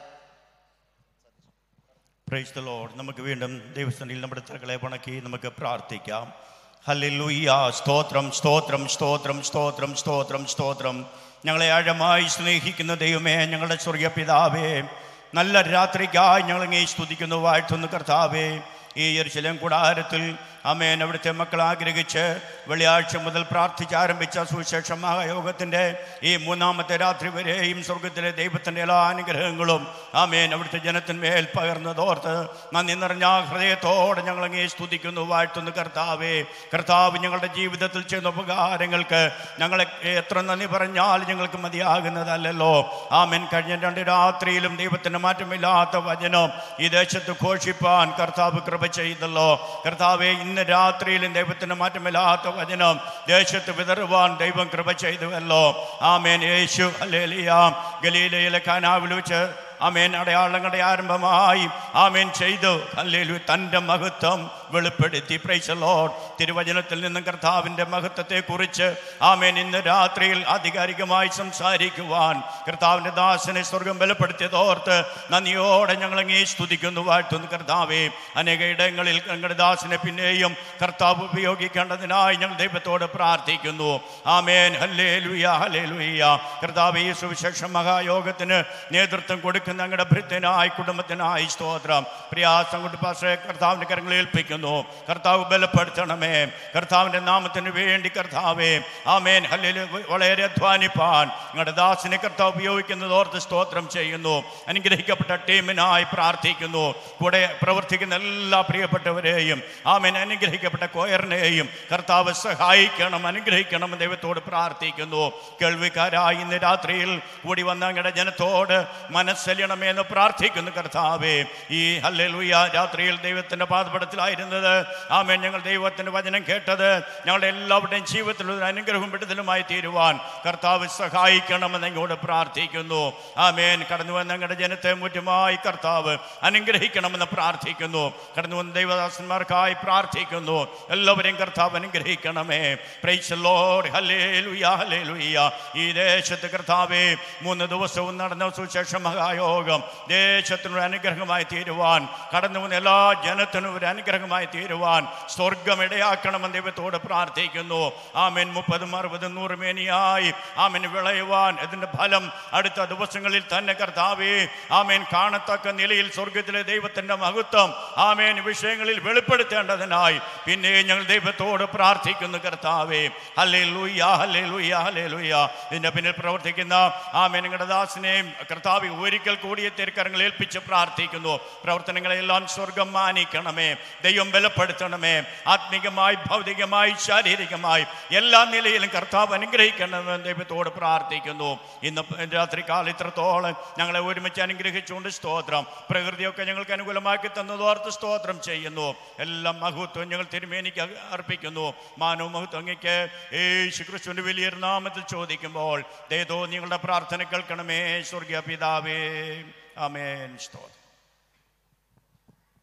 Praise the lord. നമുക്ക് വീണ്ടും ദൈവസന്നിധിയിൽ നമ്മുടെ തലകളെ വണക്കി നമുക്ക് പ്രാർത്ഥിക്കാം. ഹല്ലേലൂയ. സ്തോത്രം, സ്തോത്രം, സ്തോത്രം, സ്തോത്രം, സ്തോത്രം, സ്തോത്രം. ഞങ്ങളെ ആഴമായി സ്നേഹിക്കുന്ന ദൈവമേ, ഞങ്ങളുടെ സ്വർഗീയ പിതാവേ, നല്ല രാത്രിക്കായി ഞങ്ങളങ്ങേ സ്തുതിക്കുന്നു, വാഴ്ത്തുന്നു കർത്താവേ. ഈ യെരൂശലേം കൂടാരത്തിൽ ആമേൻ അവിടുത്തെ മക്കൾ ആഗ്രഹിച്ച് വെള്ളിയാഴ്ച മുതൽ പ്രാർത്ഥിച്ചാരംഭിച്ച സുവിശേഷ മഹായോഗത്തിൻ്റെ ഈ മൂന്നാമത്തെ രാത്രി വരെയും സ്വർഗത്തിലെ ദൈവത്തിൻ്റെ എല്ലാ അനുഗ്രഹങ്ങളും ആമേൻ അവിടുത്തെ ജനത്തിന്മേൽ പകർന്നതോർത്ത് നന്ദി നിറഞ്ഞ ഹൃദയത്തോടെ ഞങ്ങളങ്ങേ സ്തുതിക്കുന്നു, വാഴ്ത്തുന്നു കർത്താവേ. കർത്താവ് ഞങ്ങളുടെ ജീവിതത്തിൽ ചെയ്യുന്ന ഉപകാരങ്ങൾക്ക് ഞങ്ങളെ എത്ര നന്ദി പറഞ്ഞാൽ ഞങ്ങൾക്ക് മതിയാകുന്നതല്ലോ. ആമേൻ കഴിഞ്ഞ 2 രാത്രിയിലും ദൈവത്തിൻ്റെ മാറ്റമില്ലാത്ത വചനം ഈ ദേശത്ത് ഘോഷിപ്പാൻ കർത്താവ് കൃപ ചെയ്തല്ലോ. കർത്താവെ, ഇന്ന് രാത്രിയിലും ദൈവത്തിന് മാറ്റമില്ലാത്ത വചനം ദേശത്ത് വിതറുവാൻ ദൈവം കൃപ ചെയ്തുവല്ലോ. ആമേൻ. യേശു ഹല്ലേലൂയ ഗലീലയിലെ കാനാവിൽ വെച്ച് ആമേൻ അടയാളങ്ങളുടെ ആരംഭമായി ആമേൻ ചെയ്തു ഹല്ലേലൂയ തൻ്റെ മഹത്വം വെളിപ്പെടുത്തി. Praise the lord. തിരുവചനത്തിൽ നിന്നും കർത്താവിൻ്റെ മഹത്വത്തെക്കുറിച്ച് ആമേൻ ഇന്ന് രാത്രിയിൽ ആധികാരികമായി സംസാരിക്കുവാൻ കർത്താവിൻ്റെ ദാസനെ സ്വർഗം ബലപ്പെടുത്തിയതോർത്ത് നന്ദിയോടെ ഞങ്ങളങ്ങേ സ്തുതിക്കുന്നു, വാഴ്ത്തുന്നു കർത്താവേ. അനേക ഇടങ്ങളിൽ ഞങ്ങളുടെ ദാസനെ പിന്നെയും കർത്താവ് ഉപയോഗിക്കേണ്ടതിനായി ഞങ്ങൾ ദൈവത്തോട് പ്രാർത്ഥിക്കുന്നു. ആമേൻ. ഹല്ലേലൂയ, ഹല്ലേലൂയ. കർത്താവേ, ഈ സുവിശേഷ മഹായോഗത്തിന് നേതൃത്വം കൊടുക്കുന്ന ഞങ്ങളുടെ ഭൃത്യനായി കുടുംബത്തിനായി സ്തോത്രം. പ്രയാസം കൊണ്ട് പാസ്റ്ററെ കർത്താവിൻ്റെ കരങ്ങളിൽ ഏൽപ്പിക്കുന്നു. കർത്താവ് ബലപ്പെടുത്തണമേ. കർത്താവിൻ്റെ നാമത്തിന് വേണ്ടി കർത്താവേ ആമേൻ ഹല്ലേലൂയ വളരെ അധ്വാനിപ്പാൻ ഞങ്ങളുടെ ദാസനെ കർത്താവ് ഉപയോഗിക്കുന്നത് ഓർത്ത് സ്തോത്രം ചെയ്യുന്നു. അനുഗ്രഹിക്കപ്പെട്ട ടീമിനായി പ്രാർത്ഥിക്കുന്നു. കൂടെ പ്രവർത്തിക്കുന്ന എല്ലാ പ്രിയപ്പെട്ടവരെയും ആമേൻ അനുഗ്രഹിക്കപ്പെട്ട കൊയറിനെയും കർത്താവ് സഹായിക്കണം, അനുഗ്രഹിക്കണം ദൈവത്തോട് പ്രാർത്ഥിക്കുന്നു. കേൾവിക്കാരായി ഇന്ന് രാത്രിയിൽ കൂടി വന്ന ഞങ്ങളുടെ ജനത്തോട് മനസ്സലിയണമേ എന്ന് പ്രാർത്ഥിക്കുന്നു കർത്താവേ. ഈ ഹല്ലേലൂയ രാത്രിയിൽ ദൈവത്തിൻ്റെ പാദപീഠത്തിലായിരുന്നത് ആമേൻ ഞങ്ങൾ ദൈവത്തിൻ്റെ വചനം കേട്ടത് ഞങ്ങളുടെ എല്ലാവരുടെയും ജീവിതത്തിൽ ഒരു അനുഗ്രഹവും വിടുതലുമായി തീരുവാൻ കർത്താവ് സഹായിക്കണമെന്ന് ഞങ്ങളോട് പ്രാർത്ഥിക്കുന്നു. ആമേൻ. കടന്നു വന്ന ഞങ്ങളുടെ ജനത്തെ മുറ്റുമായി കർത്താവ് അനുഗ്രഹിക്കണമെന്ന് പ്രാർത്ഥിക്കുന്നു. കടന്നു വന്ന ദൈവദാസന്മാർക്കായി പ്രാർത്ഥിക്കുന്നു. എല്ലാവരെയും കർത്താവ് അനുഗ്രഹിക്കണമേ. Praise the lord. ഹല്ലേലൂയ, ഹല്ലേലൂയ. ഈ ദേശത്ത് കർത്താവേ 3 ദിവസവും നടന്ന സുവിശേഷ മഹായോഗം ദേശത്തിനൊരു അനുഗ്രഹമായി തീരുവാൻ, കടന്നു വന്ന എല്ലാ ജനത്തിനും ഒരു അനുഗ്രഹമായി തീരുവാൻ സ്വർഗം ഇടയാക്കണമെന്ന് ദൈവത്തോട് പ്രാർത്ഥിക്കുന്നു. ആമേൻ. 30, 60, 100 മേനിയായി ആമേൻ വിളയുവാൻ ഇതിൻ്റെ ഫലം അടുത്ത ദിവസങ്ങളിൽ തന്നെ കർത്താവേ ആമേൻ കാണത്തക്ക നിലയിൽ സ്വർഗത്തിലെ ദൈവത്തിൻ്റെ മഹത്വം ആമേൻ വിഷയങ്ങളിൽ വെളിപ്പെടുത്തേണ്ടതിനായി പിന്നെ ഞങ്ങൾ ദൈവത്തോട് പ്രാർത്ഥിക്കുന്നു കർത്താവേ. ഹല്ലേലൂയ, ഹല്ലേലൂയ, ഹല്ലേലൂയ. ഇതിൻ്റെ പിന്നിൽ പ്രവർത്തിക്കുന്ന ആമേൻ നിങ്ങളുടെ ദാസനെയും കർത്താവെ ഒരിക്കൽ കൂടിയ തിരുക്കരങ്ങൾ ഏൽപ്പിച്ച് പ്രാർത്ഥിക്കുന്നു. പ്രവർത്തനങ്ങളെല്ലാം സ്വർഗം മാനിക്കണമേ, ദൈവം ബലപ്പെടുത്തണമേ. ആത്മീകമായി, ഭൗതികമായി, ശാരീരികമായി എല്ലാ നിലയിലും കർത്താവ് അനുഗ്രഹിക്കണമെന്ന് ദൈവത്തോട് പ്രാർത്ഥിക്കുന്നു. ഇന്ന് രാത്രികാലം ഇത്രത്തോളം ഞങ്ങളെ ഒരുമിച്ച് അനുഗ്രഹിച്ചുകൊണ്ട് സ്തോത്രം. പ്രകൃതിയൊക്കെ ഞങ്ങൾക്ക് അനുകൂലമാക്കി തന്നതോർത്ത് സ്തോത്രം ചെയ്യുന്നു. എല്ലാം മഹത്വം ഞങ്ങൾ തിരുമേനിക്ക് അർപ്പിക്കുന്നു. മാനവും മഹത്വം അങ്ങേക്ക് യേശു ക്രിസ്തുവിന്റെ വലിയ നാമത്തിൽ ചോദിക്കുമ്പോൾ ദയതോ നിങ്ങളുടെ പ്രാർത്ഥന കേൾക്കണമേ സ്വർഗീയ പിതാവേ. ആമേൻ. സ്തോത്രം.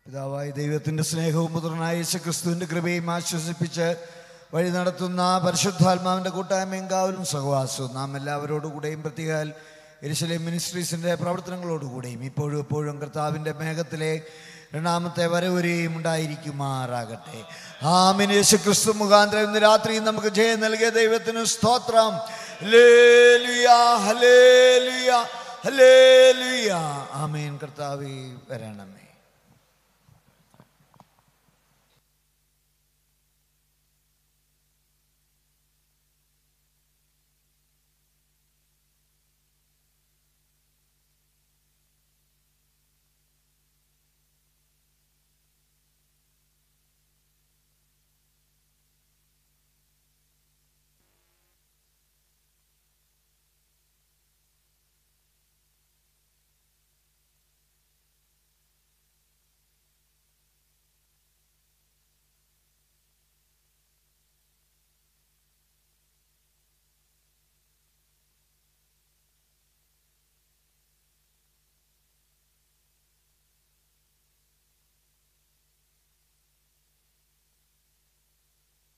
പിതാവായ ദൈവത്തിൻ്റെ സ്നേഹവും പുത്രനായ യേശുക്രിസ്തുവിൻ്റെ കൃപയും ആശ്വസിപ്പിച്ച് വഴി നടത്തുന്ന പരിശുദ്ധാത്മാവിൻ്റെ കൂട്ടായ്മയും കാവലും സഹവാസവും നാം എല്ലാവരോടുകൂടെയും പ്രത്യേകാൽ യെരൂശലേം മിനിസ്ട്രീസിൻ്റെ പ്രവർത്തനങ്ങളോടുകൂടെയും ഇപ്പോഴും എപ്പോഴും കർത്താവിൻ്റെ മേഘത്തിലെ രണ്ടാമത്തെ വരവരെയും ഉണ്ടായിരിക്കുമാറാകട്ടെ. ആമേൻ. യേശുക്രിസ്തു മുഖാന്തരം ഇന്ന് രാത്രി നമുക്ക് ജയം നൽകിയ ദൈവത്തിന് സ്തോത്രം. ഹല്ലേലൂയ, ഹല്ലേലൂയ, ഹല്ലേലൂയ. ആമേൻ. കർത്താവേ വരണമേ.